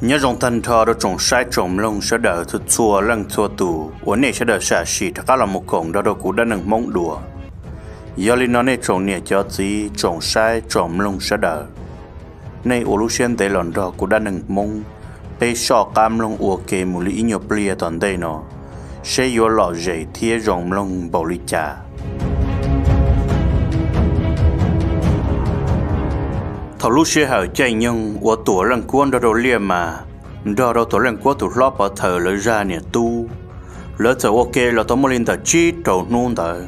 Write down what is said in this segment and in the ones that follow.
nhớ trong thân thọ đó trồng sai trồng lông sẽ đỡ thứ chua lăng chua tù uốn này sẽ đỡ xả xì thật là một cổng đó cũng đã nâng mong đùa giờ linh nó này trồng nhẹ cho gì trồng sai trồng lông sẽ đỡ này ô lu xuyên tây lòn đó cũng đã nâng mong bây sọ cam lông uo kề mù lý nhiều bia toàn đây nó sẽ vô lọ dậy thia rồng lông bầu lý trà thầu lúc xưa hở chạy nhưng của tuổi lần quân đó liền mà đó tuổi lần quân tuổi lót bảo thờ lấy ra nè tu lỡ giờ ok là tôi muốn lên tờ chi trầu nôn tờ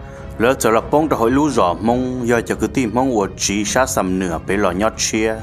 lỡ giờ là bông đã hỏi lú rõ mong do cho cứ tìm mong của chỉ sát sầm nửa bị lò nhót chia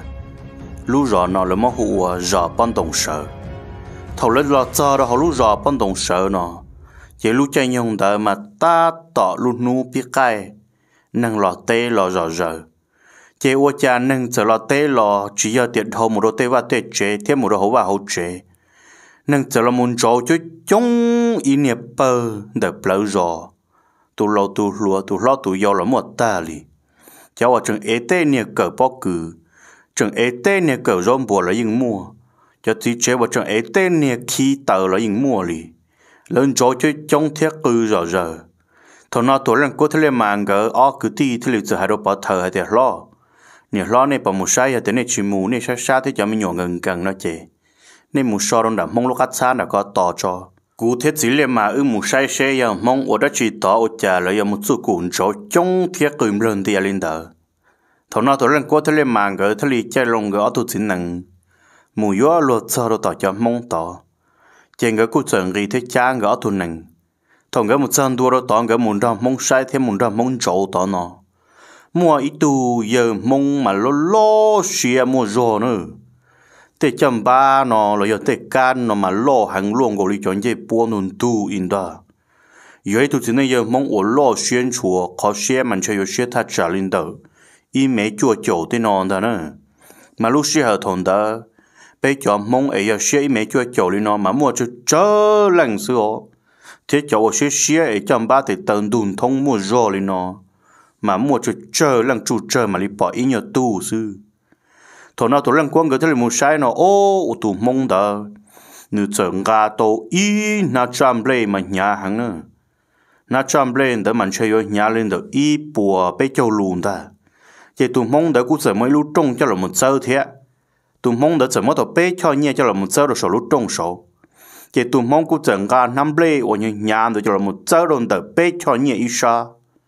lú rõ nó là mong hụa rõ bông đồng sợ thầu lấy lọ cho đó họ lú rõ bông đồng sợ nó chỉ lú chạy nhưng tờ mà ta tỏ lú nu biết cay năng lọ tê lọ rõ giờ chế ô cha nâng giờ lọ tê lọ chỉ giờ tiền thầu một đôi tê và tê chế thêm một đôi hậu và hậu chế nâng giờ là muốn trâu chứ chống ý niệm bơ để blau giò tụ lâu tụ lúa tụ lo tụ giàu là một ta li cháu ở trường ế tê nè cờ bó cử trường ế tê nè cờ rôm bùa là những mua cho tí chế vào trường ế tê nè khi tờ là những mua li lên trâu chứ chống thiết cư rõ giờ thằng nào tuổi lần cuối thế lên màng gỡ ó cứ ti thế liệu giờ hai đôi bỏ thờ hay để lo nè lo này bỏ một sai hay thế này chỉ mù này sát thế cho mình nhỏ ngần cần nó chê nên một số đông đã mong lúc cắt xa đã có tỏ cho cụ thể chỉ là mà một sai xe giờ mong ở đó chỉ tỏ ở nhà là một số cuốn chỗ trong thiết cưỡng lên thì lên đó thằng nào thằng lần qua thế là mà gỡ thế là chơi lông gỡ tụt chính năng mùi gió lột sao đó tỏ cho mong tỏ trên gỡ cụ trần gì thế cha gỡ tụt năng thằng gỡ một chân đua đó tỏ gỡ muốn ra mong sai thêm muốn ra mong chỗ tỏ nó mua ít tu giờ mong mà lo xia mua giò nữa thế chăm ba nó là giờ thế can nó mà lo hàng luôn gọi đi chọn cái buôn nôn tu in đó giờ tu chỉ nên giờ mong ở lo xuyên chùa khó xuyên mình chơi xuyên thắt trả lên đó ý mấy chùa chỗ thế nó đó nữa mà lúc xưa hợp同đó bây giờ mong ấy giờ xuyên mấy chùa chỗ lên nó mà mua cho chớ lằng xưa thế chỗ xuyên ấy chăm ba thì tận đun thông mua giò lên nó mà mua cho chớ lằng chủ chớ mà đi bỏ ý nhờ tu sư thằng nào thằng lần quăng cái thứ một sai nó ô tụ mông đó nữ trưởng gà tổ y na chăm play mà nhà hàng nữa na chăm play đó mình chơi vô nhà lên được y bùa bé châu lùn ta chỉ tụ mông đó cũng sẽ mới lúc trông cho là một sâu thế tụ mông đó sẽ mới tổ bé cho nhẹ cho là một sâu rồi số lúc trông số chỉ tụ mông cũng trưởng gà năm play ở nhà đó cho là một sâu rồi đó bé cho nhẹ ít sa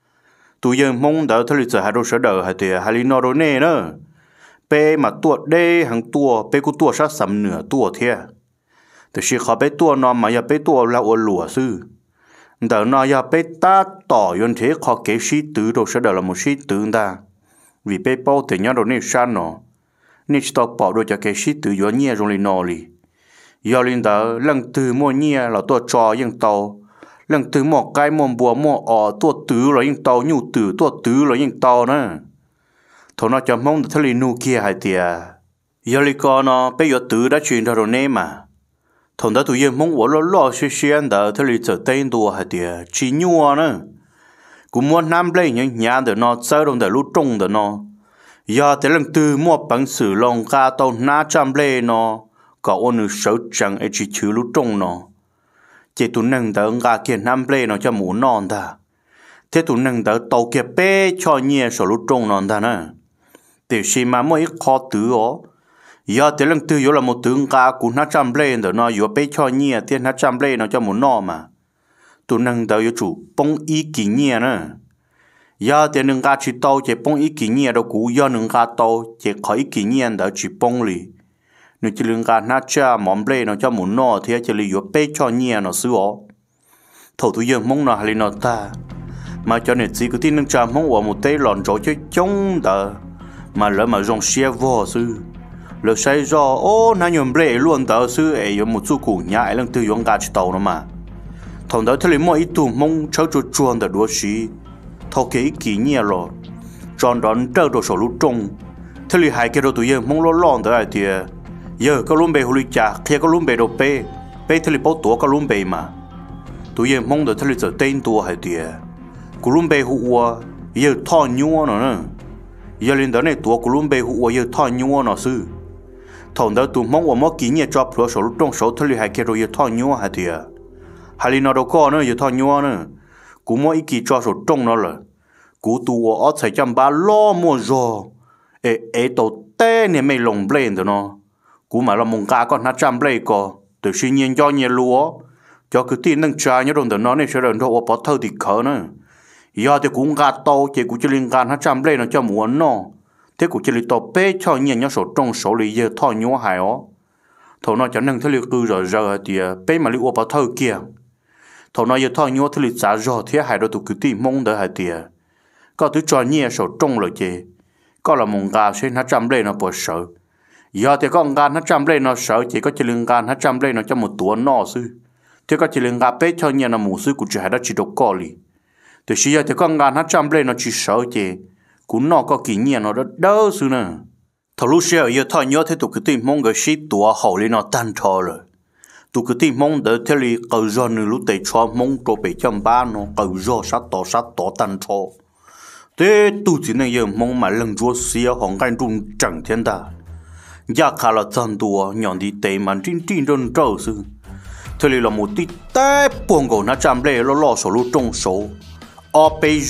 tụ giờ mông đó thứ lịch sử hai đôi sở đời hai thì hai lý nó đôi nè nữa bé mà tuột đê hàng tua bé cũng tuột sát sầm nửa tuột thế, từ khi họ bé tuột nó mà giờ bé tuột là ô lúa sư, đợt nó giờ bé ta tỏ yon thế họ kế sĩ tử đồ sẽ đợt là một sĩ tử ta, vì bé bao thì nhớ đồ này san nó, nên chỉ tao bỏ đồ cho kế sĩ tử yon nhẹ trong lên nó li, giờ lên đó lần từ mua nhẹ là tuột trò yên tàu, lần từ mua cái mua bùa mua tuột tử là yên tàu nhu tử tuột tử là yên tàu nữa. Thằng nó chăm mong thấy lì nu kia hay tiệt, giờ lì con nó bây giờ tự đã chuyển ra rồi nè mà, thằng đó tụi em mong vợ lo xuyên đó thấy lì trở tên đùa hay tiệt, chỉ nhua nữa, cũng muốn năm lấy những nhà để nó chơi đồng để lúc trông để nó, giờ tới lần từ mua bằng sử lòng ca tàu na trăm lấy nó, có ôn số chẳng ấy chỉ chữ lúc trông nó, chỉ tụi nâng đỡ gà kia năm lấy nó cho mũ non ta, thế tụi nâng đỡ tàu kia bé cho nhẹ số lúc trông non ta nữa. Để xem mà mỗi khó tử ó, giờ tới lần từ là một tướng cá cũng nó chăm lên rồi nó vừa bé cho nhẹ thì nó chăm lên nó cho một nọ mà, tụi năng đâu chủ bông ý kỹ nhẹ nữa, giờ tới nâng cá chỉ tàu chỉ bông ý kỹ nhẹ đâu cũng giờ nâng cá tàu chỉ khỏi ý kỹ nhẹ đó chỉ bông lì, nếu chỉ nâng cá nó cha mỏm lên nó cho một nọ thì chỉ là vừa bé cho nhẹ nó xứ ó, thầu tụi dân mong nó hay nó ta, mà cho nên chỉ có tin nâng cha mong ở một tay lòn chỗ chứ chống đó. Mà lỡ mà rong xe vô sư lỡ say do ô nó nhầm lệ luôn tớ sư ấy có một số cụ nhại lần từ yon gà tàu nó mà thằng đó thấy mọi ít tụ mong cháu chuột chuồn để đua xí thâu cái kỹ nhẹ rồi tròn đón trơ đồ sổ lút trông thấy hai cái đồ tụi em mong lo lon tới ai thì giờ có luôn bề hồ lì chả khi có luôn bề đồ bê thấy bao tuổi có luôn bề mà tụi em mong được thấy giờ tên tuổi hay thì có luôn bề hụa giờ thò nhua nữa giờ lên đó này tua của luôn bề hụi giờ thò nhua nó sư thằng đó tụi mong mà kỹ nhẹ cho pro số trong số thôi hay kia rồi giờ thọ nhua hả thì hay là nó đâu có nữa giờ thọ nhua nữa cú mỗi kỹ cho số trong nó là cú tụ ở tại trăm ba lo mua rồi tàu té này mày lồng lên rồi nó cú mà là mông cá con nó trăm lên co từ suy nhiên cho nhiều lúa cho cứ tin nâng trái nhớ đồng từ nó này sẽ đừng đâu bỏ thâu thì khó nữa giờ thì cũng gạt tàu chỉ cũng chỉ liên can nó trăm lên nó cho muốn nó thế cũng chỉ là tàu bé cho nhiều nhớ số trong số lý giờ thọ nhúa hại ó thầu nó cho nâng thế liệt cư rồi giờ thì bé mà liệt bỏ thâu kia thầu nó giờ thọ nhúa thế liệt giá rồi thế hại đâu tụ cứ tìm mong đỡ hại tiền có thứ cho nhiều số trong rồi chứ có là mong gà sẽ nó trăm lên nó bỏ sợ giờ thì có gà nó trăm lên nó sợ chỉ có chỉ liên can nó trăm lên nó cho một tuần nó sư thế có chỉ liên gà bé cho nhiều là một sư cũng chỉ hay đó chỉ được có li từ khi giờ thì có gà nó trăm lên nó chỉ sợ chứ cũng nó có kỷ niệm nó đỡ xưa nè thằng lúc xưa giờ thằng nhớ thế tụi cái tìm mong cái shit tua hậu lên nó tan thò rồi tụi cái tìm mong đỡ thế li cầu do nữa lúc để cho mong cho bị chăm ba nó cầu do sát tỏ tan thò thế tụi chỉ này giờ mong mà lần chúa xia hỏng cái trung chẳng thiên ta giá khá là chân tua nhọn đi tệ mà trên đơn trâu xưa thế li là một tí té buồn cổ nó chăm lê nó lo số lúc trong số ở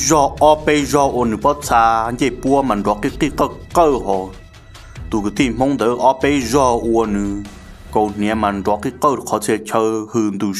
bây giờ ôn bắt xa như bùa mình đó cái cơ hội tụi cái team mong đợi ở bây giờ ôn còn nhà mình đó cái cơ họ sẽ chơi hơn từ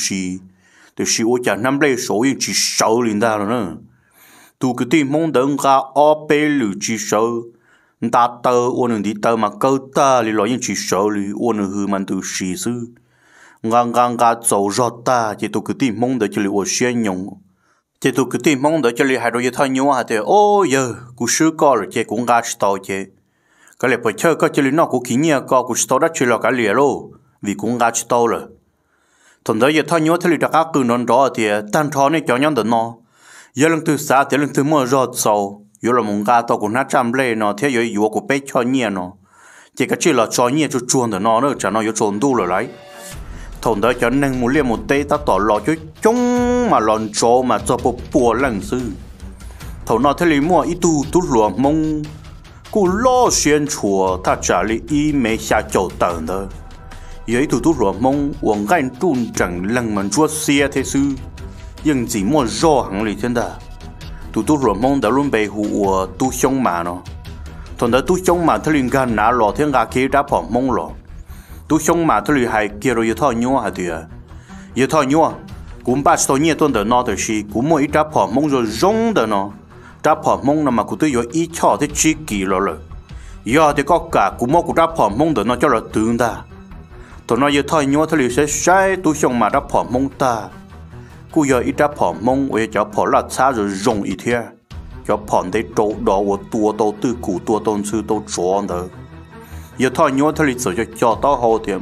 xí ở chả năm lê số yên chỉ sợ liền ta rồi nữa tụi cái team mong đợi cả ở bây giờ chỉ sợ ta tơ ôn đi tơ mà cơ ta liền lo yên chỉ sợ liền ôn hơn mình từ xí sư ngang cả dầu rót ta chỉ tụi cái team mong đợi chỉ là ôn xuyên nhung chỉ tụi cái team mong đợi cho li hai đôi thằng nhau hả thì ô giờ cú sửa co rồi chỉ cũng gạt tàu chứ cái này phải chơi có chỉ li nó cú kỹ nhiên co cú tàu đã chơi là cái liền luôn vì cũng gạt tàu rồi thằng đó giờ thằng nhau thì li đã các cứ non đó thì tan thọ này cho nhau được nó giờ lần thứ sáu thì lần thứ mười rót sau giờ là mong gạt tàu cũng nát trăm lên nó thế giờ giờ cũng bé cho nhiên nó chỉ cái chỉ là cho nhiên cho chuồn được nó nữa chả nó giờ chuồn đủ rồi đấy thằng đó cho nên muốn liền một tê ta tỏ lò chứ chúng mà lòn cho mà cho bộ bùa lần sư thằng nó thấy lý mua ít tu lùa mông cú lo xuyên chùa ta trả lý ý mấy xa chỗ tận đó vậy tu lùa mông uống gan trun chẳng lần mà chúa xe thế sư nhưng chỉ mua do hàng lý thiên đà tu lùa mông đã luôn bày hụ tu xong mà nó thằng đó tu xong mà thấy liền gan nã lò thiên gà kia đã bỏ mông lò tu xong mà tôi hay kia rồi thọ nhua hả thì giờ thọ nhua cũng bắt số nhiều tuần đó nó thì chỉ cũng mỗi ít bỏ mông rồi rong đó nó đã bỏ mông là mà cũng tôi có ít cho thì chỉ kỳ rồi giờ thì có cả cũng mỗi cũng đã bỏ mông đó nó cho là tương ta tôi nói giờ thọ nhua tôi sẽ sai tu xong mà đã bỏ mông ta cũng giờ ít đã bỏ mông bây giờ bỏ là xa rồi rong ít thế cho bỏ để trâu đó của tua đầu tư cụ tua tôn sư đầu chọn đó giờ thọ nhua thằng lịch sử cho tao hồ thì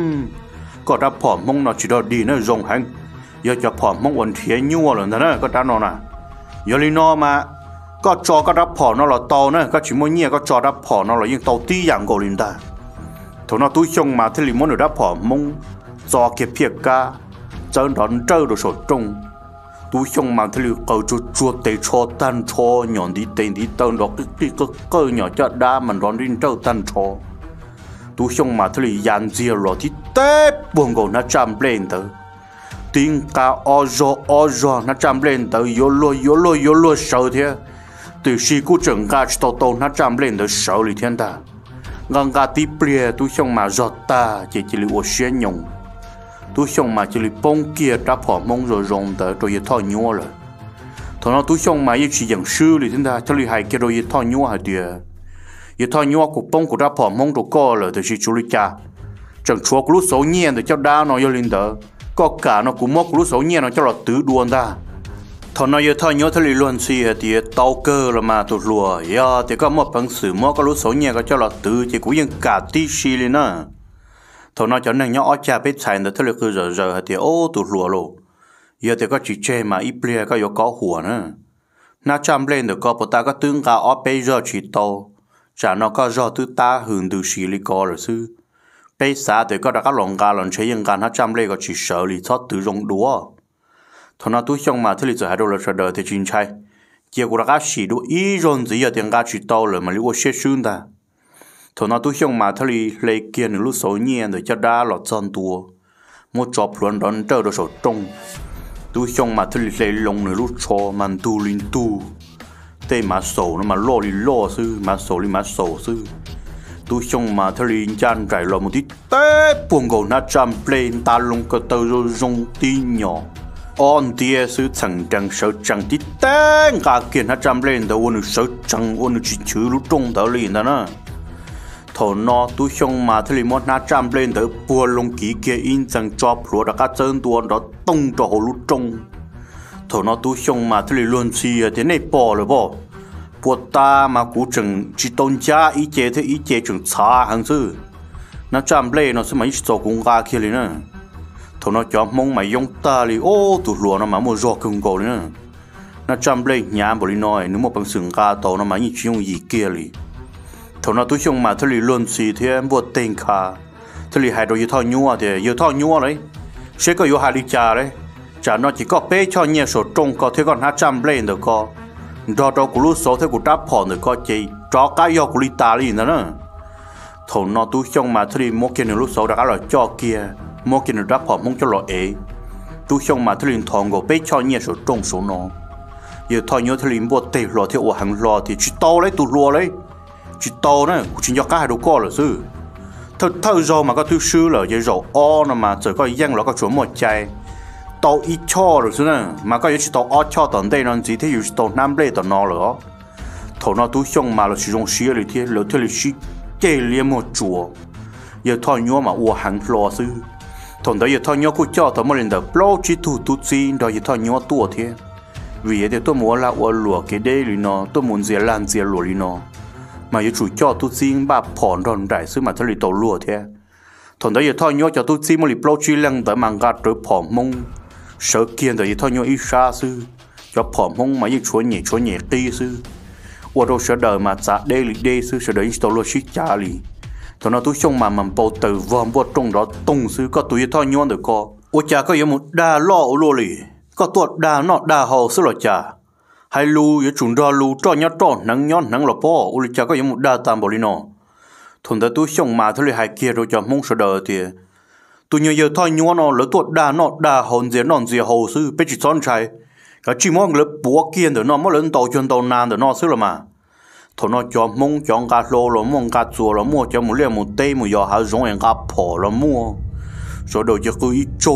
có đã bỏ mông nó chỉ đó đi nó rong hành giờ cho bỏ mông quần thiệt nhua rồi đó có đã nó nè giờ li nó mà có cho có đã bỏ nó là tao nữa có chỉ muốn nhẹ có cho đã bỏ nó là những tao tí dạng của linh ta thằng nó túi xong mà thằng lịch muốn được đã bỏ mông cho cái phiệt cá chân đón trâu được sổ trung túi xong mà thằng lịch cầu chuột để cho tan cho nhọn đi tên đi tao đó cái cơ nhỏ cho đa mình đón đi trâu tan cho tu xong mà thôi dàn dìa rồi thì tép buồn cổ nó chạm lên tới tiếng ca o rô nó chạm lên tới yo lo sợ thế từ khi cô trưởng ca tô nó chạm lên tới sợ lì thiên ta ngang ca tí bia tu xong mà giọt ta chỉ là ô xuyên nhung tu xong mà chỉ là bông kia đã bỏ mông rồi rong tới rồi thọ nhua rồi thằng nó tu xong mà chỉ dạng sư lì thiên ta cho lì hai kia rồi thọ nhua hả địa giờ thôi nhua cuộc bông của đã bỏ mông đồ co rồi từ khi chú lý cha chẳng chúa của lúc xấu nhiên để cho đa nó vô linh đỡ có cả nó cũng mốc của lúc xấu nhiên nó cho là tứ đuôn ta thằng nó giờ thôi nhua thế luôn xì thì tàu cơ là mà tụt lùa giờ thì có một bằng sử mốc có lúc xấu nhiên có cho là tứ thì cũngยังcả tí xì lên nữa thằng nó cho nên nhớ ở cha biết xài được thế là cứ giờ thì ô tụt lùa luôn giờ thì có chỉ chơi mà ít bia có có hùa nữa nó chăm lên được có bộ ta có tương cả ở bây giờ chỉ tàu chả nó có do thứ ta hưởng từ xí lý có rồi sư bây giờ thì có đã các lòng gà lòng chế những gà nó chăm lên có chỉ sợ lý thoát từ rong đúa thằng nó túi xong mà thế lý giờ hai đô là sợ đời thì chính trai chia của các xí đu ý rong gì ở tiếng gà chỉ tàu rồi mà lý qua xét xuyên ta thằng nó tôi xong mà thằng lấy kia nửa lúc số nhẹ rồi cho đá lọt chân tua một chọp luôn đón chờ được số trông tôi xong mà thằng lấy lông nửa lúc cho màn tu linh tu tê mà sầu nó mà lo sư mà sầu li mà sầu sư tôi xong mà thằng lấy chan trải lo một tí té buồn gầu na chăm lên ta lông cơ tơ rồi rong tí nhỏ on tia sư chẳng chẳng sợ chẳng tí té cả kiện na chăm lên đâu ôn sợ chẳng ôn chỉ chữ lúc trông đó liền đó nè thổ nó tôi xong mà thầy một na chăm lên tới bùa lông kỹ kia in chẳng cho lúa đã cá chân tuôn đó tung cho hồ lút trông thổ nó tôi xong mà thầy luôn xì thế này bỏ rồi bỏ bùa ta mà cú chừng chỉ tôn cha ý chế thế ý chế chừng xa hàng sư na chăm lên nó sẽ mấy chỗ cũng ra kia liền nè thổ nó cho mong mày dùng ta li ô tụt lúa nó mà mua giò cưng cổ liền nè na chăm lên nhà bồi nói nếu một bằng sừng cá tàu nó mà như chỉ dùng gì kia li thằng nào tôi xong mà thằng luôn xì thì em buộc tiền cả thằng hai đôi thao nhua thì thao nhua đấy sẽ có hai ly trà đấy trà nó chỉ có bé cho nhẹ số trông có thế còn 200 lên được co đó của lúc số thế của đáp phòn được co chỉ cho cái yêu của ly ta đi nữa thằng nào tôi xong mà thằng mua kia lúc số đã là cho kia mua kia đáp phòn mong cho lọ ấy tôi xong mà thằng thằng của bé cho nhẹ số trông số nó giờ thao nhua thằng buộc tiền lọ thì ở hàng lọ thì chỉ to lấy tụt lọ lấy chỉ to nữa chỉ cho cái đồ co là sư thơ rồi mà có thứ sư là vậy rồi o nó mà chỉ có dân là có chỗ một chai to ít cho rồi sư nè mà có chỉ to o cho tận đây nó chỉ thấy to nam lê tận nó rồi thầu nó túi xong mà là sử dụng xí rồi thì lỡ thế là xí kê liêm một chùa giờ thôi nhớ mà uổng hàng lo sư thằng đấy giờ thôi nhớ cô cho thằng mới lên được lo chỉ thủ tút gì đó giờ thôi nhớ tua thế vì vậy tôi muốn là uổng lúa cái đây thì nó tôi muốn dễ làm dễ lúa thì nó mà giờ chủ cho tôi xin bà phòn đòn đại sư mà thằng lì tàu lúa thế thằng đấy giờ thôi nhớ cho tôi xin mà lì bao chi lăng tới mang gạt tới phòn mông sợ kiên rồi giờ thôi nhớ ít xa sư cho phòn mông mà giờ chúa nhẹ ti sư qua đâu sợ đời mà trả đây lì đây sư sợ đời tàu lúa xí trả lì thằng nó tôi xong mà bao từ vòm vô trong đó tung sư có tôi thôi nhớ được co ô cha có giờ một đa lo ô lô lì có tuột đa nọ đa hồ sư là cha hai lu giờ chúng ra lu cho nhát tròn nắng là po uli cha có một đa tam bolino thằng ta tôi xong mà thôi hai kia rồi cho mong sợ đời thì tôi nhớ giờ thôi nhua nó lỡ tuột đa nọ đa hồn gì non gì hồ sư bé chỉ son trai cả chỉ mong lỡ búa kia rồi nó mới lớn tàu chuyên tàu nan rồi nó xứ là mà thằng nó cho mong chọn cá lô rồi mong cá chua rồi mua cho một liền một tê một giờ hai giống em cá phò rồi mua rồi đầu giờ cứ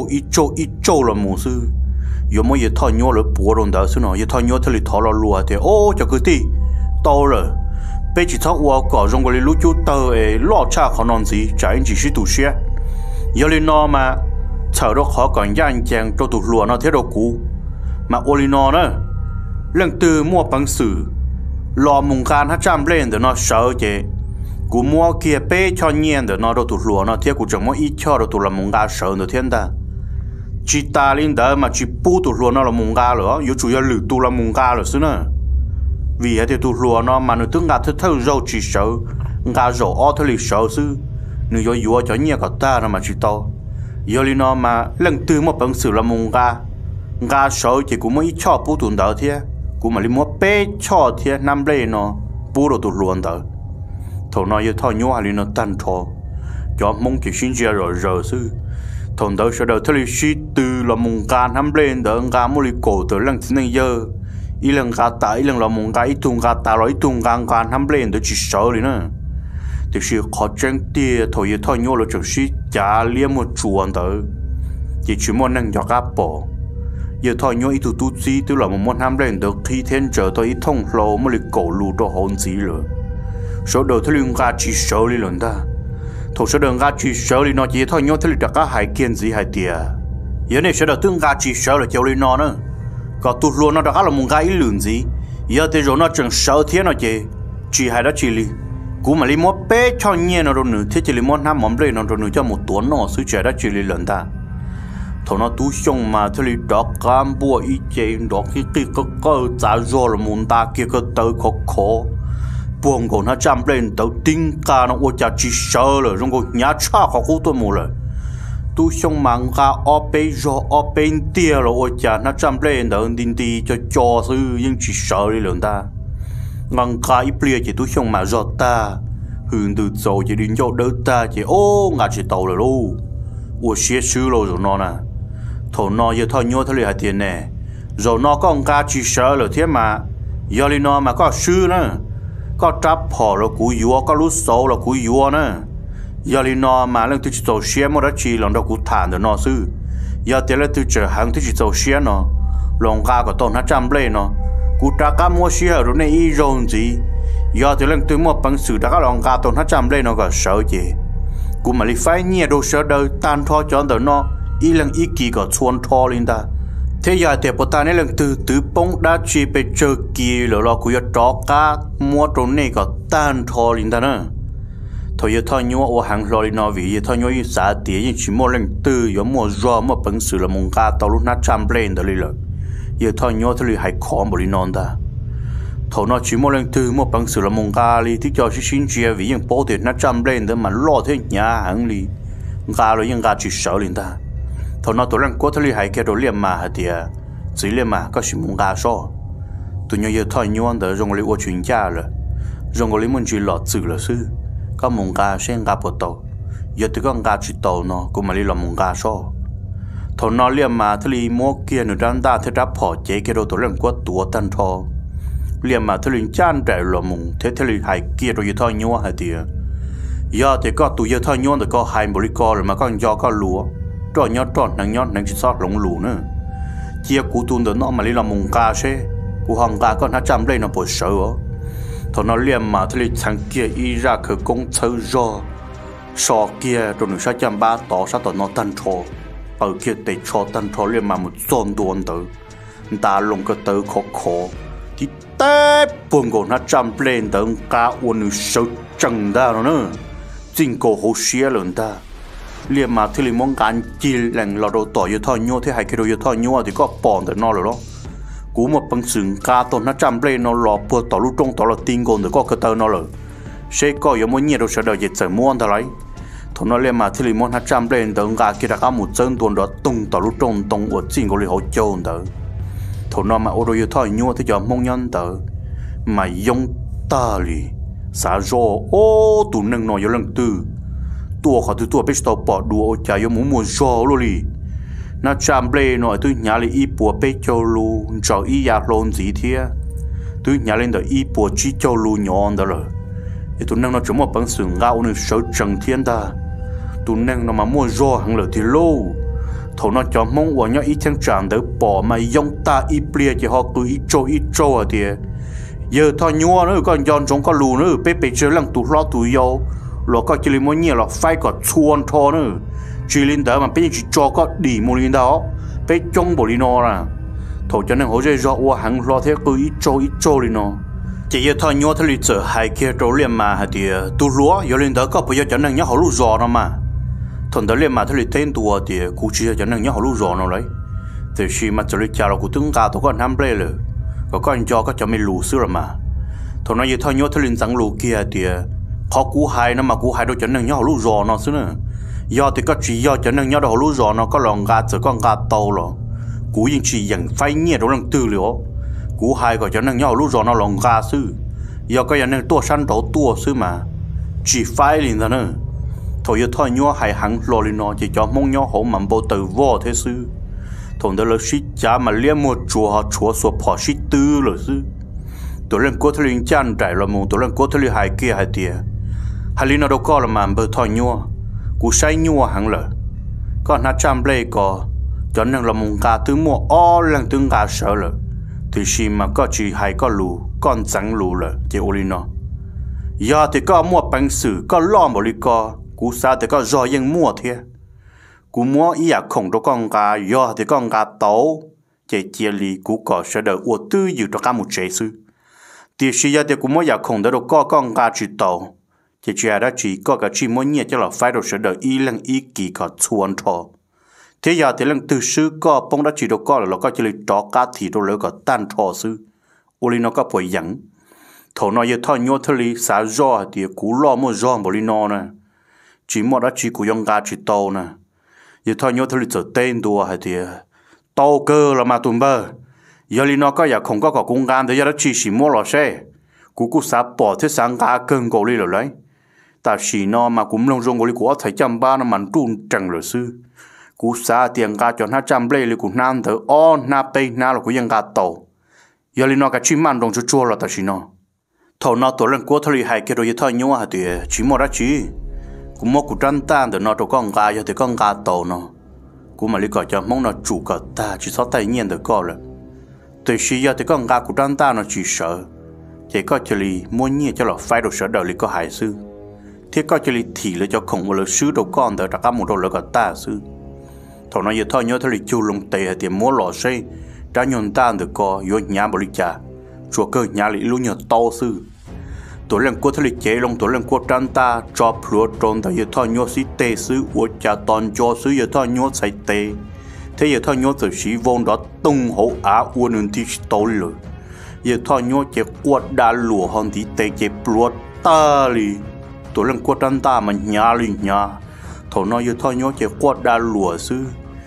ít trâu là mua sư giờ mới giờ thôi nhớ là bùa rồi đó xí nó giờ thôi nhớ thì thọ là lùa thì ô cho cứ đi tao rồi bây chỉ thọ qua cỏ trong cái lũ chú tao ấy lo cha khó non gì chả anh chỉ sĩ tụ xe giờ lên nó mà chờ đó khó còn gian chàng cho tụ lùa nó thế đâu cũ mà ô lên nó nữa lần từ mua bằng sử lo mùng can 200 lên để nó sợ chứ cú mua kia bé cho nhiên để nó đâu tụ lùa nó thế cú chẳng mua ít cho đâu tụ là mùng can sợ nữa thiên ta chỉ ta lên đó mà chỉ bù tụt lúa nó là mùng gà nữa, yếu chủ yếu lử tụt là mùng gà rồi xứ nữa. Vì thế tụt lúa nó mà nó tương gà thơ rau chỉ sợ, gà rau ở thơ lịch sợ xứ, nó yếu cho nhiều cả ta nó mà chỉ tao. Yếu li nó mà lần từ một bằng sự là mùng gà sợ thì cũng mới cho bù tụt đó thế, cũng mà li mua bé cho thế năm lên nó bù được tụt lúa đó. Thầu nó yếu thao nhua li nó tan cho mong chỉ xin chia rồi xứ. thằng đó sẽ đầu thay sĩ từ là mùng gan hâm lên đó gan mua cổ từ lần thứ này giờ ý lần gà ta ý lần là mùng gà ít tung gà ta rồi ít tung gan hâm lên đó chỉ sợ đi nữa thì sự khó tranh tia thôi thôi nhau là chẳng sĩ trả liêm một chuồn đó chỉ muốn năng cho gà bỏ giờ thôi nhau ít tu gì tức là một món hâm lên đó khi thiên trở tôi ít thông lâu mua cổ lù đồ hồn gì rồi số đầu thay lưng gà chỉ sợ đi lần ta thằng số đường gà chỉ sợ thì nó chỉ thôi nhớ thế là các hải kiên gì hải tiề, giờ này số đường tương gà chỉ sợ là châu lên nó nữa, còn tụt luôn nó đã là một gà ít lươn gì, giờ thì rồi nó chẳng sợ thế nó chỉ hải đó chỉ li, cú mà li mót bé cho nhẹ nó rồi nữa, thế chỉ li mót năm mắm lên nó rồi nữa cho một tuần nó xứ trẻ đó chỉ li lần ta, thằng nó tu xong mà thế li đó cam bùa ít chế đó cái cơ giá rồi là muốn ta kia cơ tới khó buồn còn 200 lên tàu tinh ca nó ô cha chỉ sợ rồi trong cái nhà cha khó cố tôi mua rồi tu xong mang ca ở bên tia rồi ô cha 200 lên tàu tinh ti cho sư nhưng chỉ sợ đi lượng ta ngang ca ít bia chỉ tu xong mà giọt ta hướng từ dầu chỉ đến dầu đỡ ta chỉ ô ngã chỉ tàu rồi luôn ủa xế xứ rồi nó nè thầu nó giờ thôi nhớ thôi hạt tiền nè rồi nó có ông ca chỉ sợ rồi thế mà giờ li nó mà có xứ nữa có trap họ rồi cúi vua có lút sâu rồi cúi vua nữa giờ li nó mà lần thứ dầu xế mà đã chỉ lần đó cú thản được nó xứ giờ tiền là thứ chờ hàng thứ dầu xế nó lòng ca có tông nó chăm lên nó cú trả cá mua xế rồi này y rồi gì giờ thì lần thứ một bằng sự đã có lòng ca tông nó chăm lên nó có sợ gì cú mà li phải nhẹ đồ sợ đời tan thọ cho nó ý lần ý kỳ có chuồn thọ lên ta thế giờ thì bọn ta này lần từ bông đã chỉ bị chơi kỳ rồi lo cú giờ trọ cá mua đồ này có tan thọ lên ta nữa thôi giờ thôi nhớ ở hàng rồi nó vì giờ thôi nhớ như xã tiền như chỉ mua lần từ giờ mua rau mua bằng sự là mông cá tàu lúc nát chăm lên đó rồi giờ thôi nhớ thôi hay khó một lần non ta thôi nó chỉ mua lần từ mua bằng sự là mông cá đi thì cho xin chia vì những bao tiền nát chăm lên đó mà lo thế nhà hàng đi cá rồi những cá chỉ sợ lên ta thôi nó tụi lần cố thôi hay cái đồ liềm mà hả tiệt chỉ liềm mà có chỉ mông cá so tụi nhớ giờ thôi nhớ đó rồi người ở chuyện cha rồi rồi người muốn chỉ lọt chữ là sư có mông cá xem cá bột tàu giờ thì con cá chỉ tàu nó cũng mà đi làm mông cá so thôi nó liềm mà thôi mua kia nữa đang ta thế đáp họ chế cái đồ tụi lần cố tua tan thò liềm mà thôi chan đại làm mông thế thôi hay kia rồi giờ thôi nhớ hả tiệt giờ thì có tụi giờ thôi nhớ được có hai bữa đi co rồi mà con gió có lúa tròn nhót chỉ sót lủng lù nữa chia cú tuôn được nó mà đi làm mông cá xe cú hồng cá con nó chăm đây nó bồi sợ thôi nó liềm mà thôi thằng kia y ra khởi công chơi rò sò kia rồi nó sẽ chăm ba tỏ sao tỏ nó tan trò ở kia để cho tan trò liềm mà một zon đuôn tới ta lồng cái tới khó thì té buồn cổ nó chăm lên tới cá uốn sợ chừng ra nó nữa chính cổ hồ xía lớn ta liềm mà thì mong gan chi lành lò đồ tỏi như thôi nhô thế hay cái đồ như thôi nhô thì có bòn được nó rồi đó cú một bằng sừng cá tôm nó chăm lên nó lò bừa tỏi lúc trong tỏi là tin còn được có cái tơ nó rồi sẽ có giống như nhiều đồ sẽ đợi dịch trời muôn ta lấy thôi nó liềm mà thì mong nó chăm lên tới gà kia đã có một chân tuần đó tung tỏi lúc trong tung ở trên có lì hậu châu tới thôi nó mà ô đồ như thôi nhô thì giờ mong nhân tới mà dùng ta lì xả rô ô tụ nâng nó vô lần tư tua họ từ tua biết tàu bỏ đùa chạy vô muốn mua gió luôn đi, nó chạm lên nói tôi nhà lên ít bùa biết châu lu, cho ít giặc lon gì thế, tôi nhà lên đó ít bùa chỉ châu lu nhọn đó rồi, thì tôi nâng nó chỉ một bằng sừng gạo nên sợ trần thiên ta, tôi nâng nó mà mua gió hàng lợi thì lâu, thầu nó cho mong của nhau ít thằng chàng đỡ bỏ mà dùng ta ít bia chỉ họ cứ ít trâu à thì, giờ thôi nhua nữa còn giòn trong có lù nữa, bé chơi lăng tụt lo tụi yêu lo có chỉ muốn nhiều là phải có chuồn thò nữa chỉ linh đó mà bây giờ chỉ cho có đi một linh đó bây trong bộ linh nó là thầu cho nên hỗ trợ do qua hàng lo thế cứ ít trâu linh nó chỉ giờ thôi nhớ thôi lịch sử hai kia trâu liền mà thì tu lúa giờ linh đó có bây giờ cho nên nhớ họ lú giò nó mà thằng đó liền mà thôi lịch tên tua thì cụ chỉ cho nên nhớ họ lú giò nó đấy thì khi mà cho lịch chào là cụ tướng cả tôi có năm play rồi có con cho có cho mình lú xưa rồi mà thằng nói giờ thôi nhớ thôi lịch sáng lú kia thì họ cú hai nó mà cú hai đôi chân nâng nhau lú giò nó xứ nữa do thì có chỉ do chân nâng nhau đó lú giò nó có lòng gà chỉ con gà tàu rồi cú yên chỉ dần phai nhẹ đó lần tư liệu cú hai có chân nâng nhau lú giò nó lòng gà xứ do có chân nâng tua săn đầu tua xứ mà chỉ phai liền đó nữa thôi giờ thôi nhau hai hàng lò liền nó chỉ cho mong nhau hổ mầm bộ từ vô thế xứ thằng đó là xí cha mà liên một chùa họ chùa sụp họ xí tư rồi xứ tụi lên cố thuyền chăn trải là một tụi lên cố thuyền hai kia hai tia hai linh nó đâu có là mà bờ thoi nhua cú say nhua hẳn lợ còn nó chăm play có cho nên là một cá thứ mua o lần tương cá sợ lợ thì khi mà có chỉ hai có lù con trắng lù lợ chỉ ô linh nó giờ thì có mua bánh sử có lo một ly co cú sa thì có do yên mua thế cú mua ý à khổng đó con cá giờ thì con cá tấu chỉ chia lì cú có sẽ đợi ô tư dự cho cá một chế sư thì khi giờ thì cú mua à khổng đó có con cá chỉ tàu chỉ đó chỉ có cái chỉ muốn nhẹ cho là phải được sẽ đợi ý lần ý kỳ có chuồn thò thế giờ thì lần từ sư có bông đã chỉ được có là nó có chỉ lấy chó cá thì đâu lấy có tan thò sư uli nó có bồi dẫn thầu nó giờ thôi nhớ thôi xả gió thì cú lo mua gió bồi nó nè chỉ một đã chỉ cú dùng cá chỉ tàu nè giờ thôi nhớ thôi trở tên đùa hay thì tàu cơ là mà tụm bơ giờ li nó có giờ không có cung gan thì giờ đã chỉ mua lò xe cú xả bỏ thế sáng cá cơn cổ đi rồi đấy ta xì nó mà cũng lông rong của của thầy chăm ba nó mặn trun trăng rồi sư cú xa tiền ga cho nó chăm play liền cú nam thở on na pay na là cú yang ga tàu giờ liền nó cái chim man rong cho chua là ta xì nó thầu nó tổ lên của thầy hay cái rồi thầy nhớ hả thì chỉ một đó chỉ cú mua cú trăn tan từ nó cho con ga giờ thì con ga tàu nó cú mà lý gọi cho mong nó chủ cả ta chỉ sáu tay nhiên được coi rồi từ xí giờ thì con ga cú trăn tan nó chỉ sợ chỉ có chỉ li muốn nhẹ cho là phải đồ sợ đời li có hại sư thế có chỉ li thì là cho khổng một sứ đồ con đời đã có một đồ là có ta sư thằng nó giờ thôi nhớ thôi li chu lông tề thì mua lò xây đã nhon tan được co vô nhà bồi cha chùa cơ nhà li luôn nhớ to sư tuổi lần qua thôi li chế lông tuổi lần qua trăn ta cho plua tròn tại giờ thôi nhớ xí tề sư của cha toàn cho sư giờ thôi nhớ sai tề thế giờ thôi nhớ từ xí vốn đó tung hậu á uốn nên thì tối rồi giờ thôi nhớ chỉ quạt đá lùa hơn thì tê chỉ bluột ta li tuổi lần quạt đan ta mà nhà li nhà thầu nói giờ thôi nhớ chỉ quạt đá lùa sư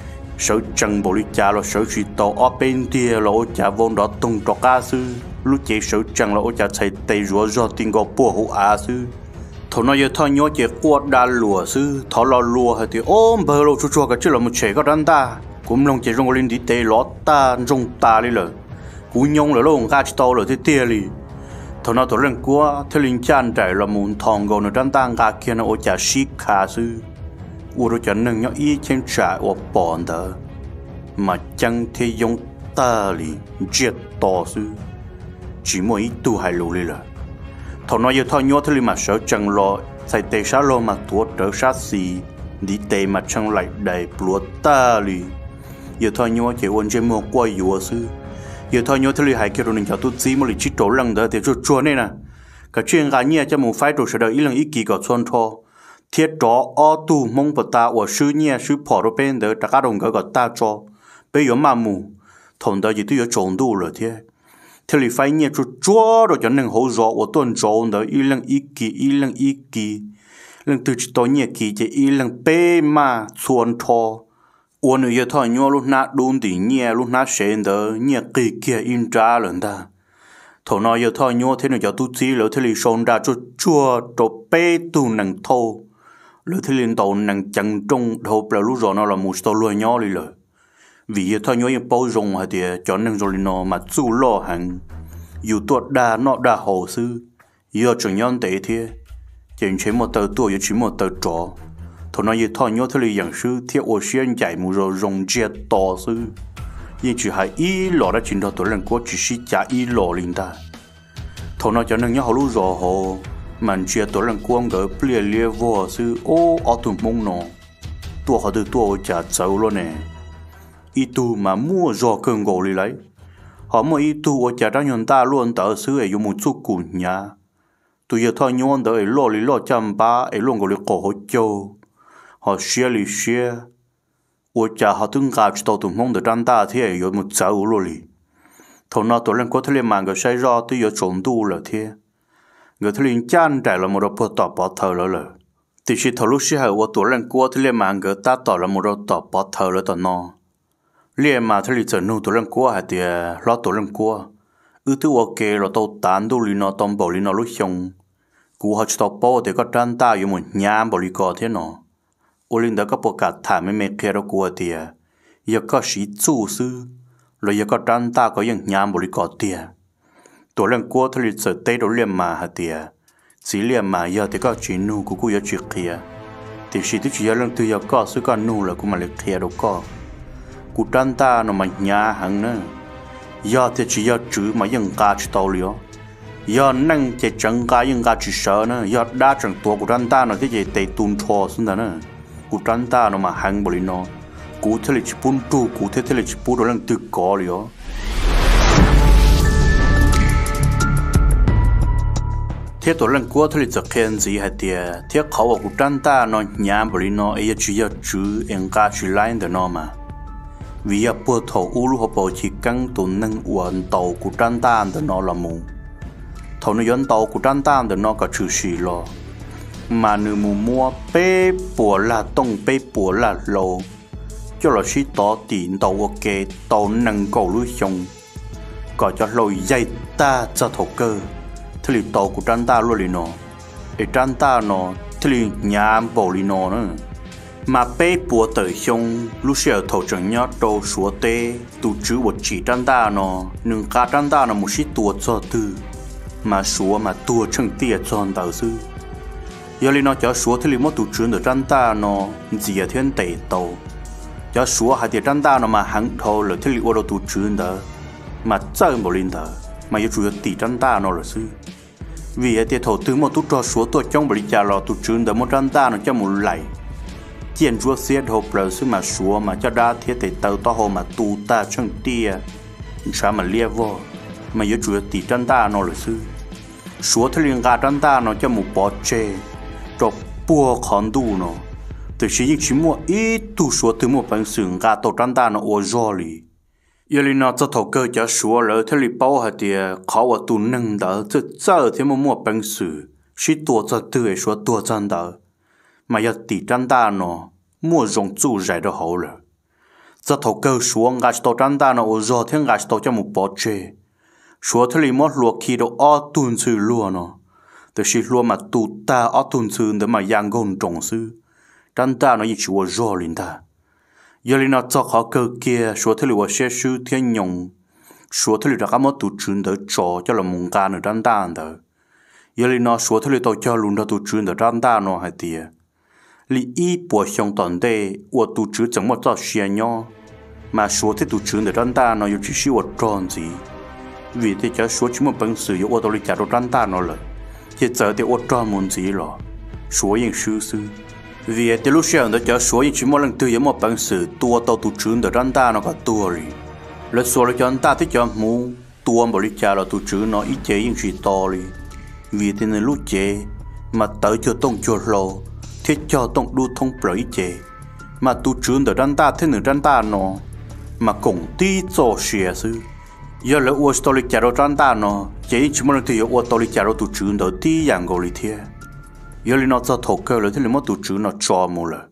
sở trăng bộ li cha là sở chỉ tàu ở bên kia là ô cha vốn đó tung trọ cá sư lúc chỉ sở trăng là ô cha chạy tê rùa do tiền có bùa hữu á sư thầu nói giờ thôi nhớ chỉ quạt đá lùa sư thầu lo lùa hay thì ôm bờ lô chua cái chứ là một trẻ có đan ta cũng long chỉ rong lên đi tê lót ta rong ta đi rồi cú nhông là luôn gà chỉ tàu là thế tia li, thằng nào tụi lên qua thế linh chan trái là muốn thòng gầu nó đang tăng gà kia nó ở chả xí khá sư, u rồi chả nâng nhau ý trên trái ở bòn đó, mà chẳng thể dùng ta li giết to sư, chỉ mỗi ít tu hay lù li là, thằng nào giờ thằng nhớ thế li mà sợ chẳng lo, sai tê sát lo mà tuột đỡ sát xì, đi tê mà chẳng lại đầy bùa ta li, giờ thằng nhớ chỉ uốn trên một quay dùa sư. giờ thôi nhớ thấy hai cái rồi nên cho tôi chỉ một lịch chỉ trổ lần đó thì cho nên nè cái chuyện gà nhẹ cho một phái đồ sẽ đợi ý lần ý kỳ có xuân thọ thiết trọ ở tu mong bờ ta ở sư nhẹ sư bỏ rồi bên đó các đồng cái ta cho bây giờ mà mù thằng đó chỉ tôi ở trộn đủ rồi thế thế thì phái nhẹ cho rồi cho nên hỗ trợ ở tuần trộn đó ý lần ý kỳ lần từ chỉ tối nhẹ kỳ chỉ ý lần bê mà xuân thọ ôn người thôi nhớ lúc nãy đun thì nhẹ lúc nãy xem đó nhẹ kỳ kia in ra lần ta thằng nào giờ thôi nhớ thế này cho tôi chỉ lỡ thế này xong ra cho chua cho bé tu nằng thô lỡ thế này tàu nằng chẳng trong thô là lúc rồi nó là một số lúa nhỏ đi lỡ vì giờ thôi nhớ những bao rong hay thì cho nằng rồi nó mà chú lo hàng dù tuột đa nó đa hồ sư giờ chẳng nhon tệ thế chỉ một tờ tuổi chỉ một tờ trọ thằng nói thôi nhớ thế nàyอย่างsư thiết ở xuyên chạy mù rồi rong chết to sư nhưng chỉ hay ý lọ đã chính đó tôi lần có chỉ sĩ trả ý lọ linh ta thằng nói cho nên nhớ họ lúc rồi họ mình chia tôi lần quăng gỡ bìa lia vô sư ô ở tụi mông nó tua họ từ tua trả cháu luôn nè ý tu mà mua rồi cơn gỗ đi lấy họ mua ý tu ở trả ra nhân ta luôn tờ sư ấy dùng một chút cùn nhà tôi giờ thôi nhớ đó ấy lo chăm ba ấy luôn gọi là cổ họ châu họ share ở cha họ tung gà cho tụi mông được trang ta thế rồi một cháu luôn đi thằng nào tụi lên có thể làm cái sai ra tôi giờ trộn tu là thế người ta liền chán trái là một đợt bỏ thở là thì khi thằng lúc xưa họ tụi lên có thể làm cái ta tỏ là một đợt bỏ thở là tụi nó liền mà thằng liền trở nụ tụi lên có hay thì lo tụi lên có thứ ok là tao tán đồ liền nó tôm bò liền nó lúc xong cú họ cho tao bỏ thì có trang ta dùng một nhà bò liền có thế nó Olin đã có bộ cả thả mấy kia đó của tiề, giờ có sĩ chủ sư, rồi giờ có trang ta có những nhà một có tiề, tổ lần qua thì lịch sử tây đó liền mà hả tiề, chỉ liền mà giờ thì có chuyện nu của giờ chuyện kia, thì sĩ thì chỉ giờ lần từ giờ có sự có nu là cũng mà lịch kia đâu có, của trang ta nó mà nhà hàng nữa, giờ thì chỉ giờ chữ mà những cá chỉ tàu liao, giờ năng chỉ chẳng cá những cá chỉ sợ nữa, giờ đa chẳngตัวcủa trang ta nó thì chỉ tây tuôn thò xuống đó nữa. Cú trăn ta nó mà hàng bồi nó, cú thế là chỉ bún tu, cú thế là chỉ bún đó là tự có liền. Thế tôi lần qua thế là chỉ khen gì hết tiệt, thếเขาcú trăn ta nó nhà bồi nó, ấy chỉ giờ chữ anh cá chỉ lại đó nó mà, vì giờ bữa thầu u lúc họ bảo chỉ căng tuần nâng uốn tàu cú trăn ta đó nó là mù, thầu nó uốn tàu cú trăn ta đó nó có chữ gì lo. Mà nữ mù mua bê bùa là tông bê bùa là lô cho là sĩ tỏ tiền tàu ok tàu nâng cầu lưu xong có cho lôi dây ta cho thổ cơ thế thì tàu của trang ta luôn nó để trang ta nó thì nhà bầu li nó nữa mà bé bùa tới xong lúc xưa thầu chẳng nhớ đâu số tê tu chữ một chỉ trăn ta nó nương cá trăn ta nó một xí tua cho tư mà số mà tua chẳng tiệt cho tao sư giờ li nó cho số thì li mất tu chữ được trăn ta nó gì thiên tệ tàu cho số hai tiệt trăn ta nó mà hắn thầu là thì li ô đâu tu chữ đó mà chơi một linh đó mà yêu chủ tỷ trăn ta nó là sư vì tiệt thầu từ một tu cho số tua trong bali cha lo tu chữ đó một trăn ta nó cho một lại tiền chúa xét hộp lờ sư mà xua mà cho đa thiết để tàu to hồ mà tu ta chẳng tia sao mà lia vô mà yêu chúa tỷ trăn ta nó là sư xua thì liền gà trăn ta nó cho một bó chê cho bùa khán đu nó từ khi những chỉ mua ít tu xua từ một bằng sừng gà tàu trăn ta nó ô do lì yêu li nó cho thầu cơ cho xua lỡ thì li bao hạt địa khó ở tu nâng đỡ chứ giờ thì mua bằng sừng chỉ tua cho tư ấy xua tua chân đỡ mà giờ tỷ trăn ta nó mua rong chu giải đó hậu rồi giờ thầu cơ xuống gà tàu trăn ta nó ô do thiên gà tàu cho một bó chê xua thì li mất luộc khi đâu ở tuần sư luôn nó từ khi luôn mà tu ta ở tuần sư để mà giang gôn trồng sư trăn ta nó như chúa do linh ta giờ li nó cho họ cơ kia xua thì liว่า sẽ sư thiên nhung xua thì li đã có một tu chuyên để cho là mùng ca nữa trăn ta đó giờ li nó xua thì li tàu cho luôn đó tu chuyên để trăn ta nó hay tiệt li y bùa xong toàn đề của tu chữ chẳng một cho xia nhau mà số thế tu chữ để trăn ta nó yêu chỉ xíu tròn gì vì thế cho số chỉ một bằng sự yêu ô tô li trả đồ trăn ta nó là hiện giờ thì ô tròn muốn gì rồi số những sư vì thế lúc sáng đó cho số những chỉ một lần từ yêu một bằng sự tua tàu tu chữ để trăn ta nó có tua rồi là số là cho anh ta thích cho mu tua bảo li trả là tu chữ nó ít chế những gì to đi vì thế nên lúc chế mà tới cho tông cho lâu thế cho tông đu thông bởi chế mà tu trưởng được răn ta thế nữa răn ta nó mà cũng tí cho xìa sư giờ là ô tô lịch trả đồ răn ta nó chế chỉ muốn thì ô tô lịch trả đồ tu trưởng được tí dạng gọi lý thế giờ là nó cho thầu cơ là thế là mất tu trưởng nó cho một lần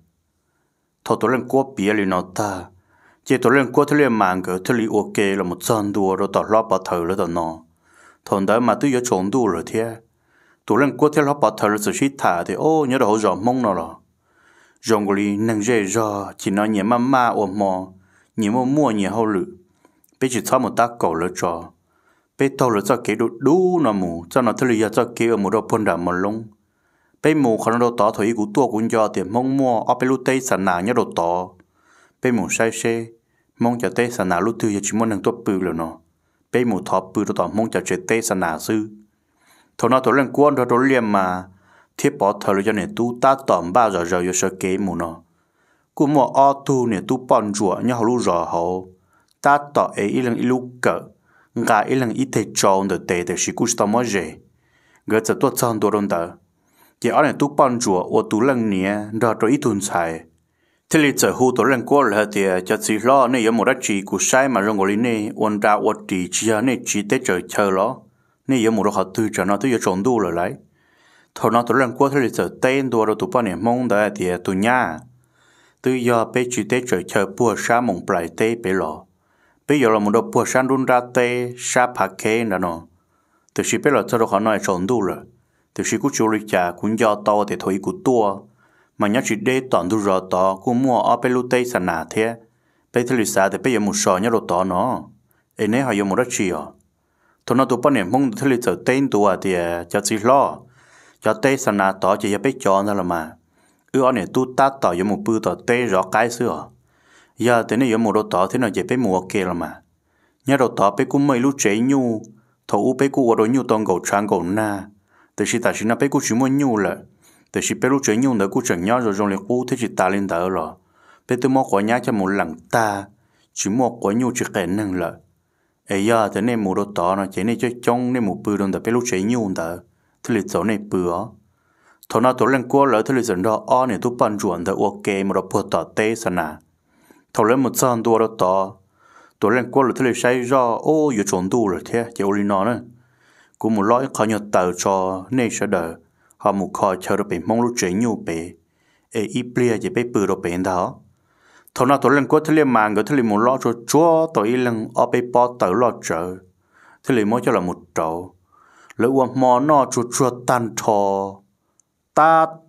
thầu tôi lên qua bia là nó ta chế tôi lên qua thế là mang cái thế là ok là một trăm đô rồi tao lo bảo thờ là tao nó thằng đó mà tôi giờ trốn đô rồi thế tụi lần qua theo họ bảo thờ sự shit thả thì ô nhớ đâu rõ mông nó rồi rong goli nâng dễ rõ chỉ nói nhẹ mà ôm mò nhẹ mua nhẹ hậu lự bây chỉ cho một tác cầu lỡ cho bây tao lỡ cho cái đủ nó mù cho nó thay cho cái ở một độ phun đạm một lông bây mù khó nó đâu tỏ thôi của tua cũng do tiền mông mua ở bên lút tây sản nào nhớ đâu tỏ bây mù sai xe mong cho tây sản nào lút tư chỉ muốn nâng tua bự rồi nó bây mù thọ bự đâu tỏ mong cho chơi tây sản nào sư thằng nào thằng lần quan đó tôi liềm mà thiết bỏ thờ cho nên tu ta tỏm bao giờ rồi sợ kế mù nó cú mua ô tu nên tu bòn rùa nhớ họ lu rò họ ta tỏ ấy lần lu cỡ ngã ấy lần ít thể tròn được tệ để sĩ cú tao mới dễ gỡ cho tôi chọn tôi đông đó chỉ ở này tu bòn rùa ô tu lần nè đó rồi ít tuần xài thế li giờ hu tôi lần quan là thì cho chỉ lo này có một đất chỉ cú sai mà rồi ngồi này ôn ra ôn chỉ chia này chỉ để chờ lo nên giờ một đồ họ từ cho nó tới giờ trốn đủ rồi đấy, thằng nó tụi lần qua thì giờ tên đồ rồi tụi bọn này mong đã thì tụi nhá, từ giờ bây chỉ tới chờ bữa sáng mùng bảy tây bây lò, bây giờ là một đồ bữa sáng run ra tây sáng phá kê nữa nó, từ khi bây giờ cho đồ họ nói trốn đủ rồi, từ khi cũng chịu lịch trả cũng do to thì thôi cũng tua, mà nhớ chỉ để toàn đủ rồi to cũng mua ở bên lúa tây sẵn nè thế, bây thì lịch sử thì bây giờ một sò nhớ đồ to nó, ấy nấy họ dùng một đất chi à thằng nó tụi bọn này mong thấy lịch sử tên tụi thì cho chỉ lo cho tây sản nào tỏ chỉ biết cho nó là mà anh này tụi ta tỏ dùng một bữa tỏ tây rõ cái xưa giờ thế này dùng một đồ tỏ thế nào chỉ biết mua kia là mà nhớ đồ tỏ biết cũng mấy lúc chế nhu thầu biết cũng ở đó nhu toàn gầu trang gầu na từ khi ta chỉ nói biết cũng chỉ mua nhu là từ khi biết lúc chế nhu nữa cũng chẳng nhớ rồi trong lịch cũ thế chỉ ta lên đỡ rồi biết tôi mua quả nhá cho một lần ta chỉ mua quả nhu chỉ kể năng là ấy giờ thế này mua đồ tỏ nó chỉ này cho trong này một bữa đồng tập biết lúc chế nhu đỡ thế lịch số này bữa thằng nào tụi lần qua lỡ thế lịch dẫn đó anh này tụi bạn chuẩn đỡ ok mà đồ bữa tỏ tê sao nè thằng lần một trăm đô đó tỏ tụi lần qua lỡ thế lịch sai do ô giờ chuẩn đủ rồi thế chỉ oli nó nữa cũng một loại khó nhớ tờ cho nên sẽ đỡ họ một khó chờ được bị mong lúc chế nhu bị ấy ít bia chỉ bị bữa đồ bị đó thằng nào tụi lần qua thế lịch mang cái thế lịch một lọ cho chúa tụi lần ở bị bỏ tờ lọ chợ thế lịch mới cho là một trâu lỡ uống mò nó chuột tan thò ta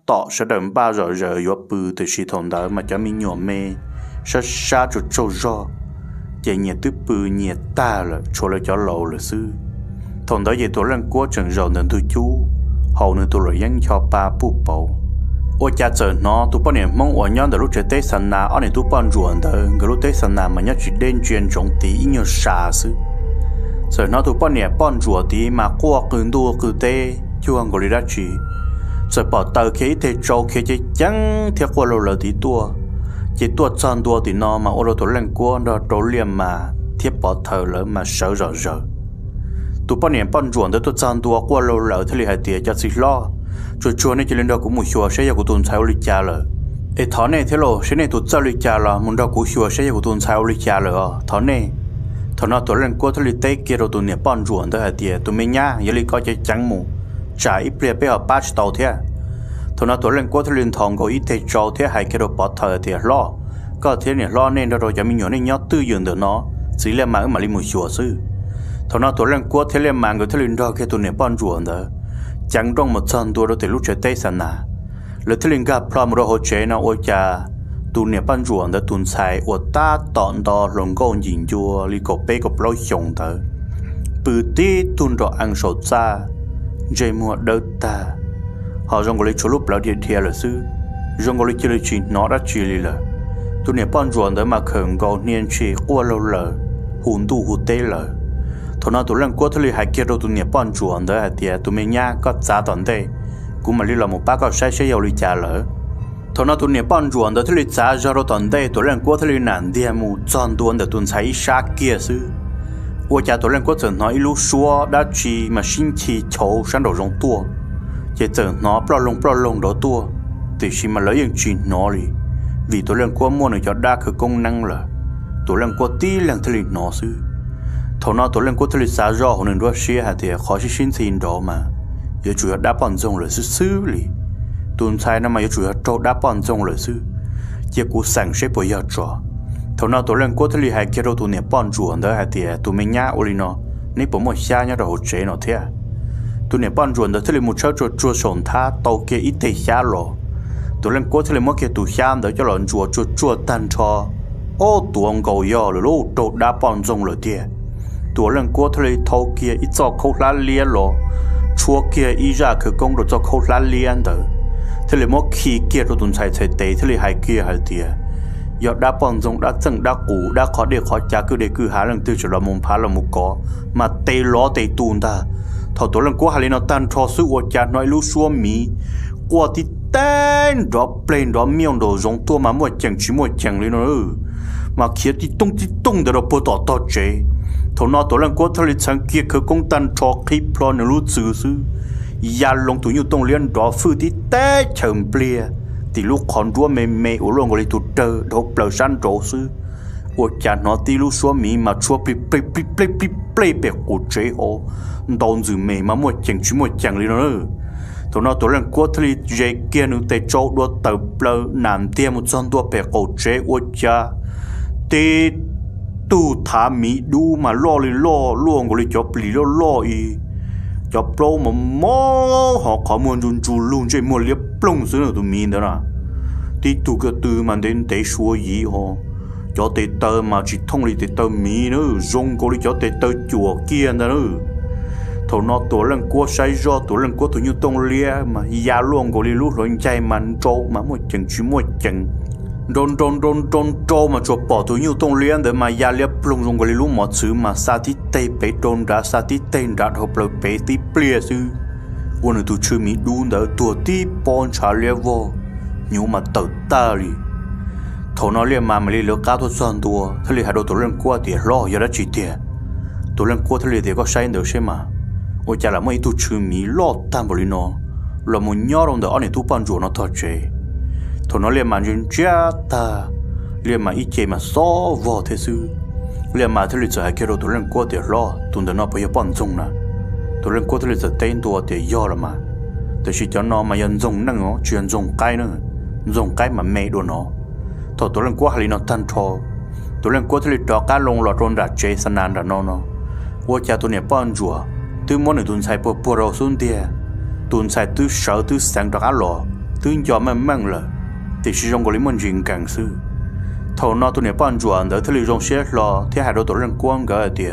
tọ sẽ đầm ba rồi yếu bự từ xí thòng đó mà cho mình nhỏ mê sẽ xa cho trâu rò chỉ nhiệt tứ bự nhiệt ta là cho lại cho lâu là sư thòng đó về tôi lần qua trận rồi nên tôi chú hầu nên tôi lại dán cho ba bù bầu ôi cha trời nó tôi bao nhiêu mong ở nhau để lúc chơi tết sẵn na ở này tôi bao ruộng đó cái lúc tết sẵn na mà nhớ chỉ đến chuyện trong tí nhiều xa sư giờ nó tôi bao nhiêu bao ruộng tí mà qua cơn đua cứ tê chưa ăn gọi là gì giờ bỏ tờ khi thế trâu khi chỉ chẳng theo qua lâu lâu tí tua chỉ tua chọn tua thì nó mà ô tô tôi lên qua đó trâu liềm mà tiếp bỏ thờ lỡ mà sợ rõ rõ tôi bao nhiêu bao ruộng đó tôi chọn tua qua lâu lâu thế là tiền cho xí lo cho nên chỉ lên đó cũng một số sẽ có tuần sau lịch trả rồi, ấy thọ này thế lo, sẽ này tụt sau lịch trả rồi, muốn đó cũng số sẽ có tuần sau lịch trả rồi, thọ này, thọ nó tụi lên qua tụi tây kia rồi tụi này bán ruộng đó là tiền, tụi mình nhá, giờ lịch có chơi trắng mù, trả ít bia bây giờ bắt đầu thế, thọ nó tụi lên qua tụi lên thòng có ít thế trâu thế hay cái đồ bắt thời thì lo, có thế này lo nên rồi cho mình nhớ nên nhớ tư dường được nó, chỉ là mà lên một số sư, thọ nó tụi lên qua thế là mà người tụi lên đó cái tụi này bán ruộng đó chẳng trong một trận đua đâu từ lúc chơi tết sẵn nà lỡ thế linh gặp pram rồi hỗ trợ nào ôi cha tụi nè ban ruộng đã tuần sai ở ta tọn đo lồng con nhìn chua li cột bê cột lối sòng thở bự tí tuần rồi ăn sốt xa dây mua đỡ ta họ trong cái chỗ lúc lão điện thiệt là sư trong cái chơi chuyện nó đã chơi là tụi nè ban ruộng đã mà khẩn cầu niên chi qua lâu lờ hùn tu hùn tê lờ thằng nào tụi lần qua tụi hai kia đâu tụi nhẹ bán chuồn đó thì tụi mình nhá có giá toàn đây cũng mà đi làm một bác có sai yêu đi trả lỡ thằng nào tụi nhẹ bán chuồn đó tụi giá ra đâu toàn đây tụi lần qua tụi nản đi mu chọn tuần để tụi thấy sát kia sư tôi cha tụi lần qua chừng nói lúc xưa đã chỉ mà xin chỉ cháu sang đầu rong tua chỉ chừng nó bao lông đó tua thì chỉ mà lấy những chuyện nó đi vì tụi lần qua mua này cho đa cái công năng là tụi lần qua tí lần tụi nó sư thằng nào tụi lên có thể xả rõ hơn nữa xí hạt thì khó xí xin xin đó mà giờ chủ yếu đáp bằng dòng là sư li tuần sai năm mà giờ chủ yếu trâu đáp bằng dòng là sư chỉ cú sáng sẽ bây giờ cho thằng nào tụi lên có thể hay kia đâu tụi này bằng chuồn đó hạt thì tụi mình nhá ôi nó nếu bỏ một xa nhá rồi chế nó thế tụi này bằng chuồn đó thì một chỗ chua sồn tha tàu kia ít thể xa rồi tụi lên có thể một cái tụi xa đó cho lợn chua tan cho ô tụi ông cầu giờ rồi lúc trâu đáp bằng dòng là thế tụi lần qua thời thâu kia ít cho khâu lá lia lo chua kia ít ra cái công rồi cho khâu lá lia đó thế là mỗi khi kia rồi tuần sai tệ thế là hai kia hai tia giờ đã bằng giống đã chân đã cũ đã khó để khó trả cứ để cứ há lần tư chỉ là mồm phá là một có mà tệ lo tệ tuần ta thầu tụi lần qua hai lần nó tan cho sự của cha nói lú xua mì qua thì tên đó plain đó miệng đồ giống tua mà một chẳng lên nữa mà kia thì tung để nó bớt tỏ chế thằng nó tụi lần qua thời sáng kia cứ công tan cho khi plan lú chữ sư ya long tụi nhiều tông liên đó phư tí té chầm bia thì lúc còn đua mê ở luôn gọi tụt trơ đổ bờ san trổ sư ở cha nó tí lúc xóa mì mà xóa play bẹt của chế họ đòn dữ mê mà một chẳng đi nữa thằng nó tụi lần qua thời dễ kia nữa để cho đua tờ bờ nằm tiêm một con đua bẹt của chế ở cha tí tu thả mỹ đu mà lo luôn gọi cho bì lo y cho pro mà họ có muốn dùng chủ luôn chơi mua liếp plong xứ nào tụi mình đó là tí tu cái từ mà đến để xua gì họ cho để tờ mà chỉ thông đi để tờ mỹ nữa dùng gọi cho để tờ chùa kia nữa thầu nó tổ lần qua sai do tổ lần qua tụi như tông lia mà ya luôn gọi lúc rồi chạy mà trâu mà một chừng don trâu mà cho bỏ tụi nhiều tông liên để mà ya liệp plong dùng cái lúc một thứ mà sa tí tây bé don đã sa tí tây đã học lời bé tí bia sư quân tụi chơi mỹ đun đã tụi tí bon trả liệp vô nhưng mà tự ta đi thầu nó liệp mà liệp cá thôi son tua thế liệp hai đôi tụi lần qua thì lo giờ đã chỉ tiền tụi lần qua thế liệp thì có sai được xem mà ôi chả là mấy tụi chơi mỹ lo tam bồi nó là một nhỏ đồng đó anh tụi ban chủ nó thật chơi thằng nó liền mà chuyện cha ta liền mà ít chơi mà xó vò thế sư liền mà thế lịch sử hay kia rồi tụi lên qua để lo tụi nó bây giờ bận dùng nè tụi lên qua thế lịch sử tên tua để do là mà để chỉ cho nó mà dân dùng năng nó chuyện dùng cái nữa dùng cái mà mẹ đồ nó tụi lên qua hay nó tan thò tụi lên qua thế lịch đó cá lông lọt rôn đã chơi sanh nan đã nó qua cha tụi này bận chùa từ món này tụi sai bừa bừa rồi xuống tiền tụi sai từ sợ từ sáng đó cá lò tương cho mà mang là thì chỉ trong cái lý môn riêng càng sư thầu nó tụi này ban chuẩn đỡ thứ lý trong xe lo thế hai đứa tụi lần quan gỡ tiệt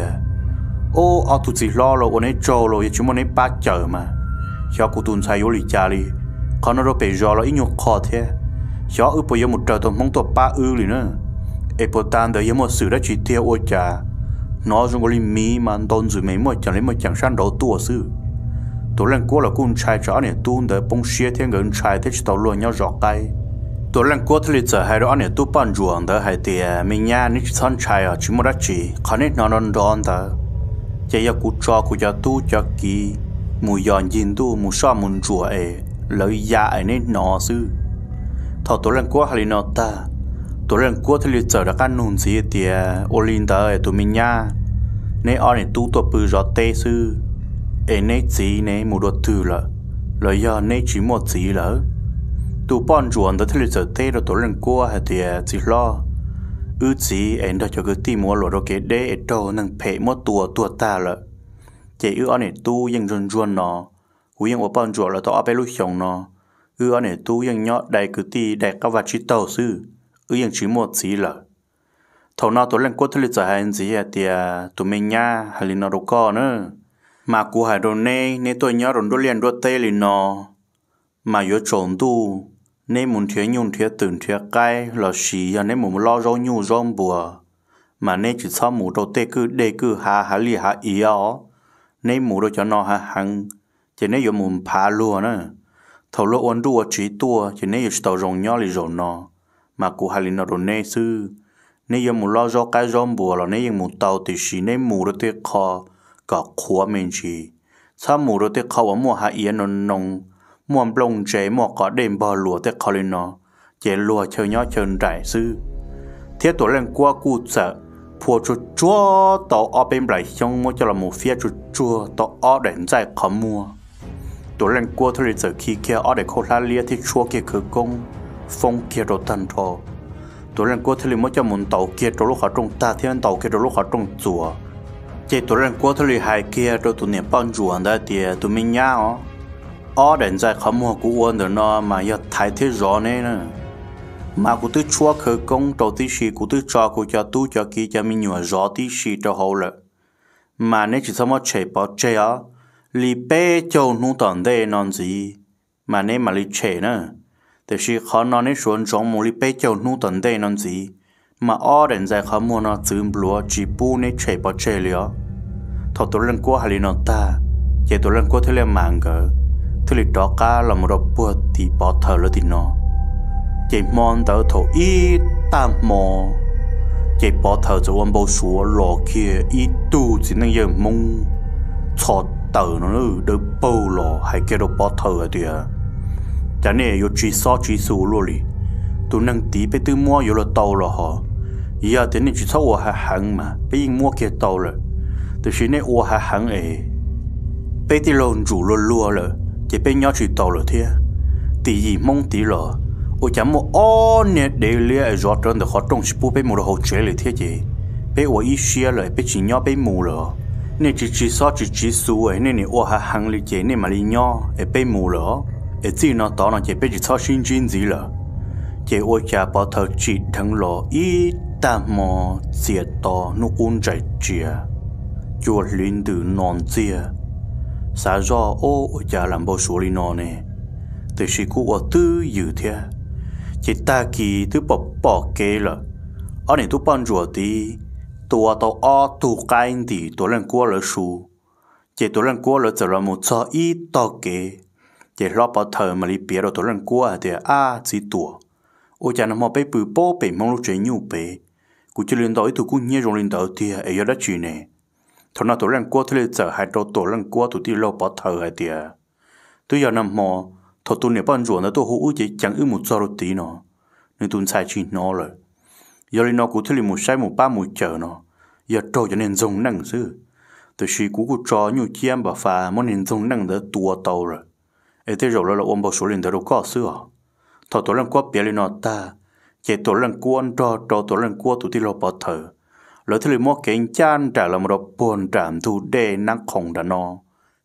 ô ở tụi gì lo rồi này trâu rồi chúng mình bắt chờ mà cho cụ tuần sai vô lý cha đi còn nó bị gió là ít nhục khó thế gió ư bây giờ một trời tụi mong tụi ba ư liền nữa ê bộ tan đời một sự đã chỉ theo ôi cha nó trong cái lý mà tôn rồi mấy một chẳng sang đầu tua sư tụi lần qua là con trai chó này tuôn đời bông xia thiên gần trai thế chỉ tàu luôn nhau giọt tay tụi lần qua thì giờ hai đứa này tu ban ruộng đó hai tiệt mình nhà nít son trai à chỉ một đất chỉ còn nít nó non đòn đó chỉ là cụ cho cụ cho tu cho kỹ mùi giòn chín tu mùi sao mùi rùa ấy lợi giá ấy nít nó sư thọ tụi lần qua hay nó ta tụi lần qua thì giờ đã căn nôn gì tiệt olin đó tụi mình nhà nít ở này tu tụi bự giọt tê sư ấy nít gì nít mùi đồ thừa là lợi giá nít chỉ một gì lỡ tụ bọn ruộng đó thì giờ tê rồi tụi lần qua hay thì chỉ lo gì anh đó cho cái tim mua lỗ rồi cái đế đâu năng phê mua tua ta là chỉ anh này tuยังruồn nó cúยังở bọn ruộng là tao ở bên lúc xong nó anh này tuยังnhọ đại cái ti đại các vật chỉ tàu sưยังchỉ một gì là thầu nào tụi lần qua thì giờ hay gì thì tụi mình nha hay là nó đâu có nữa mà cú hay rồi nè tôi nhớ rồi đôi liền đôi tê liền nó mà yếu trộn tu nên muốn thiệt nhung thiệt tưởng thiệt cái là xí ya nên muốn lo rau nhu rau bùa mà nên chỉ sau mù đầu tê cứ đề cứ hà li hà ý ó nên mù đầu cho nó hà hăng chỉ nên yếu muốn phá luôn nữa thầu lô ôn đua chỉ tua chỉ nên yếu tàu rồng nhỏ li rồng nó mà cụ hà li nó rồi nên sư nên yếu muốn lo rau cái rau bùa là nên yếu muốn tàu thì xí nên mù đầu tê kho cả khóa mình chỉ sau mù đầu tê kho ở mùa hà ý nó nông mua bông chế mua có đêm bò lúa tới khó lên nó chế lúa chơi nhỏ chơi đại sư thiết tổ lên qua cụ sợ phù chuột chúa tàu ở bên lại trong mua cho là một phía chuột chúa tàu ở đến dài khó mua tổ lên qua thôi giờ khi kia ở để khâu lá lia thì chúa kia khởi công phong kia đồ tân thọ tổ lên qua thôi mua cho một tàu kia đồ lúc họ trồng ta thiên tàu kia đồ lúc họ trồng chùa chế tổ lên qua thôi hai kia đồ tụi niệm bao chùa đó thì tụi mình nhau ở đến dài khó mua cú uốn được nó mà giờ thay thế rõ này nè mà cú tư chúa khởi công đầu tiên xí cú tư cho cú cho tu cho kỹ cho mình nhiều rõ tí xí cho hậu lệ mà nếu chỉ sao mà chạy bỏ chạy á li bé châu nu tận đây non gì mà nếu mà li chạy nữa thì xí khó nó nếu xuống trong một li bé châu nu tận đây non gì mà ở đến dài khó mua nó chìm lúa chỉ bu nếu chạy bỏ chạy liao thọ tôi lên qua hay nó ta vậy tôi lên qua thế là mạng cỡ thứ lịch đó cả là một đợt bùa thì bỏ thở lên thì nó chạy mòn tới thổ ít tam mò chạy bỏ thở cho ông bầu số lò kia ít tu chỉ năng giờ mông chọt tờ nó nữa đỡ bầu lò hay kia đâu bỏ thở ở địa chả nè yêu chỉ so chỉ số luôn đi tu năng tí bé tư mua yêu là tàu là họ giờ thế này chỉ sau ở hàng mà bé yên mua kia tàu rồi từ khi này ở hàng ấy bé thì lồn rủ luôn rồi chỉ bên nhau chỉ tàu rồi thế, tí gì mong tí rồi, ôi chẳng một on nè để lia rõ trên được họ trong ship bên một hồ chếเลยthế gì, bên ở ít xe rồi bên chỉ nhau bên mù rồi, nên chỉ so chỉ số ấy nên ở hàng lý chế nên mà lý nhau ở bên mù rồi, ở chỉ nó tao nó chỉ bên chỉ so xin chín gì rồi, chỉ ôi chả bảo thợ chỉ thằng lò ít tam mò diệt to nó ôn chạy chia, chùa linh từ non chia sao do ô cha làm bao số li nó nè từ khi cụ ở tư dự thế chỉ ta kỳ tư bỏ kê là ở này tu ban rùa tí tua tàu ở tu cái tí tu lên qua lỡ số chỉ tu lên qua lỡ giờ là một số ít to kê chỉ lo bảo thờ mà li bia rồi tu lên qua thì chỉ tua ô cha nó mà bé bự bố bé mong lúc chơi nhu bé cụ chỉ lên đó tu cụ nhớ rồi lên đó thì ấy đó chuyện nè thằng nào tụi lần qua thì giờ hai đầu tụi lần qua tụi đi lâu bỏ thở hay tiệt, tôi giờ nằm mò, thằng tụi này ban ruộng nó tôi hú chỉ chẳng ư một giờ tí nó, nên tụi sai chỉ nó rồi, giờ lên nó cũng thấy một sai một ba một chờ nó, giờ trâu cho nên dùng năng sư, từ khi cũng cho nhiều chiêm bà phà muốn nên dùng năng để tua tàu rồi, ấy thế rồi là ôm bao số lên đâu có xưa, thằng tụi lần qua bia lên nó ta, chỉ tụi lần qua cho tụi lần qua tụi đi lâu bỏ thở. Lỡ thì mua kiện chan trả là một đợt buồn trảm thu đê năng khổng đã nó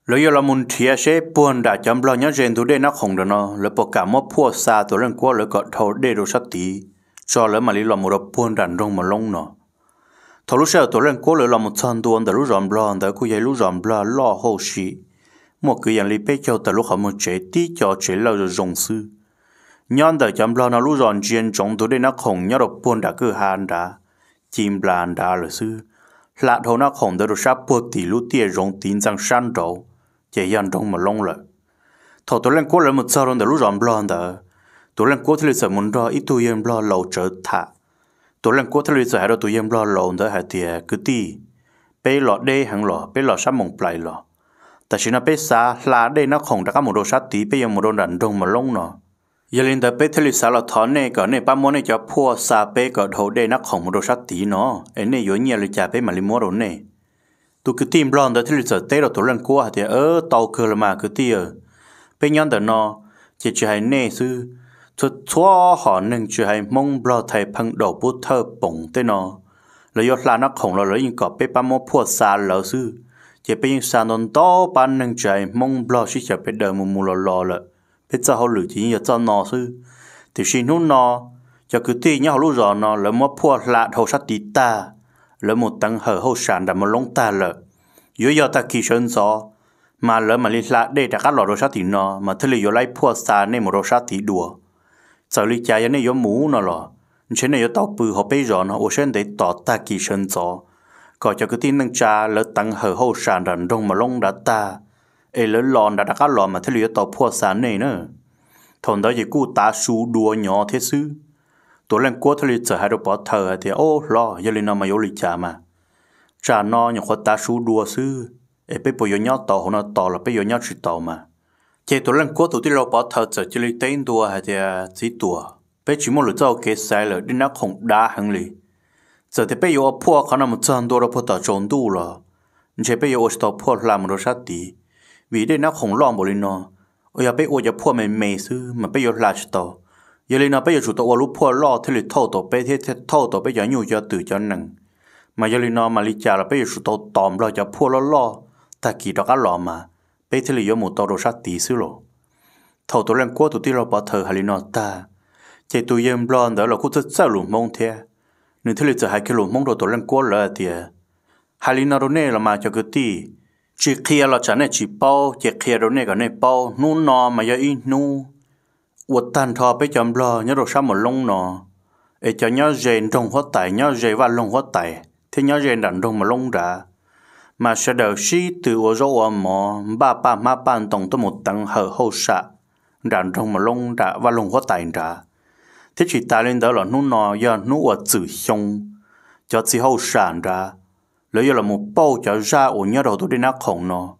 Lấy là muốn thiệt sẽ buồn đã chấm lo nhớ rèn tụi đây nó không được nó lấy bỏ cả mất phua xa tụi lần qua lấy cọ thầu để đồ sát tí cho lấy mà lấy là một đợt buồn đàn rong mà lông nó thầu lúc sau tụi lần qua lấy là một thân tuôn từ lúc rầm lo từ cuối lúc rầm lo lo hậu sĩ một cái dạng lấy bé cho từ lúc họ một chế tí cho chế lâu rồi rong sư nhon từ chấm lo nó lúc rầm chiến trong tụi đây nó không nhớ được buồn đã cứ hàn đã chim lan đã là sư lạ thầu nó không từ lúc sát buồn tí lúc tia rong tín rằng san đầu chỉ dàn trong mà lông lại, thầu tụi lên cố lại một sao rồi để lúc rầm lo đó, tụi lên cố thì giờ muốn ra ít tụi em lo lâu trở thả, tụi lên cố thì giờ hay là tụi em lo lâu đó hay thì cứ ti, bé lọ đây hàng lọ, bé lọ sát mông plei lọ,แต่ฉันน่ะbé xa là đây nó không đã có một đồ sát tí béยังmột đồ đàn trong mà lông nó, giờ lên đó bé thì giờ là thằng này cái này ba món này cho phua xa bé cái thầu đây nó không một đồ sát tí nó, anh này có nhiều là chả bé mà lấy mua đồ này. Tụi cứ tìm lo đó thì giờ tết rồi tụi lần qua thì tàu cơ là mà cứ tiề bên nhau đó nó chỉ hay nè sư thuật xóa họ nên chỉ hay mong lo thầy phăng đầu bút thơ bổng tên nó lấy giọt là nó khổng là lấy những cọp bé ba mốt phua xa lỡ sư chỉ bên xa non to ban nên chỉ hay mong lo chỉ chỉ bên đời mù lò lợ bên sau họ lử chỉ như cho nó sư thì xin hút nó cho cứ tìm nhau lúc rồi nó lấy mốt phua lạ thầu sát tí ta lỡ một tăng hở hậu sản đã một lông ta lỡ dưới giờ ta kỳ sơn gió mà lỡ mà đi lạ đây đã các lò đồ sát thì nó mà thứ lý do lấy phua xa nên một đồ sát thì đùa giờ lý trái này có mũ nó lò trên này có tàu bự họ bây giờ nó ở trên đấy tỏ ta kỳ sơn gió còn cho cái tin nâng cha lỡ tăng hở hậu sản đã rong mà lông đã ta lỡ lòn đã các lò mà thứ lý do tàu phua xa này nữa thằng đó chỉ cú ta su đùa nhỏ thế sư tụi lên qua thì giờ hai đứa bỏ thờ thì lo giờ lên nó mà vô lịch trả mà trả nó những khoa ta su đua sư bây giờ nhau tàu nó tàu là bây giờ nhau chỉ tàu mà chỉ tụi lên qua tụi đi lo bỏ thờ giờ chỉ lấy tên đua hay thì chỉ đua bây chỉ muốn lựa chọn cái sai rồi đi nó không đa hàng lì giờ thì bây giờ phua khả năng một trăm đô là phua tàu trốn đu rồi chỉ bây giờ tàu phua làm một sát tí vì đây nó không lo một lần nó giờ bây giờ phua mày sư mà bây giờ là chỉ tàu giờ lên nó bây giờ chủ tàu lúc phua lo thì lịch thâu tàu bây thì thâu tàu bây giờ nhiều cho từ cho nằng mà giờ lên nó mà lịch trả là bây giờ chủ tàu tòm lo cho phua lo ta kỳ đó cá lò mà bây thì lịch một tàu đồ sát tí xíu rồi thâu tàu lên qua tụi ti lo bỏ thờ hay lên nó ta chỉ tụi em lo đó là cũng rất sao lủng mông thế nên thì lịch giờ hai cái lủng mông đồ tàu lên qua là thì hay lên nó đồ này là mà cho cái tí chỉ kia là chả này chỉ bao chỉ kia đồ này cái này bao nôn nó mà giờ in nu uất tan thọ bây giờ lo nhớ đồ sao một lông nó cho nhớ rèn trong hóa tài nhớ rèn vào lông hóa tài thì nhớ rèn đàn trong mà lông đã mà sẽ đầu sĩ từ ở chỗ mỏ ba má ban tổng tới một tầng hở hậu sạ đàn trong mà lông đã vào lông hóa tài đã thế chỉ ta lên đó là nút nó do nút ở chữ xong cho chỉ hậu sản đã lấy là một bao cho ra ở nhớ đầu tôi đi nát khổng nó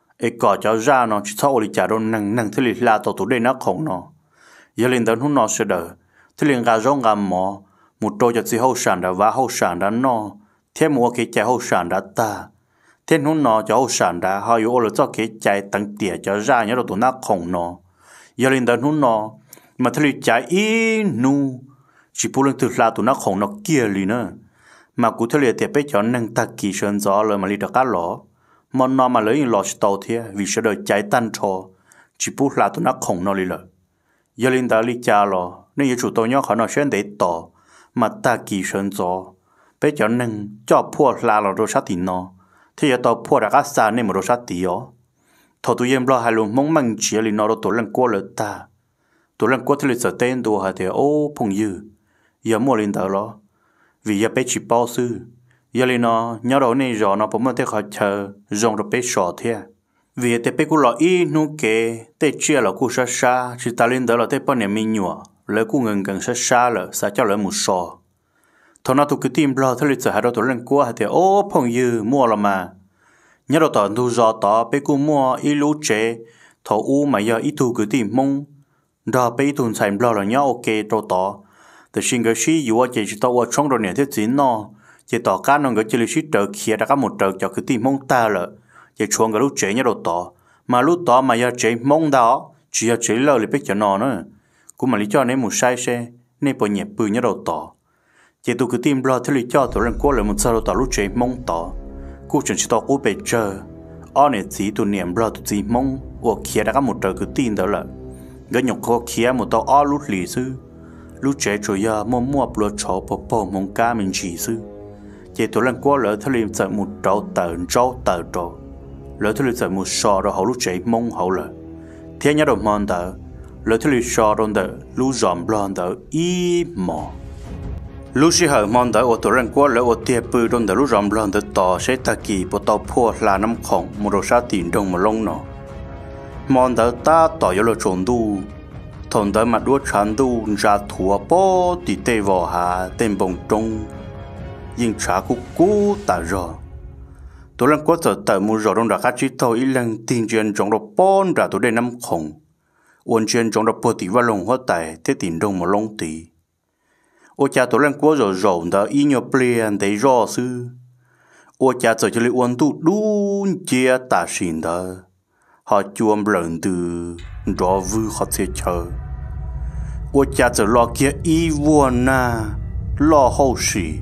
cỏ cho ra nó chỉ sau đi trả đâu năng thế là tao tôi đi nát khổng nó giờ lên đó nó sẽ đỡ thì liền gà rong gà mỏ một đôi cho chỉ hậu sản đã và hậu sản đã no thêm một cái trái hậu sản đã ta thêm nó cho hậu sản đã họ yêu là cho cái trái tăng tỉa cho ra nhớ đâu tụi nó khổng nó giờ lên đó nó mà thì liền trái ít nu chỉ phụ lên từ là tụi nó khổng nó kia liền nữa mà cụ thể liền tiệp cho nâng ta kỳ sơn gió rồi mà đi được cá lỏ mà nó mà lấy lọ tàu thế vì sẽ đợi trái tan cho chỉ phụ là tụi nó khổng nó liền rồi giờ linh đã lý cha lo nên giờ chủ tôi nhớ họ nói chuyện để tỏ mà ta kỳ sơn gió bây giờ nên cho phua là đồ sát tí nó thì giờ tao phua đã cá xa nên một đồ sát tí ó thầu tụi em lo hai luôn mong măng chỉ linh nó đồ tụi lần qua lỡ ta tụi lần qua thì lịch sử tên đồ hay thì phong dư giờ mua linh đó lo vì giờ bé chỉ bao sư giờ linh nó nhớ đồ này rồi nó bỗng mà thấy họ chờ rong rồi bé sọ thế vì thế bé cũng lo ít nu kê thế chia là cũng xa chỉ ta lên đó là thế bao nhiêu mình nhọ lấy cũng gần xa là xa cho lấy một sọ thằng nào tụi cứ tìm lo thế lịch sử hai đứa tụi lên qua thì phong dư mua là mà nhớ đồ tao thu rõ tao bé cũng mua ít lúa chế thầu u mà giờ ít thu cứ tìm mông đó bé tuần xài lo là nhớ ok đồ taoแต่สิ่งก็ชี้อยู่ว่าจะต้องว่าช่องเราเนี่ยที่จีนเนาะจะต่อการนั่งก็จะเลยชี้เจอเขียดก็หมดเจอจากคือที่มองตาเลยจะชวนกับลูกเจ๊เนี่ยเราต่อมาลูกต่อมาอย่าเจ๊มองดาวchỉอย่าเจ๊เราเลยไปจะนอนเนาะกูมาลิจ่อเนี่ยหมูใช่ใช่เนี่ยปนเหยียบปืนเนี่ยเราต่อจะตัวคือทีมเราที่ลิจ่อตัวเรื่องกูเลยมันจะเราต่อลูกเจ๊มองต่อกูจนจะต่อกูไปเจอ ở này chỉ tụi niệm lo tụi chỉ mong hoặc kia đã có một trời cứ tin đó là cái nhục khó kia một tao ở lúc lì sư lúc trẻ rồi ya mua bữa chó bỏ mong cá mình chỉ sư chỉ tụi lần qua lỡ thay liệm một trâu tờ rồi lỡ thay liệm một sò rồi hậu lúc trẻ mong hậu là thế nhớ đồng mòn tờ lỡ thay liệm sò rồi tờ lúc dòm blon tờ y mò lúc xí hở mòn tờ ở tụi lần qua lỡ ở tiệp bự rồi tờ lúc dòm blon tờ tỏ sẽ ta kỳ bộ tàu phua là nắm khổng một đồ sa tiền đồng một lông nọ mòn tờ ta tỏ yếu là trốn đu thằng đó mà đua chán đu ra thua bó thì tê vò hà tên bồng trông nhưng trả cú ta rồi tôi lần qua tới mua rồi trong đó các chị tôi ý lần tiền chuyện trong đó bón ra tôi đây năm khổng uốn chuyện trong đó bớt tí vào lồng hoa tài thế tiền đồng một lông tí ô cha tôi lần qua rồi đó ý nhớ plan để rõ sư ô cha tôi cho lấy uốn tu đun chia ta xin đó họ chuông lần từ rõ vui họ sẽ chờ ô cha tôi lo kia ý vuông na lo hậu sĩ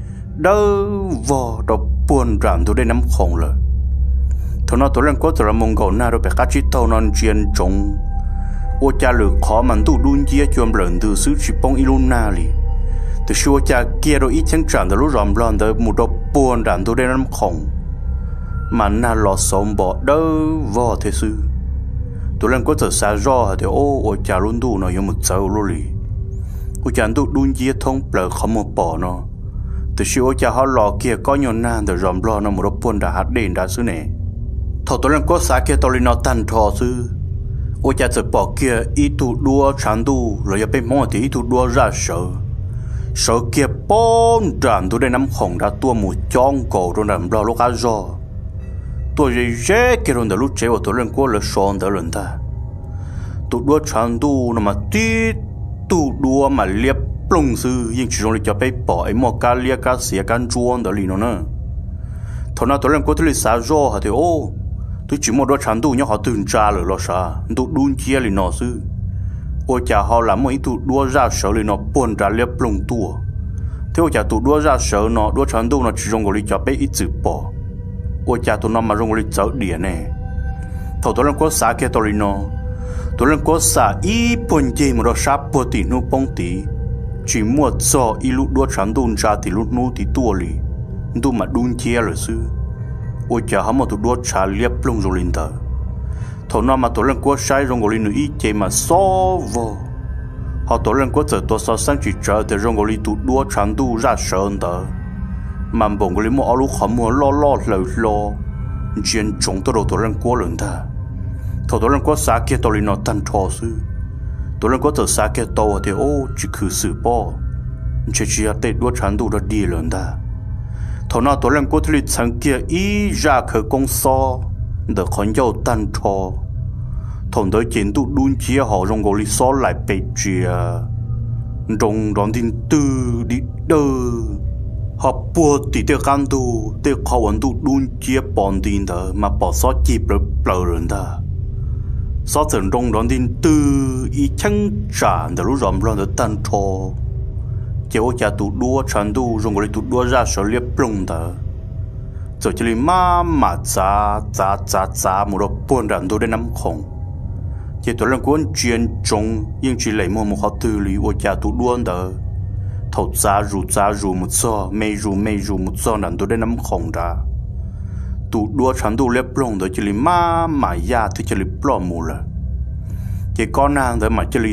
đâu vò đó buồn ràng tôi đây nắm khổng rồi thôi nó tôi lên có tôi là mong cầu na rồi phải cá chít tàu non chuyên trống ô cha lừa khó mà tu đun chia chuông lần từ xứ chỉ bông iluna li từ xưa cha kia rồi ít chẳng chẳng từ lúc ròm lon tới một đó buồn ràng tôi đây nắm khổng mà na lọ sống bỏ đâu vò thế sư tôi lên có tôi xa rõ thì ô cha luôn tu nó giống một dấu luôn li ô cha tu đun chia thông bờ không một bỏ nó từ xưa cha họ lò kia có nhiều nan từ ròm lo nó một đôi buồn đã hát đền đã xứ này thầu tôi làm có xã kia tôi lên nó tan thò sư ô cha tự bỏ kia ít tụ đua chán tụ rồi bên mò thì ít tụ đua ra sợ kia bón tràn tôi đây nắm khổng đã tua một chong cổ rồi nằm lo lúc ăn giò tôi dễ kia rồi lúc chế tôi lên có là son đó lần ta tụ đua chán tụ nó mà tí tụ đua mà liệp plong sư nhưng chỉ trong lịch cho bé bỏ ấy mò cá lia cá xía cá chuông đó lì nó nè thằng nào tôi làm có thể xả rô hả thì ô tôi chỉ một đôi chán tu nhá họ từng tra rồi lo sa tụ đun chia lì nó sư ôi cha họ làm mấy tụ đua ra sợ lì nó buồn ra lia plong tua thế ôi cha tụ đua ra sợ nó đua chán tu nó chỉ trong lịch cho bé ít chữ bỏ ôi cha tụ nó mà trong lịch chở điện nè thằng tôi làm có xả kia tôi lì nó tôi làm có xả ít buồn gì mà nó sắp buồn tí nó bông tí chỉ mua cho ít lúc đua chán đun ra thì lúc nô thì tua lì đu mà đun chia rồi sư ôi cha họ mà tụi đua trà liệp lông rồi linh tờ thầu nào mà tụi lần qua sai rồi ngồi linh ít chế mà so vô họ tụi lần qua giờ tụi so sang chỉ chờ để rồi ngồi linh tụi đua chán đu ra sơn tờ mà bồng ngồi linh mua lúc họ mua lo lo chuyện chúng tôi tụi lần qua lần ta thầu tụi lần qua sáng kia tụi linh nó tan thò sư tôi lần có từ xa kia tàu thì ô chỉ khử xử bỏ chỉ là tết đua chán đủ đã đi lớn ta thầu nào tôi lần có thể sang kia ý ra khởi công so để khẩn dâu tan cho thầu tới chiến tụ đun chia họ trong gọi lý so lại bề chia trong đón tin tư đi đơ họ buộc thì tiêu can tu tiêu khó vấn tụ đun chia bọn tin đó mà bỏ sót chỉ bờ lớn ta sau trận trong đón tin từ ý chân trả để lúc rộm lo được tan thô kéo cha tụ đua chán đu rồi người tụ đua ra sở liệp plong đó rồi chỉ mà giá một đôi buồn đàn tôi đến nắm khổng chỉ tôi làm cuốn chuyên trống nhưng chỉ lấy một họ từ lý của cha tụ đua đó thầu giá rủ một so mây rủ một so đàn tôi đến nắm khổng đó tụ đua chán đu liệp plong đó chỉ mà ya thì chỉ plong mù là cái con nàng đó mà chỉ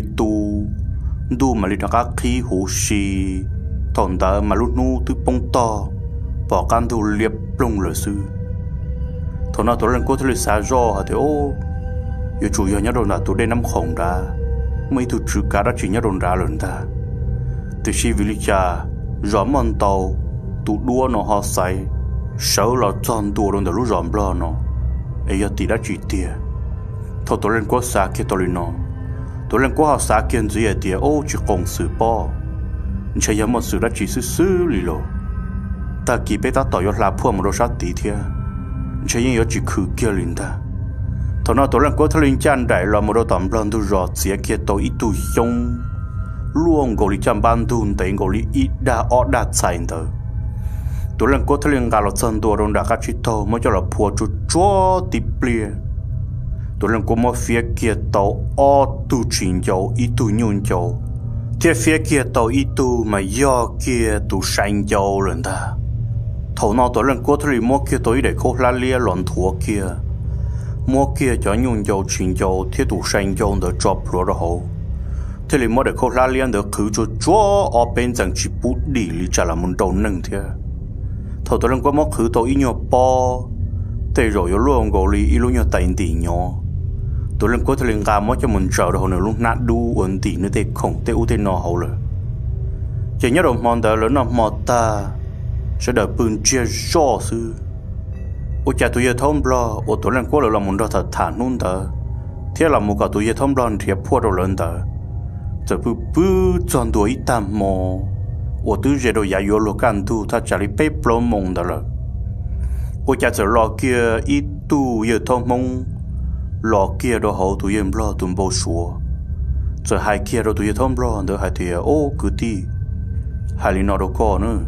tu mà đi các khí hú xì thằng đó mà lúc nu từ bông to bỏ can tu liệp plong là sư thằng nào tôi lên cố thể xả rõ thì ô yêu chủ yếu nhớ đồn là tôi đây nắm khổng ra mấy thứ trừ cá đã chỉ nhớ đồn ra lần ta từ khi vì lý cha rõ mòn tàu tụ đua nó họ say sợ là tròn tua đồn là lúc rõ blo nó ấy giờ thì đã chỉ tiền thằng tôi lên cố xả kia tôi lên nó tôi lên qua học xã kiến gì thì ô chỉ công sự bỏ, chỉ có một sự đã chỉ xử lý lo, ta kỳ bé ta tỏ ra là phù một đồ sát tí thế, chỉ có chỉ khử kia linh ta, thằng nào tôi lên qua thằng linh chan đại là một đồ tạm lần tu rõ sẽ kia tôi ít tu xong, luôn gọi đi chăm ban tu để gọi đi ít đa ở đa sai đó, tụi lần có thể liên gà là chân đua đông đã cá chỉ tàu mới cho là phùa chú chúa tịp bia tụi lần có một phía kia tàu o tu chín dầu ít tu nhung dầu thế phía kia tàu ít tu mà do kia tu sáng dầu lần ta thầu nào tụi lần có thể mua kia tới để khâu lá lia loạn thua kia mua kia cho nhung dầu chín dầu thế tu sáng dầu để chọc lúa đó hậu thế thì mua để khâu lá lia để khử cho chúa ở bên rằng chỉ bút đi lý trả là muốn đầu nâng thế thầu tụi lần có móc khử tàu ít nhiều po thế rồi yếu luôn gọi lý ít luôn nhiều tiền tỷ nhỏ tụi lần có thể liên gà móc cho mình chờ được hồi nữa lúc nát đu ổn tỷ nữa thế không thế ưu thế nó hậu rồi chỉ nhớ đồng mòn đời lớn nó mọt ta sẽ đợi bưng chia rõ sư ôi cha tụi giờ thông lo ôi tụi lần có là muốn đó thật thả nôn tờ thế là một cái tụi giờ thông lo thì phua đồ lớn tờ giờ bự chọn đuổi tam mò ôi tụi giờ đồ giải vô lo can tu ta trả lý bếp lo mông đó rồi ôi cha giờ lo kia ít tu giờ thông mông lọ kia đó hậu tụi em lo tụi bao số giờ hai kia đó tụi em thông lo đỡ hai thì ô cứ đi hai lý nó đâu có nữa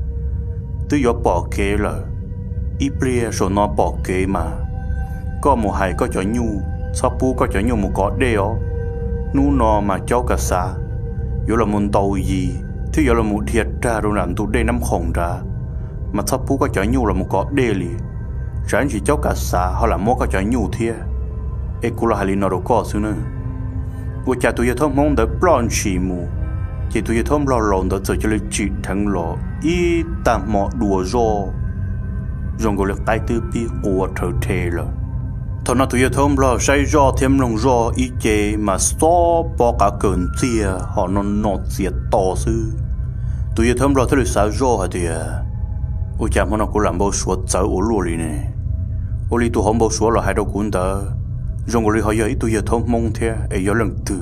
tụi yo bỏ kế là ít bia số nó bỏ kế mà có một hai có cho nhu sao pu có cho nhu một có đeo nu nó mà cháu cả xa yo là muốn tàu gì thứ yo là một thiệt ra rồi làm tụi đây nắm khổng ra mà sao pu có cho nhu là một có đê li chẳng chỉ cháu cả xa họ là mua có cho nhu thiệt ê cô là hai lý nó đâu có xứ nữa ôi cha tụi thông mong đỡ plon chỉ mù chỉ tụi thông lo lộn đỡ cho lấy chỉ thằng lọ y tạm mọ đùa rô rồi gọi là tay tư pi của thở thề rồi thằng nào tụi thông lo say rô thêm lòng rô y chế mà xó bỏ cả cơn tia họ nó nọt diệt to xứ tụi thông lo thấy được sao rô hả thì ôi cha mà nó cũng làm bao số chở ổ lùa đi nè ôi li tụi không bao số là hai đâu cũng đỡ rồi người họ giờ ít tụi giờ thông mong thế ấy giờ lần từ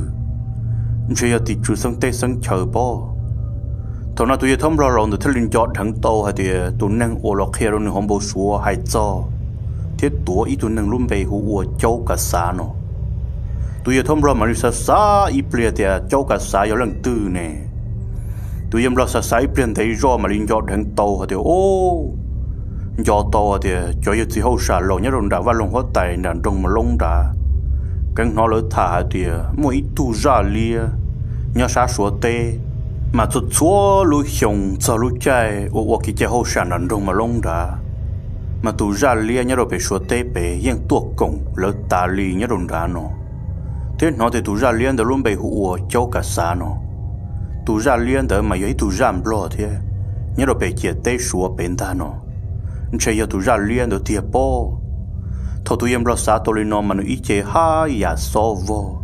chỉ giờ thì chú sang tây sang chờ bo thằng nào tụi giờ thông lo lòn được thấy linh chọn thằng to hay thì tụi năng ô lọc kia rồi không bao số hay cho thế tuổi ít tụi năng luôn về hùa châu cả xã nó tụi giờ thông lo mà đi xa ít bia thì châu cả xã giờ lần từ nè tụi giờ lo xa ít bia thấy rõ mà linh chọn thằng to hay thì ô do to thì cho yêu chỉ hậu sản lồng nhớ đồng đã và lồng hóa tài đàn đồng mà lông đã căng nó lỡ thả thì mỗi tu ra lia nhớ sa số tê mà tụt chúa lối hiong cho lối chạy ô cái chơi hậu sản đàn đồng mà lông đã mà tu ra lia nhớ rồi về số tê về yên tuột cổng lỡ tà li nhớ đồng đã nó thế nó thì tu ra lia đã luôn về hụa châu cả xa nó tu ra lia đã mà ấy tu ra lo thế nhớ rồi về chia tê số bên ta nó chơi giờ tụi ra liền được tiệp po, thầu tụi em lo xa tụi nó mà nó ít chơi ha ya so vô,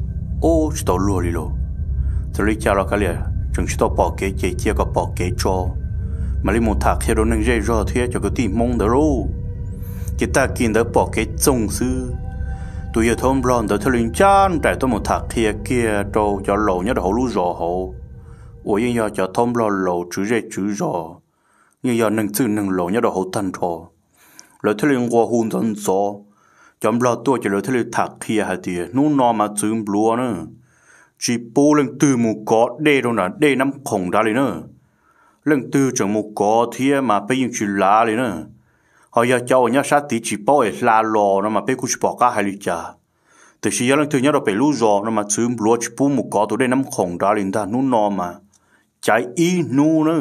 ô chỉ tụi lùa đi lo, tụi lấy cha lo cái liền, chẳng chỉ tụi bỏ cái chơi chia có bỏ cái cho, mà lấy một thằng kia đó nên dễ rồi thế cho cái tim mong đó rồi, chỉ ta kiên đó bỏ cái trông sư, tụi giờ thôn blond đó tụi linh chan tại tụi một thằng kia đâu cho lẩu nhớ đầu lú rò hậu, ôi giờ cho thôn blond lẩu chữ dễ chữ rò như giờ nâng chữ nâng lỗ nhớ đồ hậu thân thọ lời thế liên qua hôn thân gió chấm lo tôi chỉ lời thế liên thạc kia hả thì nô nọ mà chữ lúa nữa chỉ bố lên từ một có đê đâu nè đê nắm khổng ra liền nữa lên từ chẳng một có thì mà bây giờ chỉ lá liền nữa họ giờ cháu nhớ sát tí chỉ bao là lò nó mà bây cũng chỉ bỏ cả hai lít trà từ khi giờ lên từ nhớ đồ bây lú gió nó mà chữ lúa chỉ bố một có tôi đê nắm khổng ra liền ta nô nọ mà trái y nô nữa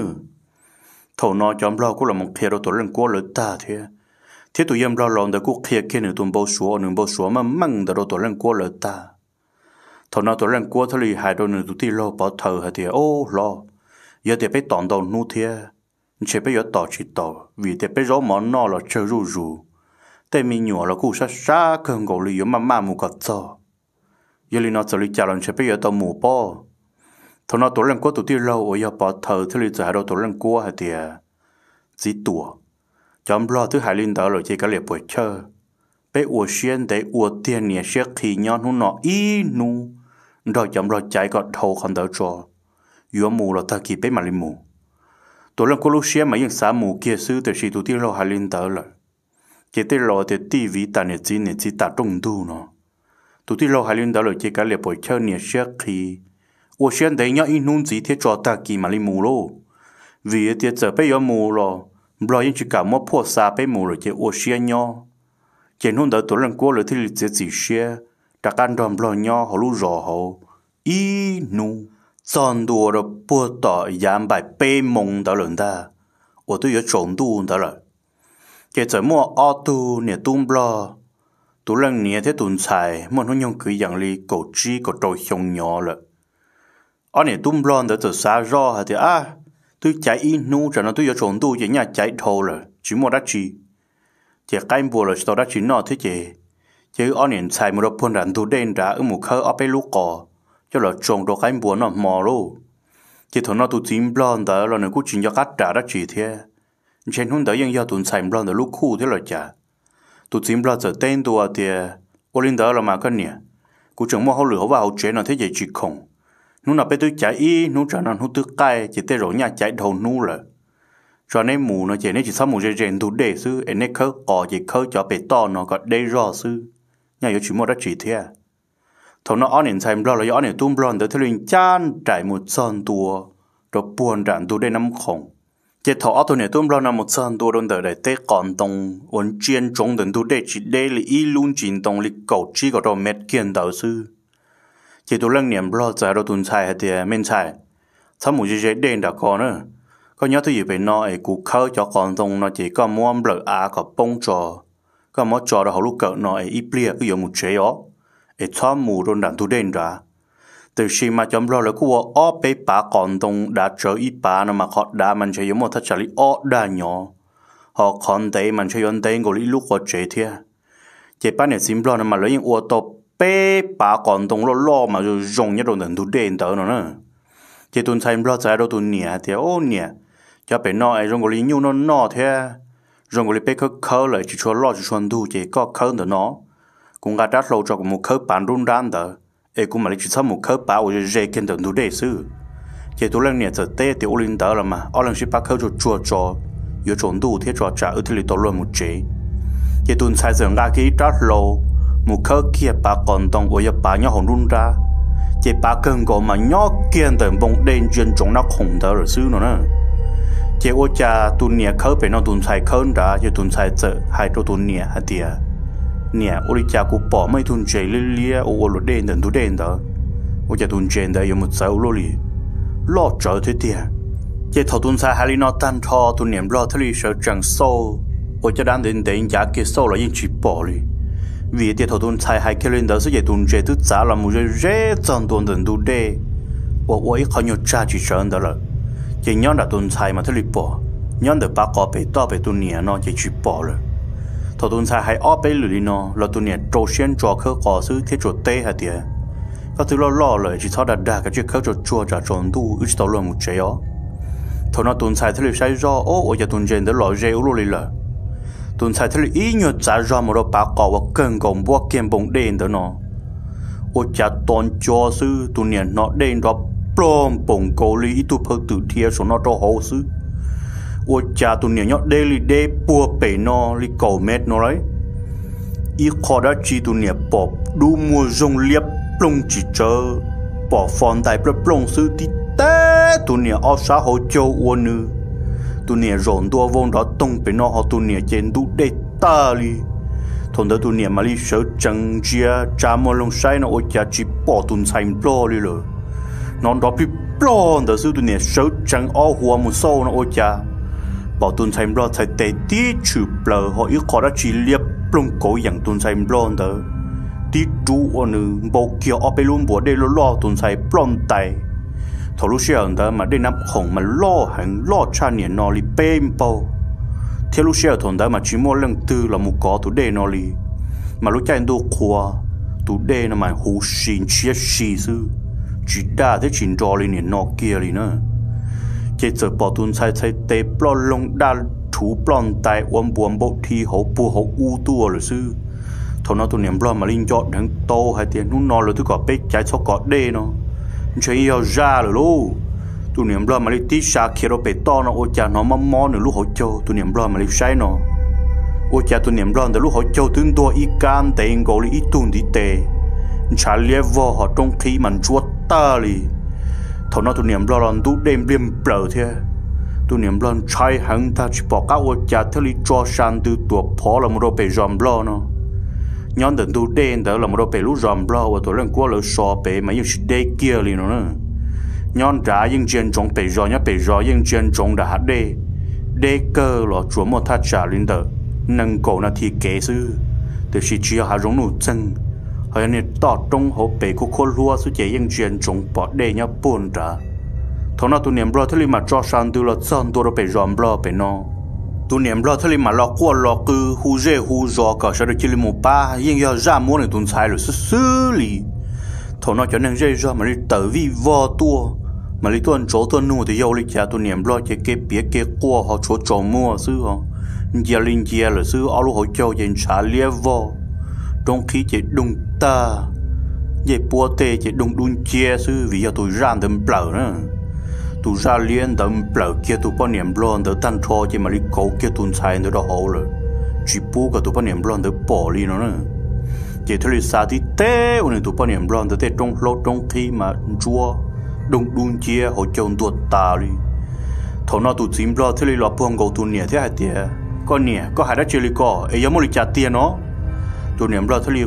thầu nó chấm lo cũng là một kia đâu tụi lần qua lỡ ta thế tụi em lo lòn để cũng kia nửa tuần bao số mà măng để đâu tụi lần qua lỡ ta thầu nó tụi lần qua thôi hai đôi nửa tụi ti lo bỏ thờ hay thì ô lo giờ thì phải tòn đầu nu thế chỉ phải giờ tỏ chỉ tỏ vì thì phải rõ món nó là chơi rù tại mình nhỏ là cũng xa cơn gầu lì mà một cái cho giờ li nó xử lý chả lần chỉ phải giờ tàu mù po thằng nào tụi lần qua tụi ti lâu ở giờ bỏ thờ thứ lý giải đâu tụi lần qua hay thì chỉ tủa chấm lo thứ hai linh đó rồi chỉ cái liệp buổi chơi bé uổng xuyên để uổng tiền nhẹ xếp khi nhon hú nọ y nu rồi chấm lo trái gọt thầu không đỡ cho yếu mù là ta kịp bé mà linh mù tụi lần qua lúc xuyên mà những xã mù kia xứ từ khi tụi ti lâu hai linh đó rồi chỉ ti lâu thì ti vì ta nhẹ chỉ ta trung tu nó tụi ti lâu hai linh đó rồi chỉ cái liệp buổi chơi nhẹ xếp khi我现在要一弄几天做大鸡嘛哩木咯，为一点这边要木咯， blo yên chỉ cả mua po sa bé mù rồi chế ô xia nho chế nôn đỡ tổ lần qua rồi thì chế chỉ xia đặc ăn đòn blo nho họ lu rò họ y nu chọn đùa rồi po tỏ giảm bài bé mông đỡ lần ta ô tôi nhớ trộn đu đỡ rồi chế chỉ mua ô tô nè tung blo tổ lần nè thế tuần xài mua nó nhung cứ dạng li cổ chi cổ trôi xong nhỏ rồi ở nè tung blo đỡ từ xa rõ hả thì tôi chạy in nu cho nó tôi nhớ trộn đu chế nhà chạy thâu rồi chỉ mua đắt chi chế cái bùa rồi tao đắt chi nó thế chế ở nè xài một đôi phun đạn tu đen đã ở một khơi ở bên lúa cỏ cho là trồng đồ cái bùa nó mò luôn chế thằng nó tu chim blond đó là nó cũng chỉ cho cắt trả đắt chi thế trên hôm đóยัง要tuần xài blond lúc khu thế là chả tu chim blond giờ tên tua thì ô linh đó là mà cái nè cũng chẳng mua hậu lửa vào chế nó thế chỉ khổng nó nào bên tôi chạy y nó cho nó tôi cay chỉ tên rồi nhà chạy đầu nó rồi cho nên mù nó chỉ nên chỉ sau mù dây tu để sư anh ấy khơi cỏ chỉ khơi cho bể to nó có đây rõ sư nhà yếu chỉ mua đắt chi thế thằng nó ăn xài blond là ăn tum blond đó thế liền chan trải một son tua rồi buồn đạn tu để nắm khổng chế thọ ởตัวเนี่ยตุ้มเรานำหมดส่วนตัวโดนเดได้ก่อนตรงวันเจียนจงเดินตัวได้จิตได้เลยอีลุนจินตรงเลยเก่าจีก็เราเม็ดเกียนดาวซื้อเจ้าตัวเรื่องเนี่ยเราจะเราตุนใช้ให้เดียไม่ใช่ถ้าหมูจะเด่นดาวก่อนเนอะก็ย้อนตัวอยู่ไปนอไอ้กูเข้าจอก่อนตรงนอจีก็ม้วนเบลอากับป้งจอก็ม้วนจอเราลูกเกิดนอไอ้อีเปลี่ยก็อยู่หมู่เจี๋อไอ้ช้อมหมูโดนดันตัวเด่นด่าtừ khi mà chấm lo là cô ở bên bà còn đông đã trở ít bà nó mà họ đã mình chơi một thắt chặt lý ở đa nhỏ họ còn đấy mình chơi yon đấy gọi lý lúc họ chơi thế chế bà này xin lo mà lấy những ô tô bên bà còn đông lo mà rồi dùng nhất đồ đần tu đen tới nó nữa chế tuần sai lo sai đâu tuần nhẹ thì ô nhẹ cho bên nó ai dùng gọi lý nhiêu nó thế dùng gọi lý bên khơi lại chỉ cho lo chỉ cho tu chế có khơi được nó cũng cả đắt lâu cho một khơi bản run đan đó ê cũng mà lấy chỉ sau một khớp bảo rồi dễ kiến được đủ để xử chỉ tôi lần này giờ tết thì Olin đó là mà ở lần ship khớp cho chua cho yếu trốn đủ thiết cho trả ở thì tôi luôn một chế chỉ tuần sai giờ ra cái đắt lâu một khớp kia bà còn đông ở bà nhỏ hồn run ra chỉ bà cần có mà nhỏ kiến được bông đen chuyên trồng nó khủng đó rồi xử nó nữa chỉ ở cha tuần này khớp về nó tuần sai khớp đã chỉ tuần sai giờ hai chỗ tuần này hả tiệt nè, ôi cha cũng bỏ mấy thùng chè lia ô lô đen đần tu đen đó, ôi cha thùng chè đây có một sáu lô lì, lo trở thế tiệt, chỉ thầu thùng xa hai lì nó tan thò thùng niệm lo thế lì sợ chẳng sâu, ôi cha đang đến giá kia sâu là những chỉ bỏ lì, vì tiệt thầu thùng xa hai kia lên đó sẽ chỉ thùng chè thứ giá là một cái rẻ chân tuần đần tu đen, ôi khó nhiều cha chỉ sợ đó là, chỉ nhon đã thùng xa mà thế lì bỏ, nhon được ba cọ bể to bể thùng niệm nó chỉ bỏ rồi thầu tuần sai hay ở bên lưỡi nó là tuần này trâu xuyên cho khơi cỏ xứ thiết trộn tê hả tiệt các thứ lo lời chỉ thao đặt cái chiếc khơi trộn chua trả trộn tu ít tao luôn một chế ó thầu nó tuần sai thế là sai do ôi giờ tuần trên đó lo rêu luôn là tuần sai thế là ý nhớ trả do một đôi bạc cỏ và cần gồng bua kem bông đen đó nó ôi chả toàn cho xứ tuần này nó đen đó plom bông cổ lý ít tu phơi tự thiệt số nó cho hậu xứ ôi cha tụi nhóc daily day bùa bể nó li cầu mét nó đấy ít khó đã chỉ tụi nhóc bỏ đu mua rong liệp plong chỉ chờ bỏ phòn đại plong sư tí té tụi nhóc ở xã hội châu uốn nữ tụi nhóc rộn đua vong đó tung bể nó họ tụi nhóc trên đu đây ta li thằng đó tụi nhóc mà li sợ chẳng chia cha mua lông say nó ôi cha chỉ bỏ tụi xanh plo li rồi nó đó bị plo đó sư tụi nhóc sợ chẳng ở hoa một sâu nó ôi cha bỏ tuần sai blon sai tệ tí chụp lờ họ ít khó đã chỉ liệp plong cổอย่างtuần sai blon đó tí chú ở nữ bộ kia ở bên luôn bộ đây lo tuần sai blon tay thầu lúc xưa đó mà đây nắm khổng mà lo hàng lo cha niệm nó li bêm bao theo lúc xưa thằng đó mà chỉ mua lần tư là một có tụ đây nó li mà lúc cha đồ khoa tụ đây nó mà hú xin chia xì sư chỉ đa thế chỉ cho li niệm nó kia li nữa chế giờ bỏ tuần sai tê plon lông đa thủ plon tai buồn bộ thi hậu bùa hậu u tua rồi sư thằng nó tụi niệm plon mà linh chọn thằng to hay tiền nó nói là tôi có biết trái cho có đê nó chơi yêu ra rồi luôn tụi niệm plon mà linh tí xa kia nó bể to nó ôi cha nó mắm món nữa lúc hậu châu tụi niệm plon mà linh sai nó ôi cha tụi niệm plon từ lúc hậu châu tương đua ít can tiền gọi là ít tuần đi tệ trả level họ trong khi mình chuột ta li thằng nó tụi niệm lo lòn tú đêm đêm bờ thế tu niệm lon trai hăng ta chỉ bỏ các ô cha theli cho san từ tua phó là một đồ bể giòm lo nó nhon đợt tu đen đó là một đồ bể lú giòm lo và tôi lên qua lỡ sò bể mà những đê kia liền nó nhon trả những chuyện trong bể giò những chuyện trong đã đê cơ là chúa một thắt trả lên đó nâng cổ nó thì kế sư từ khi chia hạ giống nụ chân hay nên tọt trong hộp bể của khôn lúa số chế những chuyện trong bỏ đê nhá buồn trả thằng nào tụi niệm lo thế mà cho sang từ là chân tôi bể giòm lo bể nó tụi niệm lo thế mà lo qua lo cứ hu dê hu giò cả sao được chỉ một ba nhưng giờ ra muốn để tụi sai rồi xử lý thằng nào cho nên dê ra mà đi tới vì vò tua mà đi tuần chỗ tuần nụ thì yêu đi cha tụi niệm lo chỉ cái bía cái qua họ chỗ trò mua xứ họ giờ linh giờ là xứ áo lụa họ cho dân trả lia vò trong khi chỉ đụng ta vậy bùa tê chỉ đụng đun chia xứ vì giờ tụi ra đâm bờ nữa tụi ra liên đâm bờ kia tụi bao niệm lo đỡ tan cho chỉ mà đi cố kia tụi sai nữa đó hậu rồi chỉ bùa cái tụi bao niệm lo đỡ bỏ đi nữa chỉ thôi xa thì té nên tụi bao niệm lo đỡ té trong lỗ trong khi mà chúa đụng đun chia họ cho tuột ta đi thằng nào tụi chim lo thế là buông cầu tụi nhẹ thế hả tiệt con nhẹ có hai đứa chơi có ấy giống như trả tiền nó tụi niệm lo thế là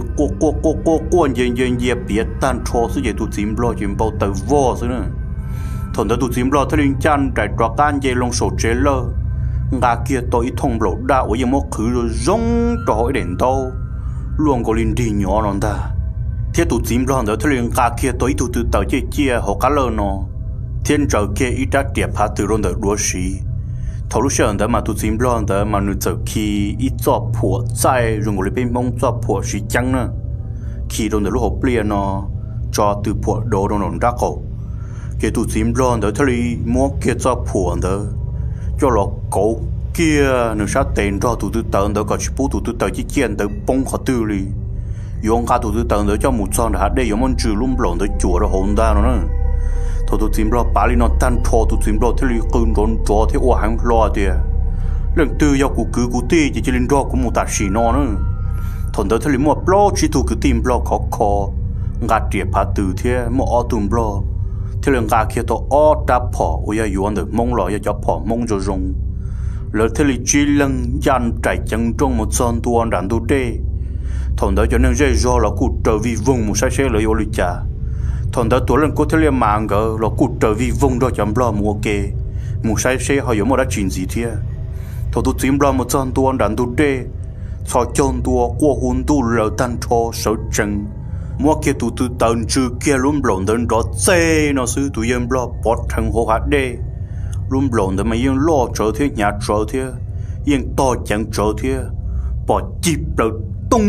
cô yên biết tan cho sự gì tụi chim lo chim bao tờ vò xí nữa thằng đó tụi chim lo thế là chăn trải trọ can dây lông sổ chế lơ ngã kia tôi thông lộ đạo ở một khứ rồi giống trò hỏi đèn đâu luôn có linh đi nhỏ non ta thế tụi chim lo đó thế là ngã kia tôi tụi tàu chia họ cá lơ nó thiên trời kia ít đã đẹp phá từ luôn đỡ đua xí thầu lúc sáng đó mà tụi chim lo đó mà nửa giờ khi ít cho phủa trái rồi ngồi bên mông cho phủa xí trắng nữa khi luôn đỡ lúc hộp liền nó cho từ phủa đồ nó ra cổ cái tụi chim lo đó thế là mua kia cho phủa đó cho nó cổ kia nửa sát tiền cho tụi tàu đó có chỉ bố tụi tàu chỉ chuyện đó bông họ tư đi dùng cả tụi tàu đó cho một son đã để dùng món chữ lum lồng đó chùa đó hồn đa nó tụi chim lo bà nó tan cho tụi chim lo thế li cơn rốn cho thế ô hàng lo đi lần tư yêu cụ cứ cụ ti chỉ lên đó cũng một tạ xì nó nữa thằng đó thế li mua lo chỉ tụi cứ tìm lo khó ngạt tiệp phá từ thế mua ô tụm lo thế lần ngạt kia tụi ô đáp phỏ ôi ya yuan được mông lo ya cho phỏ mông cho rong lỡ thế li chỉ lần dàn trải chân trong một son tuan đàn tu đê thằng đó cho nên dễ do là cụ trở vì vùng một sai lợi ô lịch trả thằng đó tuổi lần có thể liên mạng gỡ là cụt trở vì vùng đó chấm lo mua kê một sai họ giống một đã chuyện gì thế thằng tôi chìm lo một chân tuôn đàn tu đê sau chân tua qua hôn tu lỡ tan cho sợ chân mua kia tụi tận trừ kia luôn lộn đến đó xe nó sư tụi em lo bớt thằng hồ hạt đê luôn lộn đến mà yên lo trở thế nhà trở thế yên to chẳng trở thế bỏ chip lỡ tung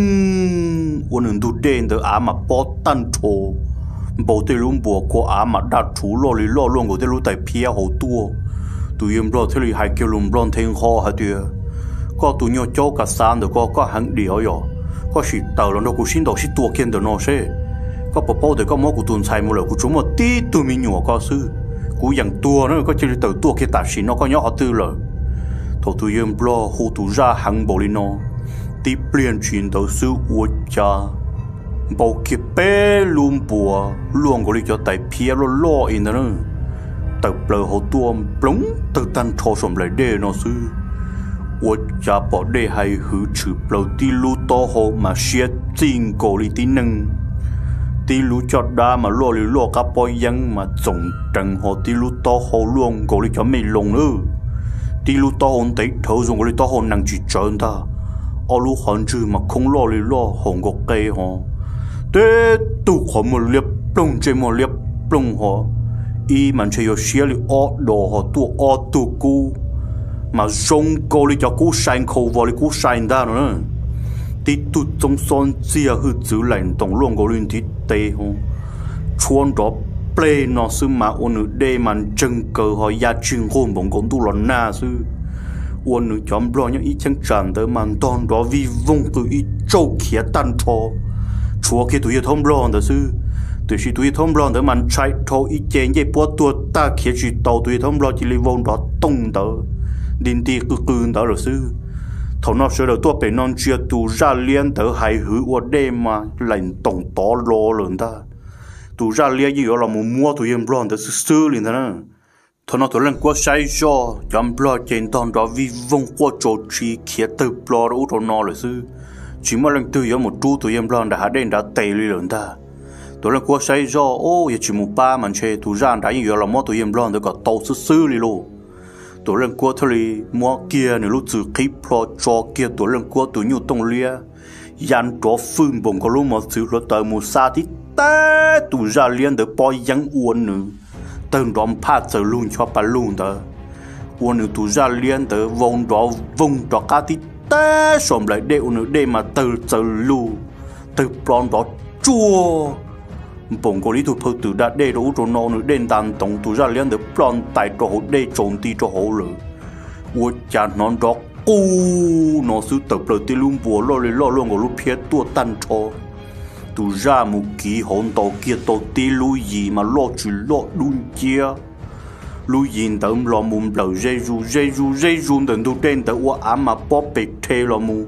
uốn đường tu đê từ mà bớt tan cho bộ tê luôn bùa có mà đặt chủ lo luôn của tê luôn tại phía hậu tua tụi em lo thế là hai kêu luôn lo thêm kho hả tụi có tụi nhau cho cả san được có hàng điều rồi có sự tàu nó cũng xin đầu xin tua kiên được nó sẽ có bao được có món của tuần sai một lần của chúng một tí tụi mình nhỏ có sư của dạng tua nó có chỉ tàu tua kia tạ xin nó có nhỏ họ tư rồi thôi tụi em lo hù tụi ra hàng bộ đi nó tí liền chuyển đầu sư uất cha bao kia bé luôn bùa luôn có lý cho tại phía lo in đó tập lời hậu tuom plúng từ tan thô sầm lại đê nó sư uất cha bỏ đê hay hư chữ lời tí lu to hồ mà xé tin cổ lý tí nâng tí lu cho đa mà lo cả bôi dân mà trồng trần hồ tí lu to hồ luôn có lý cho mày lồng nữa tí lu to hồn thấy thấu dùng có lý to hồn năng chỉ trơn ta ở lu hòn chữ mà không lo hồn có cây hồ thế tụ họ một liệp plong chơi một liệp plong họ y mình chơi xía li ở đồ họ tụ cú mà giống cô li cho cú sang khâu vào li cú sang đa nữa tí tụ trong son chia hư chữ lạnh tổng luôn có liên tí tê họ chuan đó play nó sư mà ôn nữ đê mà chân cờ họ gia chuyên hồn bóng con tu lon na sư ôn nữ chấm lo những ý chân tràn tới mà toàn đó vì vung từ ý châu khía tan cho chúa kia tụi thông blon đó sư tụi sĩ tụi thông blon đó mình chạy thâu ít chén vậy bữa tuột ta kia chỉ tàu tụi thông blon chỉ lấy vốn đó tung đó đình đi cứ đó rồi sư thầu nó sẽ được tua bể non chia tụi ra liên tới hai hứa ở đêm mà lạnh tổng to lo lớn ta tụi ra liên như là một mua tụi em blon đó sư liền đó thằng nó tụi lên qua sai do chấm lo trên toàn đó vì vong qua chỗ chi kia từ lo đó út nó là sư chỉ mà lần từ giờ một chú tụi em lo đã hạ đến đã tệ đi rồi ta tụi lên qua sai do ô giờ chỉ một ba mà chơi tụi ra đã như là mót tụi em lo được cả tàu sư đi luôn tụi lên qua thôi mót kia nữa lúc từ khi lo cho kia tụi lên qua tụi nhiều tông lia dàn cho phun bông có lúc mà sự lo tới một xa thì ta tụi ra liên được bòi giăng uốn nữa từng đom phát giờ luôn cho bà luôn đó uốn nữa tụi ra liên được vùng đó cá thì ta xóm lại đều nữa để mà từ giờ luôn từ plon đó chua bông có lý tụi phật từ đã để đủ cho nó nữa đến đàn tổng tụi ra liên được plon tại chỗ để trốn đi cho họ rồi uốn chả non đó cô nó sư tập lời tiêu luôn bùa lo luôn của lúc phía tua tan cho tụi ra một kỳ hồn tàu kia tàu tiêu lui gì mà lo chỉ lo đun chia lui gì tầm lo mồm lời dây ru đừng tụi trên tụi qua mà bóp bể thề lo mù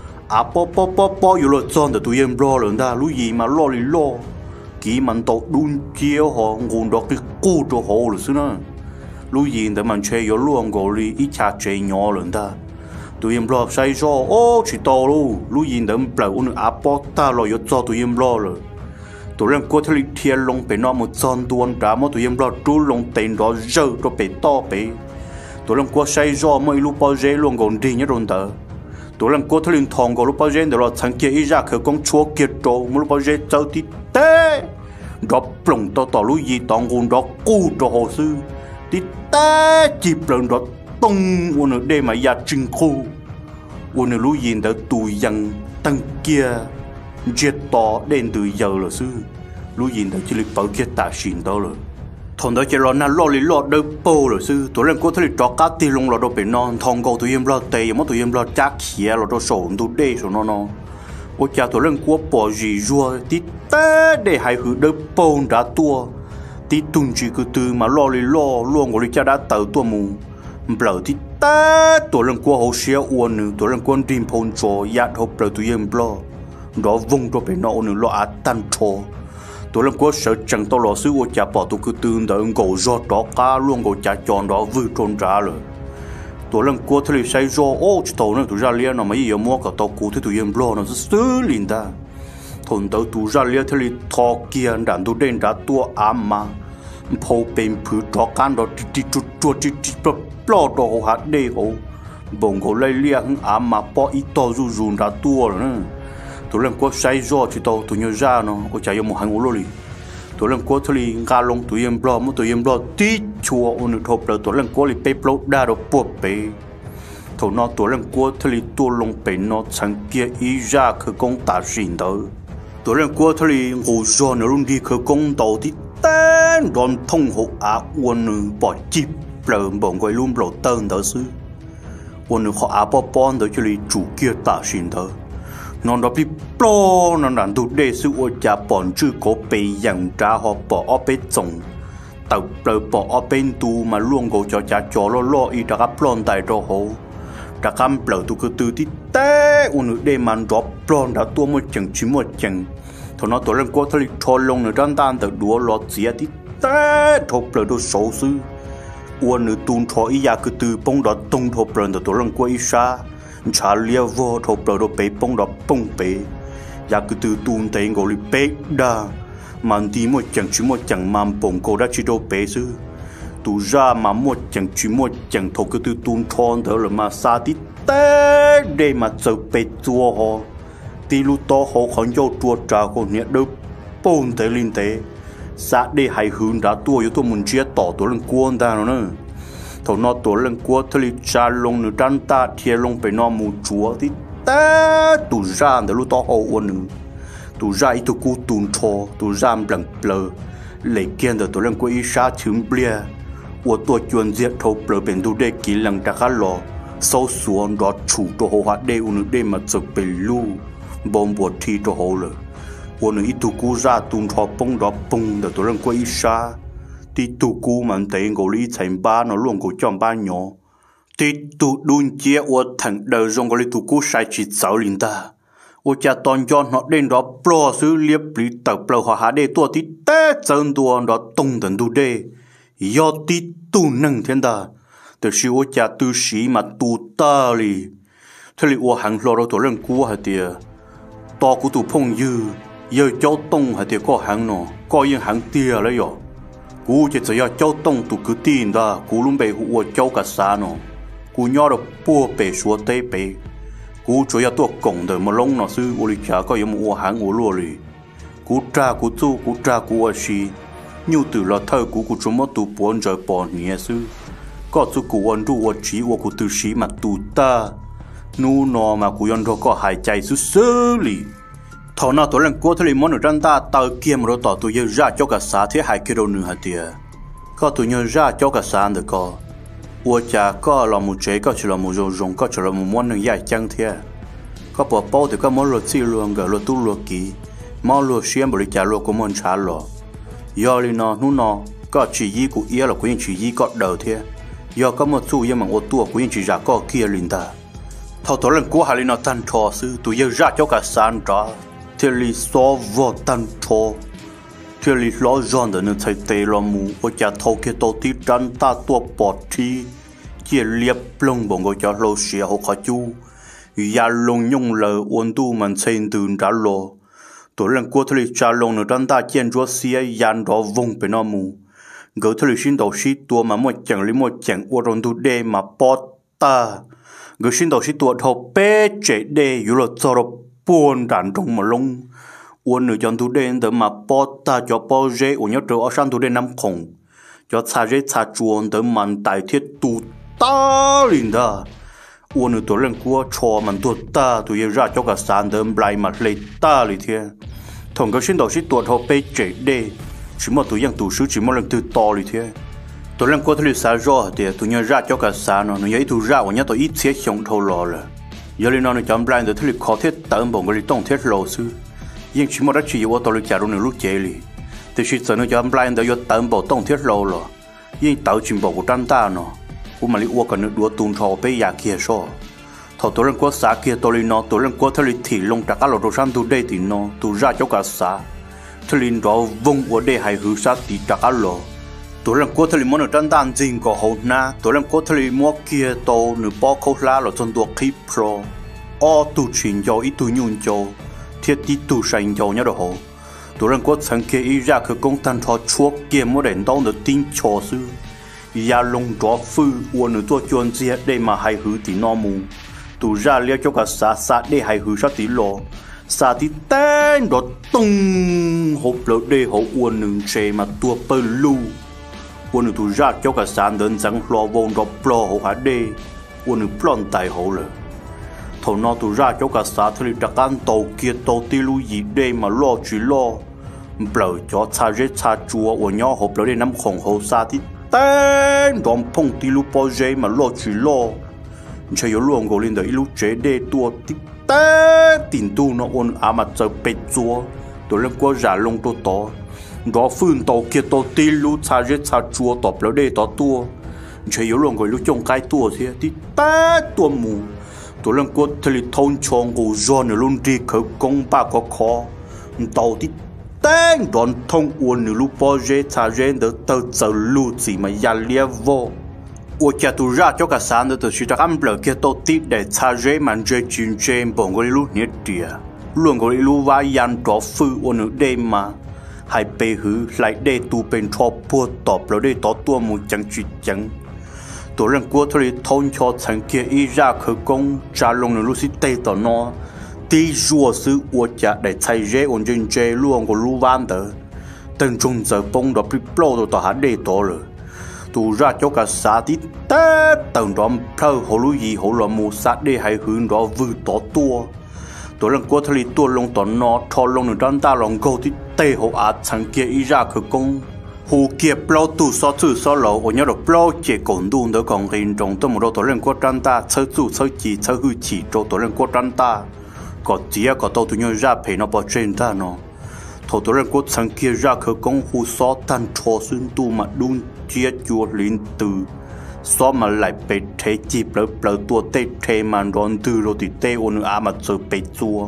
bóp rồi chọn tụi em lo rồi ta lui gì mà lo kỳ mình tàu đun chia họ nguồn đó cái cô cho họ rồi xí nữa lui gì tụi mình chơi rồi luôn gọi đi ít chả chơi nhỏ rồi ta tụi em lo sai do ô chỉ to luôn lúc nhìn đâm bờ uốn áp bó ta lo yo cho tụi em lo rồi tụi em có thể thiệt lòng bị nó một son tuôn đã mà tụi em lo trú lòng tiền đó rơi cho bị to bị tụi em có sai do mấy lúc bao giờ luôn còn đi nhớ rồi đó tụi em có thể liên thòng còn lúc bao giờ để lo thằng kia ý ra khởi công chúa kia trâu mà lúc bao giờ cháu thì té đó plong to lúc gì tòng nguồn đó cú cho hồ sư thì té chỉ plong đó tung uốn để mà gia trình khu uốn lúa nhìn đã tụi dân tăng kia chết to đến từ giờ là sư lúa nhìn đã chỉ lịch bảo kia tạ xin đó rồi thằng đó chỉ lo na lo đỡ bô rồi sư tụi em có thể cho cá ti lông lo đâu bị non thằng cầu tụi em lo tê mà tụi em lo chắc khía lo đâu sổ tụi đê sổ nó ôi cha tụi em có bỏ gì rùa tí té để hai hư đỡ bô đã tua tí tung chỉ cứ từ mà lo luôn của cha đã tự tua mù bờ thì ta tụi lần qua hồ sơ uốn nữa tụi lần qua tìm phong trò yết hộp bờ tụi em lo đó vùng cho bên nọ nữa lo ăn tan trò tụi lần qua sợ chẳng tao lo sư ô cha bỏ tụi cứ tương đợi ngồi giọt đó cá luôn ngồi cha tròn đó vừa tròn trả rồi tụi lần qua thì say gió ô chỉ tao nữa tụi ra liền nó mấy giờ mua cả tao cũ thì tụi em lo nó sứ liền ta thôn tao tụi ra liền thì thọ kia đàn tụi đen đã tua ám mà phô bên phứ đó can đó đi lo đồ hạt đê hồ bông hồ lấy liang mà bỏ ít to run ra tua rồi nè tụi lần qua say gió chỉ tao tụi nhớ ra nó ôi chạy một hàng ô lì tụi lần qua thì gà lông tụi em lo tụi em lo tí chua ôn thộp rồi tụi lần qua thì bếp lâu đa đồ buộc bể thầu nó tụi lần qua thì tụi lông bể nó chẳng kia ý ra khởi công tạ xin đó tụi lần qua thì ngủ gió nó luôn đi khởi công tàu thì tên đòn thông hộ uôn bỏ chip lờ bồng quay luôn lộ tên đó sư uôn họ bỏ đó cho lý chủ kia tạ xin đó nó đó bị pro nó làm tụt đề sư ôi cha bọn chữ có bị dặn trả họ bỏ ở bên trong tàu lờ bỏ ở bên tu mà luôn go cho cha cho lo ý đã gặp plon tại đó hồ đã cam lờ tu cứ từ tí té uôn đề man đó plon đã tua một chẳng thằng nó tụi lên qua thằng thò lông nữa đan từ đũa lọt xía tí té thộp lờ đồ xấu sư uôn nữa tuôn thò ý ya cứ từ bông đó tung thộp lờ tụi lên qua ý xa trả lia vô thộp lờ đồ bể bông đó bông bể ya cứ từ tuôn tay ngồi li bể đa màn tí một chẳng màn bông cô đã chỉ đồ bể sư tụi ra mà một chẳng thộp cứ từ tuôn thò đó là mà xa tí té để mà chờ bể chua ho tí lúc to họ còn vô chùa trà của nhà đớp bồn tới linh tế xã để hai hướng đã tua yếu tôi muốn chia tỏ tôi lên quân ta nó nữa thầu nó tôi lên quân thì cha lông nữa đan ta thiê lông phải nó mù chúa thì ta tụ ra để lúc to họ uốn nữa tụ ra ít tôi cú tụn thò tụ ra blank blur lấy kiên để tôi lên quân ít xa chừng bia uốn tôi chuẩn diệt thầu blur bên tôi để kỹ năng đã khá lò sau xuống đó chủ tôi họ hạt để uốn để mà chụp bể lu bom bột thi cho họ rồi, uốn ít tu cú ra tuôn thọ bông đó bông để tụi lần quay xa, tí tu cú mình thấy ngồi lý thành ba nó luôn ngồi trong ba nhỏ, tí tu đun chia uốn thằng đời trong ngồi lý tu cú sai chỉ sáu linh ta, uốn cha toàn cho nó đến đó pro xứ liệp lý tập pro họ hạ để tua tí té chân tua đó tung tận tu đê, do tí tu nâng thiên ta từ khi ô cha tu sĩ mà tu ta li thế li ô hàng lo đâu tổ lên cua hả tiề to của tu phong dư giờ cháu tông hả tiề có hàng nó có yên hàng tiề lấy rồi cú chỉ giờ cháu tông tu cứ tin ta cú luôn bị ô cháu cả xa nó cú nhỏ được bùa bể xua tê bể cú chủ yếu tôi cổng đời mà lông nó sư ô li cha có yên một hàng ô lùa li cú cha cú ở xí nhiều từ là thơ cú chúng mất tu bốn giờ bỏ nhẹ sư có tu cú ăn tu ở chỉ của cú từ xí mà tu ta nu nọ mà cú ăn đó có hại chạy sư sơ li thọ nào tôi lên cố thấy món ở trên ta tao kia mà tao tôi giờ ra cho cả xã thế hại kia đâu nữa hả tiề có tôi nhớ ra cho cả xã được có ô cha có là một chế có chỉ là một rồng có chỉ là một món nâng dài chăng thế có bỏ bao thì có món lột xì luôn gỡ lột tu lột kỹ món lột xiêm bởi trả lột của món trả lột do li nó nu nó có chỉ ý của ý là của những chỉ ý có đầu thế do có một số nhưng mà ô tua của những chỉ ra có kia linh ta thầu tối lần của hai li nó tan trò sư tụi giờ ra cho cả san trò thì li so vô tan trò thì li lo giòn để nên thấy tê lo mù ô cha thầu kia tổ tí trăn ta tua bọt thi chia liệp lông bồng ô cha lo xìa hồ khó chu ya lông nhung lờ ôn tu mình xem từ trả lo tối lần qua thời trả lông nữa chúng ta kiến chúa xia yan đó vùng bên nó mù gỡ thời xin đầu xí tua mà một chẳng ô rôn tu đê mà bọt ta gỡ xin đầu xí tua thầu bé chế đê yếu là cho nó buồn đàn trong mà lông uốn nữa chọn tu đê để mà bọt ta cho bao dễ uốn nhớ trở ở sang tu đê nắm khổng cho xa dễ xa chuồn để mà đại thiết tu ta liền ta uốn nữa tối lần qua cho mà tu ta tu yêu ra cho cả sàn để lại mà lấy ta liền thế thằng cái xin đầu xí tua thầu bé chế đê chỉ một tụi yang tụi sư chỉ một lần từ to đi thế tụi lần qua thời xa rõ thì tụi nhớ ra cho cả xa nó nhớ tụi ra và nhớ tụi ít thiết sống thâu lò là giờ lên nó chọn blind để thời khó thiết tận bổng cái tông thiết lò sư nhưng chỉ một đất chỉ có tụi trả luôn lúc chế li thì chỉ sợ nó chọn blind để tận bổng tông thiết lò là nhưng tạo trình bổng của tranh ta nó cũng mà li uo còn đua tuôn thò bé già kia so thọ tụi lần qua xa kia tụi nó tụi lần qua thời thì lông trả cả lò đồ sang tụi đây thì nó tụi ra cho cả xa thời linh đó vùng ở đây hay hư sát thì chắc ăn lò tối lần qua thời linh muốn ở trên đàn dinh có hậu na tối lần qua thời linh mua kia tàu nửa bao khâu lá là trong tuột khí pro o tu chuyển cho ít tu nhung cho thiết tí tu sành cho nhớ đồ tối lần qua sáng kia ý ra cái công tan thọ chuốc kia mua đèn đau được tin cho sư ya lông đó phư uốn nửa tua chuồn gì đây mà hay hư thì no mù tu ra liệt cho cả xa đây hay hư sát tí lò sa tí tên đó tung hộp lợn đê hộp uốn nương chè mà tua bơ lu uốn nương tu ra cho cả sàn đơn giản lo vốn đó plo hộp há đê uốn nương plon tài hộp lợ thầu nó tu ra cho cả sàn thì đặc ăn tàu kia tàu ti lu gì đê mà lo chỉ lo bờ cho cha rết cha chua uốn nhỏ hộp lợn đê nắm khổng hộp sa tí tên đó phong ti lu bao dây mà lo chỉ lo chơi yếu luôn gọi lên đấy lu chế đê tua tí té tiền tu nó ôn mà giờ bệt chúa tôi lên qua giả lông tôi to đó phương tàu kia tàu ti lu cha rết cha chua tậpแล้วđây to tua chơi yếu luôn gọi lu trông cái tua thế thì té tua mù tôi lên qua thì thôn chong của John ở luôn đi khởi công ba có khó tàu thì té đòn thông ôn lu bao giờ cha rết đỡ tàu giờ lu gì mà ya lia vô我家都热叫个啥的，就是这俺不给到地的茶热满这军舰帮我路年底啊，论我路挖yan多富我能ได้嘛还被หือ来ได้ตูเป็นชอบพวกตอบเราได้ต่อตัวมูจังจุดจังตัวเรื่องกัวทะเลทนชอสังเกตอีราคือกงจาลงในลุสิเตต่อนอตีจัวซื้อ我家ได้ใช้เร่อนจินเจล่วงก็รู้วันเด้อตั้งจงจะปงดอกพริบโปรต่อหาได้ต่อเลยtu ra cho cả xã tí té tầng đó thơ hồ lúa gì hồ lúa mù sát đi hay hướng đó vừa tỏ tua tôi lần qua thời tua lông tỏ nó thò lông được đan ta lòng câu tí tê hồ á chẳng kia ý ra khởi công hồ kia plau tu so chữ so lẩu ở nhớ được plau chế cổn đun đó còn hình trong tôi một đôi tôi lần qua đan ta chơi chủ chơi chỉ chơi hư chỉ cho tôi lần qua đan ta có chỉ có tàu tôi nhớ ra phải nó bỏ trên ta nó thầu tôi lần qua chẳng kia ra khởi công hồ so tan cho xuyên tu mà đun chia chua liên từ so mà lại bị thế chỉ bờ tua tê thế mà đón từ rồi thì tê ôn mà giờ bị chua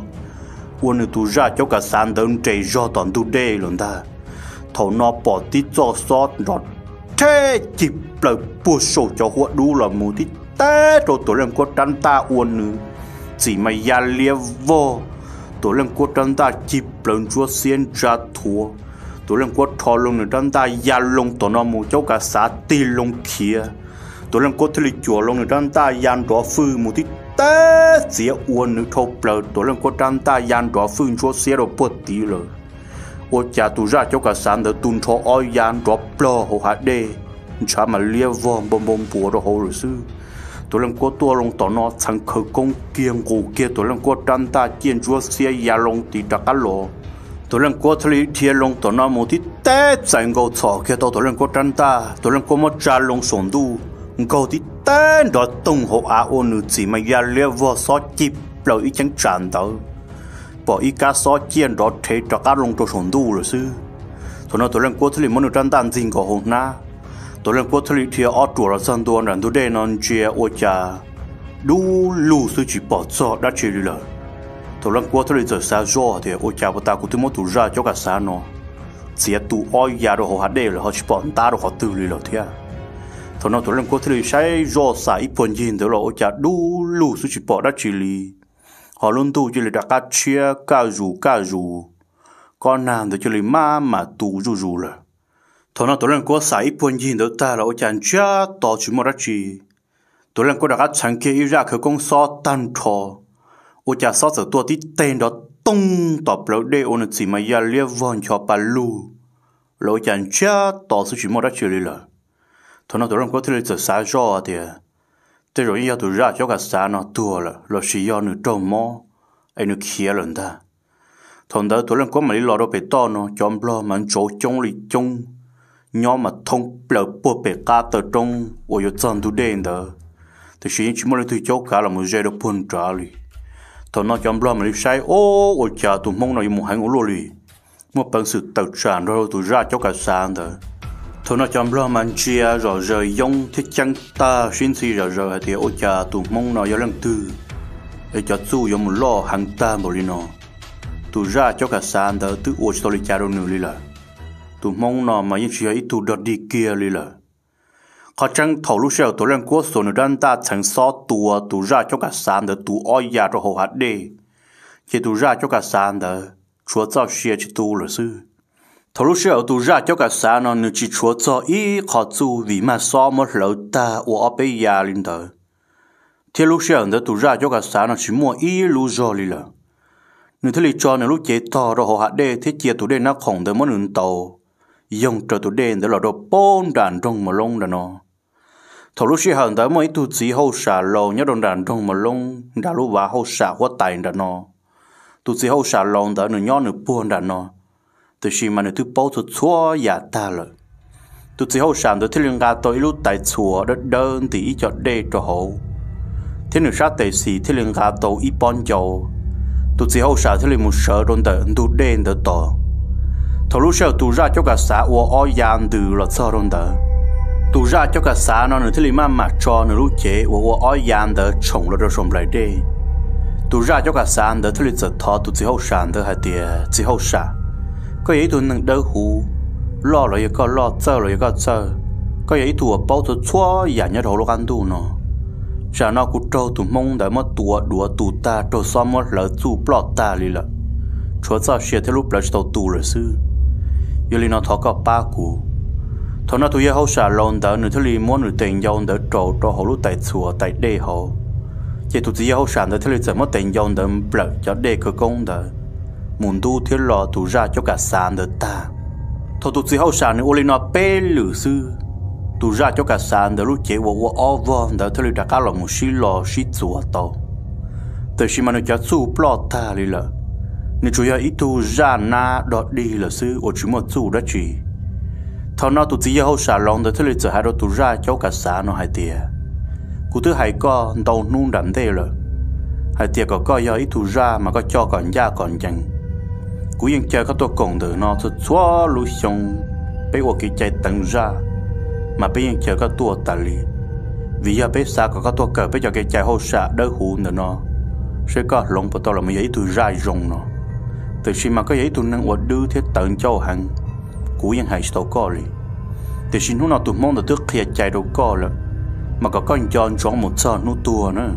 ôn tu ra cho cả sàn đơn chạy do toàn tu đê luôn ta thầu nó bỏ tí cho sót đọt thế chịp lời bùa sổ cho họ đủ là mù thì té rồi tổ lên quốc trăn ta uôn nữ chỉ mà ya lia vô tổ lên quốc trăn ta chịp lời chúa xiên ra thua tổ lên quốc thò lông nữ trăn ta ya lông tổ nó mù cháu cả xã tì lông kia tổ lên quốc thili chùa lông nữ trăn ta yan đỏ phư mù thì té chỉ uôn nữ thâu lời tổ lên quốc trăn ta yan đỏ phư chúa xiên rồi bớt tí rồi ô cha tu ra cho cả sáng đỡ tuôn cho oi yan đỏ plơ hồ hạt đê chả mà lia vòng bom bom bùa rồi hồ rồi sư tôi làm qua tua lông tỏ nó thằng khởi công kiêng cổ kia tôi làm qua trăn ta kiêng chúa xe ya lông thì đã cá lò tôi làm qua thầy thiê lông tỏ nó một tí tết dành gầu thọ kia tôi làm qua trăn ta tôi làm qua một trà lông sồn đu gầu tí tết đó tung hộ á ôn nữ chỉ mà ya lia vò xót chip lời ý chẳng tràn tao bỏ ý cá xót kiêng đó thế đã cá lông cho sồn đu rồi sư tôi làm qua thầy muốn nữ trăn ta dinh gầu hồn na tôi lên quốc thủy thì ở chùa là sân tuôn rằng tôi đây non chia ô cha đủ lù sự chỉ bỏ cho đã chỉ rồi tôi lên quốc thủy giờ xa rõ thì ô cha của ta cũng tôi muốn tụ ra cho cả xa nó chỉ tụ oi nhà đồ họ đây là họ chỉ bỏ ta đồ họ tự rồi thế tôi nói tôi lên quốc thủy sai rõ xa ít phần gì đó là ô cha đủ lù sự chỉ bỏ đã chỉ li họ luôn tụ chỉ là đã cá chia cá rù con nàng thì chỉ là mà tụ rù rồi thằng nào tôi lên qua sai buồn gì đó ta là ở chân cha tao chỉ mua ra chi tôi lên qua đã chẳng kia ra khởi công so tan thọ ở cha so giờ tôi tí tên đó tung tập lâu đây ôn chỉ mà ya lia von cho bà lu lối chân cha tao chỉ mua ra chi là thằng nào tôi lên qua thì giờ sai rõ thì thế rồi ya tôi ra cho cả sa nó tua là chỉ ya nữa trâu mò anh nữa kia lần ta thằng đó tôi lên qua mà đi lò đâu bị to nó chọn lo mà chỗ trông lì trông nhóm mà thông bờ bờ bể cá từ trong ở chỗ chân tu đen đó thì chỉ muốn lấy thứ chỗ cả là một giây đó phun trả đi thằng nó chọn lo mà đi sai ô ở cha tụi mông nó một hàng ô lô đi một bằng sự tự sản rồi tụi ra cho cả sáng đó thằng nó chọn lo mà chia rồi rời giống thiết chân ta xin gì rồi thì ở cha tụi mông nó có lần tư để cho chú có một lo hàng ta một đi nó tụi ra cho cả sáng đó tự ở chỗ đi cha đâu nữa đi là tụi mong nó mà những chuyện ít tụi đợt đi kia đi là họ chẳng thầu lúc sau tụi lên quốc số nữa đang ta chẳng so tụi ra cho cả sàn đó tụi oi nhà rồi họ hát đi khi tụi ra cho cả sàn đó chúa cho xe chỉ tụi là sư thầu lúc sau tụi ra cho cả sàn nó nur chỉ chúa cho ý họ chú vì mà so một lẩu ta ở bên nhà lên đó thì lúc sau đó tụi ra cho cả sàn nó chỉ mua ý lưu do đi là nur thấy cho nó lúc chế to rồi họ hát đi thế chia tụi đây nó không được muốn nương tàu dùng cho tụi đen để là đồ bốn đàn trong mà lông đó nó thầu lúc xưa hận tới mấy tụi chỉ hậu xả lồng nhớ đòn đàn trong mà lông đã lúc vào hậu xả quá tài đó nó tụi chỉ hậu xả lồng tới nửa nhon nửa buồn đó nó từ khi mà nửa thứ bao tụi xóa giả ta rồi tụi chỉ hậu xả tới thiên linh gà tới lúc tại chùa đất đơn thì ít cho đê cho hậu thế nửa sát tệ xì thiên linh gà tới ít bon dầu tụi chỉ hậu xả thiên linh một sợ đòn tới tụi đen tới to thầu lúc sau tụi ra cho cả xã ở oi yan từ là sao rồi đó tụi ra cho cả xã nó nữa thì mà cho nó lúc chế ở oi yan đó trồng nó rồi trồng lại đi tụi ra cho cả xã đó thì giờ thọ tụi chỉ hậu sản đó hay tiệt chỉ hậu sản có ấy tụi nâng đỡ hú lo rồi có lo chơi rồi có chơi có ấy tụi bao tụi xóa nhà nhớ đầu lúc ăn tụi nó chả nó cũng trâu tụi mông để mà tụi đùa tụi ta trâu xóa mất lỡ tụi plot ta đi là chúa cho xe theo lúc lại tàu tụi rồi sư giờ li nó thọ có ba cú, thọ nó tụi giờ hậu xả lon đỡ nửa thứ li muốn nửa tiền dòng đỡ trâu cho hậu lúc tại chùa tại đê hậu, chỉ tụi giờ hậu xả nửa thứ li giờ mất tiền dòng đỡ bợ cho đê cơ công đỡ, muốn tu thiết lò tụi ra cho cả sàn đỡ ta, thọ tụi giờ hậu xả nửa li nó bê lử sư, tụi ra cho cả sàn đỡ lúc chế vô over đỡ thứ li đã cả lòng một xí lò xí chùa tàu, từ khi mà nó cho chùa plot ta li lợ. Nếu chú ý tu ra na đọt đi là sư ở chú một chú đó chỉ thằng nào tụi chỉ hậu xả lòng để thấy lịch sử hai đôi tụi ra cháu cả xã nó hai tia cụ thứ hai có đầu nung đậm thế rồi hai tia có do ít tụi ra mà có cho còn da còn chẳng cụ yên chơi có tôi còn từ nó thật xóa lối xong bây giờ cái chạy tận ra mà bây giờ chơi có tôi tali vì giờ bây giờ có tôi cờ bây giờ cái chạy hậu xả đỡ hụn nữa nó sẽ có lòng của tôi là mấy ấy tụi ra rong nó từ khi mà có giấy tụi năng ở đưa thế tận châu hàng cú yên hay tàu co đi thì xin nó nào tụi mong được tức kia chạy đâu co rồi mà có con chọn chọn một giờ nó tua nữa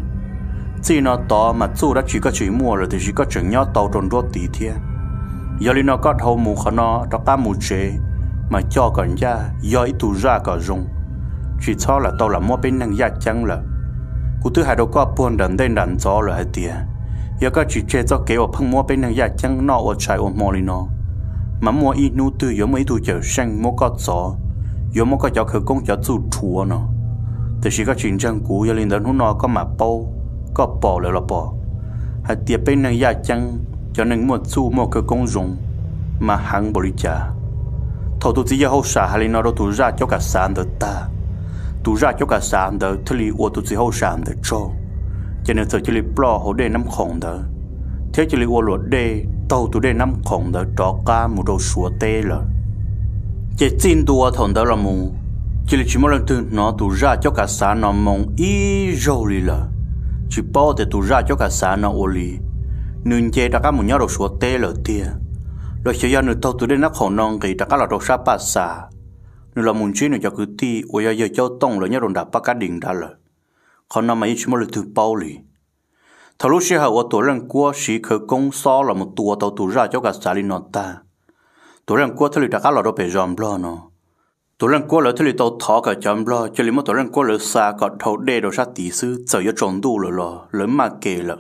chỉ nó to mà chú đã chỉ có chỉ mua rồi thì chỉ có chừng nhau tàu tròn đốt tí thế giờ li nó có thâu mù khăn nó đó cá mù chế mà cho còn ra do ít tụ ra cả rung chỉ cho là tàu là mua bên năng giá chăng là cụ thứ hai đâu có buồn đần đen đần gió rồi hay tiệt giờ có chỉ chế cho kéo phăng mua bên năng giá chăng nọ ở trái ở mò li nó mà mua ít nụ từ giờ mấy tụ chờ sang mua có gió giờ mua có cho khởi công cho chú chùa nó thì chỉ có chuyện trang cũ giờ lên đến hôm nọ có mà bao có bỏ lại là bỏ hay tiệp bên này gia chăng cho nên mua chú mua cơ công dụng mà hàng bồi trả thầu tụi chỉ hậu sản hay là nó đâu tụi ra cho cả sản được ta tụi ra cho cả sản được thì li ô tụi chỉ hậu sản được cho nên giờ chỉ li plo hồ đề nắm khổng đó thế chỉ li ô luật đề tàu tụi đề nắm khổng đó cho cả một đồ sủa tê rồi chỉ tin đùa thằng đó là mù chỉ li chỉ một lần từ nó tụi ra cho cả sản nó mong ý rồi li là chỉ bao để tụi ra cho cả sản nó ô li nên chơi đã có một nhau đồ sủa tê rồi tia rồi chỉ do người tàu tụi đến nắp khẩu non thì đã có là đồ sa pa sa nên là muốn chơi nữa cho cứ ti ôi giờ cho tông rồi nhớ đồn đạp bắt cá đình đã rồi còn năm ấy chỉ một lần từ bao li thầu lúc xưa họ tụi lần qua sĩ khởi công so là một tua tàu tụi ra cho cả sản li nó ta tụi lần qua thì đã có là đồ bể giòn lo nó tụi lần qua là thì tàu thọ cả giòn lo cho nên một tụi lần qua là xa còn thầu đê đồ sa tỷ sư giờ cho tròn đủ rồi lo lớn mà kề rồi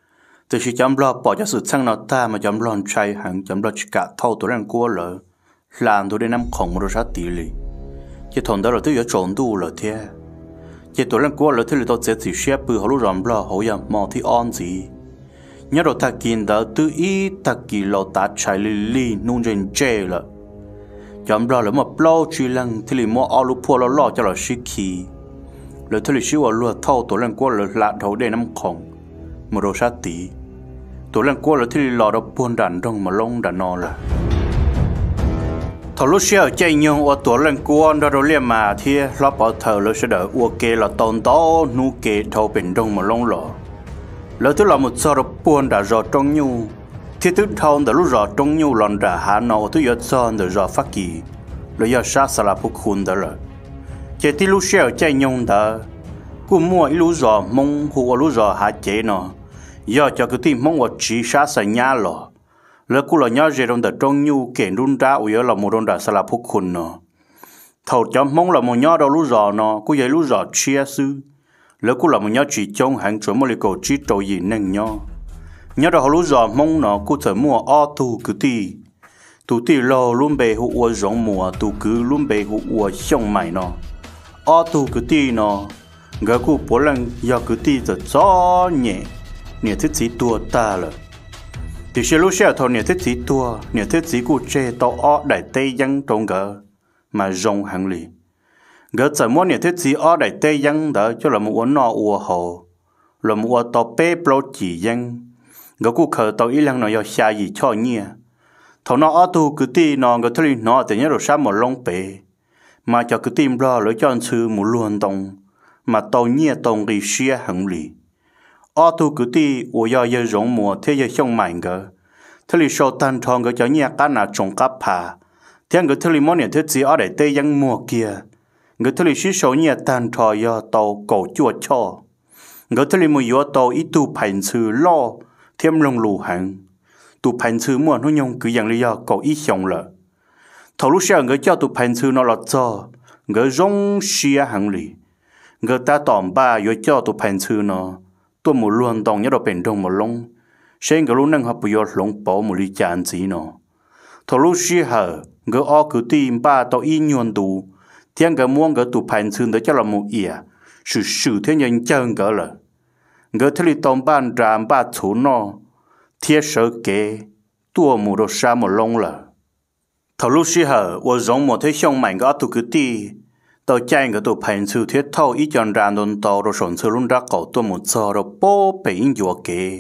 từ khi chấm lo bỏ cho sự sang nó ta mà chấm lo chạy hàng chấm lo cả thâu tụi anh qua lỡ làm tụi đi nắm khổng một số tỷ lệ chỉ thằng đó là tôi ở trốn đủ rồi thế chỉ tụi anh qua lỡ thì tụi sẽ chỉ xếp bự họ lúc làm lo họ giờ mò thì on gì nhớ rồi ta kiến đó tự ý ta kỳ lo ta chạy li nung trên chè rồi chấm lo là một lo chỉ lăng thì li mua ao lúc pua lo cho là xí kỳ rồi thì li xí vào luôn thâu tụi anh qua lỡ lạ thâu để nắm khổng một đồ sát tí tụi lần qua là thì lò đó buôn đàn đông mà lông đàn no là thầu lúc xưa chạy nhung ở tụi lần qua đó đồ liềm mà thì lo bỏ thầu lúc sẽ đợi uo kê là tòn tó nu kê thầu biển đông mà lông lò lỡ tức là một giờ đó buôn đã rõ trong nhu thì tức thầu đã lúc rõ trong nhu lòn đã hà nội tức giờ giờ đã rõ phát kỳ rồi giờ sát sả là phúc khôn đó rồi chỉ tí lúc xưa chạy nhung đó cú mua ít lúa giò mông hùa lúa giò hạt chế nó giờ cho cái tim mông vật chỉ sát sài nhá lò lỡ cú là nhá dễ đông đợt trong nhu kẹn đun đá uy là một đông đợt sả phúc khôn nó thầu cho mông là một nhá đâu lúa giò nó cú vậy lúa giò chia sư lỡ cú là một nhá chỉ trong hàng chuẩn một cổ chỉ trội gì nâng nhá đâu lúa giò mông nó cú thở mua o tu cứ ti lò luôn bề hùa giống mùa tu cứ luôn bề hùa xong mày nó o tu cứ ti nó gã cụ bố lần do cứ ti giờ gió nhẹ nhẹ thiết gì tua ta rồi thì xe lúc xe thầu nhẹ thiết gì tua nhẹ thiết gì cụ chê tàu ó đại tây dân trong gã mà rong hàng lì gã giờ muốn nhẹ thiết gì ó đại tây dân đó cho là một uốn nọ ua hồ là một uốn tàu bê blo chỉ dân gã cụ khờ tàu ý lăng nó do xa gì cho nhẹ thầu nó ó tu cứ ti nó gã thôi nó tự nhiên rồi sát một lông bể mà cho cứ tim lo lối cho anh sư một luôn đồng mà tàu nhẹ tông đi xia hẳn lì, ở tu cứ ti, ở giờ rong mùa thế giờ xong mạnh gỡ, thế li sau tan thong gỡ cho nhẹ cá nà trồng cá phà, thế gỡ thế li món nhẹ thế gì ở đây tây giang mùa kia, gỡ thế li xí sau nhẹ tan thò giờ tàu cổ chua cho, gỡ thế li mùa giờ tàu ít tu phèn sư lo, thêm lông lù hẳn, tu phèn sư mùa nó nhung cứ dạng li giờ cổ ít xong lợ, thầu lúc sau gỡ cho tu phèn sư nó lọt cho, gỡ rong xia hẳn lì người ta tỏm ba yo cho tụ phèn sư nó tôi một luôn đồng nhớ đồ bền đông một lông xem cái lúc nâng học yo lông bỏ một ly chán gì nó thầu lúc xí hở người o cứ tìm ba tàu in nhuận đủ thiên cái muôn cái tụ phèn sư đó cho là một ỉa sự thế nhân chân cái là người thấy tỏm ban tràm ba thủ nó thiết sở kế tua một đồ sa một lông là thầu lúc xí hở我giống một thế xong mạnh cái tụ cứ ti tàu chạy cái tàu phèn sư thiết thâu ít chọn ra đồn tàu rồi sổn sư luôn ra cổ tua một giờ rồi bố bể dùa kề,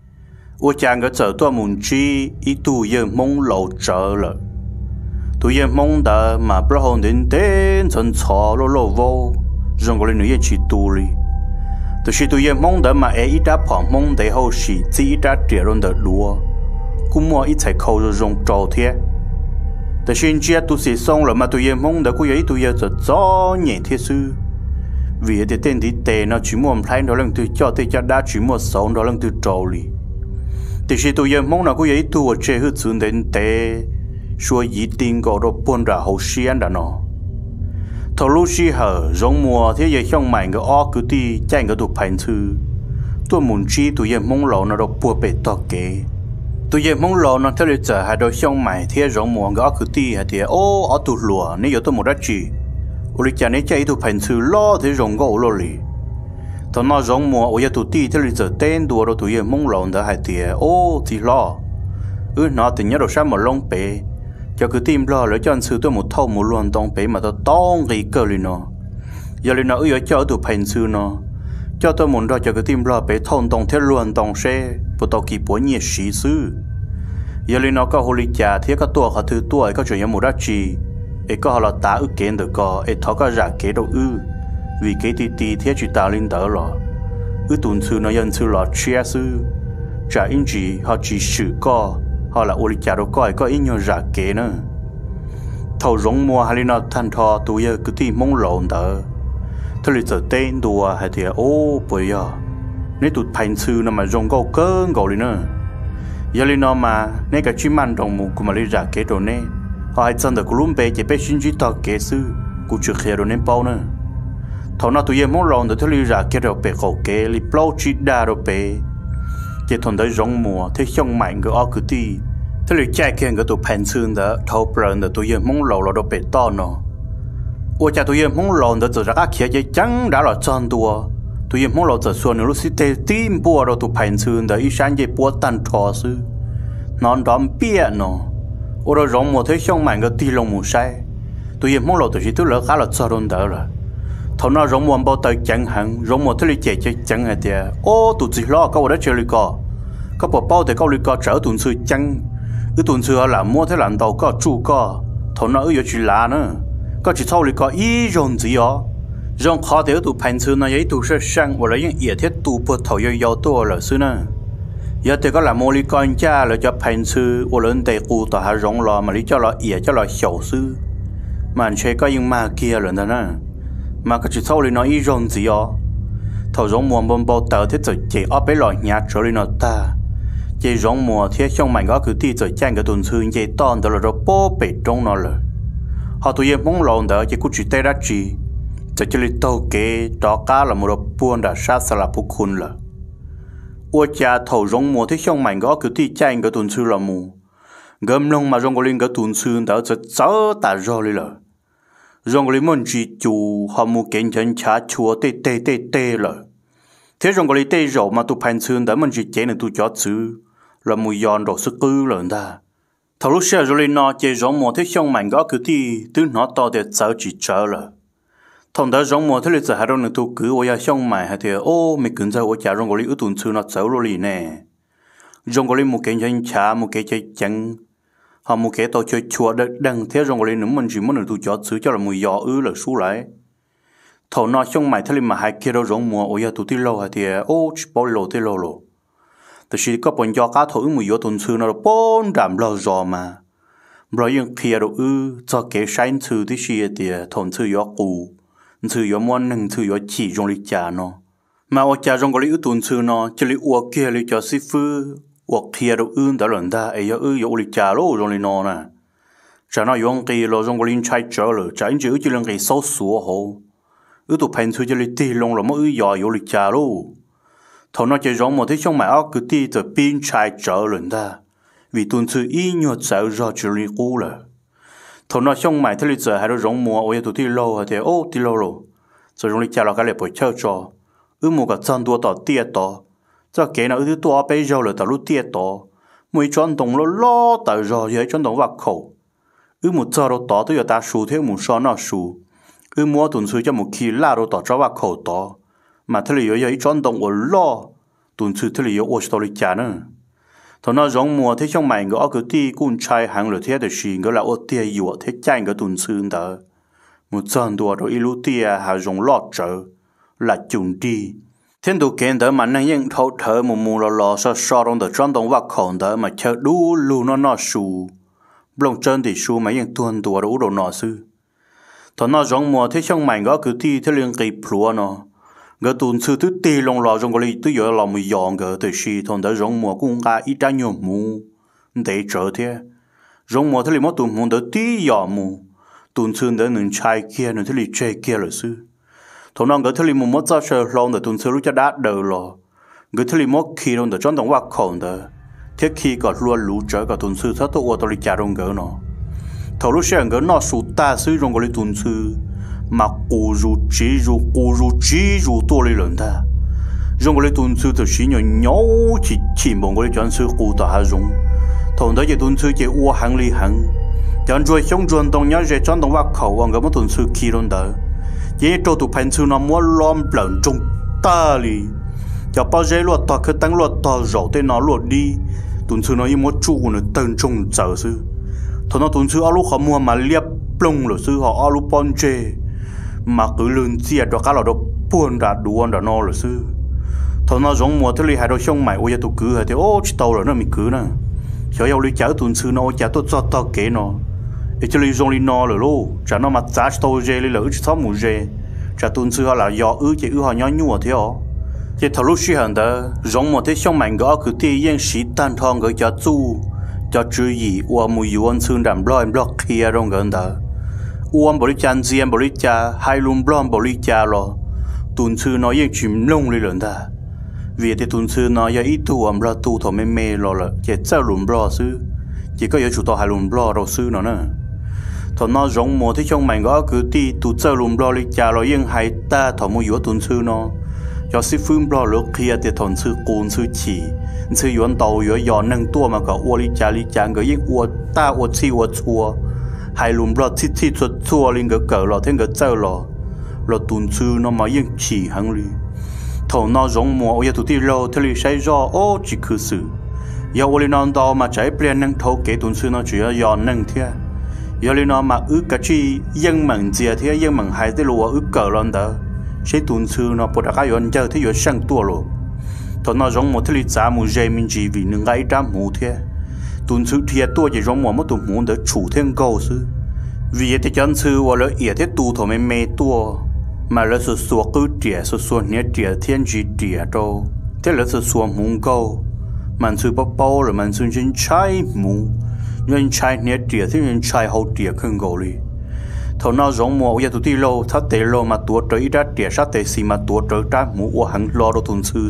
ô chàng cái giờ tua muốn chi ít tu giờ mong lâu trở了，tu giờ mong đã mà bữa hôm đến đến chân chó lô vô, rồi cái này chỉ tu đi, tu sĩ tu giờ mong đã mà ít đã phẳng mong để hậu sĩ chỉ ít đã trẻ luôn được lúa, cũng mua ít phải khâu rồi dùng trâu thế. แต่ชินเจียตุสิส่งแล้วมาตัวเยี่ยมงเด็กกูยัยตัวเยี่ยจะจ้อเหนี่ยที่ซื้อvì để tên thì tệ nó chỉ muốn thấy nó lần từ cho tới cho đã chỉ muốn sống nó lần từ trâu li thì khi tôi mong nó có giấy tu ở trên hư xuống đến tệ xua ý tin có đồ buôn ra hậu xiên đã nó thầu lúc xí hở giống mùa thế giờ trong mảnh cái ó cứ đi chạy cái tụ phản thư tôi muốn chi tôi mong lò nó đồ bùa bể to kế tôi mong lò nó theo lịch sử hai đôi trong mảnh thế giống mùa cái ó cứ đi hay thì ô ó tụ lùa nếu tôi một đất gì ôi cha này chạy tụ phản thư lo thế giống gỗ lo li thằng nó giống mùa ôi tụ đi theo lịch sử tên đùa rồi tôi mong lò đó hay thì ô thì lo nó thì nhớ đồ sao mà lông bể cho cứ tìm lo lấy cho anh sư tôi một thâu một luồng tông bể mà tôi tông cái cơ li nó giờ li nó ơi cho tụ phản sư nó cho tôi muốn đó cho cứ tìm lo bể thâu tông theo luồng tông xe bộ tàu kỳ bố nhiệt sĩ sư giờ li nó có hồ lý cha thế có tua có thứ tua có chuyện một đắt chi ấy có họ là ta ước kiến được có ấy thọ có giả kế đâu vì cái tí thế chỉ ta linh đỡ lo tuần sư nó dân sư lo chia sư trả in gì họ chỉ sử co họ là ô lý cha đâu có ít nhiều giả kế nữa thầu giống mua hay là than thọ tụi giờ cứ tìm mong lộn đỡ thôi giờ tên đùa hay thì ô bây giờ nếu tụt thành sư nó mà dùng câu cơn gọi đi nữa giờ li nó mà nếu cái chim ăn đồng mù cũng mà li giả kế đồ nè họ hay chân được lúm bể chỉ biết xin chỉ tao kế sư cũng chưa khéo đồ nên bao nữa thầu nó tụi giờ mong lộn được thôi li giả kế đồ bể khẩu kế li bao chỉ đa đồ bể chỉ thằng đấy giống mùa thế trong mạnh cái ó cứ đi thế li chạy kia cái tụi phèn xương đó thầu bờn được tụi giờ mong lộn là đồ bể to nó ôi cha tụi giờ mong lộn được rồi ra kia chỉ chẳng đã là chân đùa tụi em mong lo giờ xuân lúc xí tê tim bùa rồi tụi phèn xương đó ít sáng dậy bùa tan thò sư non đóm bia nó ôi rồi rong một thế trong mảnh cái ti lông mù say tụi em mong lo tụi chỉ tụi lỡ khá là cho đồn đỡ rồi thằng nó rong một bao tay chẳng hạn rong một thế li chạy chạy chẳng hay tiệt ô tụi chỉ lo câu đó chơi li co có bộ bao thì câu li co trở tuần sư chẳng cứ tuần sư là mua thế lần đầu có chu co thằng nó ở chỉ lá nữa có chỉ sau li co ý rong gì ó rong khó để tụ phèn sư nó giấy tụ sẽ sang và lấy những ý thiết tụ bớt thầu yêu to là sư nè giờ thì có là mua li con cha là cho phèn sư và lớn tây cụ tụ hà rong lò mà lý cho lò ý cho lò xấu sư mà anh chơi có những ma kia rồi đó nè mà có chỉ sau li nó ý rong gì ó thầu rong mua bom bao tờ thế rồi chỉ ở bên lò nhà chỗ li nó ta chỉ rong mua thế trong mảnh có cứ ti rồi trang cái tuần sư vậy to đó là đồ bố bể trong nó rồi họ tụi em mong lòn đó chỉ cũng chỉ tay ra chỉจะจะลิโตเกจอกาละมุรปวนดาชาสลับพุคุณละอวดจะถอรงมัวที่ช่องใหม่ก็คือที่แจ้งกับตุนซื้อละมูเกิมลงมารงกลิงกับตุนซื้อแต่จะเจอแต่รอเลยละรงกลิมันจีจูหามูเก่งจนชาชัวเตเลยเที่รงกลิเตจมาตุพันซื้อแต่มันจีเจนตุจอดซื้อละมูยอนดอกสกือเลยนะทะลุเชื่อจลินอเจรงมัวที่ช่องใหม่ก็คือที่ตื้นหอต่อเด็ดเจอจีเจอเลยthằng đó giống một thế lịch sử hai đôi tụ cứ ôi ya xong mày hay thì ô mình cứ ra ôi cha rong goli ưu tuần xưa nó xấu rồi nè rong goli một cái chân chả một cái chơi chân họ một cái tàu chơi chùa đằng thế rong goli nữa mình chỉ muốn được tụ chó xứ cho là mùi gió là sú lại thằng nó xong mày thế lịch mà hai kia đâu giống một ôi ya tụ tí lâu hay thì ô chỉ bao lâu tí lâu rồi từ khi có bọn gió cá thổi mùi gió tuần xưa nó bốn đạm lo gió mà rồi những kia đâu cho cái sáng xưa tí xưa thì thằng xưa gió cù sư yếu món nâng sư yếu chỉ trong lịch trà nó mà ở trà trong có lịch tuần sư nó chỉ lịch uo kia lịch cho sư phụ uo kia đâu đã lần ta ấy yếu lịch trà lô trong lịch nó nè trà nó yếu cái lo trong có lịch trái trở rồi trà anh chỉ lần cái số số hồ tụ phèn sư chỉ lịch tì long là mỗi yếu lịch trà lô thằng nó chỉ trong một thế trong mày áo cứ tì từ pin trái trở lần ta vì tuần sư y nhột sợ ra chỉ lịch cũ là thằng nó trong mày thế lịch sử hay là giống mùa ôi tụi ti lâu hay thì ô ti lâu rồi rồi trong lịch cha là cái lệ bồi chơi cho mua cái chân đua tỏ tiệt tỏ cho cái nào thứ tua bây giờ là tao lúc tiệt tỏ mỗi chọn đồng lo tao rồi vậy chọn đồng vạc khẩu một giờ rồi tỏ tôi giờ ta sưu theo một số nó sưu mua tuần sư cho một kỳ la rồi tỏ cho vạc khẩu tỏ mà thế lịch vậy chọn đồng ở lo tuần sư thế lịch ở chỗ lịch cha nữa thằng nó giống mùa thế trong mày có cái tí cũng trai hàng lửa thế để xin cái là ô tia yếu thế chanh cái tuần xương đó một trận đùa rồi ilu tia hà dùng lót trở là chủng đi thiên đồ kiến đó mà năng những thâu thở mù mù lò lò so so trong đó trong đồng vạc khổng đó mà chờ đủ lu nó su blong chân thì su mà yên tuần tua đủ đồ nọ sư thằng nó giống mùa thế trong mảnh gõ cứ ti thế liền kịp lúa nó gỡ tuần sư thứ ti long lò trong cái tôi giờ lòng mười giòn gỡ từ si thằng đó giống mùa cũng cả ít ra nhiều mù để trở thế giống mùa thế liền mất tuần mùa đó tí giò mù tuần sư đó nương trai kia nương thế liền trai kia là sư thằng nó gỡ thế liền mất ra sờ lòng để tuần sư lúc cho đát đầu lò gỡ thế liền mất khi long để cho đồng quạt khổng đó thế khi có luôn lũ trở cả tuần sư sát tôi ô tô đi trả đồng gỡ nó thầu lúc sáng gỡ nó sụt ta sư trong cái tuần sư mà cô ru chỉ tôi lên ta trong cái tuần sư thì chỉ nhỏ chỉ mong cái tuần sư cô ta dùng thầu đó cái tuần sư chỉ uo hàng li hàng chẳng rồi trong chuẩn đồng nhớ về trong đồng vác khẩu ông cái mất tuần sư khi luôn đó chỉ cho tụ phèn sư nó muốn lom lợn trong ta li cho bao giờ luật to cứ tăng luật to rổ tên nó luật đi tuần sư nó như một chu nó tân trong giờ sư thằng nó tuần sư alo họ mua mà liệp plong rồi sư họ alo ponche mà cứ lươn chia cho cá lò đó buồn đã đuôn đã no rồi sư thằng nó giống mua thế li hai đôi sông mày ôi giờ tụ cứ hay thế ô chỉ tàu rồi nó mình cứ nè cho yêu li cháu tuần sư nó cháu tôi cho to kế nó để cho li giống li no rồi luôn chả nó mà giá tàu dê li lỡ chỉ sáu mù dê chả tuần sư họ là do chỉ họ nhỏ nhua thế họ chỉ thầu lúc xí hẳn đó giống một thế trong mảnh gõ cứ ti yên sĩ tan thong gửi cho chu cho chữ gì uo mùi yuan xương đầm bloi block kia trong gần đó uo bồi chan ziêm bồi cha hai lùm blom bồi cha lo tuần sư nói yên chìm lông đi lần ta vì thế tuần sư nói ít tu blo tu thọ mê lo là chỉ chơi lùm blo sư chỉ có yếu chủ tao hai lùm blo đầu sư nó nè thọ nó giống một thế trong mảnh gõ cứ ti tu chơi lùm blo đi cha lo yên hai ta thọ mùi yuan tuần sư nó cho sĩ phương blo lúc kia thì thằng sư côn sư chỉ sư yuan tàu yuan nâng tua mà cả uo li cha người yên uo ta uo chi uo chua hai lùm blo chi chua linh cái cỡ lò thêm cái chơi lò tuần sư nó mà yên chỉ hàng li thằng nó giống mùa ôi tụi ti lâu thế li say do ô chỉ cứ sự giờ uo li non tàu mà trái plan nâng thâu kế tuần sư nó chỉ yuan nâng thế giờ li nó mà cái chi yên mặn chia thế yên mặn hai cái lúa cỡ lon đó sẽ tuần sư nó bắt đầu yuan chơi thế yuan sang tua rồi thằng nó giống một thế li giá mù dây mình chỉ vì nương gai trăm mù thế tuần sư thiệt tua chỉ giống một tuần muốn để chủ thêm câu sư vì thế chân sư và lợi ý thế tu thọ mê tua mà lợi sự xua cứ trẻ xua nhẹ trẻ thiên chỉ trẻ đâu thế lợi sự xua muốn câu mình sư bao rồi mình sư chân trái mù nhân trái nhẹ trẻ thế nhân trái hậu trẻ không câu đi thằng nó giống mùa giờ tụi ti lâu thắt tê lâu mà tua trời đã trẻ sát tê xì mà tua trời đã mù qua hàng lo đồ tuần sư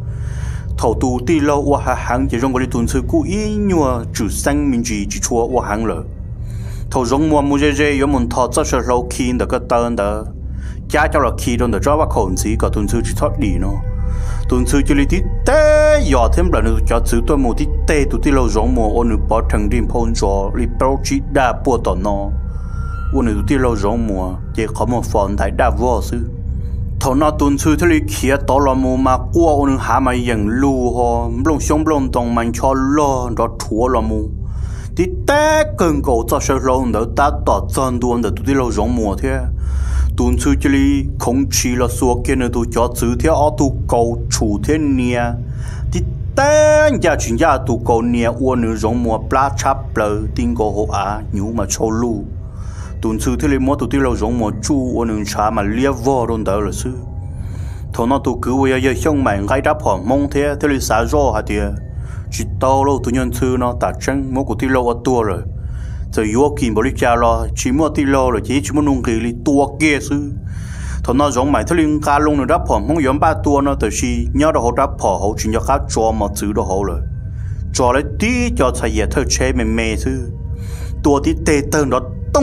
thầu tụi ti lâu qua hàng chỉ trong cái tuần sư cũ ý nhua chủ sang mình chỉ chua qua hàng lợ thầu giống mùa dê dê muốn thọ cho sự lâu khi được cái tên đó cha cho là khi đó cho vào khổn gì cả tuần sư chỉ thoát đi nó tuần sư chỉ lấy tí tê giờ thêm lần nữa cho chữ tôi một tí tê tụi ti lâu giống mùa ôn bỏ thằng đêm phong cho li bao chỉ đa bùa tỏ nó ôn tụi ti lâu giống mùa chỉ có một phần đại đa vô sư thầu nó tuần sư thế li kia tỏ là mùa mà qua ôn hạ mà dần lưu ho blong xong blong tông mình cho lo đó thua là mùa thì té cần cầu cho sự lâu nữa ta tỏ chân đuôn để tụi ti lâu giống mùa thế tuần sư chỉ li không chỉ là số kia nữa tụi cho chữ thế ở tụi cầu chủ thế nia thì té nhà chuyện nhà tụi cầu nia ôn nữa giống mùa pla chắp lờ tin cầu hộ à nhú mà cho lưu tuần sư thế li mua tụi ti lâu giống mùa chu ôn nữa cha mà lia vò đồn đó là sư thằng nó tụi cứ bây giờ xong mày ngay đáp hỏi mong thế thế li xả rõ hả tiệt chỉ tao lâu tụi nhân sư nó ta chân mua của ti lâu ở tua rồi giờ yếu kim bảo đi cha lo chỉ mua ti lâu rồi chỉ mua nung kỳ li tua kia sư thằng nó giống mày thế li cá lông nó đáp hỏi mong yếu ba tua nó từ khi nhớ được họ đáp hỏi họ chỉ nhớ cá cho mà chữ đó họ rồi cho lấy tí cho thầy dạy thơ chế mê sư tua tí tê tên đó tung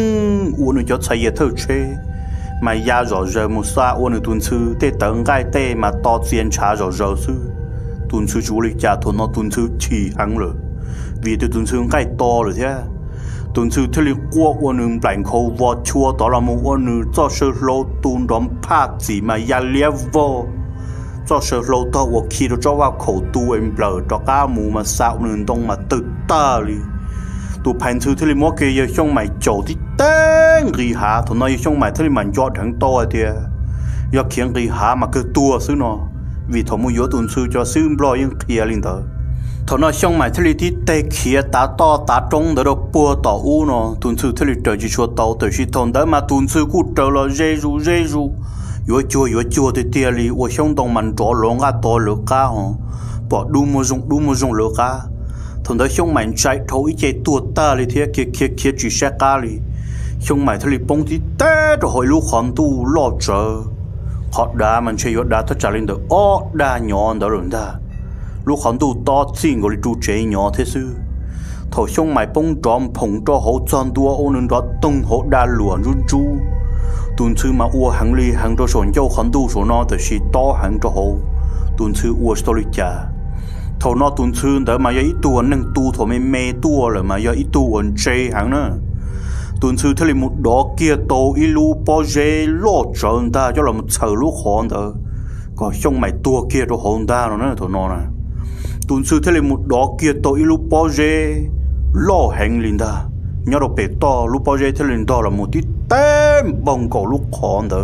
uốn nữa cho thầy dạy thơ chế mà ya rõ giờ một xa uốn nữa tuần sư tê tận gai tê mà to tiền trả rõ sư tuần sư chú lịch trả thôn nó tuần sư chỉ hàng rồi vì từ tuần sư gai to rồi thế tuần sư thế li qua uốn nữa lạnh khâu vò chua đó là một uốn nữa cho sự lâu tuần đom phát gì mà ya liệp vô cho sự lâu to uốn khi đó cho vào khẩu tu em lờ cho cá mù mà sao nữa đông mà tự ta đi tụ phèn sư thế li mua kia trong mày chỗ thì tên gì hả thằng nói trong mày thế li mình cho thằng to thì giờ khiến gì hả mà cứ tua xứ nó vì thằng mua yếu tuần sư cho sư lo yên kia lên đó thọ nó xong mày thế thì tê kia tá to tá trống đó đâu bùa tỏ u nó tuần sư thế thì trời chỉ cho tàu tới khi thôn đó mà tuần sư cũng trời là dễ ru yo chua thì tia li我相当蛮着龙啊多了噶哦bỏ đu mô rong lửa cá thằng đó xong mày chạy thấu ý chạy tua ta li thế kia chỉ xe cá li xong mày thấy li bông thì té rồi hồi lúc khoan tu lo chờ họ đã mình chơi đá tất trả lên được ó đá nhỏ đó rồi ta lúc khoan tu to xin gọi chú chế nhỏ thế sư thầu xong mày bông tròn phồng cho hậu tròn tua ô nên đó tung hậu đá lùa run chú tuần sư mà ua hàng li hàng cho sổn châu khoan tu số nó thì chỉ to hàng cho hậu tuần sư ua story cha thầu nó tuần sư đó mà ít tu nâng tu thầu mê tu rồi mà ít tu ẩn chơi hàng nữa tuần sư thấy một đó kia tổ ilu bao giờ lo trơn ta cho là một sờ lúc hòn đó còn trong mày tua kia cho hòn ta rồi nữa thầu nó nè tuần sư thấy một đó kia tổ ilu bao giờ lo hành linh ta nhớ đồ bể to lúc bao giờ thấy linh to là một tí tên bông cổ lúc hòn đó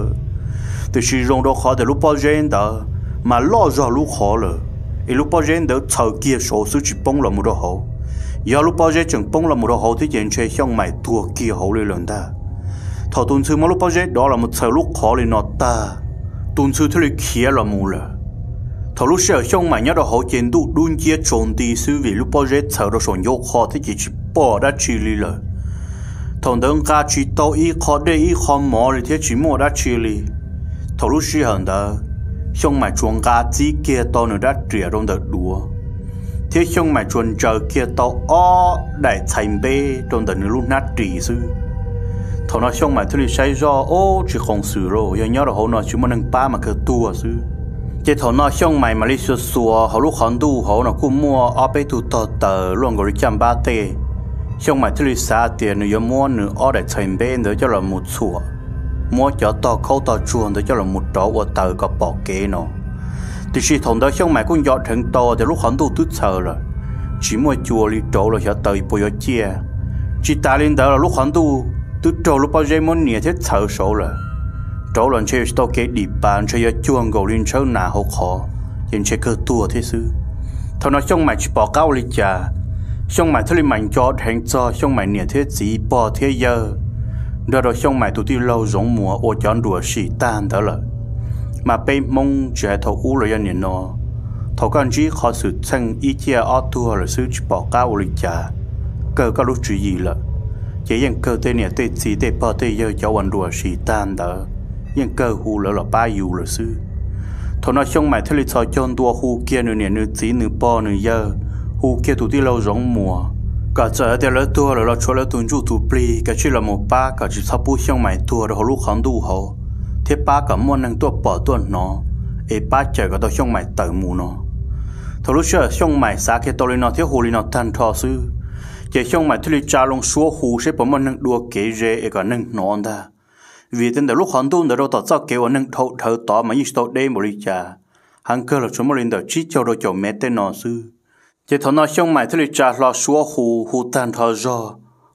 từ khi rong đó khó để lúc bao giờ đó mà lo ra lúc khó rồi lúc bao giờ đó chờ kia số số chỉ bông là một đồ hậu giờ lúc bao giờ chẳng bông là một đồ hậu thì chuyện chơi xong mày tua kia hậu lên lần ta thọ tuần sư mà lúc bao giờ đó là một chờ lúc khó lên nó ta tuần sư thấy kia là mù rồi thọ lúc sợ xong mày nhớ đồ hậu chuyện đủ đun kia trốn đi sư vì lúc bao giờ chờ đồ sồn vô khó thì chỉ bỏ đã chỉ li rồi thằng đó cả chỉ tao ý khó để ý khó mò thì chỉ mua đã chỉ li thọ lúc xí hận đó xong mày chuông gà chỉ kia tao nữa đã trìa trong đợt đùa thế xong mày chuông chờ kia tao ó đại thành bê trong đợt nữa lúc nát trì sư thằng nó xong mày thấy say do ô chỉ không xử rồi giờ nhớ là họ nó chỉ muốn nâng ba mà cơ tua sư thế thằng nó xong mày mà đi xua họ lúc hắn tu họ nó cũng mua ở bên tu tờ luôn gọi trăm ba tê xong mày thấy xa tiền nữa mua nữa ở đại thành bê nữa cho là một xua mua cho to khâu to chuồng để cho là một chỗ ở tờ có bỏ kế nó thì khi thằng đó xong mày cũng dọn thành to để lúc hắn tu tức sợ rồi chỉ mua chùa đi chỗ là cho tờ bồi cho chia chỉ ta lên đó là lúc hắn tu tức chỗ lúc bao giờ muốn nhẹ thế sợ số rồi chỗ là chơi to kế đi bàn chơi chuồng gầu lên chơi nà hậu khó hiện chơi cơ tua thế sư thằng nó xong mày chỉ bỏ cao đi chả xong mày thấy mình cho thành cho xong mày nhẹ thế gì bỏ thế giờ đó rồi xong mày tụi đi lâu giống mùa ô chọn đùa xì tan đó là mà bên mông chỉ thầu u rồi anh nó thầu con chỉ khó sự chân ý chia ở tua là sự chỉ bỏ cao lịch trả cơ có lúc chuyện gì là chỉ những cơ tên này tên gì tên bỏ tên giờ cho anh đùa xì tan đó những cơ hu là ba yêu là sự thầu nó xong mày thấy lịch sao chọn đùa hu kia nữa nè nữa chỉ nữa bỏ nữa giờ hu kia tụi đi lâu giống mùa cả giờ thì lỡ tua rồi cho lỡ tuần chu tụ pli cái chuyện là một ba cả chỉ sắp bút xong mày tua rồi lúc hắn đủ hậu thế ba cả muốn năng tua bỏ tuần nó e ba chờ cả tôi xong mày tự mù nó thôi lúc trước xong mày sáng khi tôi lên nó thiếu hồ lên nó thành thọ sư chỉ xong mày thì trả lông số hồ sẽ bỏ muốn năng đua kế rê e cả năng nó ta vì tên lúc hắn đủ rồi tao cho kế vào năng thâu thâu tỏ mà như tôi đây một lý trả hắn cơ là chúng mình lên đó chỉ cho đôi chỗ mẹ tên nó sư chỉ thằng nó xong mày thấy trả lo xóa hù tan thọ do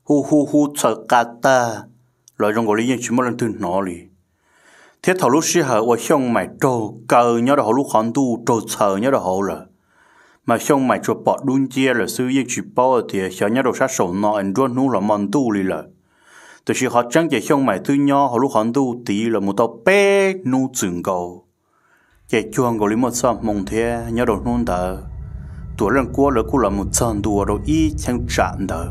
hù sợ cả ta rồi trong cái lý chỉ một lần từ nó đi thế thằng lúc xí hở và xong mày trâu cờ nhớ là họ lúc hắn tu trâu sợ nhớ là họ là mà xong mày cho bỏ đun chia là sư yên chỉ bao thì sợ nhớ đồ sát sổ nọ anh luôn nu là mòn tu đi là từ khi họ chẳng chỉ xong mày tư nhớ họ lúc hắn tu tí là một tàu bé nu chừng cầu chỉ chuông cái lý một sao mong thế nhớ đồ nôn đỡ tuổi lần qua là cũng là một trận đùa rồi ý chẳng chạm đó,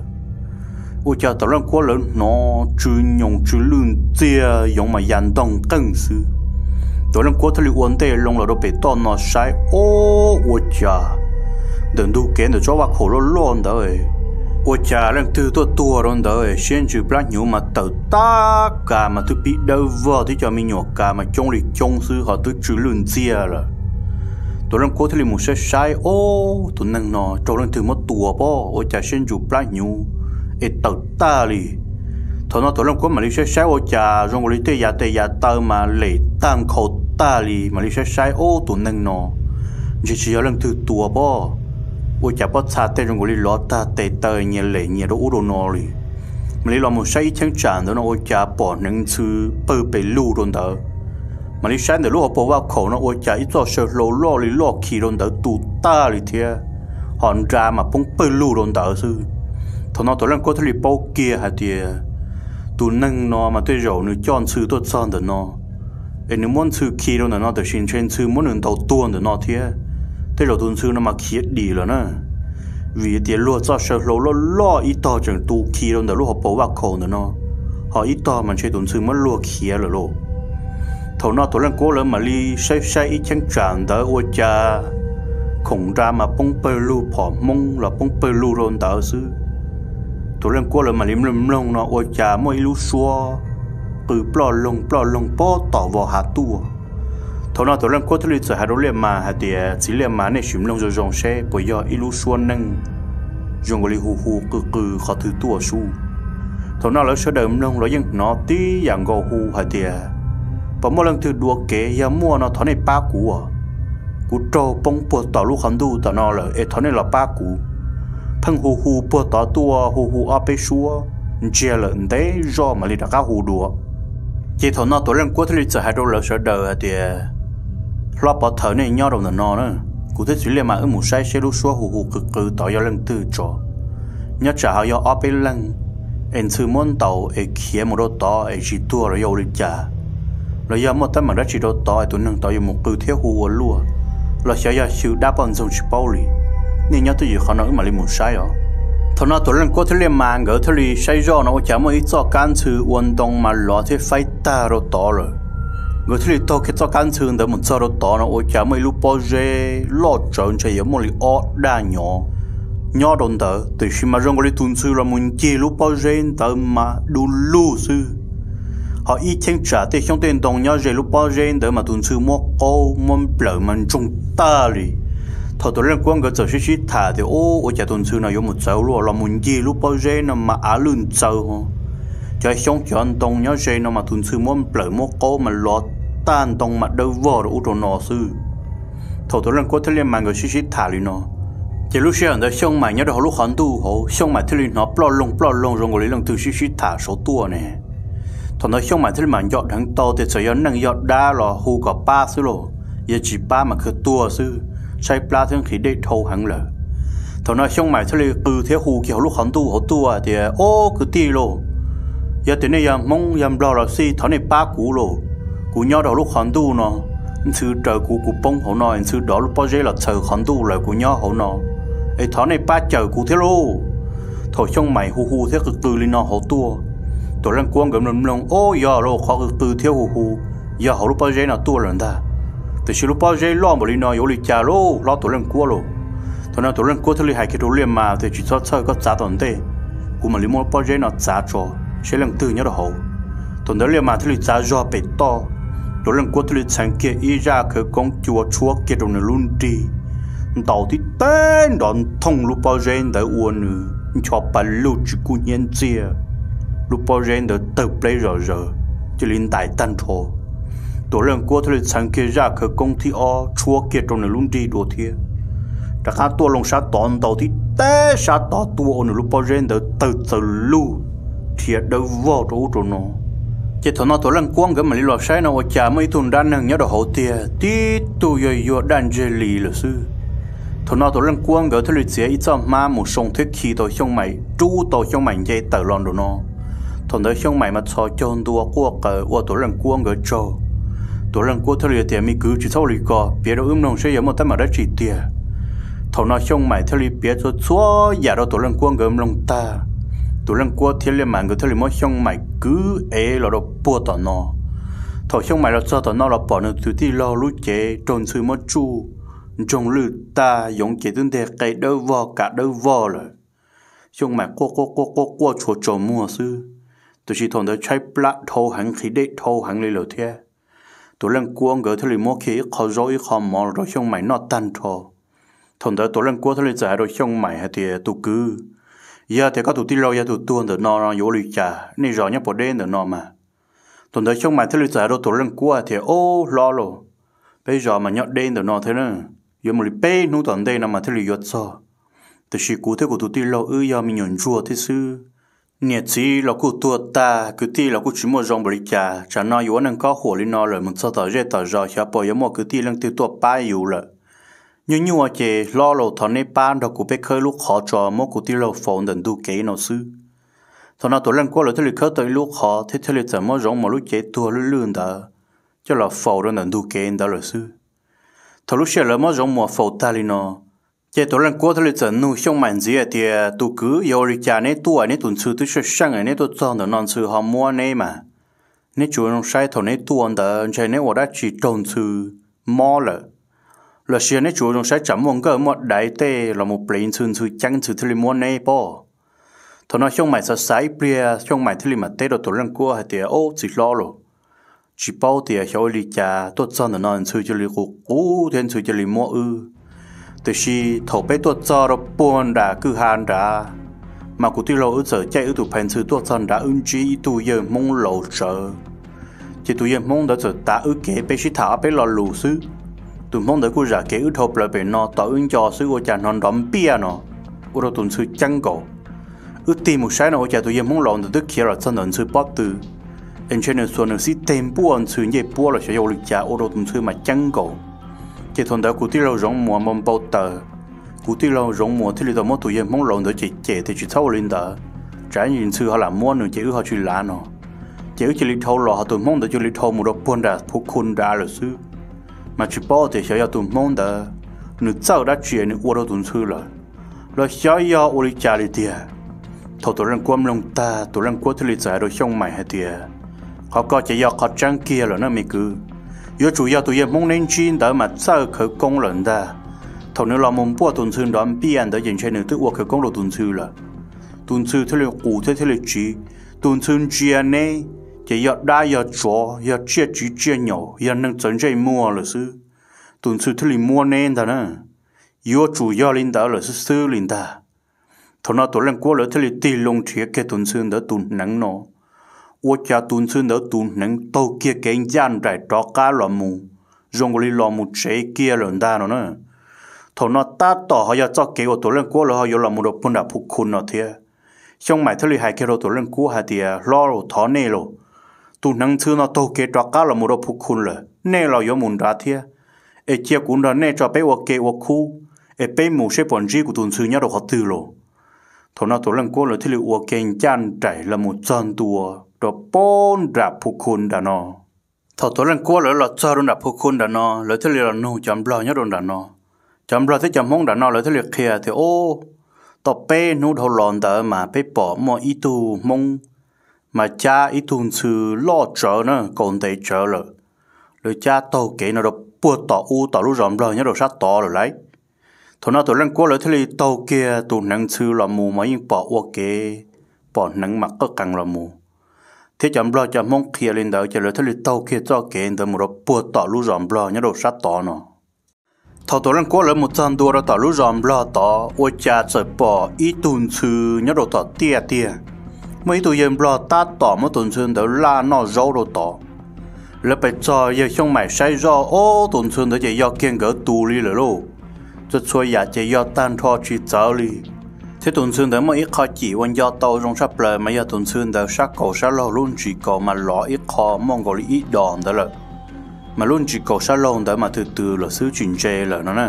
ôi cha tuổi lần qua là nó chú nhung chú lươn tia dùng mà dàn đông cân sư, tuổi lần qua thì vấn đề long là đâu bị to nó sai ô ôi cha, đừng đủ kiến để cho bác khổ lon đó ấy, ôi cha lần từ tua rồi đó ấy, xem chữ bác nhiều mà tự ta cả mà tôi bị đau vợ thì cho mình nhỏ cả mà trong lịch trong sư họ tôi chú lươn tia rồi tụi nó có thể một số sai ô tụi năng nó trâu lên từ một tua po ô cha xin chụp lại nhiều ít tàu ta đi thôi nó tụi nó có mà đi sai ô cha trong cái tê ya tao mà lệ tăng khẩu ta đi mà đi sai ô tụi năng nó chỉ lên từ tua po ô cha bắt xa tê trong cái lót ta tê tơi nhẹ lệ nhẹ đó ô đồ nó đi mà đi làm một sai chẳng chán đó nó ô cha bỏ năng sư bơ bể lưu rồi đó mà đi sáng để lúc họ bỏ vào khẩu nó ôi chả ít cho sợ lô lo li lo kỳ rồi đỡ tụ ta li thế họ ra mà bông bơi lù đồn đỡ sư thằng nó tụi lần có thể bao kia hả tiề tụi nâng nó mà tôi rồi nữa chọn sư tôi chọn được nó em nếu muốn sư kia đâu nó được xin trên sư muốn được đầu tuôn được nó thế thế rồi tuần sư nó mà kia đi rồi nè vì tiền lúa cho sơ lo ít to chẳng tu kia đâu lúa họ bảo vào khẩu nữa nó họ ít to mà chơi tuần sư mất lúa kia rồi luôn thầu nó tụi lần cố lớn mà đi say ít chẳng tràn đỡ ôi cha khổng ra mà bông bơi lù bỏ mông là bông bơi lù rồi đỡ sư tụi lần cố lớn mà liếm lông nó ôi cha mỗi lú xua từ plò lông bó tỏ vào hạt tua thầu nó tụi lần cố tụi giờ hạt đồ liềm mà hạt địa chỉ liềm mà này xỉm lông rồi rong xe bởi do lú xua nâng dùng cái hù cừ khó thứ tua su thầu nó lấy sơ đờm lông lấy những nó tí dạng gò hù hạt địa và mỗi lần từ đua kế giờ mua nó thọ này ba cú à cú trâu bông bùa tỏ lúc hắn đu tỏ nó là thọ này là ba cú thằng hù bùa tỏ tua hù áp bê xua chia là đấy do mà đi đặt cá hù đùa chỉ thọ nó tuổi lần cuối thì giờ hai đô là sợ đời thì lo bỏ thở này nhau đồng nó nữa cú thích chỉ là mà ở một sai xe lúc xua hù cực tỏ do lần từ cho nhớ trả họ do áp bê lần em sư môn tàu em kia một đôi tỏ em chỉ tua rồi yêu đi trả rồi giờ một tấm mà đã chỉ đôi tỏi tụi nâng tỏi một cử theo hùa lúa là sẽ giờ sự đáp ứng trong sự bao lì nên nhớ tôi gì khó nói mà đi một sai đó thằng nào tụi lần có thể làm màng gỡ thế thì sai do nó chả mới cho can sự vận động mà lo thế phải ta rồi tỏi rồi gỡ thế thì tôi cái cho can sự để một cho rồi tỏi nó chả mới lúc bao giờ lo trộn chạy ở một lý ở đa nhỏ đồn đỡ từ khi mà rong cái tuần sư là muốn chia lúc bao giờ đỡ mà đủ lú sư họ ít chẳng trả thì không tiền đồng nhau rồi lúc bao giờ để mà tuần sư mua câu mua bờ mình trồng ta đi thọ tụi lần quan cái giờ xí thả thì ô chả tuần sư nào có một cháu luôn là muốn gì lúc bao giờ nó mà á lươn cháu cho không chọn đồng nhau rồi nó mà tuần sư mua bờ mua câu mà lót tan đồng mặt đâu vò rồi út nó sư thọ tụi lần quan thế liền mà cái xí thả đi nó chỉ lúc xưa người xong mày nhớ được lúc hắn tu họ xong mày thế liền nó plo lông rồi người lần từ xí thả số tua này thằng nó không mà thấy mà dọn thằng to thì sẽ năng dọn đa là hù có ba xứ rồi giờ chỉ ba mà cứ tua xứ sai ba thằng khí để thâu hàng lợ thằng nó không mà thấy từ thế hù kiểu lúc hắn tu họ tua thì ô cứ ti rồi giờ tới này mong lo là si thằng này ba cũ rồi cũ nhau đầu lúc hắn tu nó sư trời cũ bông họ nói sư đó lúc bao giờ là chờ hắn tu lại cũ nhau họ nói ấy thằng này ba chờ cũ thế luôn thằng không mày hù thế cứ từ lên nó họ tua tụi lần quan gồm lòng ô giờ rồi họ từ theo hù giờ họ lúc bao giờ nào tua lần ta từ khi lúc bao giờ lo một lý nó yếu lý cha lo tụi lần quan rồi thằng nào tụi lần quan thì hai cái đồ liền mà thì chỉ cho chơi có giá tận thế cũng mà lý một bao giờ nào giá cho sẽ lần từ nhớ được hậu thằng đó liền mà thì giá do bể to tụi lần quan thì sáng kia ý ra cái con chúa kia đồ này luôn đi tàu thì tên đòn thông lúc bao giờ đã uốn cho bà lưu chỉ cu nhiên chia lúc bao giờ được tập lấy rồi chỉ linh đại tan thô tổ lần qua thôi sáng kia ra khởi công ty o chúa kia trong này luôn đi đồ thiê đã khá tua lồng sát tòn tàu thì té sát tỏ tua ở lúc bao giờ được từ lu thiệt đâu vô đâu rồi nó chỉ thằng nó tổ lần quăng cái mà đi lọt sai nó chả mấy tuần đan năng nhớ đồ hậu tiề tí tu yo đan jelly là sư thằng nó tổ lần quăng cái thôi sẽ ít cho ma một sông thiết khí tổ trong mày chú tổ trong mày dây tờ lon đồ nó thằng đó không mày mà cho chôn tua qua cái qua tổ lần quăng cái cho tổ lần qua thôi thì mình cứ chỉ sau lì co biết đâu nông sẽ có một tấm mà đã chỉ tiền thằng nó không mày thôi biết cho xóa giả đâu tổ lần quăng cái nông ta tổ lần qua thì liền mà cái thôi mới không mày cứ là đâu bua tao nó thằng không mày là cho tao nó là bỏ nó từ tí lo lúa chế trôn sư mất chu trồng lư ta dùng chế tương đề cái đâu vò cả đâu vò rồi không mày qua chuột trộm mua sư tôi chỉ thằng đó chạy plát thâu hàng khí để thâu hàng lấy lửa thế tôi lần qua người thôi mua khí khó rồi khó mò rồi không mày nó tan thâu thằng đó tôi lần qua thôi giải rồi không mày thì tôi cứ giờ thì có tụi ti lo giờ tụi tuôn được nó yếu lì chả nên rồi nhá bỏ đen được nó mà thằng đó không mày thôi giải rồi tôi lần qua thì ô lo rồi bây giờ mà nhớ đen được nó thế nữa giờ một bé nút tận đây nằm mà thôi yếu sao tôi chỉ cố thế của tụi ti lo giờ mình nhận chua thế sư nhiệt gì là cụ tua ta cứ ti là cụ chỉ mua rong bưởi trà chả nói yếu năng có火lên nó rồi mình sao tờ rét tờ rồi chả bỏ yếu mua cứ ti lăng tiêu tua ba yếu rồi nhưng như vậy lo lầu thằng này ban đầu cũng biết khơi lúc họ cho mỗi cụ tiêu lầu phone đừng du kế nào xứ thằng nào tụi lần qua là thế lịch khơi tới lúc họ thế lịch怎么容mà lúc chế tua lúc lươn đó cho là phone đó đừng du kế đó là xứ thằng lúc xe là mỗi容mà phone ta li nó chế tụi lần qua thế lịch怎nu xong mạnh gì thì tụi cứ yêu đi cha này tua này tụi sư tụi sẽ sang này tụi cho nó non sư họ mua này mà này chủ nó sai thằng này tua đó chạy này ở đó chỉ trồng sư mua là xe này chủ trong sẽ chậm mong cái một đại tê là một plane xương xương trắng xương thề mua này po, thằng nó trong mày sẽ sải bia trong mày thề mà tê đồ tổ lăng cua hay tiệt ô chỉ lo rồi, chỉ bao tiệt hiểu lý cha tốt cho nó xương cho lý cũ thêm xương cho lý mua từ khi thầu bé tốt cho nó buồn đã cứ hàn đã, mà cụ tiêu lâu giờ chạy ở tụ phèn xương tốt cho đã chỉ tụ giờ mong lâu sợ, chỉ tụ giờ mong đã giờ ta kế bé chỉ thả bé lo lù xứ tụi mong đợi cô giả kế ước thộp lại về nó tạo ứng cho sư của cha non đóm bia nó của đồ tụi sư chăng cổ ước tìm một sáng nào cha tụi em mong lòng từ tức kia là chân ẩn sư bóp từ anh trên xuân được xí tem buôn sư nhẹ buôn là sẽ yêu lịch cha ô đồ tụi sư mà chăng cổ chỉ thôn đó cụ tí lâu rong mùa mong bao tờ cụ tí lâu rong mùa thì tụi tụi em mong lòng đợi chị trẻ thì chị thâu lên đó trái nhìn sư họ làm mua nữa chị ước họ chuyện lá nó chị ước chị lịch thâu lò họ tụi mong đợi chị lịch thâu một đồ buôn đã phúc khôn đã là sư mà chỉ bảo thì sẽ tụi mong đã nữ cháu đã chuyện nữ ô tô tụi sư rồi sẽ ô đi trả lại tiền thầu tụi lần quâm lòng ta tụi lần quất thì giải rồi xong mày hay tiền họ có chỉ họ trăng kia rồi nó mới cứ yếu chủ yếu tụi em mong nên chín đó mà sao khởi công lần ta thầu nữ lo mong bua tụi sư đó biên đã dành cho nữ tự ô khởi công đồ tụi sư thì là cụ thế là chỉ tụi sư chia này chỉ要大要做要接住接牛要能真正摸了是，顿时这里摸难的呢，有主要领导了是司领导，头那多人过了这里地龙铁给顿时的顿能喏，我家顿时的顿能都给人家在找家老母，用我的老母谁给人家了呢？头那大到还要找给我多人过了还有老母的本来不困了贴，像买这里还给了多人过还的老了讨内了。tụi năng thư nó tàu kế cho cá là một đồ phục khôn là nè là yếu muốn ra thế, ở chia cũng là nè cho bé hoặc kế hoặc khu, ở bé muốn sẽ bọn gì của tụi sư nhớ được họ từ rồi, thằng nào tụi lần qua là thì liệu hoặc kế chăn trải là một chân tua, rồi bốn đạp phục khôn đã nó, thằng tụi lần qua là cho đồn đạp phục khôn đã nó, là thì liệu là nó chấm lo nhớ đồn đã nó, chấm lo thì chấm mong đã nó là thì liệu kia thì ô, tao bé nó thầu lòn đã mà bé bỏ mọi ý tu mong mà cha ít tuần sư lo chờ nữa còn để chờ rồi cha tàu kế nó được buộc tàu u tàu lúc rộng rồi nhớ được sát tàu rồi lấy thôi nó tụi lần qua lại thì tàu kia tụi năng sư là mù mà nhưng bỏ qua kế bỏ năng mặc có càng là mù thế chậm lo chậm mong kia lên đỡ cho lại thì tàu kia cho kế để một buộc tàu lúc rộng rồi nhớ được sát tàu nó thầu tụi lần qua lại một trăm đô ra tàu lúc rộng rồi tàu u cha sẽ bỏ ít tuần sư nhớ được tàu tia mấy tụi em lo ta tỏ một tuần xuân đó là nó rau đồ tỏ là phải cho giờ không mày sai do ô tuần xuân đó chỉ do kiên gỡ tù li rồi luôn cho xuôi giả chỉ do tan thọ chỉ giáo li thế tuần xuân đó mà ít khó chỉ quan do tàu trong sắp lời mà giờ tuần xuân đó sát cầu sát lâu luôn chỉ cầu mà lọ ít khó mong gọi ít đòn đó là mà luôn chỉ cầu sát lâu đó mà từ từ là xứ chuyển chế là nó nè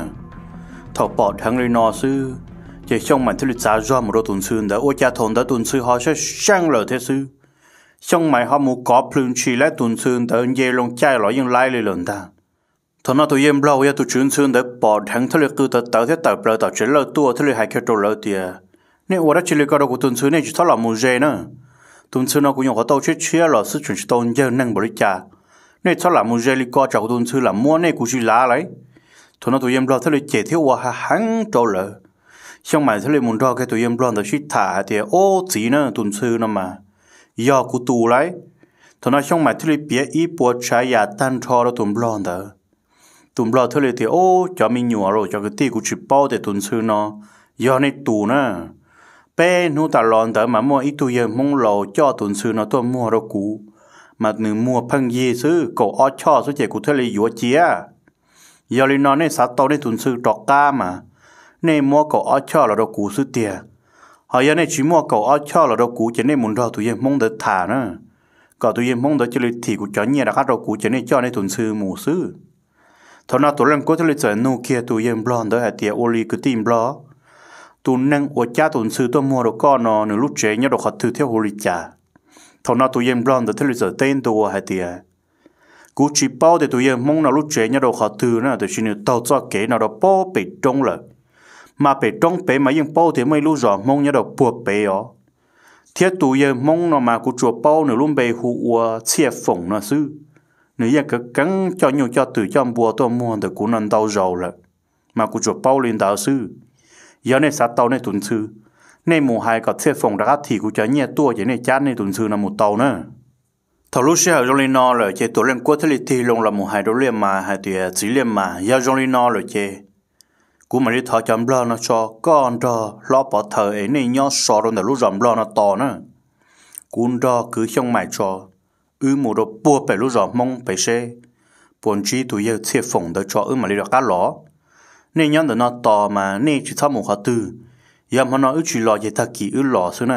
thọ bỏ thằng li nó xứ chỉ trong mày thì trả ra một đôi tuần xuân đó, ôi cha thôn đó tuần xuân họ sẽ sang lời thế sư, trong mày họ muốn có plung chỉ lấy tuần xuân đó, về lòng trai lo những lai lên lần ta, thằng nào tụi em lâu ya tụi tuần xuân đó bỏ thằng thế lực cứ tạo thế tạo bờ tạo chế lợi tua thế lực hay cái trâu lợi tiệt, nếu ở đó chỉ lấy cái đó của tuần xuân này chỉ tháo làm một dễ nữa, tuần xuân nó cũng dùng họ tàu chết chia là sự chuyển tàu giờ năng bồi cha, nếu tháo làm một dễ li co chào tuần xuân làm mua này cũng chỉ lá lấy, thằng nào tụi em lâu thế lực chế thiếu hoa hắn trâu lợi xong mày thấy muốn cho cái tụi em lo được shit thả thì ô gì nữa tuần sư nó mà do của tù lấy thằng nó xong mày thấy biết ít buộc trái ya tan cho nó tuần lo thấy thì ô cho mình nhủ rồi cho cái tí của chụp bao để tuần sư nó do này tù nữa bé nó ta lon đó mà mua ít tụi em mong lầu cho tuần sư nó tôi mua đâu cũ mà nữ mua phăng gì sư cậu ở cho số trẻ của thấy là yếu chia giờ lên nó này sát tao này tuần sư trọc ca mà nên mua cậu ở cho là đồ cũ sư tiền họ giờ này chỉ mua cậu ở cho là đồ cũ cho nên muốn cho tụi em mong được thả nữa cậu tụi em mong được cho lịch thì của chó nhẹ là các đồ cũ cho nên cho nên tuần sư mù sư thọ nào tụi lần qua thì giờ nô kia tụi em blon đó hay tiệt oli cứ tìm blon tụi năng ở cha tụi sư tụi mua đồ con nó nửa lúc trẻ nhớ đồ khát thứ theo oli cha thọ nào tụi em blon đó thì giờ tên tụi hay tiệt cú chỉ bao để tụi em mong nào lúc trẻ nhớ đồ khát thứ nữa để xin tàu cho kế nào đó bao bị trống rồi mà bị trống bị mà yên bao thì mấy lúc rồi mong nhớ đồ buộc bị ó thiết tụi em mong nó mà cú chùa bao nửa lúc bị hụt chia phồng nó sư nếu như cái cắn cho nhiều cho từ cho bùa tôi mua thì cũng nên đau rồi là mà cũng chụp bao lên đạo sư giờ này sát tàu này tuần sư nên mùa hai có xe phòng đã thì cũng cho nhẹ tua vậy này chán này tuần sư là một tàu nữa thầu lúc xe ở trong lên nó rồi chế tổ lên quốc thế thì long là mùa hai đó liền mà hai tuổi chỉ liền mà giờ trong lên nó rồi chế cũng mà đi thọ chấm lo nó cho con cho lo bỏ thờ ấy này nhớ sò rồi là lúc chấm lo nó to nữa cũng cho cứ trong mày cho một đồ bùa phải lúc rồi mong phải xe buồn chi tụi yêu chia phồng để cho mà đi được cá lỏ nên nhắn được nó to mà nên chỉ thao một khóa tư giờ mà nó chỉ lo vậy ta kỳ lỏ xưa nè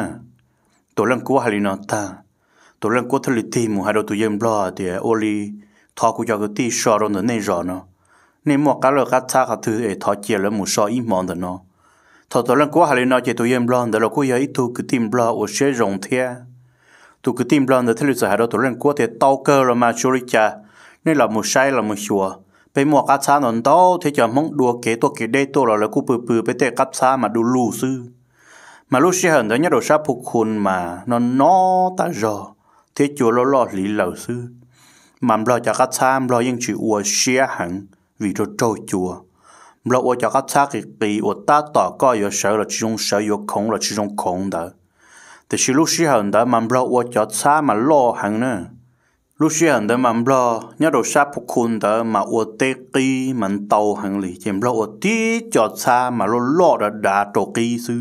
tụi lần cuối hay nó ta tụi lần cuối thời tìm một hai đồ tụi em lo thì oli thọ của cho cái tí sò rồi nên rõ nó nên một cái là cá cha cái thứ để thọ chia là một sò ít món được nó thọ tụi lần cuối hay nó chỉ tụi em lo để là cuối giờ ít tụi cái tìm lo ở xe rộng thế tụi cứ tìm lần để thấy được hai đứa tụi lên qua thì tàu cơ rồi mà chối cha nên là một sai là một chùa bây mua cá xa nó tàu thì cho mong đùa kế tôi kế đây tôi là cú bự bây giờ cá xa mà đủ lù sư mà lúc xưa hơn đó nhớ đồ sát phục hồn mà nó ta rồi thế chùa lo lý lầu sư mà lo cho cá xa lo những chuyện uổng xia hẳn vì cho trâu chùa lo uổng cho cá xa cái kỳ uổng ta tỏ coi ở sở là chỉ dùng sở ở không là chỉ dùng không đó thì khi lúc xưa hơn đó mà lo qua cho xa mà lo hàng nữa lúc xưa hơn đó mà lo nhớ đồ sát phục hồn đó mà qua tê kỳ mà tàu hàng lì chỉ lo qua tí cho xa mà lo đã trổ kỳ sư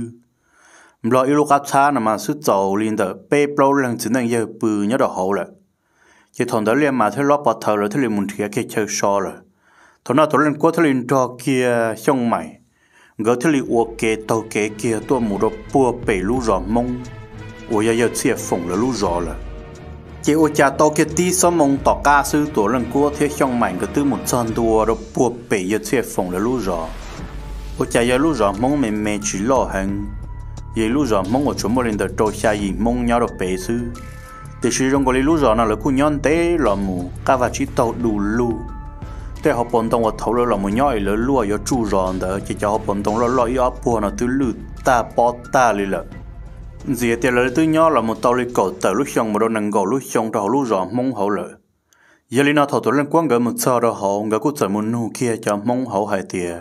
lo yêu lúc xa mà sư giàu liền đó bê bao lần chỉ năng giờ bự nhớ đồ hậu rồi chỉ thằng đó liền mà thấy lo bắt thở rồi thấy liền muốn thiệt cái chơi so rồi thằng nào thằng lên qua thấy liền cho kia xong mày gỡ thấy liền qua kê tàu kê kia tôi mua đồ bùa bể lú giò mông ủa giờ chia phồng là lú giò là chỉ ủa cha tao cái tí số mông tỏ ca sư tổ lần cua thế trong mảnh cái tư một chân đua rồi buộc bể giờ chia phồng là lú giò ủa cha giờ lú giò mông mẹ chỉ lo hàng giờ lú giò mông ở chỗ một lần trâu xa gì mông nhau được bể sư thì sử dụng cái lú giò nào là cũng nhon té là mù cá và chỉ tàu đủ lú thế họ bận tông ở thầu là một nhoi là lúa giờ chu giòn đó chỉ cho họ bận tông là lo yếu bùa nó từ lú ta bó ta đi là giờ thì lời tôi nhớ là một tàu lịch cổ từ lúc xong một đôi nâng gỗ lúc xong đầu lúc rõ mong hậu lợi giờ li nào thầu tôi lên quán gỡ một sao đó hậu gỡ cút một nụ kia cho mong hậu hai tiề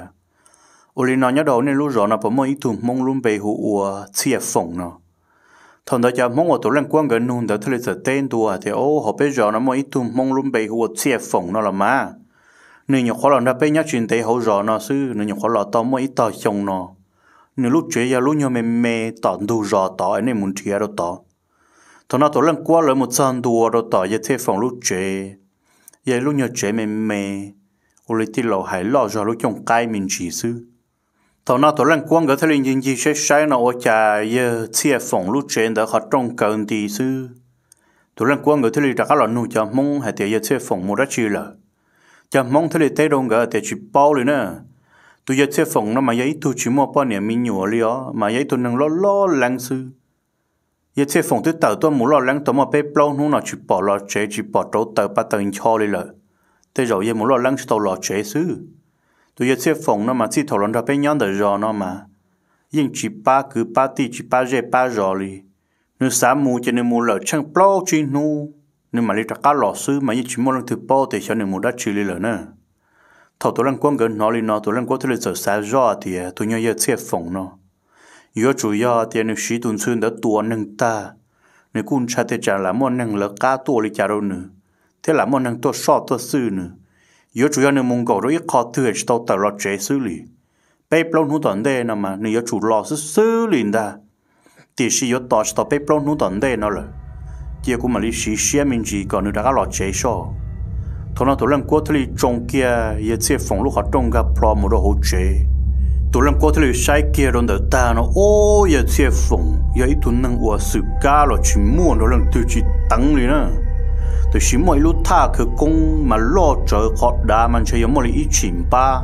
li nào nhớ đầu nên lúc rõ nào phải mỗi ít thùng mong luôn bề hụ chia phồng nó thằng đó cho mong ở tôi lên quán gỡ nụ đó thấy là tên tua thì họ bây giờ nó mỗi ít thùng mong luôn bề hụ chia phồng nó là má nên nhiều khó là nó bây nhắc chuyện thế hậu rõ nó sư nên nhiều khó là tao mỗi ít tao xong nó nếu lúc chơi giờ lúc nhau mẹ tận đủ rõ tỏ anh em muốn chơi đâu tỏ thằng nào tôi lần qua lại một trận đùa đâu tỏ giờ thế phòng lúc chơi giờ lúc nhau chơi mẹ ôi thì lâu hay lo rồi lúc trong cái mình chỉ sư thằng nào tôi lần qua cái thời linh gì sai nó ở nhà giờ thế phòng lúc chơi đã họ trong cơn đi sư tôi lần qua cái thời linh đã có lần nuôi cho mong hay thì giờ thế phòng một rất chi là cho mong thời linh tây đông cái thì chỉ bao rồi nữa tôi giờ chế phòng nó mà giấy tôi chỉ mua bao nhiêu mình nhổ li ó mà giấy tôi nâng lo lắng sư giờ chế phòng tôi tàu tôi muốn lo lắng tôi mà bé bao nó chỉ bỏ lo chế chỉ bỏ trâu tàu bắt tàu cho đi lợi thế rồi giờ muốn lo lắng tàu lo chế sư tôi giờ chế phòng nó mà chỉ thầu lần ra bé nhon đời rồi nó mà nhưng chỉ ba cứ ba ti chỉ ba dễ ba rồi đi nếu sáng mua cho nên mua lợi chẳng bao chi nu nhưng mà đi trả cá lò sư mà chỉ mua lần thứ bao thì cho nên mua đắt chi đi lợi nữa thầu tôi lần quăng gần nó đi nó tôi lần quăng tôi giờ xa rõ thì tôi nhớ giờ chia phòng nó yếu chủ yếu thì nếu sĩ tuần xuân đã tua nâng ta nếu cũng cha thì trả lại món nâng là cá tua đi trả đâu nữa thế là món nâng tôi sót tôi sư nữa yếu chủ yếu nếu mong cầu rồi khó thừa chỉ tao tự lo chế xử lý bây lâu nu tận đây nè mà nếu chủ lo xử lý ta thì sĩ yếu tao chỉ tao bây lâu nu tận đây nó rồi kia cũng mà lý sĩ xe mình chỉ còn nữa đã lo chế sao thằng nào tụi lần qua thì trong kia giờ chế phòng lúc họ trong gặp pro một đồ hỗ trợ tụi lần qua thì sai kia rồi đợt ta nó ô giờ chế phòng giờ ít tụi năng qua sự cá rồi chỉ mua nó lần từ chỉ tăng đi nữa từ khi mọi lúc tha cứ công mà lo chờ họ đã mình chơi mọi ý chìm ba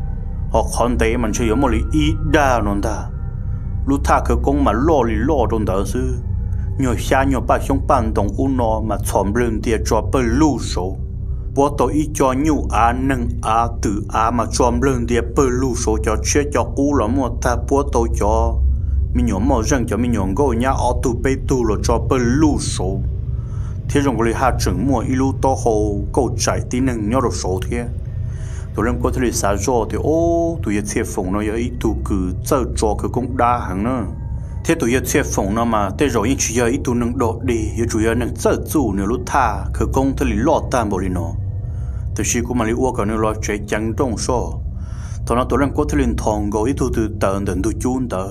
họ còn đấy mình chơi mọi ý đa non ta lúc tha cứ công mà lo trong đó chứ nhiều xa nhiều ba trong ban đồng u nó mà chọn lên địa cho bờ lũ số bố tôi ý cho nhiều nâng từ mà chọn lên địa bờ lũ số cho chết cho cú là một ta bố tôi cho mình nhớ mà rằng cho mình nhớ gọi nhá ở tụ bê tụ là cho bờ lũ số thế rồi người hạ trưởng mua ilu to hồ câu chạy tí nâng nhau được số thế tụi em có thể xả rõ thì tụi em chia phòng nó ấy tụi cứ chơi trò cứ cũng đa hàng nữa thế tụi em chia phòng nó mà thế rồi chỉ ấy tụi nâng đọt đi yêu chủ yếu nâng chơi chủ nếu lúc tha cứ công thì lọt tan bỏ đi nó từ khi cũng mà li uo cái nếu lo chạy chẳng trong số thằng nó tụi em có thể lên thòng gọi tụi từ tận đến tụi chun tờ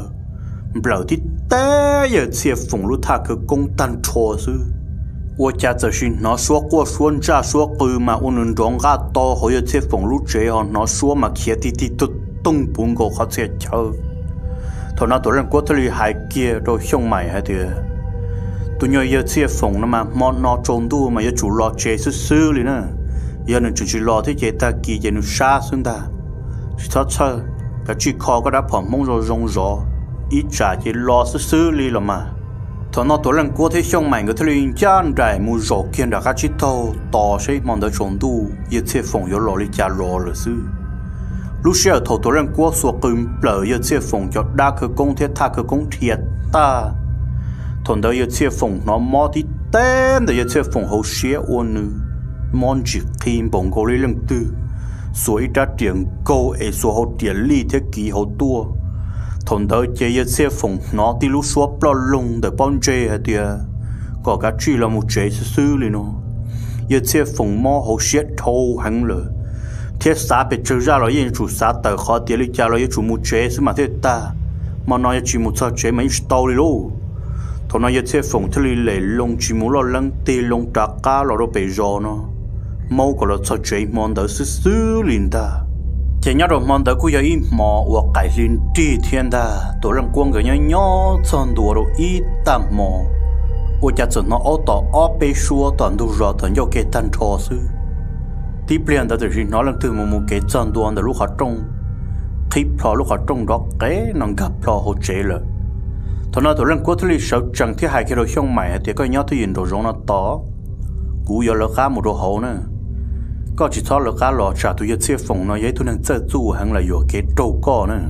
bảo thì té giờ chia phòng lúc tha cứ công tan trò chứ我家就是拿说过说家说句嘛，我能让家多好一些风路这样，拿说嘛，其他的都东半个好些瞧。他那多人过这里还给都兄妹还的，都要一些风了嘛，莫拿中度嘛，要做老这是事哩呢，要能就是老的这他给也能杀生的，是他车，个只靠个他旁梦着容着，一扎就老是事哩了嘛。thằng nó tối lần qua thấy xong mày người thấy liền chán đại mua rổ kiên đã cá chít thâu to xây mong đợi trốn tu yêu chế phòng yêu lò đi trả lò là sư lúc xưa thầu tối lần qua số cừm lỡ yêu chế phòng cho đa cơ công thế tha cơ công thiệt ta thằng đó yêu chế phòng nó mò thì tên để yêu chế phòng hậu xía ôn nữ mong chỉ kim bồng cô lấy lần tư suối ra tiền câu ấy số hậu tiền ly thế kỷ hậu tua thằng đó chơi xe phòng nó đi lúc xóa bao lông để bao chơi hả tia có cả chỉ là một chơi sư liền nó xe phòng mò hậu xét thâu hẳn rồi thế xã bị trừ ra rồi yên chủ xã tờ khó tiền đi trả rồi chủ một chơi chứ mà thế ta mà nói chỉ một sao chơi mấy tàu đi luôn thằng nó xe phòng thế lệ lông chỉ muốn lo lắng tê lông trả cá rồi bị rò nó mau có là sao chơi mòn đỡ sư liền ta chỉ nhớ rồi mong đợi cũng vậy mò hoặc cải liên tri thiên đa tổ lần quân người nhỏ chọn đùa rồi ít tạm mò ở nhà chọn nó ở tỏ ở bê xua toàn đồ rõ toàn do cái tan trò sư tiếp liền đó thì nó lần từ một cái chọn đùa từ lúc họ trông khi họ lúc họ trông đó cái nó gặp họ hỗ trợ rồi thằng nào tổ lần quân thì sợ chẳng thấy hai cái đồ xong mày thì có nhớ thấy hiện đồ giống nó to cú giờ là khá một đồ hậu nữa có chỉ cho lực cá lò trả tụi chia phòng nó giấy tụi năng chơi chu hàng là vô cái trâu co nữa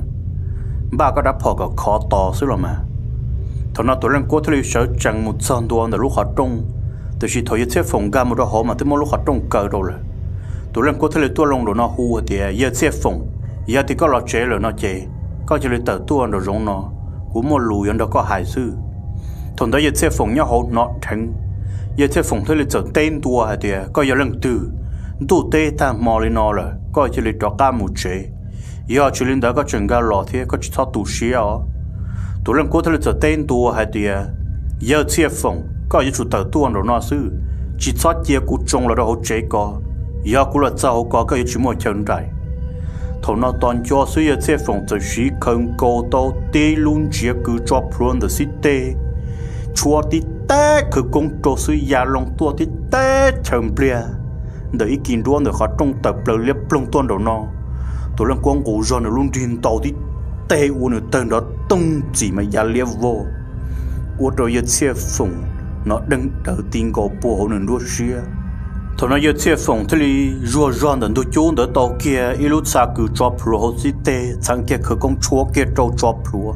ba có đáp họ có khó to xíu rồi mà thằng nào tụi năng cố thấy sợ chẳng một trăm đô là lúc họ trông từ khi tụi chia phòng ga một đôi họ mà tới một lúc họ trông cờ đâu rồi tụi năng cố thấy tua lông rồi nó hù thì giờ chia phòng giờ thì có lò chế rồi nó chế có chỉ là tờ tua rồi giống nó cũng một lùi nó có hại sư thằng đó giờ chia phòng nhau họ nó thành giờ chia phòng thấy là trở tên tua thì có giờ lần từ tụ tê ta mò lên nó rồi coi chỉ lấy cho cá một chế giờ chỉ lên đó có chừng cá lò thế có chỉ thao tụ xía ó tụ lần cố thấy là tên tua hay tiề giờ chia phòng coi chỉ chủ tờ tua rồi nó sư chỉ thao chia cú trông là đó hỗ chế có giờ cú là sao có cái chỉ một chân trái thầu nó toàn cho sư giờ chia phòng từ sĩ không cố tao tê luôn chia cứ cho luôn từ sĩ tê chua tí tê cứ công trò sư già lòng tua tí tê chầm bia để ý kiến đoan được họ trong tập lời liệp plong tuôn đầu nó tôi lần quăng cổ giòn ở luôn điên tàu thì tê uốn ở tên đó tung chỉ mà giá liệp vô uốn rồi giờ xe phồng nó đứng đỡ tin có bộ hậu nên đua xia thôi nó giờ xe phồng thì rùa giòn đến đôi chỗ đỡ tàu kia ilut sa cứ cho pro hậu sĩ tê sang kia khởi công chúa kia trâu cho pro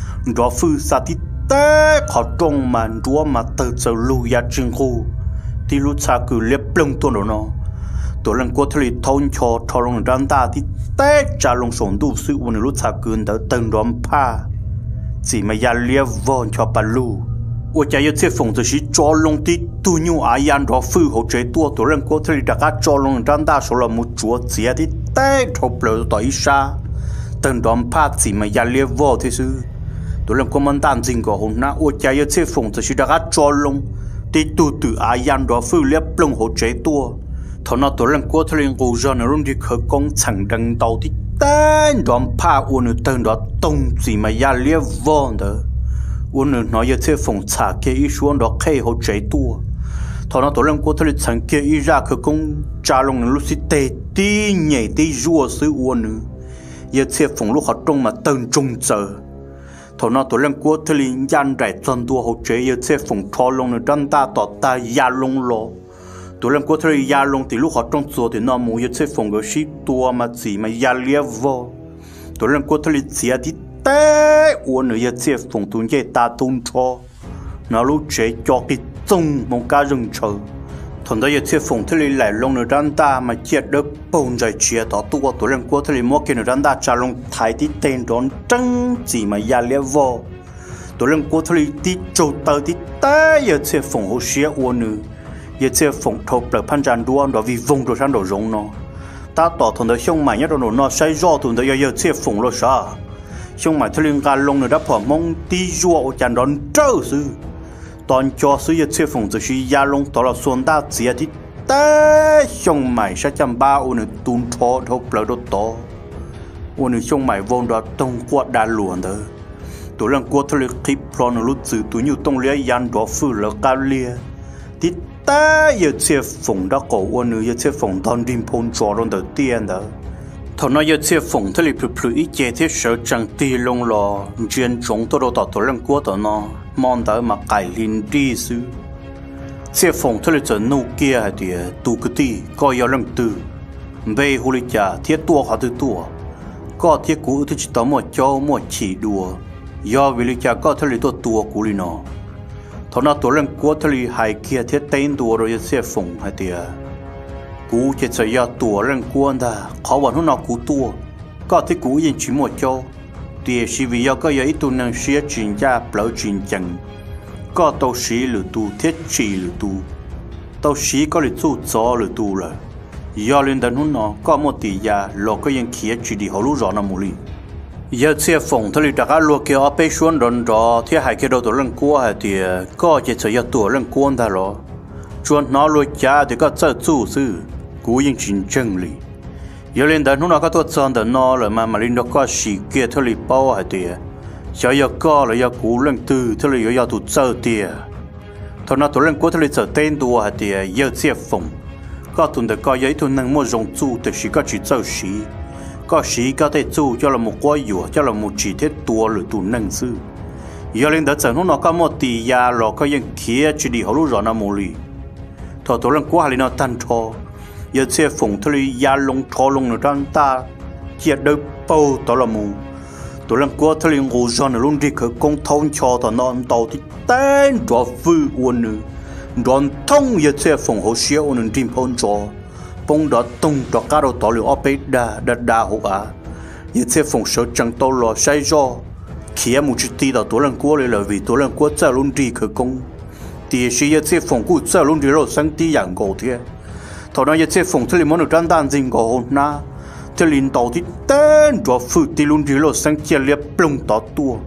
đó phư sa thì tê họ trong màn đua mà từ từ lùi ra chân khu thì lúc sa cứ liệp plong tuôn đầu nóตัวเรื่องกูทะเลทอนชอทอลงดันตาที่เตะจ่าลงส่งดูซื้อวันรู้จักเกินแต่ตึงร้อมผ้าจีมายาเลียวอนชอปลูว่าจะยึดเส้นฝงจะชี้จอลงที่ตัวยูอายันรอฟื้นหัวใจตัวเรื่องกูทะเลดักจอลงดันตาสละมุจัวเสียที่เตะทบเลยต่ออิชาตึงร้อมผ้าจีมายาเลียวอนที่ซื้อตัวเรื่องกูมันตันจริงก็หุ่นนะว่าจะยึดเส้นฝงจะชี้ดักจอลงที่ตัวอายันรอฟื้นเลียบลงหัวใจตัวthằng nó tối lần qua thời gian cổ giòn ở trong đi khởi công chẳng đằng tàu thì tên đòn pa uốn ở tên đó tung gì mà ya liếc vòn đó uốn ở nói như thế phòng xả cái ý xuống đó khay hỗ trợ tua thọ nó tổ lên của thằng thằng kia ý ra khởi công trả lòng lúc xí tê tí nhảy tí rùa xứ uốn nữa giờ xe phồng lúc họ trong mà tân trung giờ thọ nó tổ lên của thằng gian đại toàn đua hậu chế giờ xe phồng thọ lòng nữa đan ta tọt ta ya lông lo tổ lên của thằng ya lông thì lúc họ trong chùa thì nó mua giờ xe phồng cái xí tua mà gì mà ya lia vô tổ lên của thằng xía thì té uốn nữa giờ xe phồng tuôn dây ta tuôn cho nó lúc chế cho cái tung một cá rừng chờ thằng đó giờ thiết phồng thế lại lông nữa đan ta mà chết được bồn dài chia đó tua tuổi lên qua thế mua kia nữa đan ta trả lông thái tí tên đón trắng gì mà ya lẽ vô tuổi lên qua thế tí trâu tơ tí té giờ thiết phồng hồ xía uốn nữa giờ thiết phồng thộp lại pan tràn đua đó vì vùng đồ sang đồ rồng nó ta tỏ thằng đó xong mày nhớ đồ nó say do thằng đó giờ thiết phồng lo sao xong mày thế lên gà lông nữa đã phở mông tí ruộng chàn đón trâu sư toàn cho sự nhiệt huyết phồng chỉ gia long đó là xuân đa chỉ thì té trong mày sẽ chăm ba ôn tuôn cho thâu bờ đốt to ôn trong mày vốn đó tông quạt đá luồn đó tụi lần quạt thôi clip plon lúc từ tụi nhiều tông lia yan đó phư là cao lia thì té nhiệt huyết phồng đó cổ ôn nhiệt huyết phồng toàn đinh phong cho luôn đầu tiên đó thằng nó nhiệt huyết phồng thôi plư ít chế thế sợ chẳng tì lông lò chuyên trống tôi đâu tụi lần quạt đó nó mong đợi mà cải linh đi xứ xe phòng thôi là trở nô kia thì tu cái gì coi yêu lần từ về hồ lý trả thiết tua họ từ tua có thiết cũ thì chỉ tao một cho một chỉ đùa do vì lý trả có thôi là tua cũ lý nó thằng nào tuổi lần cuối thôi là hai kia thiết tên đùa rồi xe phòng hay thì cũ chỉ sẽ do tuổi lần cuối ta khó bảo nó nào cũ tua có thiết cũ yên chỉ một cho thì vì do có ít tu năng xía chuyện gia bảo chuyện chẳng có tàu xí lử tu thiết chỉ lử tu tàu xí có lử tu gió lử tu rồi do lên đến hôm nó có một tỷ gia lo có những kia chỉ đi họ lúc rõ nó mù li giờ xe phòng thôi đã cả lúa kia ở bên xuân đòn đó thiết hai cái đầu tổ lần cua hay thì có chỉ sẽ tổ lần cua ta rồi chuan nó lúa cha thì có chơi chủ sư cú những chuyện chân li giờ lên đến hôm nào có tôi chọn đến nó rồi mà lên đó có xí kia thôi bao hay thì giờ giờ có là giờ cú lần từ thôi giờ tụt chơi tiền thôi nó tụi lần cú thôi chơi tên đùa hay thì giờ xe phòng có tụi được có giấy tụi năng mua rong chu thì chỉ có chỉ chơi xí có xí có thể chu cho là một quái dừa cho là một chỉ thiết tua rồi tụi năng sư giờ lên đó giờ hôm nào có một tỷ gia rồi có những kia chỉ đi họ lúc rõ nó mua li thôi tụi lần cú hay nó tan cho giờ xe phồng thôi gia lông thò lông nữa đang ta chết được bao đó là mù tụi lần qua thôi ngủ giòn ở luôn đi khởi công thông cho thằng non tàu thì tên cho vui uốn nữa đòn thông giờ xe phồng hồ xíu uốn tìm phong cho phong đó tung cho cá đầu tàu liệu ốp đa hộ á giờ xe phồng sợ chẳng tàu lò say do kia một chút tí đó tụi lần qua lại là vì tụi lần qua chơi luôn đi khởi công thì giờ xe phồng cũng chơi luôn đi rồi sang tí dạng cổ thế thằng nó giờ xe phồng thôi món được đan đan dinh cổ na thế liền tàu thì tên cho phụ thì luôn đi lo sang chia liệp plong tàu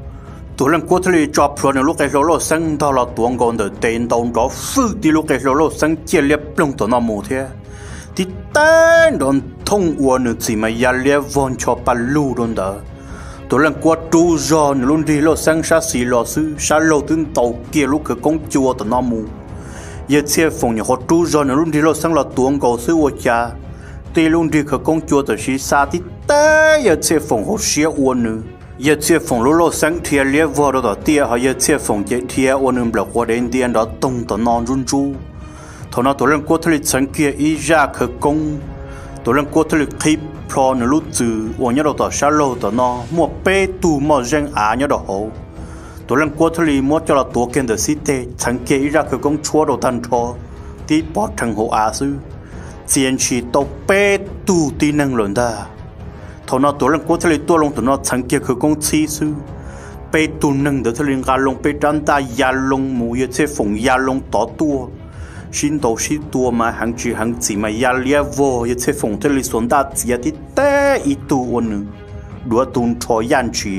tụi lần qua thế cho pro nó lúc cái lo sang tàu là tuồng còn được tên tàu cho phụ thì lúc cái lo sang chia liệp plong tàu nó mua thế thì tên đòn thông uốn nữa chỉ mà ya liệp von cho palu đòn đó tụi lần qua tu giờ nó luôn đi lo sang sa xì lo sư sa lo tin tàu kia lúc cái công chúa tàu nó mua giờ xe phòng nhà họ tu giờ nó luôn đi lo sang là tuồng cầu sư ô cha tê luôn đi khởi công chúa từ xí xa thì té giờ xe phòng họ xía uốn nữa giờ xe phòng lô sáng thiệt liệt vào đó tia họ giờ xe phòng chạy thiệt uốn nữa bọc qua đến tiền đó tung tao non run chu thằng nào tụi lần qua thời sáng kia ý ra khởi công tụi lần qua thời clip pro nữa lúc từ uốn nhớ đó xa lô tao nó mua pe tu mua răng á nhớ đó hậu tụi lần qua thời mua cho là tổ kiến được xí tê sáng kia ý ra khởi công chúa đầu tan cho tí bỏ thằng hậu á sư chiến sĩ tàu pe tu tí năng luận ta thằng nào tụi lần qua thời tua lông tụi nó sáng kia khởi công chi sư pe tu năng được thời gà lông pe trăn ta ya lông mù ye chế phồng ya lông tỏ tua xin tàu xin tua mà hàng chỉ mà ya lia vô ye chế phồng thời xuân ta chỉ tí té ít tu ôn đua tuôn cho yan chỉ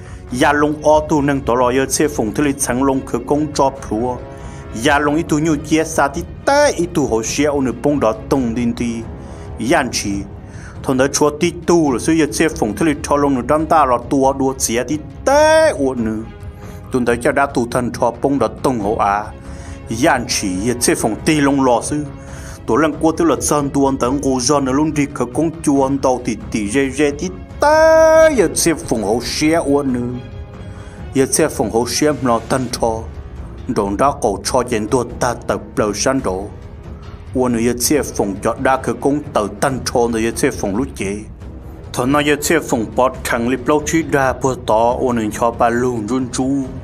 ya lông o tu năng tỏ lo ye chế phồng thời sáng lông khởi công cho plua ya lông ít tu nhiều chia sa tí té ít tu hồ xéo nữa bông đó tung đi đi yan chỉ thằng đó chúa tí tu là sự ye chế phồng thời cho lông nữa đâm ta là tua đua chia tí té ôn nữa tuần tới cho đã tu thân cho bông đó tung hồ á yan chỉ ye chế phòng tì lông lò sư tổ lần qua tức là san tuan tận ngô giòn ở luôn đi khởi công chuan tàu tì rê tì ta ye chế phòng hậu xe uốn nữa ye chế phòng hậu xe nó tân cho đồn đã cầu cho dân tuột ta tập lầu san đồ uốn nữa ye chế phòng cho đã khởi công tàu tân cho nữa ye chế phòng lúc chế thằng nào ye chế phòng bọt thằng lip lâu chỉ ra bữa tỏ uốn nữa cho ba luôn run chú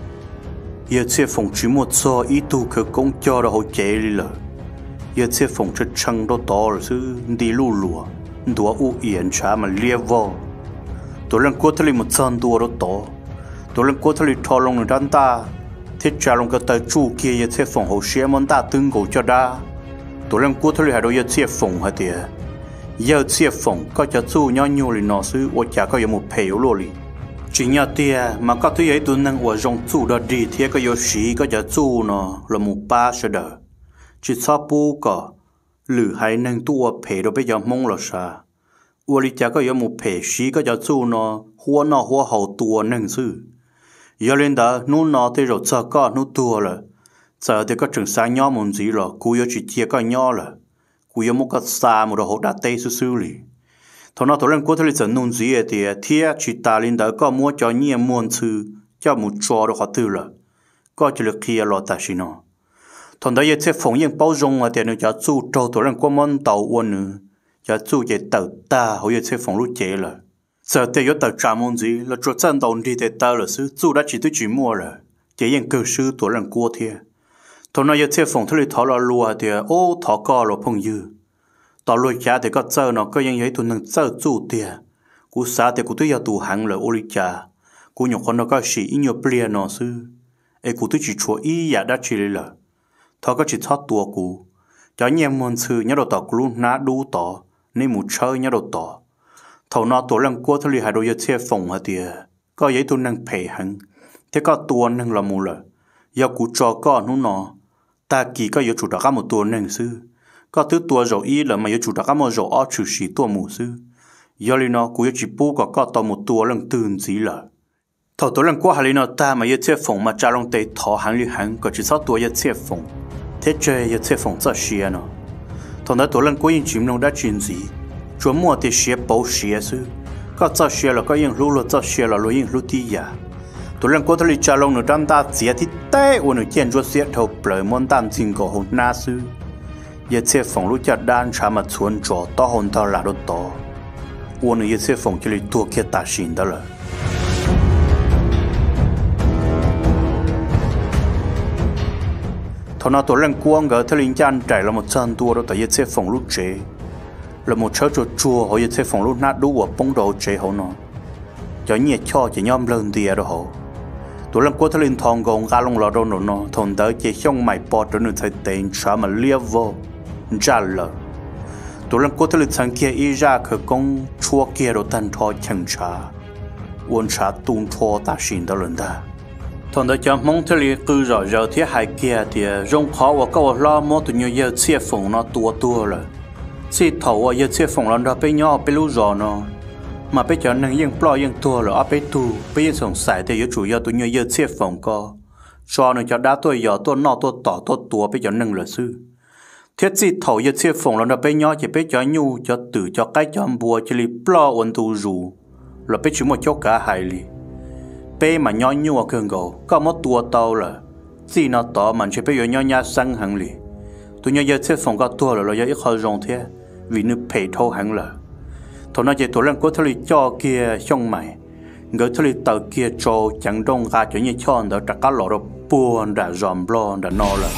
ye chế phòng chỉ một số ít tu khởi công cho đó hậu chế đi了ye chế phòng chất trăng đó to rồi chứ đi lù lùa đùa u yến chả mà lia vô tôi lần cuối thằng một chân đùa đó to tôi lần cuối thằng thò lông người đàn ta thiết trả lông cái tay chu kia ye chế phòng hậu xe món ta tương cầu cho đa tôi lần cuối thằng hai đôi ye chế phòng hả tiệt ye chế phòng có cho chu nhau nhiều liền nó chứ ô chả có ye một phèo luôn liền chỉ nhà tiệt mà có thứ ấy tôi năng ở trong chu đó đi thiệt có yo xí có cho chu nó là một ba sẽ đỡ chỉ sao bố cả lử hay năng tua phê đó bây giờ mong là sao ủa lý cha có有một phê xí có cho chú nó hoa hậu tua năng sư giờ lên đó nó tới rồi sao có nó tua là giờ thì có trường sáng nhỏ một gì rồi cú chỉ chia có nhỏ là cú một cái xa một đồ hậu đã tây sư lì thằng nó thằng lên cú thằng lên nôn gì thì thiệt chỉ ta lên đó có mua cho nhiều muôn sư cho một trò đó họ tư là có chỉ được kia lo ta xin nó thằng đó ye chế phòng yên bao dung mà tiền nó cho chú trâu tổ lần qua món tàu uốn nữa cho chú ye tàu ta họ ye chế phòng lúc chế là giờ tiền yo tàu trả món gì là cho chân tàu đi để tàu là sư chú đã chỉ tới chỉ mua là chế yên cơ sư tổ lần qua thiệt thằng nó ye chế phòng thôi thọ là lúa thì ô thọ co là phong dư tàu lúa cha thì có chơi nó có yên ấy tụi nó chơi chú thiệt cú sa thì cú tôi ya tụ hàng là ô li cha cú nhóc con nó có sĩ nhiều plea nó sư ấy cú tôi chỉ cho ý ya đã chỉ là thọ có chỉ thoát tua cú cho nhẹ môn sư nhớ đồ tỏ luôn ná đu tỏ nên một chơi nhớ đồ tỏ thầu nó tổ lần qua thằng lì hai đôi chế phòng hả tiệt có giấy tôi năng phê hằng thế có tua năng là mù lợ giờ cú cho có nó ta kỳ có yếu chủ đặc một tua năng sư có thứ tua rồi ý là mà yếu chủ đặc một rồi ở chủ sĩ tua mù sư giờ lì nó cú chỉ bu có tao một tua lầnตื่gì lợ thầu tổ lần qua hai lì nó ta mà yếu chế phòng mà trả lòng tệ thọ hàng lì hàng có chỉ sáu tua yếu chế phòng thế chơi yếu chế phòng rất xia nó thằng đó tổ lần qua yên chìm lòng đã chuyện gì chúa mua thì xia bảo xia sư có rất xia là có yên lú là rất xia là lú yên lú tí ya tổ lần qua thằng trả lòng nó đâm ta xia thì té uốn nó chèn chúa xia thầu bời món tan xin cổ hồn na sư yếu chế phòng lú chặt đan chả mà chuồn trò to hồn to là đốt to uốn nó yếu chế phòng chỉ là tua kia ta xin đó là thằng nào tổ lần quăng gỡ theo linh chan trải là một chân tua đó tại chế phòng lúc chế là một cháo chua họ chế phòng lúc nát đủ ở bóng đồ chế họ nó cho nhiệt cho chỉ nhom lên tia đó họ tổ lần quăng theo linh thòng gồng gà lông lò đâu nó thằng đó chế xong mày bọt cho nên thấy tiền trả mà lia vô ra lờ tổ lần quăng theo linh thằng kia ý ra khởi công chua kia đồ tan thọ chẳng trả uốn trả tung thọ ta xin đó lần ta thằng đó cho mong thế li cứ rồi thế hai kia thì rong khó và câu lo mua tụi nhiều giờ chia phòng nó tua rồi xí thầu giờ chia phòng nó đó bên nhỏ bên lú giò nó mà bây giờ năng yên plo yên tua rồi bên tu bên yên sòng sải thì giờ chủ yếu tụi nhiều giờ chia phòng co cho nó cho đá tôi giờ tôi nọ tôi tỏ tôi tua bây giờ năng là sư thiết xí thầu giờ chia phòng nó đó bên nhỏ chỉ bên cho nhu cho tử cho cái cho bùa chỉ li plo ôn tu rù là bên chúng một chỗ cả hai li bé mà nhỏ nhua cơn gầu có một tua tàu là chỉ nó tỏ mình chỉ bây giờ nhỏ nhá sang hàng lì tụi nhỏ giờ sẽ phòng có tua rồi giờ ít khó rong thế vì nó phải thâu hàng là thôi nó chỉ tụi lần có thằng cho kia xong mày người thằng tàu kia cho chẳng đông ra cho như chọn đó chắc cả lọ đó buồn đã dòm lo đã no là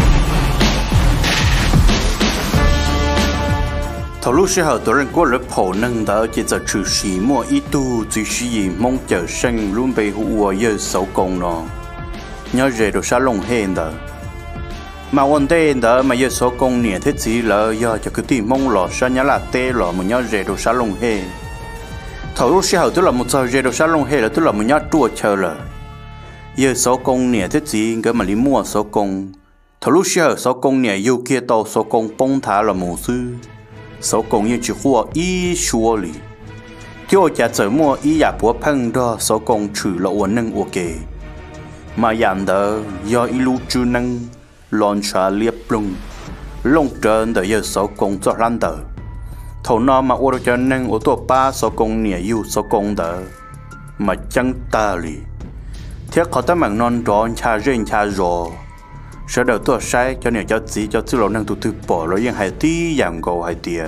thầu lúc sẽ hở tụi lần có lớp phổ nâng đó chỉ giờ trừ sĩ mua ít tu chỉ sĩ mong chờ sinh luôn bị hụa giờ xấu công nó nhớ về đồ xa lông hên đó mà ổn định đó mà giờ số công nè thế gì là giờ cho cứ tìm mong lọ sao nhớ là tê lọ mà nhớ về đồ xa lông hên thầu lúc sẽ hở tức là một giờ về đồ xa lông hên là tức là một nhớ chua chờ là giờ số công nè thế gì cái mà đi mua số công thầu lúc sẽ hở số công nè yêu kia tàu số công bông thả là một sư số công như chỉ hoa ý xua lì theo cha trở mua ý giả búa phăng đó số công trừ là uốn nâng ok mà dàn đó do ý lưu trừ nâng lon trà liệp lung lông trơn đợi giờ sáu công cho lan đờ thầu nó mà ô cho nên ô tô ba sáu công nhẹ yêu sáu công đờ mà chẳng ta lì thế có tấm mạng non tròn cha rên cha rò sẽ đầu tôi sai cho nên cho gì cho tư lộ năng tụt bỏ rồiยังhay tí dạng gầu hay tiề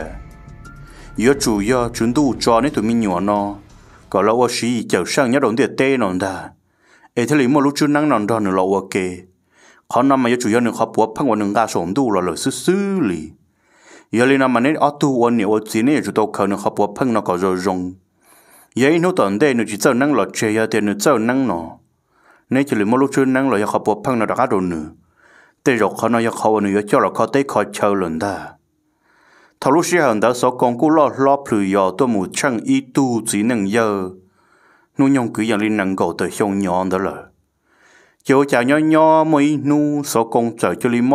yếu chủ yếu chúng tu cho nên tụi mình nhỏ nó có lâu ở sĩ chở sang nhớ đồn tiệt tê non ta ấy thế lý một lúc chút năng non đó nữa lâu ok khó năm mà yếu chủ yếu nữa khó buộc phăng vào nâng ga sổm tu là lời xứ lì yếu lý năm mà nên ở tu ở nhiều ở gì này chúng tôi khờ nữa khó buộc phăng nó có rồi rong vậy nó tận đây nó chỉ cho năng lọt chơi tiền nó cho năng nó nên chỉ lý một lúc chút năng là khó buộc phăng nó đã cả rồi nữa tê rồi khó nó khó nữa cho là khó tê khó chơi lần ta thầu lúc xưa hơn đã số con cú lo phừ yo tôi muốn chẳng ý tu chỉ năng giờ nuôi nhung cứ dạng lên năng cầu tới xong nhọn đó là chiều chào nhỏ mới nu số con trời cho li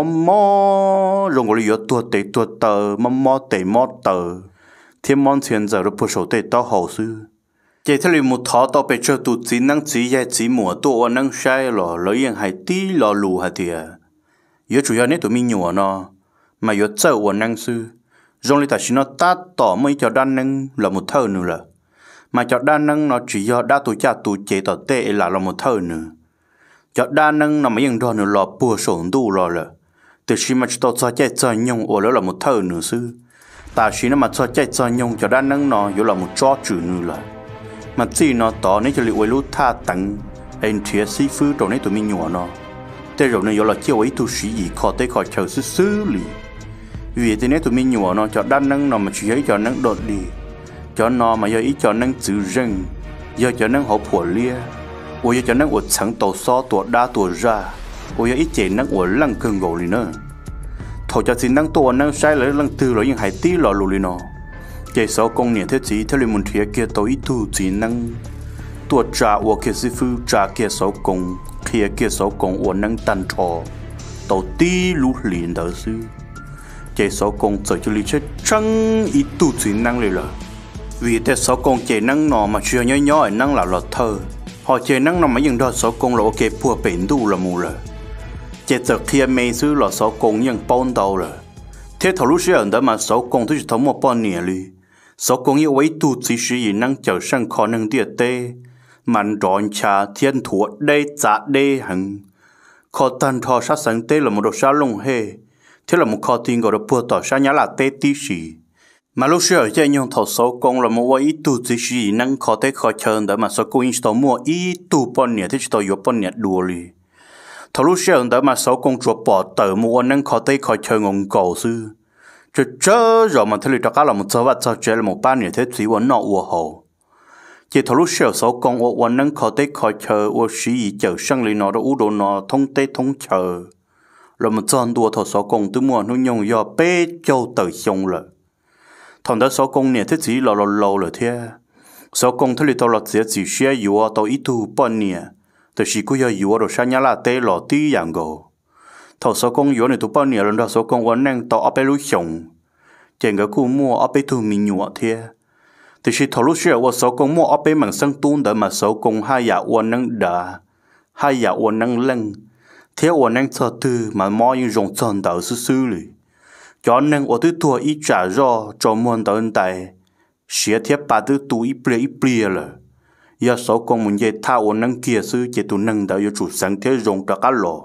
mò rồi gọi là tua tờ mò tờ thêm món tiền giờ rồi số tê to hậu sư chỉ thấy một thọ to bị cho tụt chỉ năng chỉ dạy chỉ mùa tua năng sai rồi lấy những hai tí lo lù hạt tiề yếu chủ yếu nên tụi mình nhỏ nó mà yếu chơi năng sư rồi lý ta chỉ nó ta tỏ mới cho đan năng là một thơ nữa là mà cho đan năng nó chỉ do đa tụ cha tụ chế tỏ tệ là một thơ nữa cho đan năng nó mớiยังđó nữa là bùa sổn tu rồi là từ khi mà cho cho chạy cho nhung ở đó là một thơ nữa sư ta chỉ nó mà cho chạy cho nhung cho đan năng nó yếu là một chó chữ nữa là mà chỉ nó tỏ nên cho liệu lúc tha tặng anh thiệt sĩ phu rồi nên tụi mình nhỏ nó thế rồi nó yếu là chiêu ấy tu sĩ gì khó tới khỏi chờ xử lý vì thế nên tụi mình nhỏ nó cho đan năng nó mà chỉ ấy cho năng đột đi cho nó mà giờ ý cho năng tự rừng giờ cho năng họ phổ lia ôi giờ cho năng uất sáng tàu so tuột đa tuột ra ôi giờ ý chế năng uất lăng cơn gầu đi nữa thầu cho xin năng tuột năng sai lấy lăng tư rồi những hải tí lò lù đi nó chế sáu công niệm thế chỉ theo lời muốn thiệt kia tôi ý tu chỉ năng tuột trả uất kia sư phụ trả kia sáu công kia sáu công uất năng tan trò tàu tí lú liền đó sư chế số công giờ cho lý chết chẳng ít tu chuyển năngเลยvì thế số công chế năng nọ mà chưa nhỏ năng là lọt thơ họ chế năng nọ mà dừng đó số công là ok phù bền đủ là mù rồi chế giờ kia mấy thứ là số công nhưng bao đầu rồi thế thầu lúc xưa đó mà số công tôi chỉ thấu một bao nhiêu đi số công như vậy tu chỉ sử dụng năng trở sang khó năng địa tê mạnh tròn trà thiên thủ đây giá đây hằng khó tan thọ sát sáng tê là một đồ sát lông hê thế là một kho tiền gọi là bùa tỏ ra nhá là tê tí xì mà lúc xưa ở trên nhung thầu số công là một ít tu tí xì năng khó tê khó chơi đó mà số công ít tàu mua ít tu bao nhiêu thế chỉ tàu yếu bao nhiêu đùa li thầu lúc xưa đó mà số công chuột bỏ tờ mua năng khó tê khó chơi ngon cầu sư chứ rồi mà thế là tất cả là một số vật cho chơi là một bao nhiêu thế chỉ vẫn nọ uo hồ chỉ thầu lúc xưa số công uo năng khó tê khó chơi uo xì chờ sang li nó đó u đồ nó thông tê thông chờ rồi một trận đua thọ số công từ mùa nó nhung do bé châu tới xong rồi thằng đó số công này thế chỉ là lâu rồi thế số công thế thì tao là chỉ xe yếu tao ít tu bao nhiêu từ khi cứ yếu rồi sang nhà là tê lọ tí dạng gồ thằng số công yếu này tu bao nhiêu lần đó số công vẫn đang tao áp bên lối xong trên cái khu mua áp bên tu mình nhỏ thế từ khi thằng lúc xưa số công mua áp bên mảng sân tuôn đỡ mà số công hai nhà uốn năng đà hai nhà uốn năng lưng theo uốn năng cho tư mà mọi những rồng tròn đầu sư lì cho nên ở tư thua ít trả do cho muôn tao tại xía thiếp ba tư tu ít bia là giờ số con muốn dạy thao uốn năng kia sư chỉ tu năng đạo chủ sáng thế rồng cả lò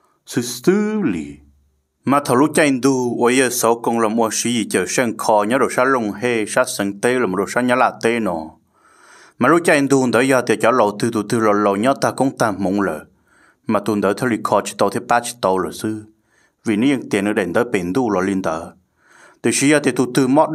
sư lì mà thầu lúc chạy đu ở giờ số con làm mua gì chờ sang kho nhớ đồ sát lông hay sát sáng tê là một đồ sát nhớ là tê nọ mà lúc chạy đu đó giờ thì cho lò từ lò nhớ ta cũng tạm mong là mà tuần đó theo lịch khó chỉ tàu thì ba chỉ tàu rồi sư vì những tiền ở đền đó bền đủ rồi linh đó từ khi thì từ mót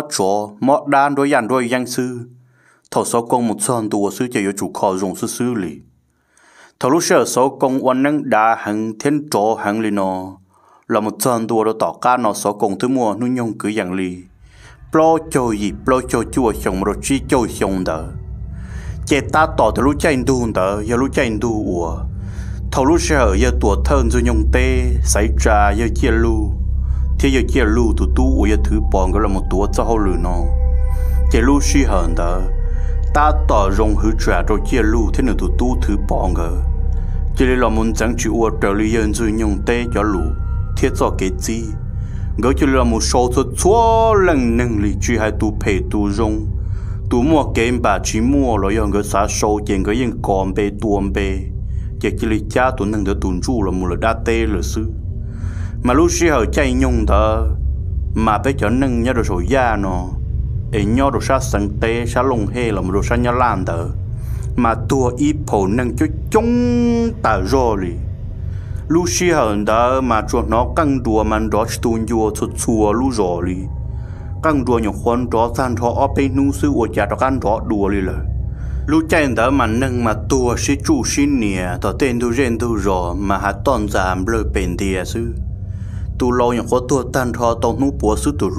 đan đôi dàn sư thầu số công một son tụ sư chỉ có chủ kho dùng sư lì thầu lúc sau số công quan năng đa hàng thiên trọ hàng lì nó là một son tụ đó tỏ ca nó số công thứ mùa nuôi nhung cứ dạng lì plo cho chua xong rồi chi cho xong đó chế ta tỏ từ lúc chạy đu đó giờ lúc chạy đu thầu lúc sau giờ tuổi thân rồi nhung tê xảy ra giờ chia lu thế giờ chia lu tụi tu giờ thứ bọn cái là một tuổi cho hậu lửa nó chế lu suy hận đó ta tỏ rong hư trả rồi chia lu thế nào tụi tu thứ bọn cái chế là muốn chẳng chịu ở trở lại giờ rồi nhung tê cho lu thiết cho cái gì ngỡ chỉ là một số thứ chúa lần nâng lì chỉ hai tu pay tu rong tu mua cái bà chỉ mua rồi giờ ngỡ xả sâu tiền ngỡ yên còn bê tuồng bê chỉ lì cha tu nâng được tuần chu là một lần đa tê là sư mà lúc xí họ chạy nhung đó mà bây giờ nâng nhớ được rồi ya nó ấy nhớ được sát sẵn tê sát lông hê là một đồ sát nhớ lan đó mà tua ít phổ nâng cho chúng ta rồi lúc xí họ đó mà cho nó căng đùa mà đó tuần vô cho chùa lúc rồi căng đùa nhiều con đó san thọ ở bên nu sư ở nhà đó căng đó đùa đi rồi lúc chạy đó mà nâng mà tua xí chủ xí nè tao tên tu rèn tu rồi mà hạt toàn giảm lời bền địa sư tu lâu những khó tua tan thọ tao núp bùa sư tu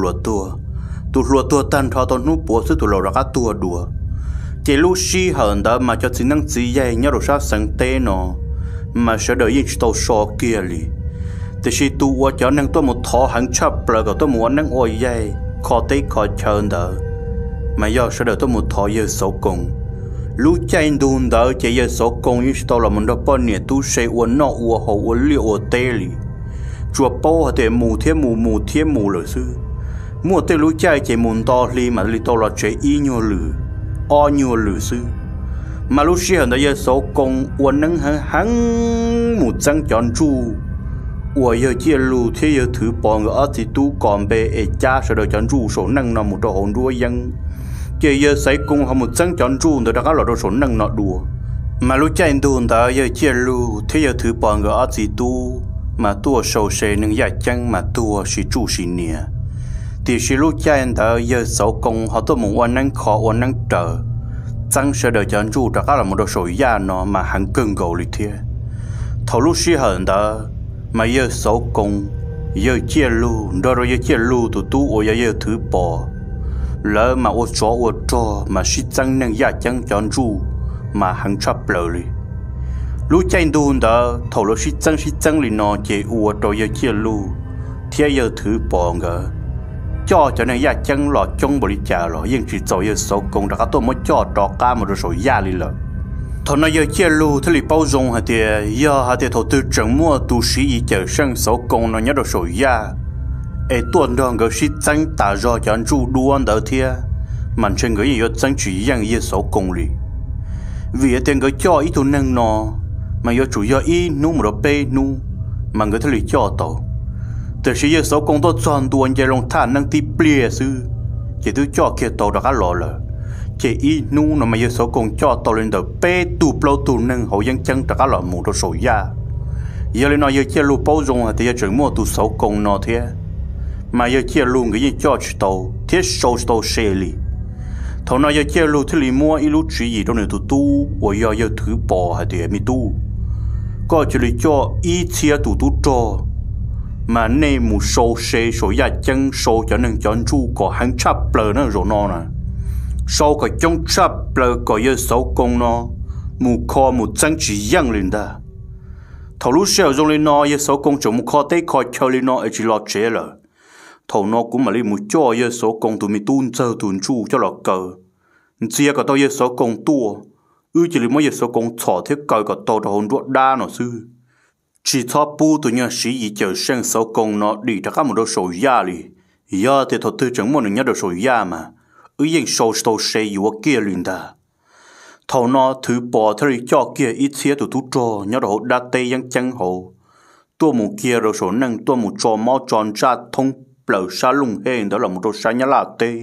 lùa tua tan thọ tao núp bùa sư tu lâu ra các tua đùa chỉ lúc xí hờn đó mà cho chính năng chỉ dạy nhớ đồ sát sáng tế nó mà sẽ đợi những tàu sò kia li thì khi tu qua cho năng tôi một thọ hàng chấp là có tôi muốn năng oi dạy khó tế khó chơn đó mà do sẽ đợi tôi một thọ giờ số cùng lúc chạy đun đó chỉ giờ số cùng những tàu là một đôi bọn nhẹ tu sẽ uốn nọ uốn hậu uốn liệu uốn tê li chùa bao để mù thiên mù rồi sư mua tê lúc chạy chỉ muốn to li mà li to là chế y nhiều lử o nhiều lử sư mà lúc xí hẳn đó giờ số công uốn nâng hắn một trăng chọn chu uốn giờ chia lù thế giờ thử bỏ ngỡ thì tu còn bề ế cha sẽ đợi chọn chu số nâng nó một đồ hồn đua dân chỉ giờ xây công họ một trăng chọn chu rồi đã có là đồ số nâng nó đùa mà lúc chạy đồn đó giờ chia lù thế giờ thử bỏ ngỡ thì tu mà tua sầu xe nâng giải chăng mà tua sĩ chủ sĩ nè thì sĩ lúc chạy đó giờ số công họ tôi muốn uốn nâng khó uốn nâng trở chẳng sẽ đợi chọn chu đã có là một đồ số ya nó mà hắn cưng gầu lịch thiê thầu lúc xí hận đó mà giờ số công giờ chia lu đó rồi giờ chia lu tụi tu ở giờ thứ bỏ lỡ mà ô cho mà xí chẳng nâng ya chẳng chọn chu mà hắn chấp lỡ đi lúc chạy đun đó thầu lúc xí chẳng li nó chỉ ô rồi giờ chia lu thiê giờ thứ bỏ ngờ cho nên ya chẳng lọ trong bồi trả lọ nhưng chỉ cho giờ số công đã có tôi mới cho trò cá mà rồi sỏi ya đi lợ thằng nó giờ chia lu thế thì bao dung hả thì giờ thầu tư chẳng mua tu sĩ gì chờ sang số công nó nhớ rồi sỏi ya ấy tuần đó người sĩ chẳng ta do cho anh chú đuôn đỡ thiê mình trên người gì chẳng chỉ yang giờ số công đi vì tiền người cho ít tu năng nó mà giờ chủ yếu ít nu một đôi bê nu mà người thế thì cho tàu từ khi giờ số công tốt chọn tuần giờ lòng thản năng tí bia sư chỉ tôi cho kia tàu đã cá lò lờ chỉ ít nu nó mà giờ số công cho tàu lên đầu bê tu plau tu năng hậu dân chân đã cá lò mù đồ sổ ya giờ lên nói giờ chia lu bao dung thì giờ chuyển mua tu số công nó thế mà giờ chia lu cái gì cho tàu thế số tàu xe li thằng nói giờ chia lu thì li mua ít lu chỉ gì đâu nữa tu và giờ thứ bỏ hay thì mi tu có chỉ li cho ít chia tu cho mà nay một số xe số ya chân số cho nên chọn chu có hàng chấp lờ nó rồi nó nè số có trong chấp lờ có giờ số công nó một kho một trang chỉ yang lên đó thầu lúc sau dùng lên nó giờ số công chúng một kho tây kho chơi lên nó chỉ lo chế lờ thầu nó cũng mà lên một cho giờ số công tụi mình tuôn chơi tuôn chu cho lọ cờ chia có tao giờ số công tua chỉ là mỗi giờ số công thọ thiết cờ có tao đồ hồn ruột đa nó sư chỉ thọ bu tụi nhau sĩ gì chờ sang số công nó đi ra các một đồ sổ ya li ya thì thọ tư chẳng muốn được nhớ đồ sổ ya mà yên số xe yếu kia liền ta thầu nó thứ bỏ thay cho kia ít xía tụi tú trò nhớ đồ đa tây yang chẳng hồ tua một kia đồ sổ năng tua một trò máu tròn ra thông lỡ xa lùng hên đó là một đồ xa nhá là tê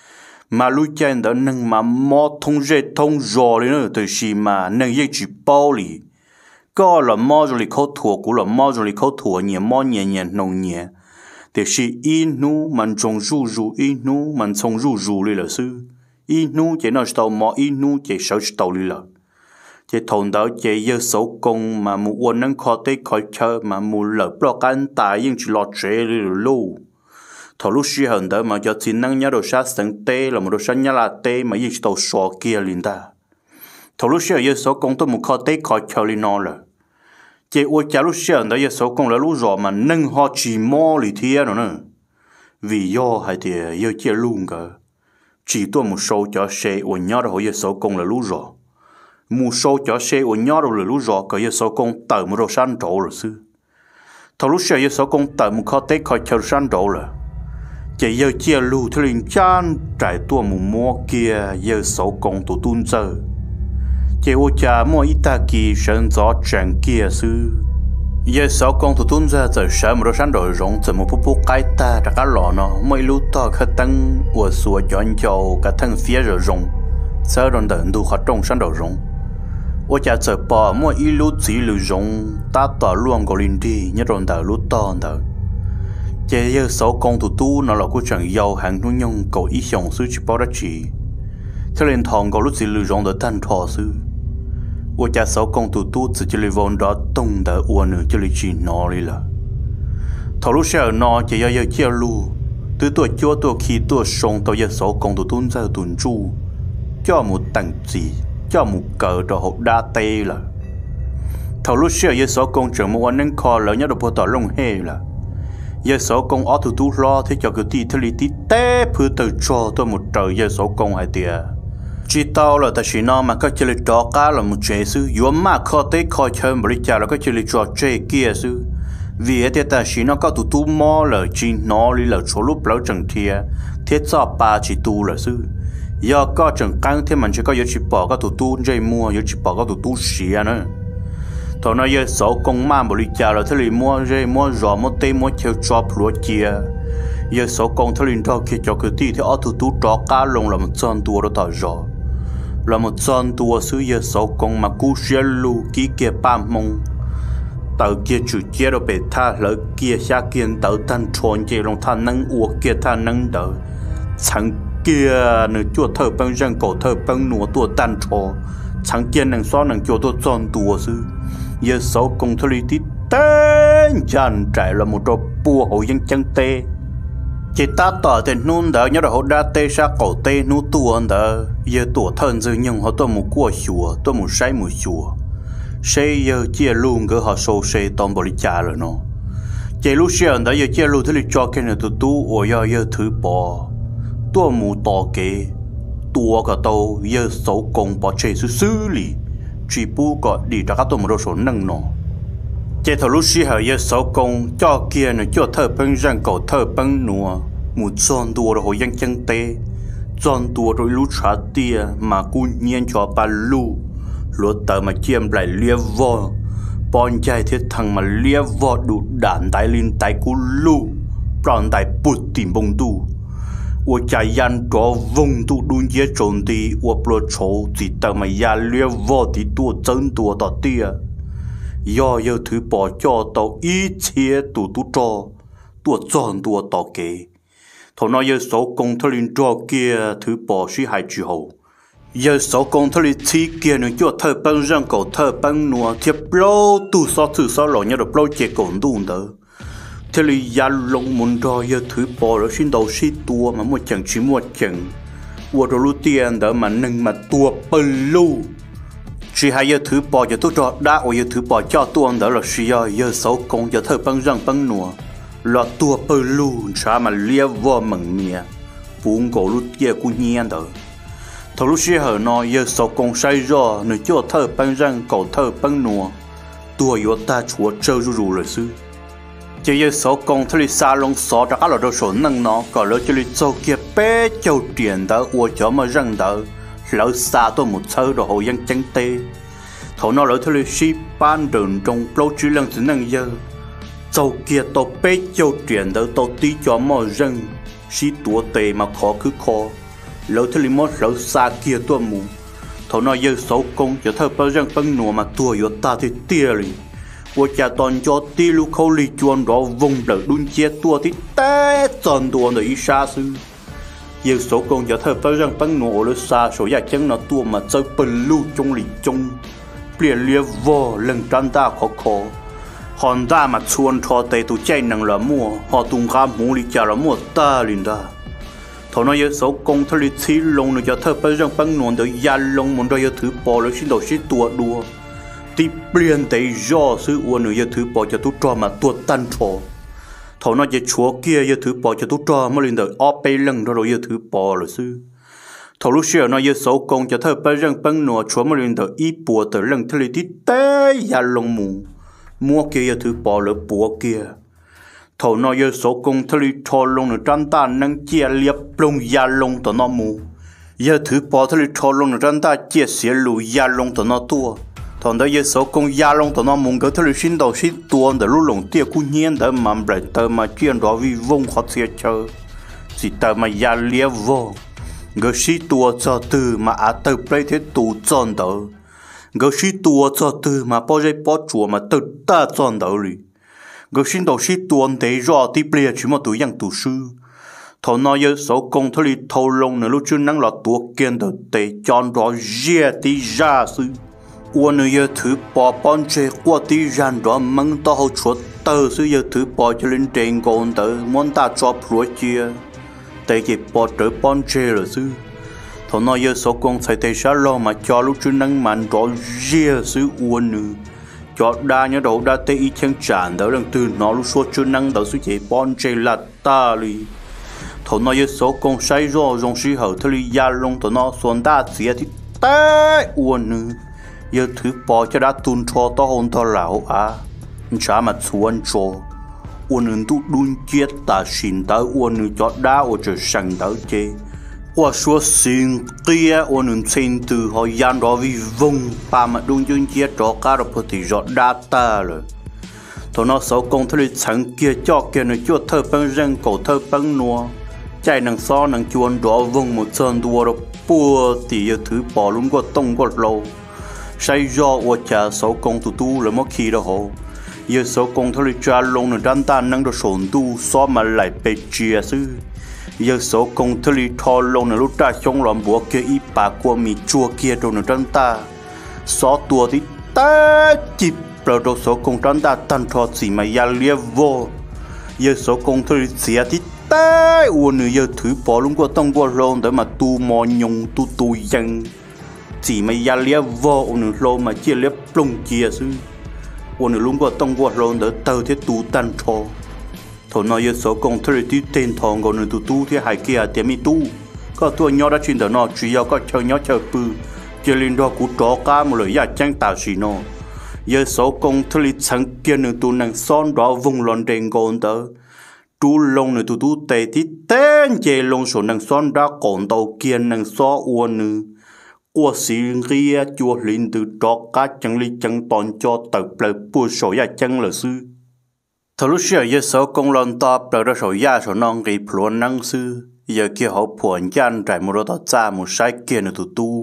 mà lui chân đó nâng mà mò thông dễ thông rò lên nữa từ khi mà nâng dây chỉ bao lì có là mò rồi khâu thua cũng là mò rồi khâu thua nhẹ mò nhẹ nồng nhẹ để khi in nu mình trồng ru in nu mình trồng ru lên là sư in nu chỉ nói tàu mò in nu chỉ sợ tàu lên là chỉ thôn đó chỉ giờ số công mà một quân nâng khó tới khỏi chơi mà một lợp lo can tài nhưng chỉ lọt chế lên lâu thầu lúc xí hận đó mà cho chính năng nhớ đồ sát sáng tê là một đồ sát nhá là tê mà yên tàu xóa kia liền ta thầu lúc xí hận giờ số công tôi một khó tê khỏi chơi lên nó là chỉ ôi cha lúc xí hận đó giờ số công là lúc rồi mà nâng họ chỉ mò lì thia nữa nè vì do hay thì giờ chia luôn cả chỉ tôi một số cho xe ôi nhớ đó giờ số công là lúc rồi một số cho xe ôi nhớ đó là lúc rồi cái giờ số công tự một đồ sát trộn rồi sư thầu lúc xưa yêu số công tờ một khó tết khỏi chờ san đổ là chỉ yêu chia lù theo linh chan trải tua mù mua kia yêu số công tụ tuôn giờ chỉ ô cha mua ít ta kỳ sơn gió chẳng kia sư yêu số công tụ tuôn giờ giờ sợ một đôi san đổ rộng giờ một bút cái ta đã cá lọ nó mấy lúc to khát tăng của sủa chọn chầu cả thân phía rồi rộng sợ đòn đợn đủ khó trong san đổ rộng ô cha sợ bỏ mua ít lúc chỉ lù rộng ta tỏ luôn có linh đi nhớ đòn đợn lúc to đợn chế yêu số công tụ tu nó là cô chẳng giàu hàng nuôi nhung cầu ý sống sư chỉ bảo đã chỉ thế nên thằng có lúc gì lừa rong được tan thọ sư ô cha số công tụ tu chỉ lừa vốn đó tung đã uốn nữa chỉ lừa chỉ nó đi là thằng lúc sau nó chỉ yêu chia lu từ tuổi chúa tuổi khi tuổi sống tới yêu số công tụ tu ra tuần chu cho một tầng gì cho một cờ đồ hộp đa tê là thằng lúc sau yêu số công trưởng một anh kho lớn nhất được bao tỏ lông hề là giờ số công ở thủ tu lo thì cho cái tí thế lý tí té phứ từ cho tôi một trời giờ số công hay tiệt chỉ tao là ta chỉ nói mà có chơi trò cá là một chế sư yếu mà khó tới khó chơi mà đi chơi là có chơi trò chơi kia sư vì thế ta chỉ nói có thủ tu mò là chỉ nó đi là số lúc lâu chẳng thiệt thiết cho ba chỉ tu là sư giờ có chẳng căng thì mình chỉ có giờ chỉ bỏ cái thủ tu dây mua giờ chỉ bỏ cái thủ tu xìa nữa thằng nó giờ số công mà bồi trả là thế mua dây mua giò mua tê mua theo cho lúa chia giờ số công thế đó khi cho cái tí thì ở thủ tú cho cá lồng là một chân tua đó tao giò là một chân tua xứ giờ số công mà cú xé lu kí kia ba mông tàu kia chủ chế đó bị tha lỡ kia xa kiên tàu tan tròn chế lòng than nâng uo kia than nâng đỡ chẳng kia nữa chua thở băng răng cổ thở băng nùa tua tan trò chẳng kia nâng xóa nâng chua tua chân tua xứ giờ số công thử tí tên chăn trải là một trò bùa hậu dân chân tê chỉ ta tỏ tên nôn đỡ nhớ là họ đa tê sa cổ tê nô tua đỡ giờ tuổi thân dư nhưng họ tôi một cua chùa tôi một say một chùa say giờ chia luôn cái họ sâu say toàn bộ đi trả rồi nó chỉ lúc xưa đỡ giờ chia luôn thử cho cái này tụi tu ở giờ thứ bỏ tôi một tỏ kế tua cả tàu giờ số công bỏ chơi xử lý chỉ bu có đi ra các tổ một số nâng nó chế thầu lúc xí hở giờ sáu công cho kia nữa cho thợ bưng răng cầu thợ bưng nùa một tròn đùa rồi hồi dân chân tê tròn đùa rồi lú trả tia mà cú nhiên cho ba lu lúa tờ mà chiêm lại lia vo bọn trai thiết thằng mà lia vo đủ đạn tay linh tay cú lu bọn tay bụt tìm bông tu我家人做vùng tu đun dễ trộn đi，我不愁只等嘛呀列我的多真多到底啊，要有thứ bỏ cho tàu ý chia tu tu cho，多赚多到给，头那有手工他连做kia thứ bỏ是还之后，有手工他连吃kia呢叫他帮人搞他帮挪贴包tu少tu少老娘的包结共动的。thế là gia long muốn rồi giờ thứ bỏ rồi xin đầu xí tua mà một chẳng chỉ một chẳng của rồi lúc tiền đó mà nâng mà tua bần lu chỉ hai giờ thứ bỏ giờ tôi cho đã ở giờ thứ bỏ cho tua đó là chỉ giờ sáu công giờ thợ băng răng băng nùa là tua bần lu sao mà lia vô mừng nhẹ buông cổ lúc kia cũng nhiên đó thôi lúc xí hở nó giờ sáu công sai rồi nữa cho thợ băng răng cổ thợ băng nùa tua giờ ta chúa chơi rù rồi xứ chỉ giờ số công thử xa lông số ra các loại đồ số nâng nó có lỡ chỉ cho kia bé châu tiền đó uo cho mà răng đó lỡ xa tôi một sơ đồ hồ dân chân tê thầu nó lỡ thử ship ban đường trong lâu chỉ lần chỉ nâng giờ châu kia tôi bé châu tiền đó tôi tí cho mà răng ship tua tê mà khó cứ khó lỡ thử mất lỡ xa kia tôi mù thầu nó giờ số công cho thơ bao răng băng nùa mà tua yo ta thì tia liền我家当家地路口里转到vùng lợn đun chia tua thì té tròn tua nữa ít xa xứ giờ số con giờ thợ phải rằng băng nổ lên xa số nhà chân nó tua mà chơi bẩn lưu trong lì trong liền lia vò lần trăn ta khó khó hòn ta mà chuồn thò tê tụ chạy năng là mua họ tung khám mũ lì chả là mua ta liền ta thọ nói giờ số con thợ lì xí lông nữa giờ thợ phải rằng băng nổ được gia lông muốn rồi giờ thứ bỏ rồi xin đầu xin tua đua tí biển tới do sự uốn nữa giờ thứ bỏ cho tôi cho mà tôi tan trò thầu nó giờ chúa kia giờ thứ bỏ cho tôi cho mà lên đời ở bên lưng rồi giờ thứ bỏ rồi sư thầu lúc xưa nó giờ số công cho thợ bây giờ băng nọ chúa mà lên đời ít bùa tới lưng thề tí té ya lông mù mua kia giờ thứ bỏ lỡ bùa kia thầu nó giờ số công thলি thò lông ở trên ta nâng chia liệp lông ya lông tao nó mù giờ thứ bỏ thli thò lông ở trên ta chia sẻ lù ya lông tao nó tua thầu đó giờ số công ya lông tao nó mù cái thli xin đầu xin tua để lúc lông tia cú nhiên để mà bể tờ mà chuyên đó vì vung khó xia chờ chỉ tờ mà ya liệp vô cái sĩ tua cho từ mà à tờ play thế tụ chọn đầu cái sĩ tua cho từ mà bao giờ bao chùa mà tờ ta chọn đầu rồi cái sinh đầu sĩ tuần để rõ thì bây giờ chỉ một tuổi yang tu sư thầu nói giờ số công thলি thâu lông nữa lúc chưa năng là tuổi kiên đầu để chọn rõ dễ thì ra sư quân nữa giờ thứ bỏ bọn trẻ qua thì ràn rõ măng to hậu chuột tờ sư giờ thứ bỏ cho lên trên con tờ muốn ta cho pro chia để kịp bỏ trở bọn trẻ là sư thầu nói giờ số công phải để sao lo mà cho lúc chưa năng mạnh rõ dễ sư quân nữa cho đa nhớ đầu đa tê ý chân tràn đó lần từ nó lúc số chưa năng đó suy chế bon chơi là ta li thầu nó yêu số công sai rồi dùng suy hậu thưa li gia long thầu nó xuân đa xía thì té uốn nữa yêu thứ bỏ cho đã tuôn cho to hồn to lão à chả mà xuân cho uốn nữa tu đun chết ta xin ta uốn nữa cho đa ở chỗ sang đó chơi qua số xin kia ôn ứng xin từ họ gian đó vì vùng ba mà đúng dương chia cho cả rồi thì rõ data rồi thôi nó số công thức sáng kia cho kia nó cho thơ băng răng cổ thơ băng nua chạy nằng so nằng chuồn đó vùng một sơn đua rồi bùa thì thứ bỏ luôn qua tông qua lâu say do qua trả số công tụ tu là mất khi đó họ giờ số công thức trả lông nó đan tan nằng đó sồn tu so mà lại bị chia sư giờ số công thli thò lông là lúc ta trong lòng búa kia ít bà qua mì chua kia rồi nó chân ta xó tua thì ta chịp rồi đồ số công chân ta tan thò gì mà ya lia vô giờ số công thli xía thì ta uốn nữa giờ thử bỏ luôn qua tông qua lông để mà tu mò nhung tu dân chỉ mà ya lia vô uốn nữa lông mà chia lia plong chia sư uốn nữa luôn qua tông qua lông để tao thế tu tan thò thầu nói giờ số công thức đi tên thòng còn người tu thì hai kia tiệm mi tu có tua nhỏ đã chuyên đó nó chỉ có chơi nhỏ chơi bự chơi lên đó cú trò cá một lời giả tranh tạo gì nó giờ số công thức đi sáng kia người tu năng son đó vùng lon đèn còn đó tu lông người tu tệ thì tên chơi lông số năng son đã còn đầu kia năng so uốn nữa qua xin kia chua lên từ trò cá chẳng li chẳng toàn cho tập lời bùa sổ giả tranh là sư thầu lúc xưa giờ số công lon top rồi đó số ya số non cái phuan năng sư giờ kia họ phuan chan trải một đó cha một sai kia nữa tu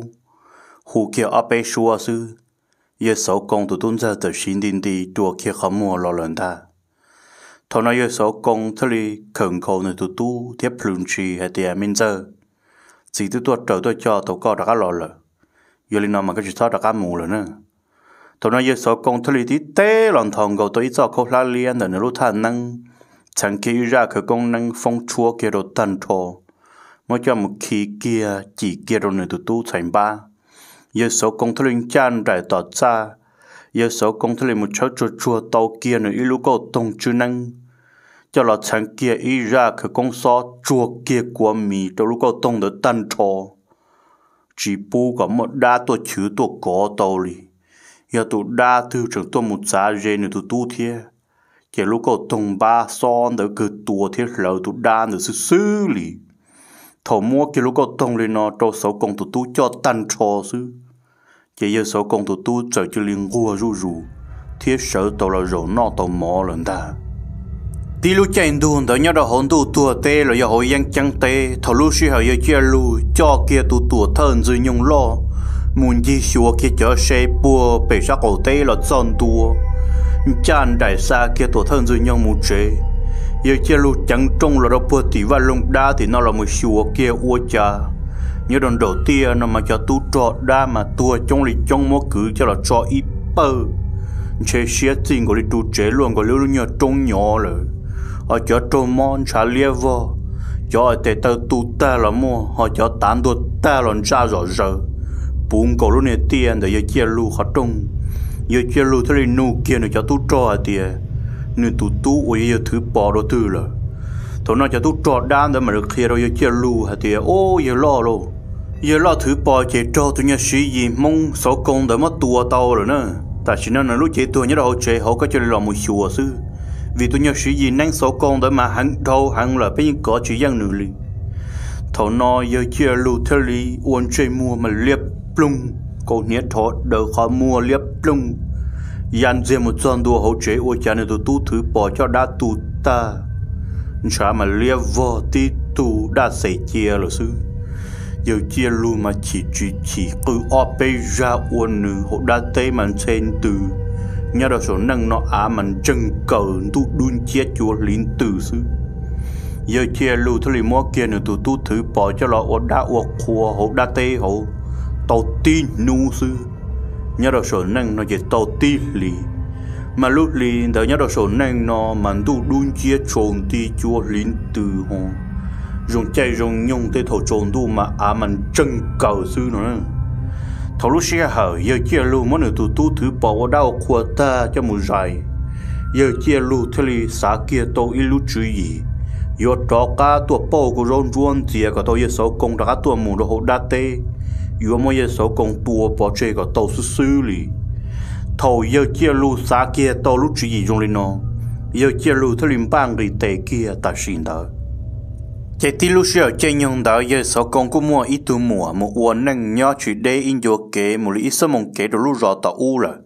hù kia ở bên xua sư giờ số công tu ra từ xin din đi đua kia không mua lo lần ta thầu nói giờ số công thưa li khẩn cầu nữa tu tiếp plum chi hay tiệm minh giờ chỉ tu trở tôi cho tàu co đã lo rồi giờ li nó mà cái chuyện đó đã mù rồi nữa thầu nói giờ số công thức lý tế lòng thòng cầu tôi cho câu la liên để nó lúc thanh năng chẳng kỹ ra cái công năng phong chúa kia đồ tàn thổ mới cho một khi kia chỉ kia đồ này tu thành ba giờ số công thức linh chan đại tọt xa giờ số công thức linh một chỗ chua tàu kia nữa lúc cầu tông chư năng cho là chẳng kia ý ra cái công so chua kia của mì đồ lúc cầu tông đồ tàn thổ chỉ bu có một đa tổ chữ tổ có tàu li giờ tụ đa thư trưởng tôi một giá rê nữa tụ tu thiê giờ lúc cầu tông ba son đỡ cứ tua thiê lỡ tụ đa nữa xử lý thầu mua cái lúc cầu tông lên nó cho số công tụ tu cho tan trò sư giờ số công tụ tu trở cho liên hùa rù thiê sợ tàu là rổ nó tàu mỏ lần ta tí lúc chạy đồn đó nhớ đó hồn tụ tua tê rồi giờ hồi yang chăng tê thầu lúc xí hỏi giờ chia lu cho kia tụ tua thân dư nhung lo muốn gì xua kia chở xe bùa bể sắc cổ tế là tròn tua chan đại xa kia tổ thân dư nhau một chế giờ chia lu chẳng trông là đâu bùa tỷ và lông đa thì nó là một xua kia ua cha nhớ đòn đầu tiên nó mà cho tu trọ đa mà tua trong lịch trong mó cử cho là cho ít bơ chế xía tiền của lịch tu chế luôn của lưu nhớ trong nhỏ rồi họ cho trông món trả lia vô cho để tao tu ta là mua họ cho tán đột ta là ra rõ rờ bún cổ lúc này tiền để chia lu khó trông giờ chia lu thế này nu kia nó cho tu trò tiền nên tu ôi giờ thứ bỏ đồ thứ rồi thôi nó cho tu trò đan để mà được kia rồi giờ chia lu hả tiền ô giờ lo thứ bỏ chỉ cho tụi nhà sĩ gì mong số công để mất tua tao rồi nè ta chỉ nói là lúc chế tôi nhớ đâu chế họ có cho làm một chùa sư vì tôi nhớ sự gì năng số con đó mà hắn đâu hắn là bên có chỉ dân nữ li thầu nói giờ chia lù theo li uốn chơi mua mà liệp plung câu nhớ thọ đỡ khó mua liệp plung yan dê một con đua hậu chế ôi cha này tôi tu thứ bỏ cho đã tu ta chả mà liệp vò tí tu đã xảy chia rồi sư giờ chia luôn mà chỉ cứ ở bây ra uốn nữ hậu đã tê mà trên từ nhớ đó số năng nó mình chân cờ tu đun chia chùa lín từ sư giờ chia luôn thôi mua kia nữa tụi tu thử bỏ cho nó ở đã ở khua hậu đã tê hậu tàu tin nu sư nhớ đó số năng nó chỉ tàu tin lì mà lúc lì đỡ nhớ đó số năng nó mình tu đun chia trồn ti chùa lín từ hồ dùng chạy dùng nhung tới thầu trồn tu mà mình chân cờ sư nữa thầu lúc xe hở giờ chia luôn món nữa tụi tu thử bỏ vào đau khua ta cho mùi dài giờ chia luôn thế li xã kia tôi ít lúc chú ý giờ trọ cá tua bao của rong ruộng gì cả tôi giờ số công đã tua mù đồ hậu đa tê giờ mỗi giờ số công tua bỏ chơi cả tôi xử lý thầu giờ chia luôn xã kia tôi lúc chú ý dùng lên nó giờ chia luôn thế li bang người tệ kia ta xin đó chỉ tí lúc xưa chơi nhung đó giờ số công cũng mua ít tu mùa một uốn nâng nhỏ chỉ để in vô kế một ít số mong kế đồ lúc rõ tao u là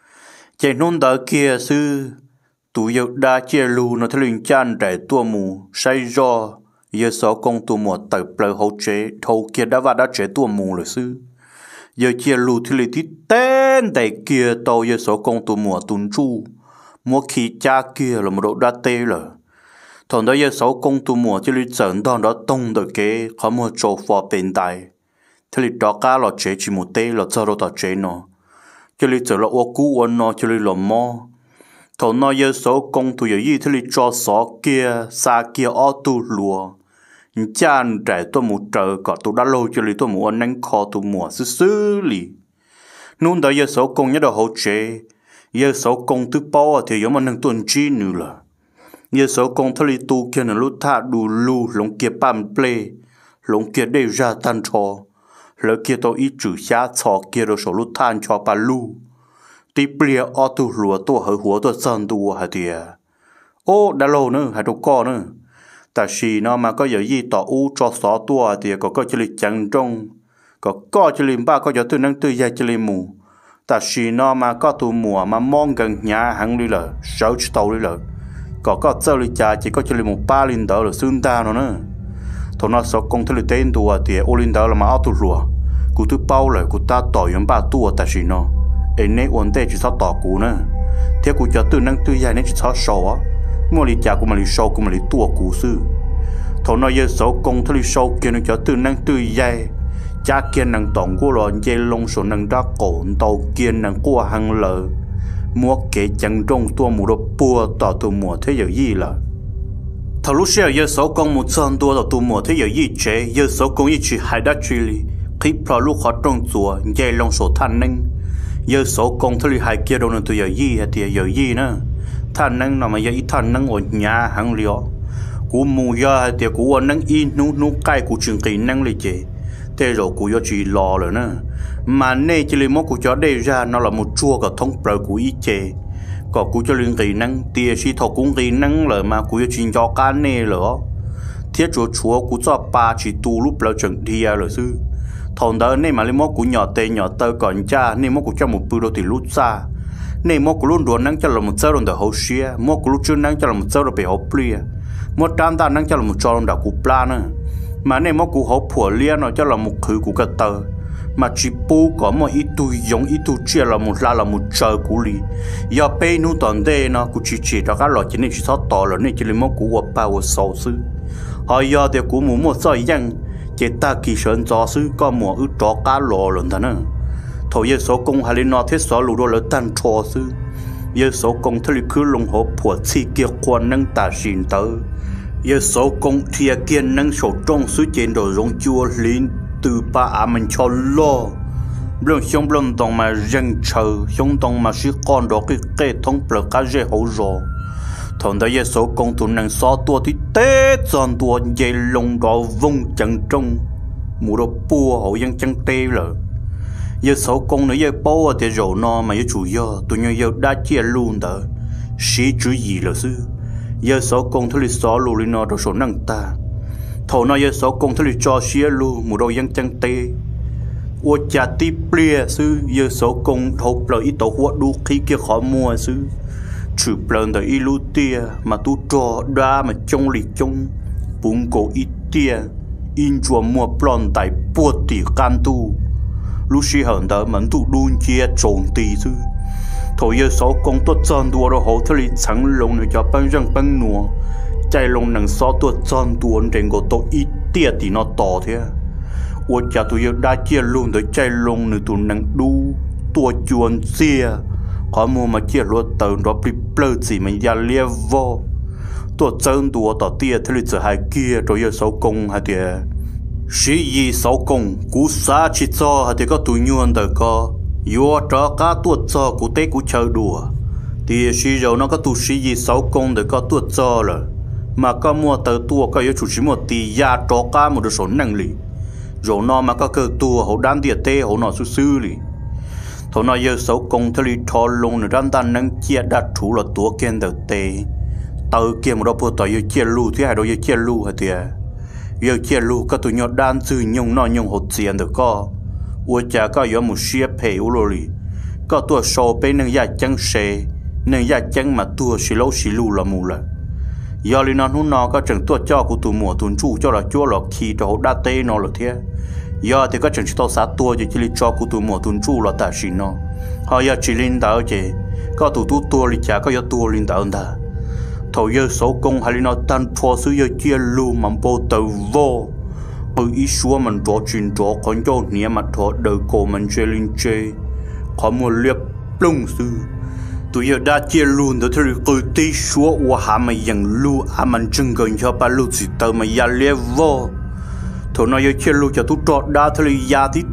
chỉ nôn đó kia sư tụi giờ đã chia lu nó thay liền chan để tua mù say do giờ số công tu mùa tập lời hậu chế thâu kia đã và đã chế tua mù rồi sư giờ chia lu thì lấy tí tên để kia tàu giờ số công tu mùa tuần chu mua khi cha kia là một độ đa tê rồi thằng đó giờ sáu công tu mùa chỉ lấy dẫn đòn đó tung được cái khó mua trâu phò bên tai thì lấy đó cá là chế chỉ một tê là cho đâu ta chế nó chỉ lấy dẫn là ô cú ô nó chỉ lấy làm mò thằng nó giờ sáu công tu giờ gì thì lấy cho sáu kia xa kia ô tu lùa chan trẻ tôi một trời có tôi đã lâu chỉ lấy tôi một anh nâng kho tu mùa xử lý nôn đó giờ sáu công nhớ đầu hậu chế giờ sáu công thứ bao thì giống mà nâng tuần chi nữa là giờ số công thali tu kia là lúc thà đủ lu lồng kia bám plei lồng kia đều ra tan cho lỡ kia tôi ít chữ xá cho kia rồi số lúc than cho bà lu tí plei ở tu lúa tu hơi húa tu sơn tu hả tiề ô đã lâu nữa hả đâu có nữa ta xì nó mà có giờ gì tỏ u cho xó tua thì có chỉ lịch chẳng trong có chỉ lịch ba có giờ tư năng tư gia chỉ lịch mù ta xì nó mà có tu mùa mà mong gần nhà hàng đi lợ sáu chỉ tàu đi lợ có chơi lịch trà chỉ có chơi lịch một ba linh đỡ là xương ta nó nữa thằng nó sau công thức lịch tên tua thì ô linh đỡ là mà áo tu rùa cụ thứ bao lời cụ ta tỏi yếm ba tua ta xì nó em này ổn định chỉ sao tỏ cụ nữa thế cụ cho tư năng tư dài nên chỉ sao sầu á mua lịch trà của mình lịch sầu của mình lịch tua cụ sư thằng nó giờ sau công thức lịch sầu kia nó cho tư năng tư dài cha kia năng tổng của lo dây lông số năng đá cổ tàu kia năng của hàng lợ mua cái chẳng trong tua mù đồ bùa tỏ tu mùa thế giờ gì là thầu lúc xưa giờ số con một trăm tua tỏ tu mùa thế giờ gì chế giờ số con ít chỉ hai đắt chi li khi pro lúc họ trong chùa dây lông số thanh nâng giờ số con thế li hai kia đâu nên tu giờ gì thì giờ gì nữa thanh nâng nào mà giờ ít thanh nâng ở nhà hàng liò cú mù giờ thì cú nâng in nú cay cú trường kỳ nâng li chế thế rồi cú giờ chỉ lo rồi nữa mà nay chỉ lấy món của chó đây ra nó là một chua cả thông bờ của ý chè có của cho liên kỳ năng tia si thọ cũng kỳ năng là mà của chuyện cho cá nè lỡ thiết chúa của cho ba chỉ tu lúc lỡ chuẩn đi rồi sư thằng đó nay mà lấy món của nhỏ tơ còn cha nay món của cho một bữa đâu thì lúc xa nay món của luôn đùa năng cho là một sơ đồng đời hậu xia món của lúc chưa năng cho là một sơ đồng bể hậu plia món trám ta năng cho là một trò đồng đạo của pla nữa mà nay món của hậu phủa lia nó cho là một khử của cả tơ mà chỉ bố có một ít tuổi giống ít tuổi chia là một trời của lì giờ bây nu toàn đây nó cũng chỉ cho các loại chỉ nên chỉ sót tỏ là nên chỉ lấy một của bao sầu sư họ giờ thì của một sợi dăng chỉ ta kỳ sơn gió sư có một ước cho cá lò lần thế nữa thôi giờ số công hay lên nó thế số lù đô là tan cho sư giờ số công thế cứ lồng hộp của chi kia quan năng ta xin tới giờ số công thì kia năng số trong suy trên đồ rong chua linh từ ba mình cho lo luôn xong luôn đồng mà răng chờ xong đồng mà sĩ con đó cái thông bờ cá dê hậu rò thằng đó giờ số công tụi năng xóa tua thì tết giòn tua dây lông đó vung chẳng trong mùa đó bùa hậu dân chẳng tê rồi giờ sáu công nữa giờ bao thì rồi nó mà giờ chủ yếu tụi nhau giờ đã chia luôn đó sĩ chữ gì là sư giờ sáu công thôi sáu luôn đi nó rồi số năng ta thầu nó giờ sáu công thôi cho xía luôn một đôi dân chân tê ô cha tí bia sư giờ sáu công thầu lợi ít tàu hoa đu khi kia khó mua sư chữ lần đời ít lú tia mà tu cho đa mà trong lì trong bún cổ ít tia in chùa mua plon tại buộc tỷ can tu lúc xí hận đó mình tu đun chia trộn tỷ sư thôi giờ sáu công tuột tròn đùa rồi hậu thề trắng lông nữa cho băng răng băng nua chạy lông nằng sáu tuột tròn đùa trên cổ tổ ít tia thì nó to thế ôi cha tôi giờ đã chia luôn tới chạy lông nữa tụi nằng đu tua chuồn xia có mua mà chia luôn tàu đó bị plơ gì mà ya lia vô tuột tròn đùa tỏ tia thề giờ hai kia rồi giờ sáu công hai tia sĩ gì sáu công cú sa chỉ cho hai tia có tụi nhuận đời có yo cho cá tuột cho cụ tế cụ chơi đùa thì sĩ rồi nó có tụ sĩ gì sáu công để có tuột cho rồi mà có mua tờ tua có yếu chủ chỉ một tỷ ya cho cá một số năng lực rồi nó mà có cơ tua hậu đan địa tê hậu nó sư sư li thôi nó giờ sáu công thế li thò lông nữa đan đan năng chia đặt chủ là tua kiên đầu tê tờ kia một đó bữa tờ giờ chia lu thế hai đôi giờ chia lu hay thế giờ chia lu có tụi nhỏ đan dư nhung nó nhung hột tiền được có ủa cha có yếu một xia phe u lô li có tua sầu bên nâng ya chân xe nâng ya chân mà tua xì lâu xì lu là mù là giờ li nó nó có chẳng tua cho của tụi mùa tụi chu cho là chúa là khi cho đa tê nó là thế giờ thì có chẳng chỉ tao sát tua chỉ li cho của tụi mùa tụi chu là ta xì nó họ giờ chỉ linh đạo chứ có tụi tua li cha có giờ tua linh đạo ta thầu giờ số công hay nó tan thua sự giờ chia lu mà bộ tàu vô ở ý xua mình trò chuyện trò con cho nhẹ mặt thọ đời cổ mình chơi linh chơi có một liệp lông sư tụi giờ đã chia luôn đó thì cứ tí xua và hạ mà dần lu à mình chừng gần cho ba lu gì tao mà ya liệp vô thầu nó giờ chia lu cho tụi trọ đã thì ya thì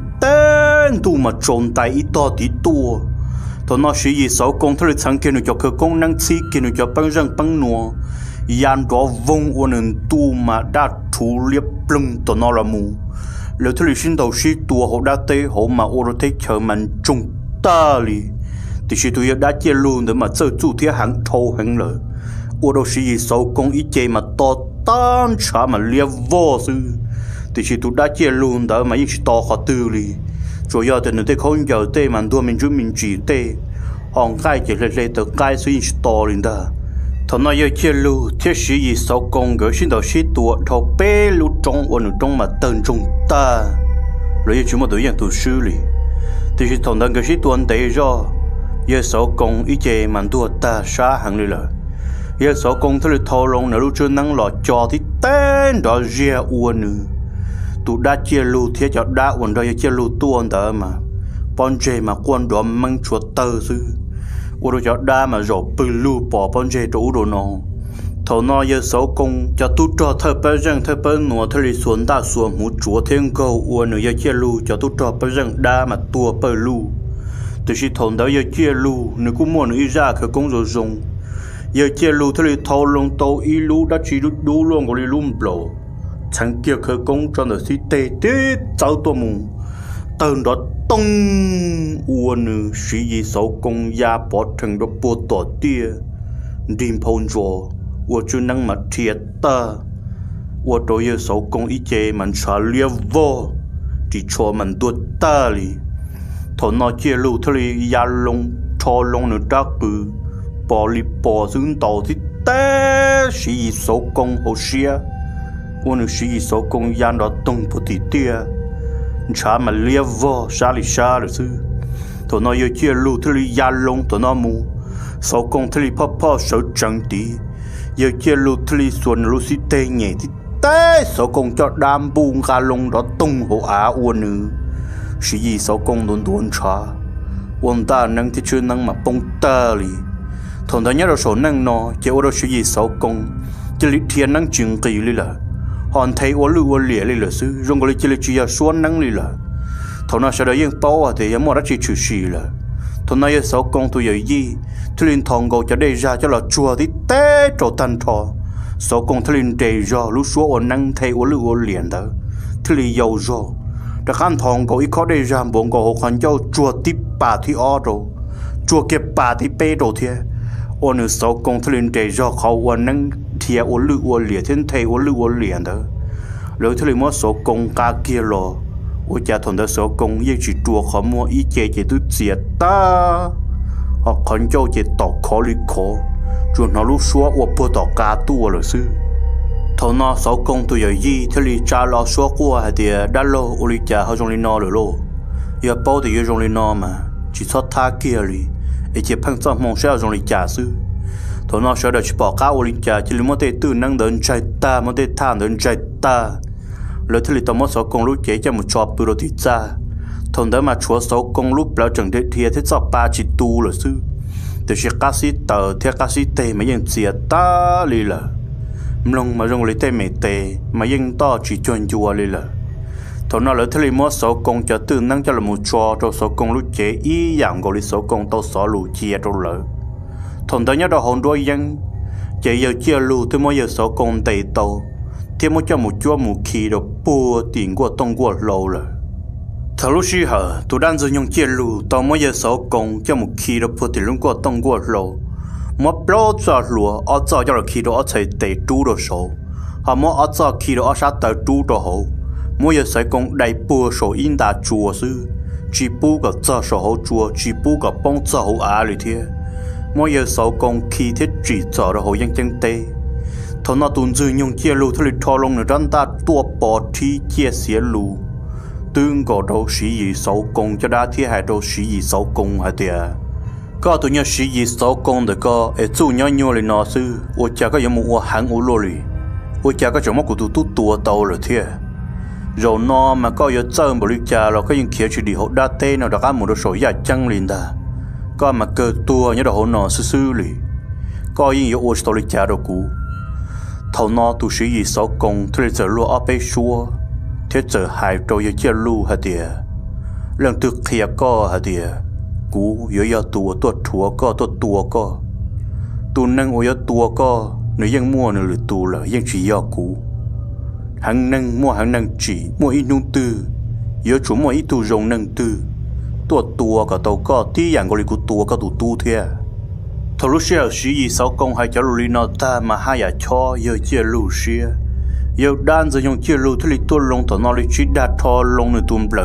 tên tụi mà trốn tại ít to tí tua thầu nó sĩ gì sáu công thì thằng kia nó cho cơ công năng xí kia nó cho băng răng băng nua yan đó vong uốn tu mà đã thủ liệp lưng tụi nó là mù lỡ thứ xin đầu sĩ tua họ đã tê họ mà ô thế chờ mình trung ta li thì sĩ tụi đã chia luôn để mà chơi chủ thiết hàng thâu hàng lỡ ô đâu sĩ sáu công ít chơi mà to tan trả mà liệp vô sư thì sĩ tụi đã chia luôn để mà ít to họ tư li rồi giờ thì nó thấy không giờ tê mà đua mình chú mình chỉ tê hòn gai chỉ lấy từ gai suy to lên đó thằng nó giờ chia lu thiết sĩ gì sáu công gửi xin đầu sĩ tua thầu bé lu trong ôn trong mà tên trong ta rồi giờ chúng mà đối diện tụ sư li thì chỉ thằng đang gửi sĩ tuần đấy rồi giờ sáu công ít chế mà tua ta xa hàng li là giờ sáu công thôi thâu long nữa lu chưa năng lọt cho thì tên đó ria uôn nữa tụ đã chia lu thiết cho đã uôn rồi chia lu tuần đó mà bọn chế mà quan đó mang chuột tơ sư u đồ cho đa mà rồi bự lu bỏ bọn chế đủ đồ nó thầu nó giờ sáu công cho tu cho thợ bơi răng thợ bơi nua thợ đi xuống ta xuống một chúa thiên cầu u nữa giờ chia lu cho tu cho bơi răng đa mà tua bơi lu từ khi thầu đó giờ chia lu nếu cũng muốn đi ra khởi công rồi dùng giờ chia lu thợ đi thầu lông tàu y lu đã chỉ đủ luôn của đi lùm bầu chẳng kia khởi công cho nó xí tê tê cháu tua mù tên đó tông uốn sĩ gì sáu công gia bỏ thành đó bộ tỏ tia đêm phong rồi uốn chú năng mà thiệt ta uốn đối với sáu công ít chế mình trả liêu vô chỉ cho mình tuột ta li thằng nó chia lưu thôi gia long cho long nữa đắc bự bỏ li bỏ xuống tàu thì té sĩ gì sáu công hồ xia uốn sĩ gì sáu công gia đó tông bộ tia chả mà liệp vô xa lì xa rồi sư tụi nó yêu chia lưu thì ya lông tụi nó mù sau công thì papa sợ chẳng tí yêu chia lưu thì xuân lưu xí tê nhẹ thì té sau công cho đam buông ga lông đó tung hộ á uôn nữ sĩ gì sau công đồn đồn cha uôn ta năng thì chưa năng mà bông ta li thằng đó nhớ rồi số năng nó chỉ ở đó sĩ gì sau công chỉ lịch thiên năng chừng kỳ li là hòn thấy uốn lư uốn lìa li là sư rong gọi chỉ là chỉ là xuân năng li là thằng nào sau đó yên bao thì em mua đã chỉ chửi xì là thằng nào yên sáu công tôi vậy gì tôi liền thòng gầu cho đây ra cho là chùa thì té trổ tan thò sáu công tôi liền đề ra lúc số uốn năng thấy uốn lư uốn lìa đó tôi liền giàu rồi đã khăn thòng có ít khó để làm bọn có khoản cho chùa tiếp bà thì o rồi chùa kẹp bà thì bê đồ thế ôn nữ sáu công thuyền để do khẩu ôn nâng thiệt ôn lự ôn liệt thiên thầy ôn lự ôn liệt đó lỡ thuyền mất sáu công ca kia lo ôn cha thằng đó sáu công yên chỉ chùa khó mua ít chế chế tôi diệt ta họ khoản cho chế tỏ khó lý khó chùa nó lúc xóa ôn bơ tỏ ca tua rồi sư thằng nó sáu công tôi giờ gì thế li cha lo xóa qua hay thì đã lo ôn li cha họ trong li nó rồi lo giờ bao thì giờ trong li nó mà chỉ sót tha kia li ấy chỉ phăng trong mong sao trong li cha sư thằng nó sẽ được chỉ bỏ cá ôn li cha chỉ li mất để tự năng đến trái ta mất để than đến trái ta lỡ thế li tao mất sáu công lúc chế cho một trò bự đồ thì cha thằng đó mà chúa sáu công lúc lão chẳng để thiệt thế sao ba chỉ tu rồi sư từ khi cá sĩ tờ theo cá sĩ tê màยังdiệt ta li là mông mà dùng lấy tay mẹ tê màยังto chỉ chuyên chùa li là thằng nó lỡ thế li mất sáu công cho tự năng cho là một trò cho sáu công lúc chế ý dạng gọi li sáu công tao sáu lù chia cho lỡ thằng đó nhớ đó hồn đôi dân chỉ giờ chia lù tới mỗi giờ sáu công tây tàu thêm một cho một chúa một khi đó bùa tiền của tông của lâu rồi thằng lúc xí hở tụi đang dùng chia lù tao mỗi giờ sáu công cho một khi đó bùa tiền của tông của lâu một bao giờ lúa ở giờ cho là khi đó ở chạy tây trú đồ số họ mỗi ở giờ khi đó ở sát tây trú đồ hậu mỗi giờ sáu công đại bùa số in đã chùa sư chỉ bùa cái giờ số hậu chùa chỉ bùa cái bông giờ hậu á rồi thế mỗi giờ sáu công khi thiết chỉ giờ đồ hậu dân chân tây thằng nó tuân dư nhung chia lù thôi thò lông nữa đan ta tua bỏ thi chia sẻ lù tương có đâu sĩ gì sáu công cho đã thi hai đâu sĩ gì sáu công hay tiệt có tụi nhau sĩ gì sáu công được có ở chỗ nhau nhau lên nó sư ô cha có giống một hàng ô lô lì ô cha có chỗ mất của tụi tua tàu rồi thiệt rồi nó mà có giờ chơi một lịch cha rồi có những kia chỉ đi hỗ đa tê nào đặc một đồ sổ giả chăng liền ta có mà cơ tua nhớ đồ hỗ nó sư sư lì có những yếu ô sổ lịch cha đồ cũ thầu nó tu sĩ gì sáu công thế giờ lúa ở bên xua thế giờ hai trâu giờ chia lu hả tiệt lần thực kia có hả tiệt cú giờ tua thua có tua có tu năng ở tua có nếu dân mua nữa tu là dân chỉ do cú hàng năng chỉ mua ít nung tư giờ chủ mua ít tu rồng năng tư tua cả tàu có tí dạng gọi là tua có tu thế thầu lúc xưa sĩ gì sáu công hay cho lù nó ta mà hai nhà cho giờ chia lù xưa giờ đan giờ dùng chia lù thì tôi lông thầu nó chỉ đã thò lông nữa tụm bờ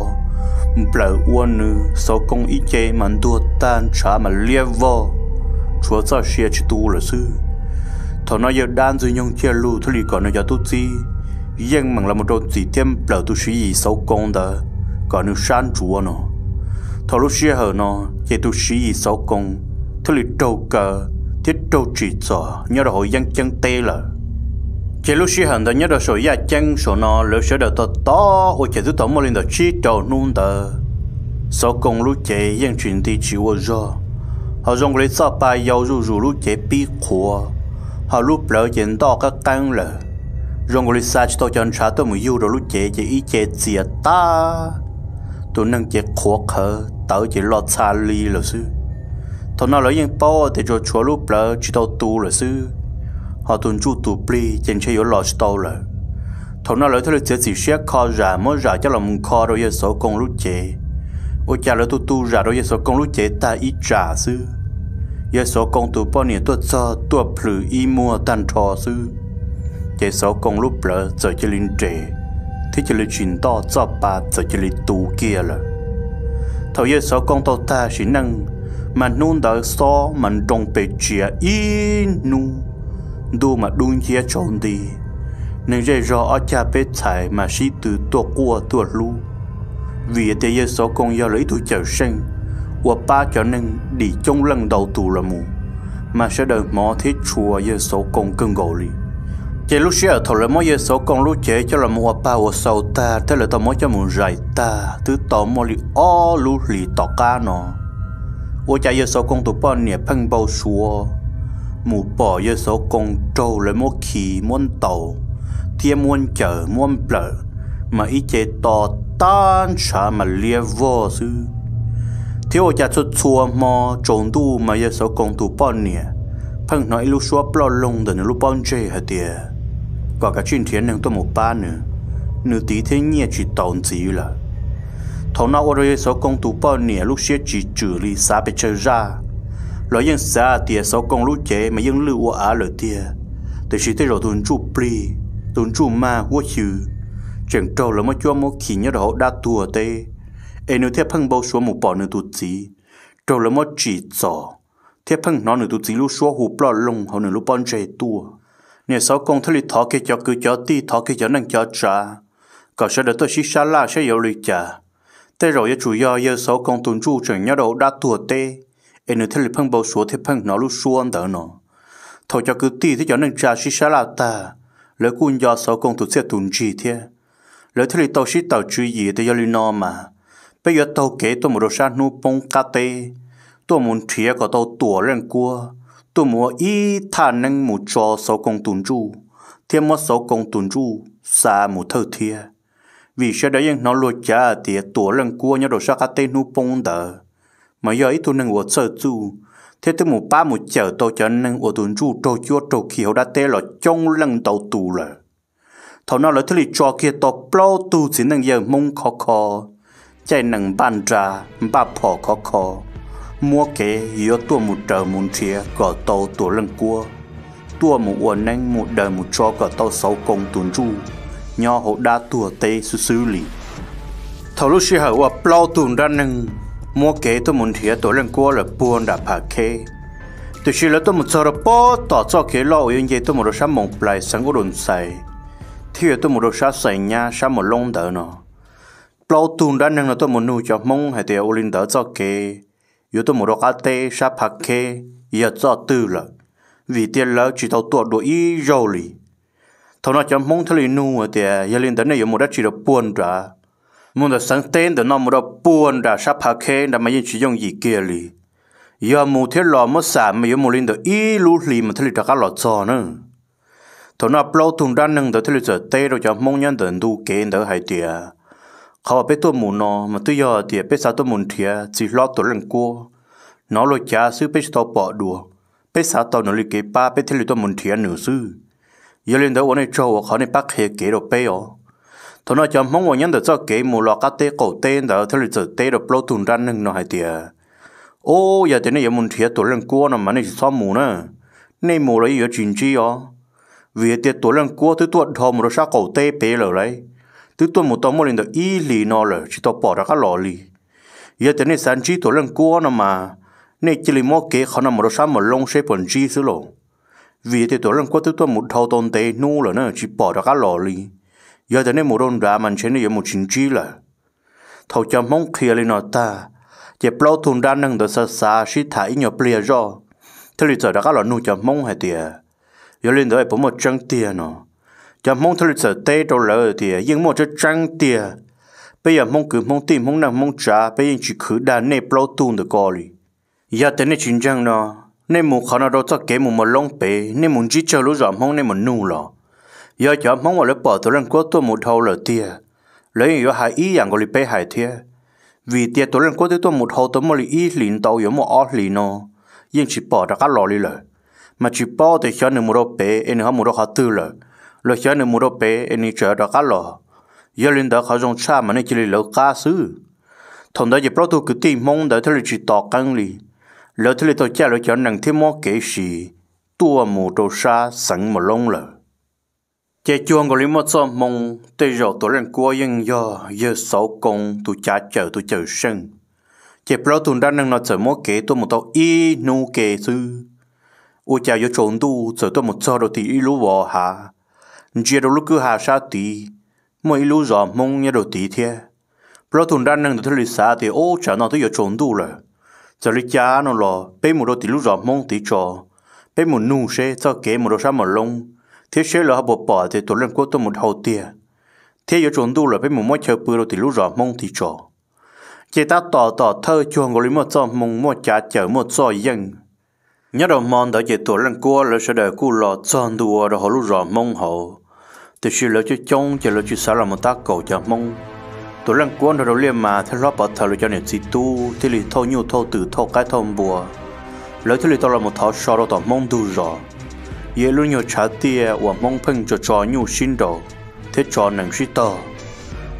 uốn nữa sáu công ít chế mà tua tan trả mà lia vò chúa cho xưa chỉ tu là sư thầu nó giờ đan giờ dùng chia lù thì còn nó giờ tu gì nhưng mà là một đồ gì thêm bờ tu sĩ gì sáu công đó còn nó san chúa nó thầu lúc xưa hở nó chế tu sĩ gì sáu công thế lịch trâu cờ thiết trâu chỉ trò nhớ rồi dân chân tê là chỉ lúc xí hẳn đó nhớ rồi sổ ya chân sổ nó lỡ sửa đầu to ôi chỉ thứ tổng một lần đó chỉ trâu nung đó sau cùng lúc chế dân chuyển đi chịu ở do họ dùng lấy sao bài giàu rủ lúc chế bí khua họ lúc lỡ diễn to các căn lỡ dùng lấy sao cho chân trả tôi một yêu rồi lúc chế ý chế diệt ta tôi nâng chế khua khờ tao chỉ lo xa ly là sư thằng nào lấy những bao để cho chúa lúc lỡ chỉ tao tu là sư họ tuân chu tu pli trên chơi yếu lọt tao là thằng nào lấy thôi là chỉ xét kho giả mới giả cho lòng kho rồi giờ số công lúc chế ôi cha lấy tu giả rồi giờ số công lúc chế ta ít trả sư giờ số công tu bao nhiêu tua phử y mua tan trò sư giờ số công lúc lỡ giờ chỉ linh trẻ thì chỉ linh chuyển to cho bà giờ chỉ linh tu kia là thằng giờ số công tao ta chỉ năng mà nôn đã so mình trồng bể chia in nu đu mà đun chia trộn đi nên dễ rõ ở cha bể chạy mà sĩ từ tua qua tua lu vì thế giờ số con do lấy tuổi chờ sinh và ba cho nên đi trong lần đầu tù là mù mà sẽ đợi mỏ thiết chùa giờ số con cưng gồ đi chỉ lúc xưa thầu là mỗi giờ số con lúc chế cho là mua ba và sau ta thế là tao mới cho một giải ta thứ tao mới li o lu li tao cá nó ôi cha giờ số công tụ bọn nè phăng bao xua mù bỏ giờ số công trâu lấy một khí muốn tàu thiên muốn chở muốn bờ mà ít chế to tan trả mà lia vô sư thiếu cha xuất xua mò trốn tu mà giờ số công tụ bọn nè phăng nói lúc xua bao lông để lúc bọn chơi hả tiệt có cả chuyện thiệt nên tôi một ba nữa nửa tí thế nhẹ chỉ tồn gì là thầu nào ở đây số công tụ bao nhiêu lúc xưa chỉ trừ đi xa bị chơi ra nói những xa thì số công lúc chế mà những lưu ở lời tia từ khi tới rồi tuần chu pri tuần chu ma quá chữ chẳng trâu là mất cho một khi nhớ đó đã tua tê em nếu theo phăng bao số một bỏ nửa tụt gì trâu là mất chỉ trò theo phăng nó nửa tụt gì lúc số hụp lo lông họ nửa lúc bon chơi tua nè số công thấy lịch thọ cái cho cứ cho ti thọ cái cho năng cho trả có sẽ đỡ tôi xí xa la sẽ有lịch trả thế rồi chủ yếu giờ số công tuần chu chẳng nhớ đó đã tua tê em nếu theo lịch phăng bao số theo phăng nó lúc xuống đỡ nó thôi cho cứ ti thì cho năng trả xí xa la ta lỡ quân do số công tụt sẽ tuần chi thế lỡ thế tàu xí tàu truy gì thì do nó mà bây giờ tàu kế tôi một đồ sa nu bông cá tê tôi muốn thiệt có tàu tua lên cua tôi muốn ý thà năng một cho số công tuần chu thêm một số công tuần chu xa một thơ thiệt vì sẽ đấy nó lôi trả thì tua lên cua nhớ đồ sa cá tê nu bông đỡ mà giờ ít tôi năng của sơ chu thế tôi một ba một chở tôi cho năng của tuần chu trâu chúa trâu kiều đã tê là trong lần tàu tù rồi thầu nào lấy thứ lý cho kia tàu plau tu chỉ năng giờ mông khó khó chạy năng ban ra ba phò khó khó mua kế yếu tua một trời một chia có tàu tua lần cua tua một uẩn năng một đời một cho có tàu sáu công tuần chu nho hộ đa tua tê xử lý thầu lúc xưa họ plau tuần ra năng mua kế tôi muốn thiệt tôi lần cua là buồn đã phá kế từ khi là tôi một giờ bỏ tỏ cho kế lo yên vậy tôi một đôi sáng mộng lại sáng có đồn say thì tôi một đôi sáng say nha sáng một lông đỡ nó bao tuần đã năng là tôi một nuôi cho mông hay thì olin đỡ cho kế yếu tôi một đôi cá tê sáng phá kế giờ cho tư là vì tiền lỡ chỉ tàu tuột đồ ý rồi lì thằng nào cho mông thay nuôi thì giờ lên tới này yếu một đất chỉ được buồn ra muốn là sáng tên để nó một đôi buồn ra sáng phá kế đã mà yên chỉ dùng gì kia lì giờ một thế lò mất sản mà giờ một linh được ý lú lì mà thế là các lò cho nữa thằng nào bao tuần đan nâng được thế là giờ tê rồi cho mong nhân đền tu kế đỡ hay tiệt họ biết tôi muốn nó mà tôi giờ tiệt biết sao tôi muốn tiệt chỉ lo tôi lần cua nó lôi cha sư biết tôi bỏ đùa biết sao tôi nó lì kế ba biết thế là tôi muốn tiệt nửa sư giờ lên đó ở đây cho họ này bắt hệ kế rồi bé ó thằng nào cho mong nhân được cho kế một lò cá tê cổ tên đỡ thế là giờ tê rồi bao tuần đan nâng nó hay tiệt ô giờ thế này giờ muốn thiệt tôi lần cua nó mà này sao mù nữa nên mù lấy giờ chuyện chi ó vì tiệt tôi lần cua tôi tuột thò một sao cổ tê bé rồi đấy tôi tuột một tấm một lần được y lì nó rồi chỉ tôi bỏ ra cái lò lì giờ thế này sản chi tôi lần cua nó mà nên chỉ lấy một cái họ nằm một sao một lông xếp phần chi xứ lộ vì tiệt tôi lần cua tôi tuột một thâu tôn tê nu rồi nữa chỉ bỏ ra cái lò lì giờ thế này một đòn đá mình trên này giờ một chuyện chi là thầu cho mong kia lên nó ta chỉ bao tuần đan năng được xa xa xí thải nhiều bia rồi thế thì giờ đã có là nuôi cho mông hay tiệt giờ lên đó phải một trăng tiệt nó cho mông thế thì giờ tê đâu lỡ tiệt nhưng một cái trăng tiệt bây giờ mông cứ mông tìm mông nằm mông trả bây giờ chỉ cứ đan này bao tuần được coi đi giờ thế này chính trang nó nên một khả năng đâu cho cái một lông bể nên một chỉ cho lúc rồi mông nên một nuôi lo giờ cho mông vào lớp bỏ tôi lần cuối tôi một thâu lỡ tiệt lấy giờ hai ý dạng của lịch bể hai tiệt vì tiệt tôi lần cuối tôi một hồ tôi mới ý liền tàu有một ót liền nó nhưng chỉ bỏ ra các lò đi rồi mà chỉ bỏ thì cho nên một đôi bé anh họ một đôi họ tư rồi rồi cho nên một đôi bé anh chờ ra các lò giờ lên đó họ dùng cha mà nên chỉ lấy cá sứ thằng đó chỉ bỏ tôi cứ tìm mong đợi thế là chỉ tỏ căng đi lỡ thế là tôi cha rồi cho năng thêm một cái gì tua một đồ sa sẵn một lông rồi chế chuông của lính một số mong tới rồi tôi lên qua nhưng giờ sáu công tôi chờ sân chế bao tuần đã năng nó chờ một kế tôi một tàu y nu kế sư ôi cha giờ trốn tu chờ tôi một giờ đầu thì lú vò hà chia đầu lúc cứ hà sa tí mỗi lú giò mong nhớ đầu tí thế bao tuần đã năng tôi lịch xa thì ô cha nó tôi giờ trốn tu rồi giờ lịch cha nó lo bé một đầu tí lú giò mong tí trò bé một nu xe cho kế một đầu sa một lông thế sẽ là họ bỏ thì tôi lên qua tôi một hậu tiền thế giờ trốn tu là phải một mối chơi bự rồi thì lúc rõ mong thì trò chỉ ta tỏ thơ chuông của lính một cho mong một trả chở một cho dân nhớ đầu mòn đã chỉ tôi lên qua là sẽ đợi cô lọ chọn đùa rồi họ lúc rõ mong hậu thì chỉ là chỉ trông chỉ là chỉ sao là một tác cầu cho mong tôi lên qua rồi liền mà thế lo bỏ thờ rồi cho nên chỉ tu thì lì thâu nhu thâu tử thâu cái thâu bùa lỡ thì lì tôi là một tháo so rồi tỏ mong tu rõ ye luôn nhiều trả tiền và mong phăng cho nhu xin đồ thế cho năng sĩ to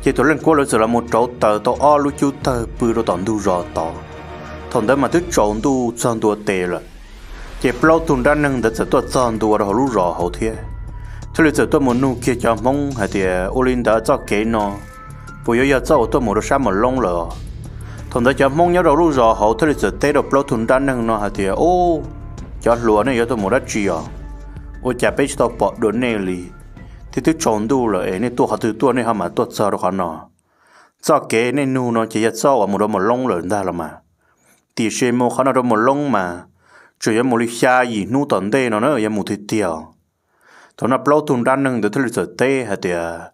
chỉ tụi lên qua là giờ là một chỗ tờ tao o lu chú tờ bự rồi tận du rõ tỏ thằng đó mà thức trộn du chọn đua tệ rồi chỉ bao tuần đan nâng đã sẽ tuột chọn đua rồi lu rõ hậu thế thế là giờ tôi muốn nuôi kia cho mong hay thì Olin đã cho kế nó bây giờ cho tôi muốn được sao mà lông rồi thằng đó cho mong nhớ rồi lu rõ hậu thế là giờ tết được bao tuần đan nâng nó hay thì ô cho lúa này giờ tôi muốn đã chi à ô chả biết tao bỏ đồ này li thì tôi chọn đủ rồi nên tôi học từ tôi này họ mà tôi sao được họ nó cho kế nên nu nó chỉ là cho ở một đôi một lông rồi ra là mà thì xem một khả năng đôi một lông mà chỉ là một lý xa gì nu tận đây nó là một thịt tiêu thằng nó bao tuần đan nâng được thứ giờ tê hay thì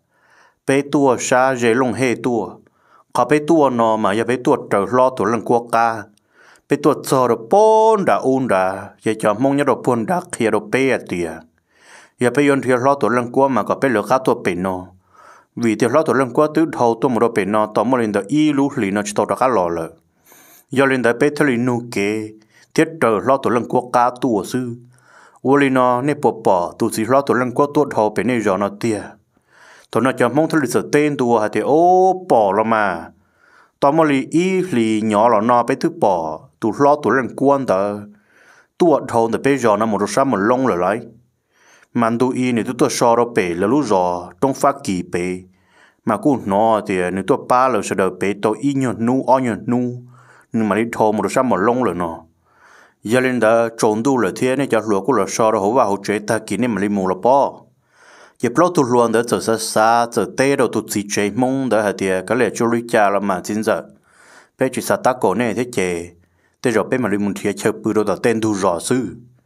bé tua xa dễ lông hê tua họ bé tua nó mà giờ bé tua trở lo tuổi lần quốc ca bé tua cho được bốn đã un đã giờ cho mong nhớ được bốn đã khi được bé tiệt giờ bây giờ thì lo tuổi lần qua mà có bây giờ khác tuổi bé nó vì thì lo tuổi lần qua từ đầu tôi một đôi bé nó tao mới lên được y lú lì nó chỉ tao đã khá lò rồi giờ lên được bé thay nu kế thiết trời lo tuổi lần qua cá tuổi sư uli nó nên bỏ tụi chỉ lo tuổi lần qua tuổi đầu bé này giờ nó tiệt tao nó cho mong thay sự tên tuổi hay thì ô bỏ rồi mà tao mới lên y lì nhỏ là nó bé thứ bỏ tụi lo tuổi lần qua đó tuổi đầu thì bé giờ nó một số một lông rồi đấy mà tụi y này tụi so rồi bé là lúc giờ trong phát kỳ bé mà cũng nó thì nếu tụi ba là sẽ đợi bé tụi y nhon nu nhưng mà đi thâu một số một lông rồi nó giờ lên đó trốn đủ là thế này cho lúa cũng là so rồi hậu vào hậu chế ta kỹ nên mà đi mua là bỏ giờ bao tụi luôn đó giờ xa giờ tê đâu tụi chỉ chế mông đó hả thì cái này cho lui cha là mà chính giờ bé chỉ sát ta cổ này thế chế thế rồi bé mà đi mua thì chơi bự đâu đó tên đủ rõ sư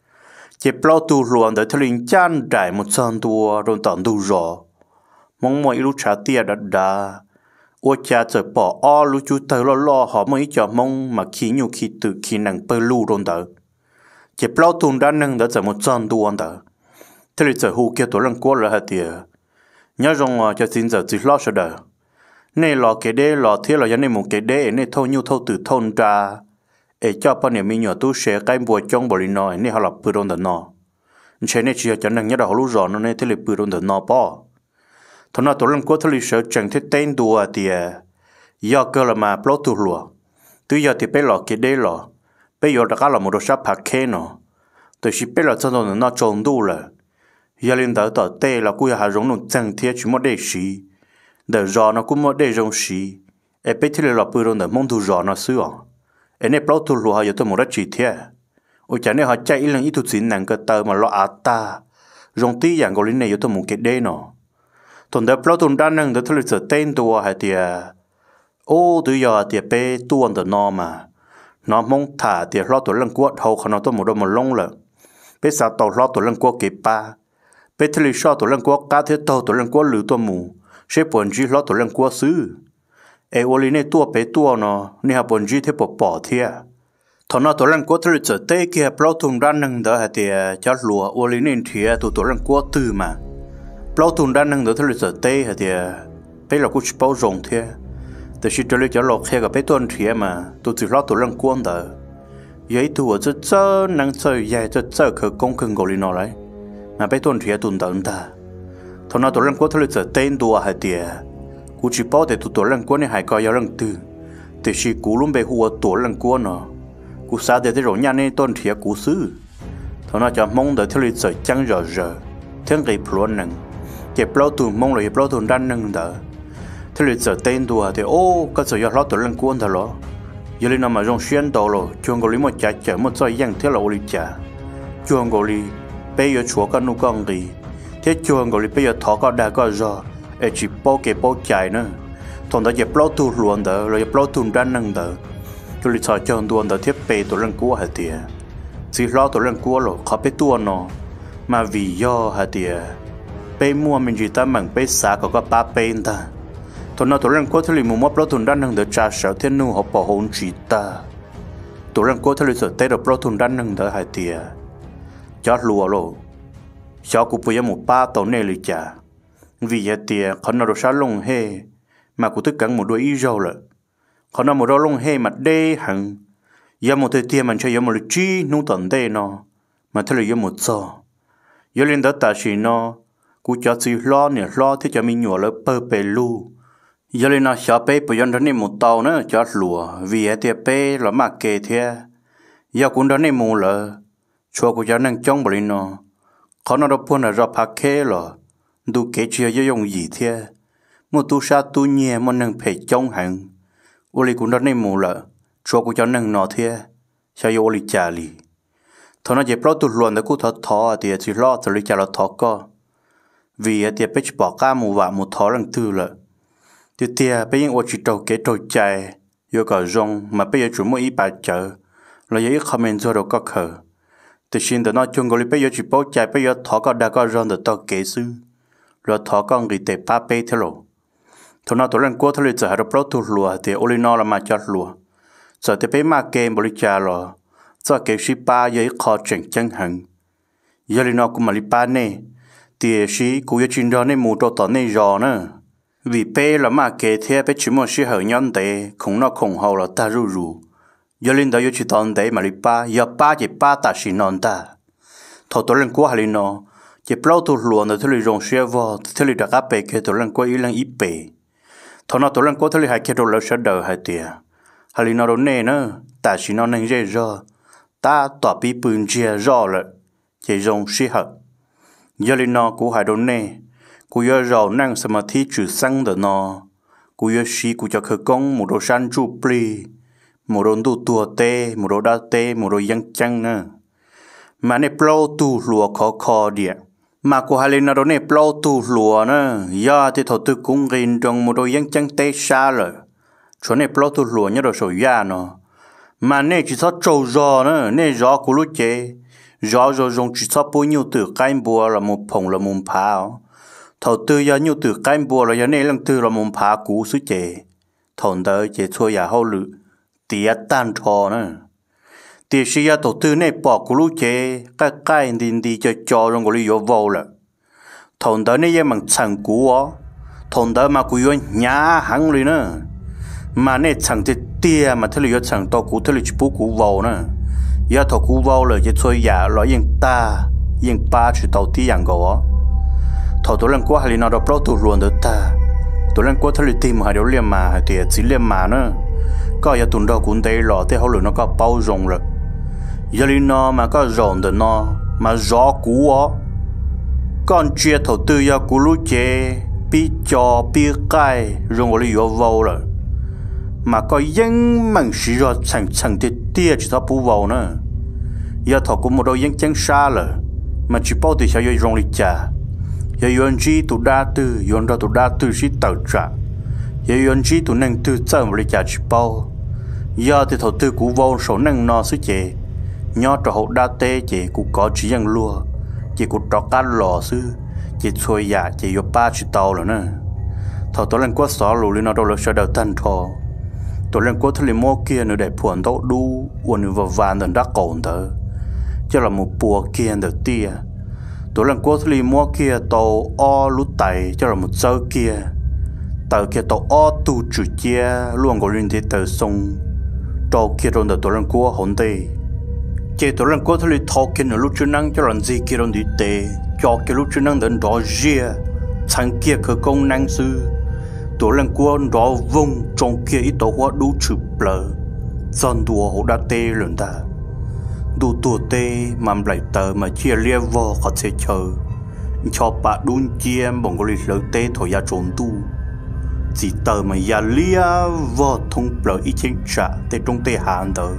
chỉ bao tụi luôn đó thì linh chan đại một trăm tua rồi tận đủ rõ mong mọi lúc trả tiền đã ô cha giờ bỏ o lúc chú tới lo họ mới cho mong mà khí nhiều khí tự khí năng bơi lưu rồi đó chỉ bao tụi đã nâng đó giờ một trăm tua đó thế là giờ hú kia tụi lần qua là hả tiệt nhớ rằng cho xin giờ chỉ lo sợ đời này lo cái đế lo thế là nên một cái đế này thâu nhiêu thâu từ thôn ra để cho bao nhiêu mình nhỏ tu sửa cái bùa trong bồi nói này họ lập bự đồn đần nó thế này chỉ cho năng nhớ họ lúc rõ nó này thế là bự đồn đần nó bỏ thằng nào tụi lần qua thế là sợ chẳng thế tên đùa tiệt do cơ là mà bao tụi lùa từ giờ thì bây lo cái đế lo bây giờ đã có là một đồ sắp phạt khe nó từ khi bây giờ cho nó trộn đủ rồi giờ lên đó tao tê là cúi hạ rong nó chẳng thiệt chỉ một đề sĩ để rõ nó cũng một đề rong sĩ em biết thế là bự rồi để mong thu rõ nó xưa em này bao thu lúa giờ tôi một đất chỉ thiệt ôi chả này họ chạy lần ít thu xin nàng cái tờ mà lo à ta rong tí dạng gọi lên này giờ tôi một cái đề nó thằng đó bao thu đa năng để tôi lấy sự tên tua hay thì ô từ giờ thì bé tua được nó mà nó mong thả thì lo tôi lần qua hậu khả nó tôi một đôi một lông rồi bé sao tàu lo tôi lần qua kịp ba bé thấy lý do tụi lần qua cá thế tàu tụi lần qua lử tua mù sẽ buồn gì lo tụi lần qua xứ ai ô li này tua bé tua nó nên họ buồn gì thế bỏ thiệt thằng nào tụi lần qua thấy giờ tây kia bao thùng đan nâng đó thì cho lúa ô li nên thiệt tụi lần qua từ mà bao thùng đan nâng đó thấy giờ tây thì bé là cũng bao rộng thiệtแต่ชิดเลยจะหลอกแค่กับไปต้นเทียมาตัวจิรอตัวเรื่องกวนเด้อยัยตัวจะเจอนังเจอใหญ่จะเจอคือกงคือกอลินอไรmà bé tuần thiệt tuần tận ta, thằng nào tụi lần qua thôi giờ tên đùa hay tiệt, cú chỉ bảo để tụi lần qua này hay coi giờ lần tư, thì chỉ cú luôn bé hùa tụi lần qua nó, cú sao để rồi nhà này tuần thiệt cú xứ, thằng nào cho mong để thôi giờ chẳng giờ thiên cái plon nằng, cái bao tụi mong là bao tụi đan nằng đó, thôi giờ tên đùa thì ô cái giờ lo tụi lần qua đó lo, giờ lên nằm mà trong xuyên đầu rồi, chuông gọi một chả một giờ giang thế là ô li chả, chuông gọi bây giờ chúa con nuôi con gì thế chuồng gọi bây giờ thọ con đã có rồi để chỉ bao cái bao chạy nữa thằng đó giờ bao tu luôn đó rồi bao tu đan năng đó rồi cho chọn tuần đó thiết bị tụi lần cua hả tiệt chỉ lo tụi lần cua rồi khó biết tuần nó mà vì do hả tiệt bây mua mình chỉ ta mảng bây xả có ba bên ta thằng nào tụi lần cua thì mua bao tu đan năng được trả sở thiên nu họ bảo hồn chỉ ta tụi lần cua thì sợ tết được bao tu đan năng đó hả tiệt cho lúa rồi, cho cụ bây giờ một ba tàu này lịch trả, vì vậy thì con nó được sát lông hê, mà cụ tất cả một đôi y rau rồi, con nó một đôi lông hê mà đê hằng, giờ một thời tiết mình chơi giờ một lịch chi nung tận đây nó, mà thế là giờ một giờ, giờ lên đó ta chỉ nó, cụ cho gì lo nè lo thì cho mình nhổ lỡ bơ bể lu, giờ lên nó xả bé bây giờ nó nên một tàu nữa cho lúa vì ở tiệp bé là mà kề thế giờ cũng đó nên mua là cho của giờ năng chống bởi nó khó nó đâu buồn là do phá kê là đủ kể chia cho dùng gì thế một tu sa tu nhẹ mà năng phải chống hàng uli cũng đó nên mua là cho của giờ năng nó thế sao yêu uli trả li thằng nó chỉ bảo tu luận để cú thọ thì chỉ lo từ li trả là thọ co vì ở tiệp bé chỉ bỏ cả một vạn một thọ lần tư là thì tia bây giờ tôi chỉ trâu cái trâu chạy, yêu cầu rong mà bây giờ chúng mới ít bài chờ, là ít comment cho được các khờ. Thì xin tụi nó chung gọi bây giờ chỉ bảo chạy bây giờ thọ có đã có rong được tao kể sư, rồi thọ có người tệ ba bê thế rồi. Tụi nó tụi lần qua thôi giờ được bảo tụi lùa thì oli nó là mà chặt lùa. Giờ thì bây mà game boli cha rồi, giờ kể sĩ ba giờ ít khó chỉnh chân hẳn. Giờ nó cũng mà li ba nè, thì sĩ cũng giờ chuyên đó nên mua đồ tao nên rõ nữa. Vì bé là mà kể thế bé chỉ muốn sử dụng nhân tế không nó không hậu là ta rủ giờ linh đó yêu chỉ tòn tế mà li ba giờ ba chỉ ba ta chỉ non ta thọ tổ lên qua hay nó chỉ bao tu luồn rồi thôi rong xe vào thôi đặt áp bé cái tổ lên qua ý lên ít bé thọ nó tổ lên qua thôi hai cái đồ lớn sẽ đỡ hai tia hay nó đồ nè nữa ta chỉ non nên dễ rồi ta tọa bị bưng chia rõ rồi chỉ rong xe hở giờ linh nó cũng hai đồ nè cú yêu giàu năng xem mà thi trừ sang được nó cú yêu sĩ cú cho khởi công một đồ san chu pli một đồ tu tua tê một đồ đa tê một đồ yang chăng nữa mà này plau tu lúa khó địa mà cú hai lên nó này plau tu lúa nữa giờ thì thầu tư cũng gìn trong một đồ yang chăng tê xa rồi chỗ này plau tu lúa nhớ đồ sầu ya nó mà này chỉ sót trâu giò nữa này giò cú lúc chế giò dùng chỉ sót bao nhiêu từ cái bùa là một phồng là một pháo thầu tư giờ nhiều từ cái bùa là giờ này lần tư là một phá cú sứ chế thầu tới chế xua nhà hậu lự tiệt tan trò nữa tiệt sĩ giờ thầu tư này bỏ cú lú chế cái đi cho trong cái lý do vô là thầu tới này giờ bằng chẳng cú á thầu tới mà cú yo nhá hăng rồi nữa mà này chẳng thì tia mà thế là giờ chẳng to cú thế là chỉ bú cú vô nữa giờ thầu cú vô là chế xua nhà lo yên ba chỉ tàu tia dạng gò thầu tối lần qua hay nó đọc tụ luồn được ta tối lần qua thay tìm hai điều liềm mà thì chỉ liềm mà nữa có giờ tuần đầu cũng thấy lọ thế hậu lửa nó có bao rộng rồi giờ nó mà có rộng được nó mà gió cũ ó con chia thầu tư giờ cũ lú chế bị cho bị cay rong vào lý vô rồi mà có những mảng xí rồi chẳng thì tia chỉ thao bù vào nữa giờ thầu cũng một đôi những chân xa rồi mà chỉ bao thì sao giờ rong lịch trả giờ yon chi tụ đa tư yon ra tụ đa tư sĩ tàu trả giờ yon chi tụ năng tư chơi một lịch trả chỉ bao giờ thì thầu tư cũ vô số năng no xứ chế nhớ trò hậu đa tê chế cũng có chỉ yang lúa chế cũng trò cá lò xứ chế xuôi giả chế yo ba chỉ tàu rồi nữa thầu tối lần qua xóa lù lên nó đâu là sẽ đầu tan thò tối lần qua thằng mua kia nữa để phuẩn đâu đu uốn vào vàn đần đắc cồn tớ cho là một bùa kia được tia tối lần qua thì mua kia tàu o lút tay cho là một sâu kia tàu kia tàu o tu chủ chia luôn có liên thế tàu sông tàu kia rồi tối lần qua hồn tê chỉ tối lần qua thì thao kia nó lúc chức năng cho lần gì kia rồi đi tê cho cái lúc chức năng đến đó ria thằng kia khởi công năng sư tối lần qua đó vùng trong kia ít tàu hoa đủ chụp lờ dân đùa họ đã tê lần ta đủ tuổi tê mà lại tờ mà chia lia vô họ sẽ chờ cho bà đun chia bằng cái lịch tê thôi ya trốn tu chỉ tờ mà ya lia vô thông bờ ít chính trả tê trong tê hạn tờ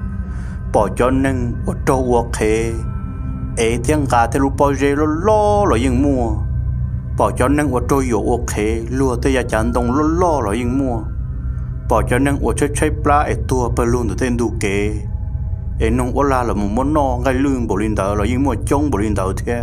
bỏ cho nên ở đâu ok ấy tiếng gà tê lúc bao giờ lo là yên mua bỏ cho nên ở đâuอยู่ok lúa tê ya chán đông lo là yên mua bỏ cho nên ở chơi pla ấy tua bờ luôn tên đủ kê em nông ở là một món no ngay lương bộ liên đạo là những món trống bộ liên đạo thế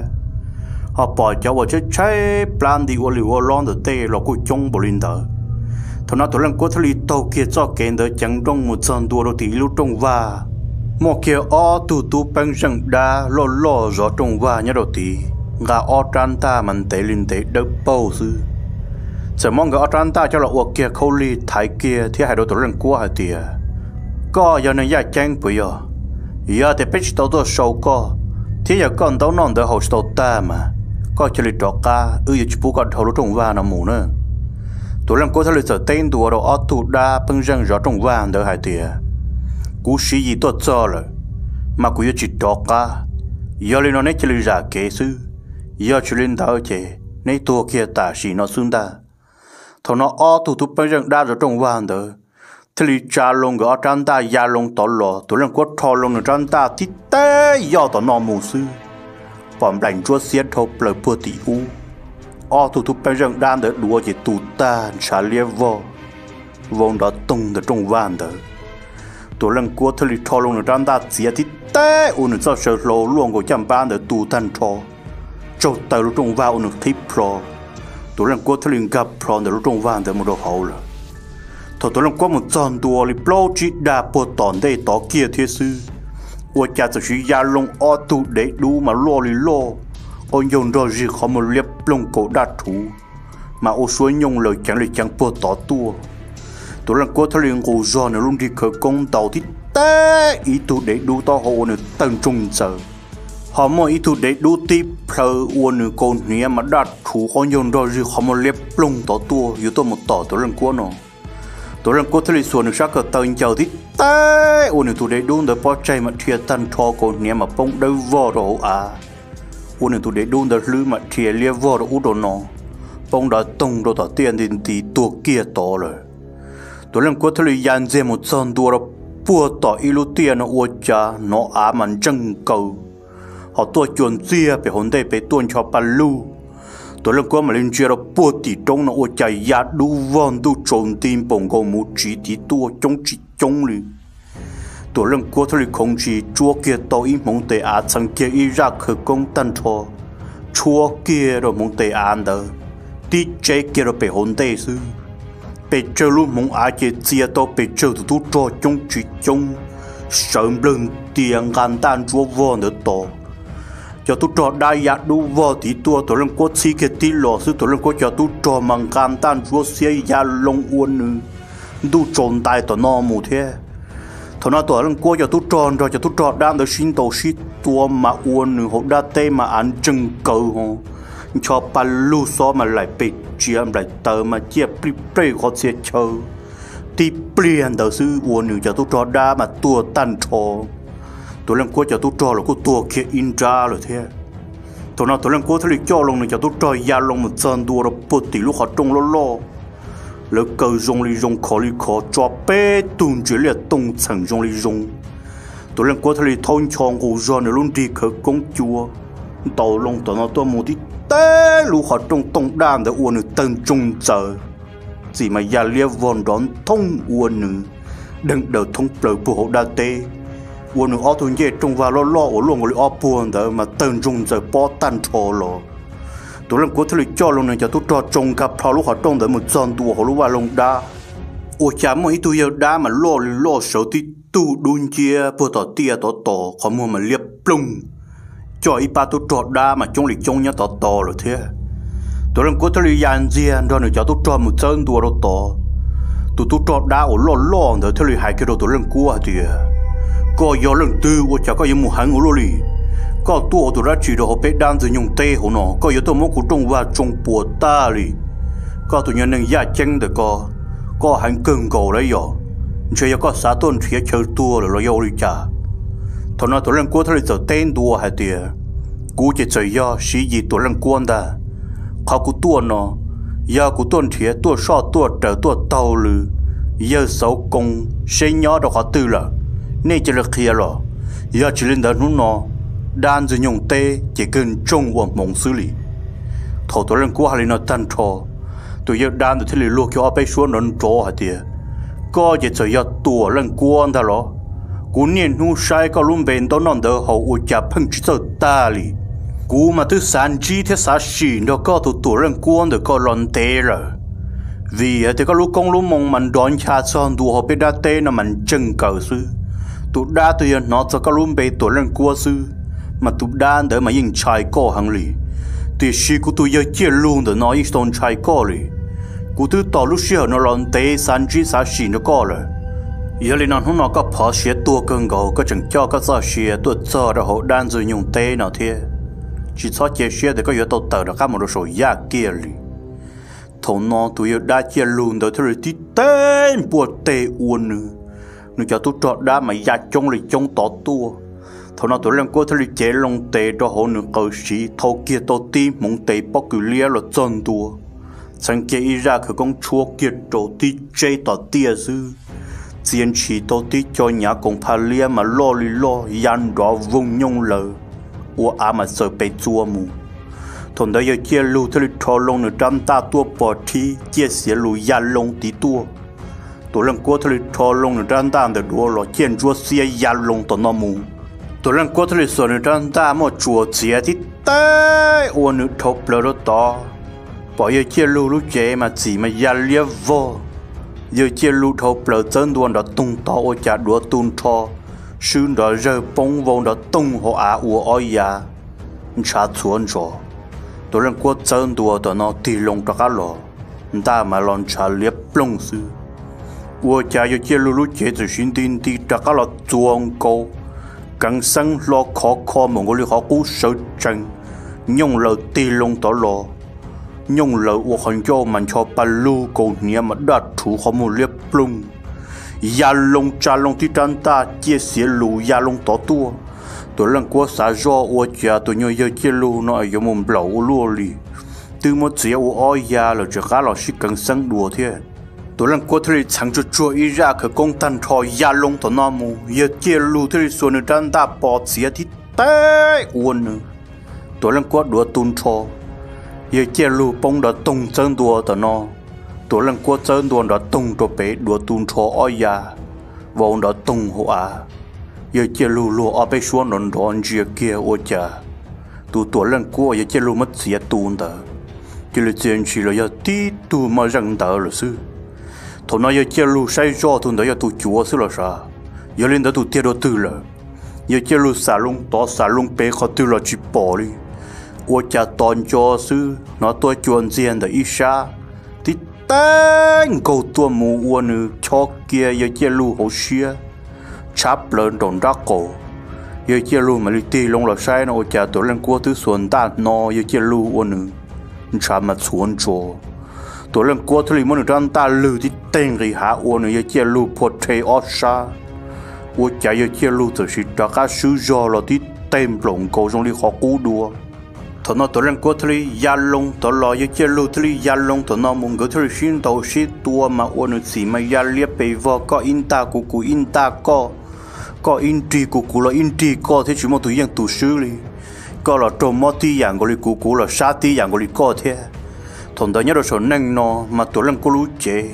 họ bỏ cho vào chơi plan đi qua liều lon được tê là cô trống bộ liên đạo thằng nào tụi lần có thấy tàu kia cho kẹn đỡ chẳng trong một trận đua đầu tí lúc trong va một kia tu băng răng đá lo rõ trong va nhớ đầu tí gà trăn ta mình tệ liên tệ đỡ bao sư chỉ mong gà trăn ta cho là ô kia khâu ly thái kia thì hai đôi tụi lần qua hai tia có giờ này giải tranh bây giờ giờ thì biết tàu đó sâu có thì giờ con tàu non đỡ hậu tàu ta mà có chơi trò cá giờ chỉ bố con thầu trong va nó mù nữa tụi lần qua thằng lịch sử tên tụi đó ở tụi đa bưng răng rõ trong vàng đỡ hai tiền cú sĩ gì tốt cho rồi mà cú chỉ đọc cả giờ lên nó nấy chỉ ra kế sư giờ chỉ lên đảo chế nấy tua kia ta sĩ nó xuống ta thằng nó ở tụi bưng răng đa rõ trong vàng đỡ thì lý cha lông ở trong ta ya lông tỏ lò tụi lần qua thò lông ở trong ta thì té giờ tao nó mù sư bọn lạnh chúa xiết thâu lời bùa tỷ u ở tụi bưng răng đa đỡ đùa chỉ tụt ta trả lia vô vòng đó tung ở trong vàng đỡ tụi lần qua thì thò lông ở trong ta xiết thì té u nó sao sợ lô luôn của chăm ban đỡ tụt tan thò châu tàu lúc trong vàng u nó thích pro tụi lần qua thì gặp pro đỡ lúc trong vàng đỡ một đồ hậu rồi thôi tụi lần qua một tròn đùa li plo chỉ đa bộ tòn đây tỏ kia thế sư ôi cha chỉ sử gia long ở tụ để đủ mà lo li lo ôi dùng rồi gì không một liệp lông cổ đa thú mà ô suối nhung lời chẳng bộ tỏ tua tụi lần qua thằng cô giòn nó luôn đi khởi công tàu thì té ý tụ để đủ to hồ nữa tận trung giờ họ mua ý tụ để đủ tiếp phở uốn nữa con nhía mà đa thú ôi dùng rồi gì không một liệp lông tỏ tua yếu tôi một tỏ tụi lần qua nó tụi lần qua thằng xuân nước sắc ở tận chờ thì té uốn tụi để đủ để bỏ chạy mà thiệt tan thò con nhía mà bông đâu vò đồ à uốn tụi để đủ để lư mà thiệt lia vò đồ đồ nó bông đã tung đồ tỏ tiền thì tua kia to rồi tụi lần qua thằng dàn dê một son đua rồi bùa tỏ ilu tiền nó uốn cha nó á mình chân cầu họ tua chuẩn chia về hồn đây về tuôn cho palu tụi lần qua mà lên chia rồi bùa tỷ trong nó uốn cha ya đu von đu trộn tim bông gồm một chỉ tí tua chống đi tụi lần qua thằng không chỉ chúa kia tao im mong tệ á sang kia ý ra khởi công tan thọ chúa kia rồi mong tệ án đó tí chế kia rồi về hồn đây sư bị chơi luôn mong ai chơi chia tao bị chơi tụi trò trong chỉ trong sớm lần tiền gan tan chúa vô nữa to cho tụi trò đại ya đu vô thì tua tụi lần qua xí cái tí lò sư tụi lần qua cho tụi trò mang gan tan chúa xí ya long uốn nữa đu tròn tay tụi nó mù thế thằng nó tụi lần qua cho tụi tròn rồi cho tụi trò đang được xin tàu xí tua mà uốn nữa họ đã tê mà ăn chân cầu họ cho palu so mà lại bị chiếm lại tờ mà chia plei họ sẽ chờ thì plian đầu sư uốn nữa cho tụi trò đa mà tua tan trò tụi lần qua cho tụi trò là có tua kia in ra rồi thế tụi nó tụi lần qua thì cho lòng nữa cho tụi trò ya lòng một chân đua rồi bớt tí lúc họ trông lo lỡ cầu rong li rong khó cho bé tuôn chỉ là tung thành rong li rong tụi lần qua thì thôn chong hồ giòn luôn đi khởi công chúa tàu long tụi nó tôi muốn đi té lúc họ trong tông đam để uốn được tân trung giờ chỉ mà ya lia vòn đón thông uốn nữa đừng đợi thông bờ bùa hộ đa tê uốn nữa ở thôn dễ trong vào lo ở luôn người ở buồn đó mà tân trung giờ bỏ tan thò lo tụi lần cuối thì cho luôn này cho tụi trò trồng cặp thò lúc họ trồng để một giòn tua họ lúc vào lông đá ủa chả mấy tụi giờ đá mà lo sợ thì tu đun chia bữa tỏ tia tỏ họ mua mà liệp plung cho ít ba tụi trò đá mà trong lịch trong nhá tỏ rồi thế tụi lần cuối thì dàn riêng rồi này cho tụi trò một giòn tua đó tụi trò đá ở lo để thì hai cái đồ tụi lần cuối thì có giờ lần tư ủa chả có gì một hàng ở lì có tua tụi ra chỉ đồ họ bé đan từ nhung tê họ nó có yếu tố mốc của trung và trung bùa ta đi có tụi nhân nên gia chân được có hành cưng cầu đấy rồi chơi có xã tôn phía chơi tua rồi lo đi chả thằng nó tụi lần qua thời giờ tên tua hay tiệt cú chỉ chơi do sĩ gì tụi lần qua ta họ cú tua nó giờ cú tuần phía tua so tua trở tua tàu lư giờ sáu công xây nhỏ đâu họ tư là nên chỉ là kia rồi giờ chỉ lên đến nó đan dưới nhung tê chỉ cần trông vào mộng xử lý thầu tụi lần qua hay nó tan trò tụi giờ đan tụi thì luộc cho ở bên xuống nó trò hả tiệt có chỉ chơi giờ tua lần qua ta rồi cú niên nu sai có luôn bên đó non đỡ hậu u chả phăng chỉ sợ ta li cú mà thứ sản chi thế sản xỉ nó có tụi lần qua được có lon tê rồi vì thì có lúc công lúc mong mình đón cha son tụi họ bên đa tê nó mình chân cầu sư tụi đa tụi nó cho có luôn bên tụi lần qua sư mà tụi đa đỡ mà yên trai co hàng lì thì khi của tụi giờ chia luôn để nói tôn trai co lì cú thứ tỏ lúc xưa nó lon tê sản chi sản xỉ nó co rồi giờ lên nó có phá xé tua cơn gầu có chẳng cho có sao xé tua cho rồi họ đan rồi nhung tê nào thế chỉ cho chế xé để có yếu tố tờ được các một số giá kia lì thầu nó tụi yêu đã chia luôn đó thôi thì tên buồn tệ uôn nữa nó cho tụi trọ đã mà ra trong lại trong tỏ tua thầu nó tụi lần qua thôi chế lòng tệ cho họ nữa cầu sĩ thầu kia tao tim mong tệ bóc cử lia là chân tua sang kia ý ra khởi công chúa kia trổ tí chế tỏ tia dư chiến chỉ tao tí cho nhà công pha lia mà lo yan đó vùng nhung lờ ua à mà sợ bị chua mù thằng đó giờ chia lù thôi thò lông nữa trăm ta tua bỏ thi chia sẻ lù yan lông tí tua tụi lần qua thôi thò lông nữa trăm ta để đua lo chiến chúa xia yan lông tao nó mù tụi lần qua thôi sờ nữa trăm ta mà chúa xia thì tay ua nữa thộp lỡ đó to bỏ giờ chia lù lúc chế mà chỉ mà yan lia vô giờ chia lù thộp lỡ chân đuôn đó tung to ô chả đua tung to xương đó rơi bông vòng đó tung họ à ua oi ya cha chuồn rồi tôi lần qua chân đua đó nó tì lông cho cá lò ta mà lon cha liếp lông sư ua cha giờ chia lù lúc chế từ xin tin thì cho cá lò chuông câu càng sáng lo khó mà người họ cú sợ chân nhung lờ tì lông đó lò nhung lờ ua hình cho mình cho ba lu cầu nia mà đặt thủ họ một liếp lông ya lông cha lông tí trăn ta chia sẻ lù ya lông tỏ tua tôi lần qua xã do ua cha tôi nhớ giờ chia lù nó ở một bầu lúa lì từ một chiếc ua oi ya là chỉ khá là sĩ cần sáng đùa thế tôi lần qua thấy chẳng cho chua ý ra cái công tan thò ya lông tỏ nó mù giờ chia lù thấy số nữa trăn ta bỏ xía thì té uốn nữa tôi lần qua đùa tuôn thò giờ chia lù bông đã tung chân đùa tỏ nó tôi lần qua chân đùa đã tung cho bé đùa tuôn thò oi ya vòng đã tung hoa giờ chia lù lùa ở bên xuống nón đòn chia kia ô cha tôi lần qua giờ chia lù mất xía tuôn đó chỉ là chuyện chỉ là giờ tí tu mà răng đó là sư thằng nói giờ chia lù sai do thằng đó giờ tôi chúa sư là sao giờ lên đó tôi tiêu đầu tư là giờ chia lù xả lung bé khó tư là chỉ bỏ đi ô cha toàn cho sư nó tôi chuẩn diện để ít xa thì tên cầu tua mù uốn nữa cho kia giờ chia lù hậu xia chắp lên đồn đắc cổ giờ chia lù mà đi tì lông là sai nó cha tôi lên qua thứ xuân ta nó giờ chia lù uốn nữa chả mà xuân cho tôi lên qua thứ muốn được ta lù thì tên gì hạ uốn nữa giờ chia lù phật thầy ở xa ô cha giờ chia lù từ khi đã cá sứ do là thì tên lồng cầu trong đi họ cú đua thằng nó tôi lên qua thứ ya lông tôi lo giờ chia lù thứ ya lông tôi nó muốn cái thứ xin tàu xin tua mà uốn nữa chỉ mà ya liệp bề vợ có in ta cụ in ta có in tri cụ là in tri có thế chỉ một tụi yang tụi sư đi có là trộm mót tí yang gọi là cụ là sát tí yang gọi là có thế thằng đó nhớ được số năng nó mà tụi lần có lú chế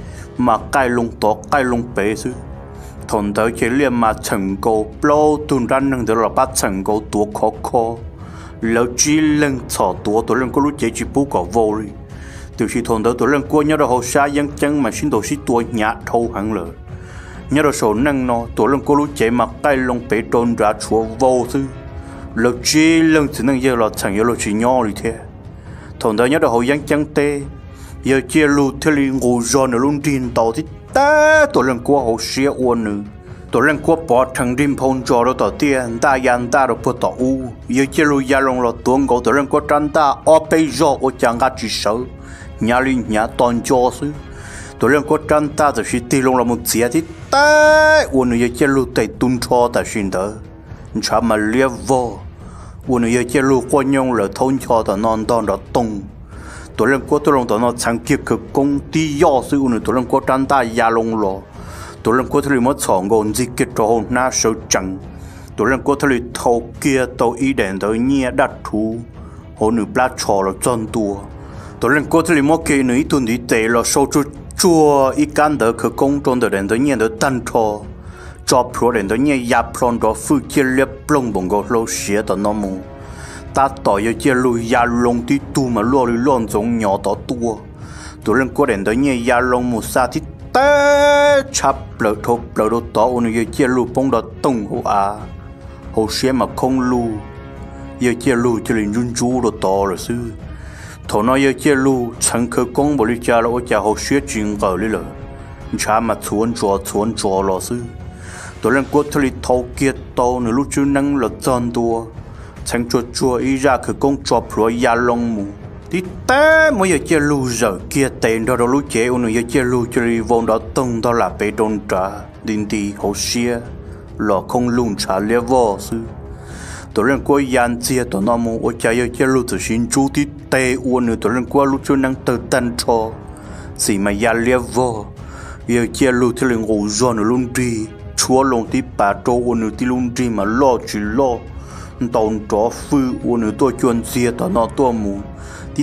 mà cai lông bể sư thằng đó chế liền mà thành cầu lâu tuần ra năng đó là bắt thành cầu tua khó lâu chỉ lần thọ tua tụi lần có lú chế chỉ bù có vô đi từ khi thằng đó tụi lần qua nhớ được hồ sa yang chân mà xin đồ xin tua nhạt thâu hẳn lời nhớ được số năng nó tụi lần có lú chế mà cai lông bể trôn ra chúa vô sư lâu chỉ lần chỉ năng giờ là thành giờ là chỉ nhỏ đi thế thằng đó nhớ được hồi giang chân tê giờ chia lù theo li ngủ giòn ở luôn tin tàu thì ta tụi lần qua hồ xia uốn nữa tụi lần qua bỏ thằng rim phong trò đó tàu tiền ta yan ta được bắt tàu u giờ chia lù ya long là tuồng cầu tụi lần qua trăn ta ở bây giờ ở chẳng gạt chỉ sợ nhà linh nhà toàn cho sư tụi lần qua trăn ta thì chỉ tì long là một xia thì ta uốn nữa giờ chia lù tây tuôn cho ta xin đó chả mà liệp vô uốn nữa giờ chia lù qua nhung là thôn cho ta non đòn đó tung tụi lần qua tụi lần đó nó sáng kia cực công ty do sư uốn nữa tụi lần qua trăn ta ya long lo tụi lần qua tụi mất sòng gòn gì kết trò na sâu trắng tụi lần qua tụi thâu kia tàu ý đèn tới nhẹ đặt thú hồ nữ plát trò là chân tua tụi lần qua tụi mất kia nữ tuần đi tệ là sâu chua ý can đỡ cực công trong đỡ đèn tới nhẹ đỡ tan trò cho pro đèn tới nhẹ ya plon đó phu chia liệp plong bông gò lâu xía tao nó mù ta tỏi giờ chia lùi ya long tí tu mà lo lùi lon giống nhỏ tao tua tụi lần qua đèn tới nhẹ ya long một sa tí té chắp lợn thộp lợn đồ tỏ ôn giờ chia lù bông đó tung hồ à hồ xé mà không lù giờ chia lù cho lên run chú đồ tỏ rồi sư thọ nói giờ chia lù chẳng khởi công bởi cha là ô cha hồ xé chuyện gờ đi lợ cha mà chuồn trò lò sư tụi lần qua thলি thâu kia tàu nửa lúc chưa năng là chân tua chẳng chua ý ra khởi công cho pro ya long mù thì té mới giờ chơi lù giờ kia tên đó lù chế ôn giờ chơi lù chơi vòng đó tung đó là bê đôn trả đinh đi hậu xia lò không lùn trả lẽ vò sư tụi lên qua yan chia tụi nó mua ở chơi chơi lù từ xin chú thì té ôn tụi lên qua lù chơi năng tự tan cho gì mà yan lẽ vò giờ chơi lù thì lên ngủ giòn luôn đi chúa lòng tí bà trâu ôn tí luôn đi mà lo chỉ lo tàu chó phư ôn tôi chuyên chia tụi nó tôi mua thì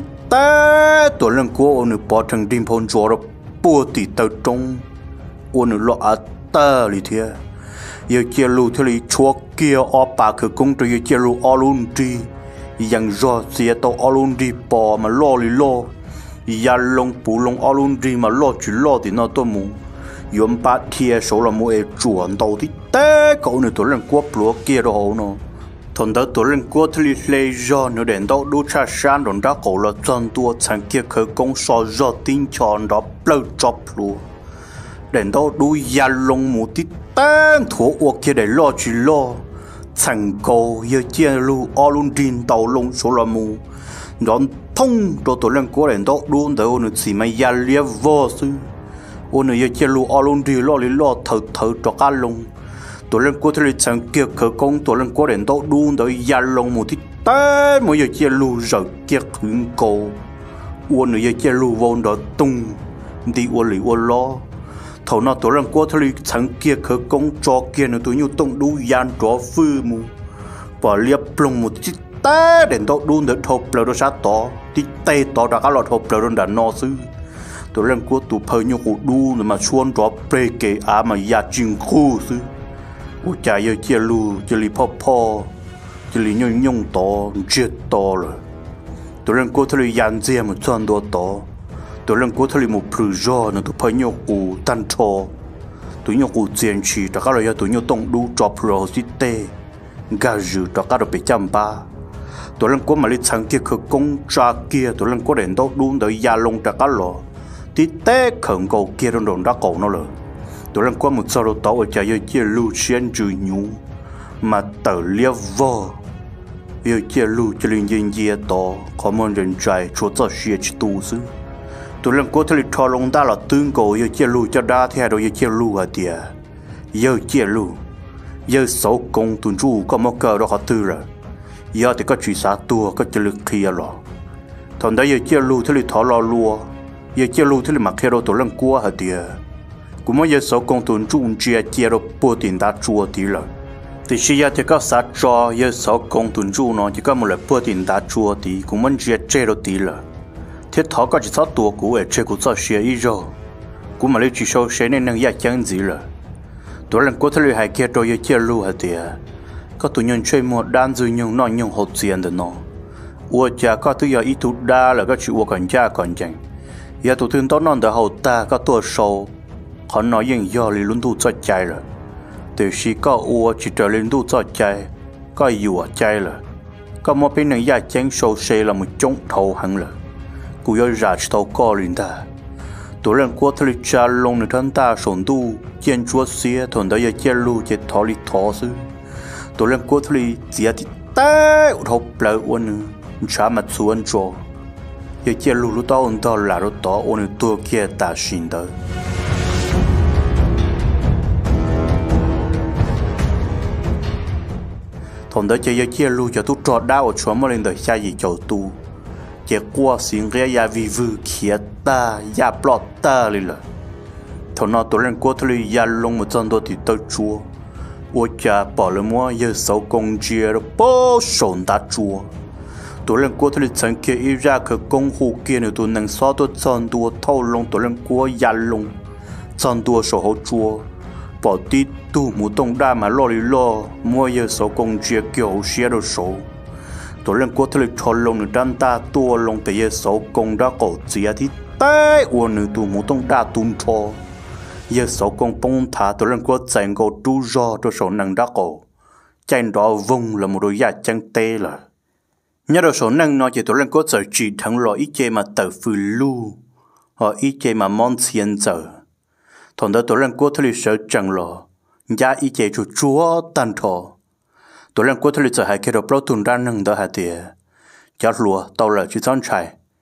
ta tụi lần của ôn bỏ thằng đêm phong chó rồi bùa thì tao trong ôn lo à ta li thiệt giờ chia lu thì li chúa kia ở bà cứ công từ giờ chia lu ở luôn đi yang do chia tao ở luôn đi bỏ mà lo li lo ya long bù long ở luôn đi mà lo chỉ lo thì nó tôi muốn yếm bát thiệt số là mua chuẩn tàu thì ta cậu này tụi lần của bùa kia đâu nó thằng đó tụi lên qua thì lấy do nó đến đâu đu cha san đồn đã cổ là chân tua chẳng kia khởi công so do tin chọn đó lâu chọc luôn đến đâu đu ya lông một tí tan thua ô kia để lo chỉ lo chẳng cầu giờ chia lu ở luôn din tàu lông số là mù đón thông đồ tụi lên qua đến đâu đu đâu nó chỉ mà ya liếc vô sư ô nó giờ chia lu ở luôn đi lo thở cho cá lông tụi lên qua thì chẳng kia khởi công tụi lên qua đến đâu đun tới ya lông một tí té mới giờ chia lu rồi kia khuyên cầu uôn nữa giờ chia lu vô đó tung đi uôn lì uôn lo thầu nào tụi lên qua thì chẳng kia khởi công cho kia nữa tụi nhau tung đu yan cho phư mu và liệp lông một tí té đến đâu đun tới thộp lờ đó sát to tí tê to đã cả lọt thộp lờ đó đã no sư tụi lên qua tụi phơi nhau cụ đu mà xuân cho pre kê à mà ya chinh khu sư ủa chả giờ chia lu chia li po chia li nhung to chết to rồi tụi lên cố thề yan chia một chân đua to tụi lên cố thề một pleu gió nó tụi phải nhung u tan cho tụi nhung u chiến chỉ tất cả rồi tụi nhung tung đu cho pro city gà dư tất cả rồi bị chăm ba tụi lên cố mà đi sang kia khởi công tra kia tụi lên cố đến đâu đun tới ya long tất cả rồi tí té khẩn cầu kia đồn đã cầu nó rồi tụi lần qua một sau đó tao ở chạy giờ chia lu xiên chửi nhú mà tờ liếc vò giờ chia lu cho linh dân dìa to có món人trái chúa cho xia chỉ tu sư tụi lần qua thì thò lông ta là tương cầu giờ chia lu cho đa theo rồi giờ chia lu à tiệt giờ chia lu giờ sáu công tuần chu có một cờ đó họ tư rồi giờ thì có chỉ sát tua có chỉ lực kia rồi thằng đấy giờ chia lu thì thò lo lùa giờ chia lu thì mặc theo tụi lần qua hả tiệt cũng mới giờ số công tuần trung chia rồi bố tiền đã chua tí rồi thì khi thì có sát cho giờ số công tuần trung nó chỉ có một lần bố tiền đã chua tí cũng mới chia rồi tí rồi thế thọ có chỉ sát tua của ấy chia của sao chia ít rồi cũng mà lấy chỉ số sẽ nên nâng giá chẳng gì rồi tụi lần có thể hay kia rồi giờ chia lu hả tiệt có tụi nhân chơi một đan dư nhung nó nhung hột tiền được nó ủa cha có thứ giờ ít tụt đa là có chịu còn cha còn chẳng giờ tụi thương tốt non đã hậu ta có tua sâu họ nói rằng do lý luôn tu cho chạy rồi từ khi có ua chỉ trở lên tu cho chạy có dùa chạy rồi có một bên này gia chén sâu xe là một chống thầu hẳn rồi cú yo ra chỉ thầu co lên ta tụi lần qua thời cha lôngในท่านตาสนตู้เจียนชัวเสียทนได้ยังเจียลูเจียทอลิทอซื้อตัวเรื่องกัวทะเลเสียที่เต้อุทบเปล่าวันนึงชามาชวนจอยังเจียลูรู้ต่ออันต่อหลารู้ต่อวันนึงตัวเกียตาชินเตอทนได้จะยังเจียลูจะตุจอดดาวชัวมาเล่นเดชายยิ่งเจ้าตู้เจ้ากัวสิงเรียยาวิวเขียตายาปลอดตาเลยล่ะทนตัวเรื่องกัวทะเลยาลงมาจนตัวติดตัวชัว我家保了么也手工节了不手打桌，多人过头的曾给伊拉克公户给呢都能刷到真多套龙多人过压龙，真多手好桌，保地都木动大嘛落里落，么也手工节给好些的手，多人过头的套龙呢单大多龙被也手工da狗节的带我呢都木动大蹲错。giờ số con bông thả tôi lên qua dàn cầu đu do tôi số năng đá cổ chanh đó vùng là một đôi da trắng tê là nhớ đồ số năng nó chỉ tôi lên qua giờ chỉ thằng lo ít chê mà tờ phừ lu họ ít chê mà món xiên giờ thằng đó tôi lên qua tôi sợ chẳng lo giá ít chê chú chúa tan thọ tôi lên qua tôi giờ hai cái đồ bao tuần ra năng đó hả tiệt chả lúa tao là chỉ chọn chạy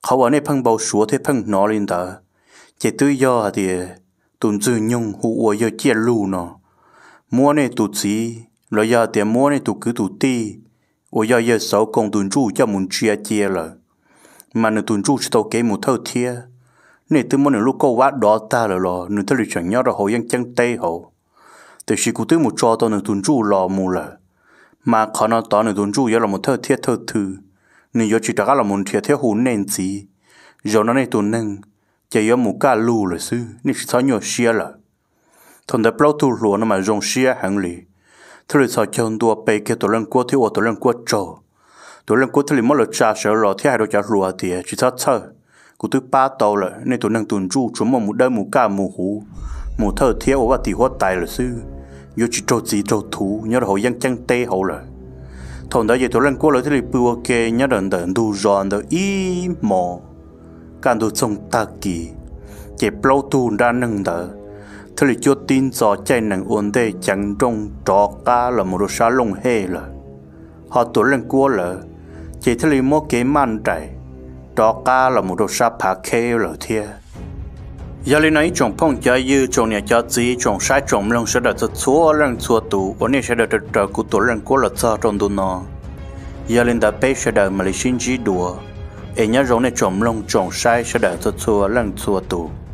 họ ở nơi phăng bao số thế phăng nó lên đó chỉ tôi do thì tuần dư nhung hụ ở giờ chia lù nó mua này tụt gì rồi giờ tiền mua này tụt cứ tụt ti ở giờ sáu công tuần chu cho muốn chia rồi mà nửa tuần chu tàu kế một thâu thia nè từ mỗi nửa lúc câu vắt đó ta rồi nửa thâu lịch chẳng nhớ rồi hậu yang chân tây hậu từ khi cụ tới một trò tao nửa tuần chu lò mù là mà khó nó tao nửa tuần chu giờ là một thâu thiết thâu thứ nửa giờ chỉ trả là một thiết thiết hồn nền gì giờ nó này tuần nâng chỉ có một cá lù là sư nè chỉ sao nhiều xia là thằng đã bao tu lúa nó mà dùng xia hàng lì thế là sao chọn đua bề kia tổ lần qua thiếu tổ lần qua trâu tổ lần qua thì mới là trả sợ rồi thì hai đôi trả lúa thì chỉ sao chơi cụ tôi ba tàu là nên tổ lần tuần chu chúng một đơn một cá một hũ một thợ thiếu và thì hóa tài là sư vô chỉ trâu gì trâu thú nhớ là họ dân chân tê hậu là thằng đó giờ tổ lần qua là thế là bùa kê nhớ đợn đợn đu giòn đợn ý mò càng đu trong ta kỳ chỉ bao tu ra nâng đợn thế là cho tin rõ chạy nặng ổn định chẳng trong trọ cá là một đồ xá lông hê là họ tổ lần qua là chỉ thế là một cái man trái trọ cá là một đồ xá phá khê là thiê giờ lên ấy trồng phong trái dư trồng nhà cho gì trồng sai trồng lông sẽ được chúa lần chúa tụ ở đây sẽ được trở của tổ lần qua là sao trong đồ nó giờ lên đã bé sẽ được mà lấy xin chỉ đùa ấy nhớ giống này trồng lông trồng sai sẽ được chúa lần chúa tụ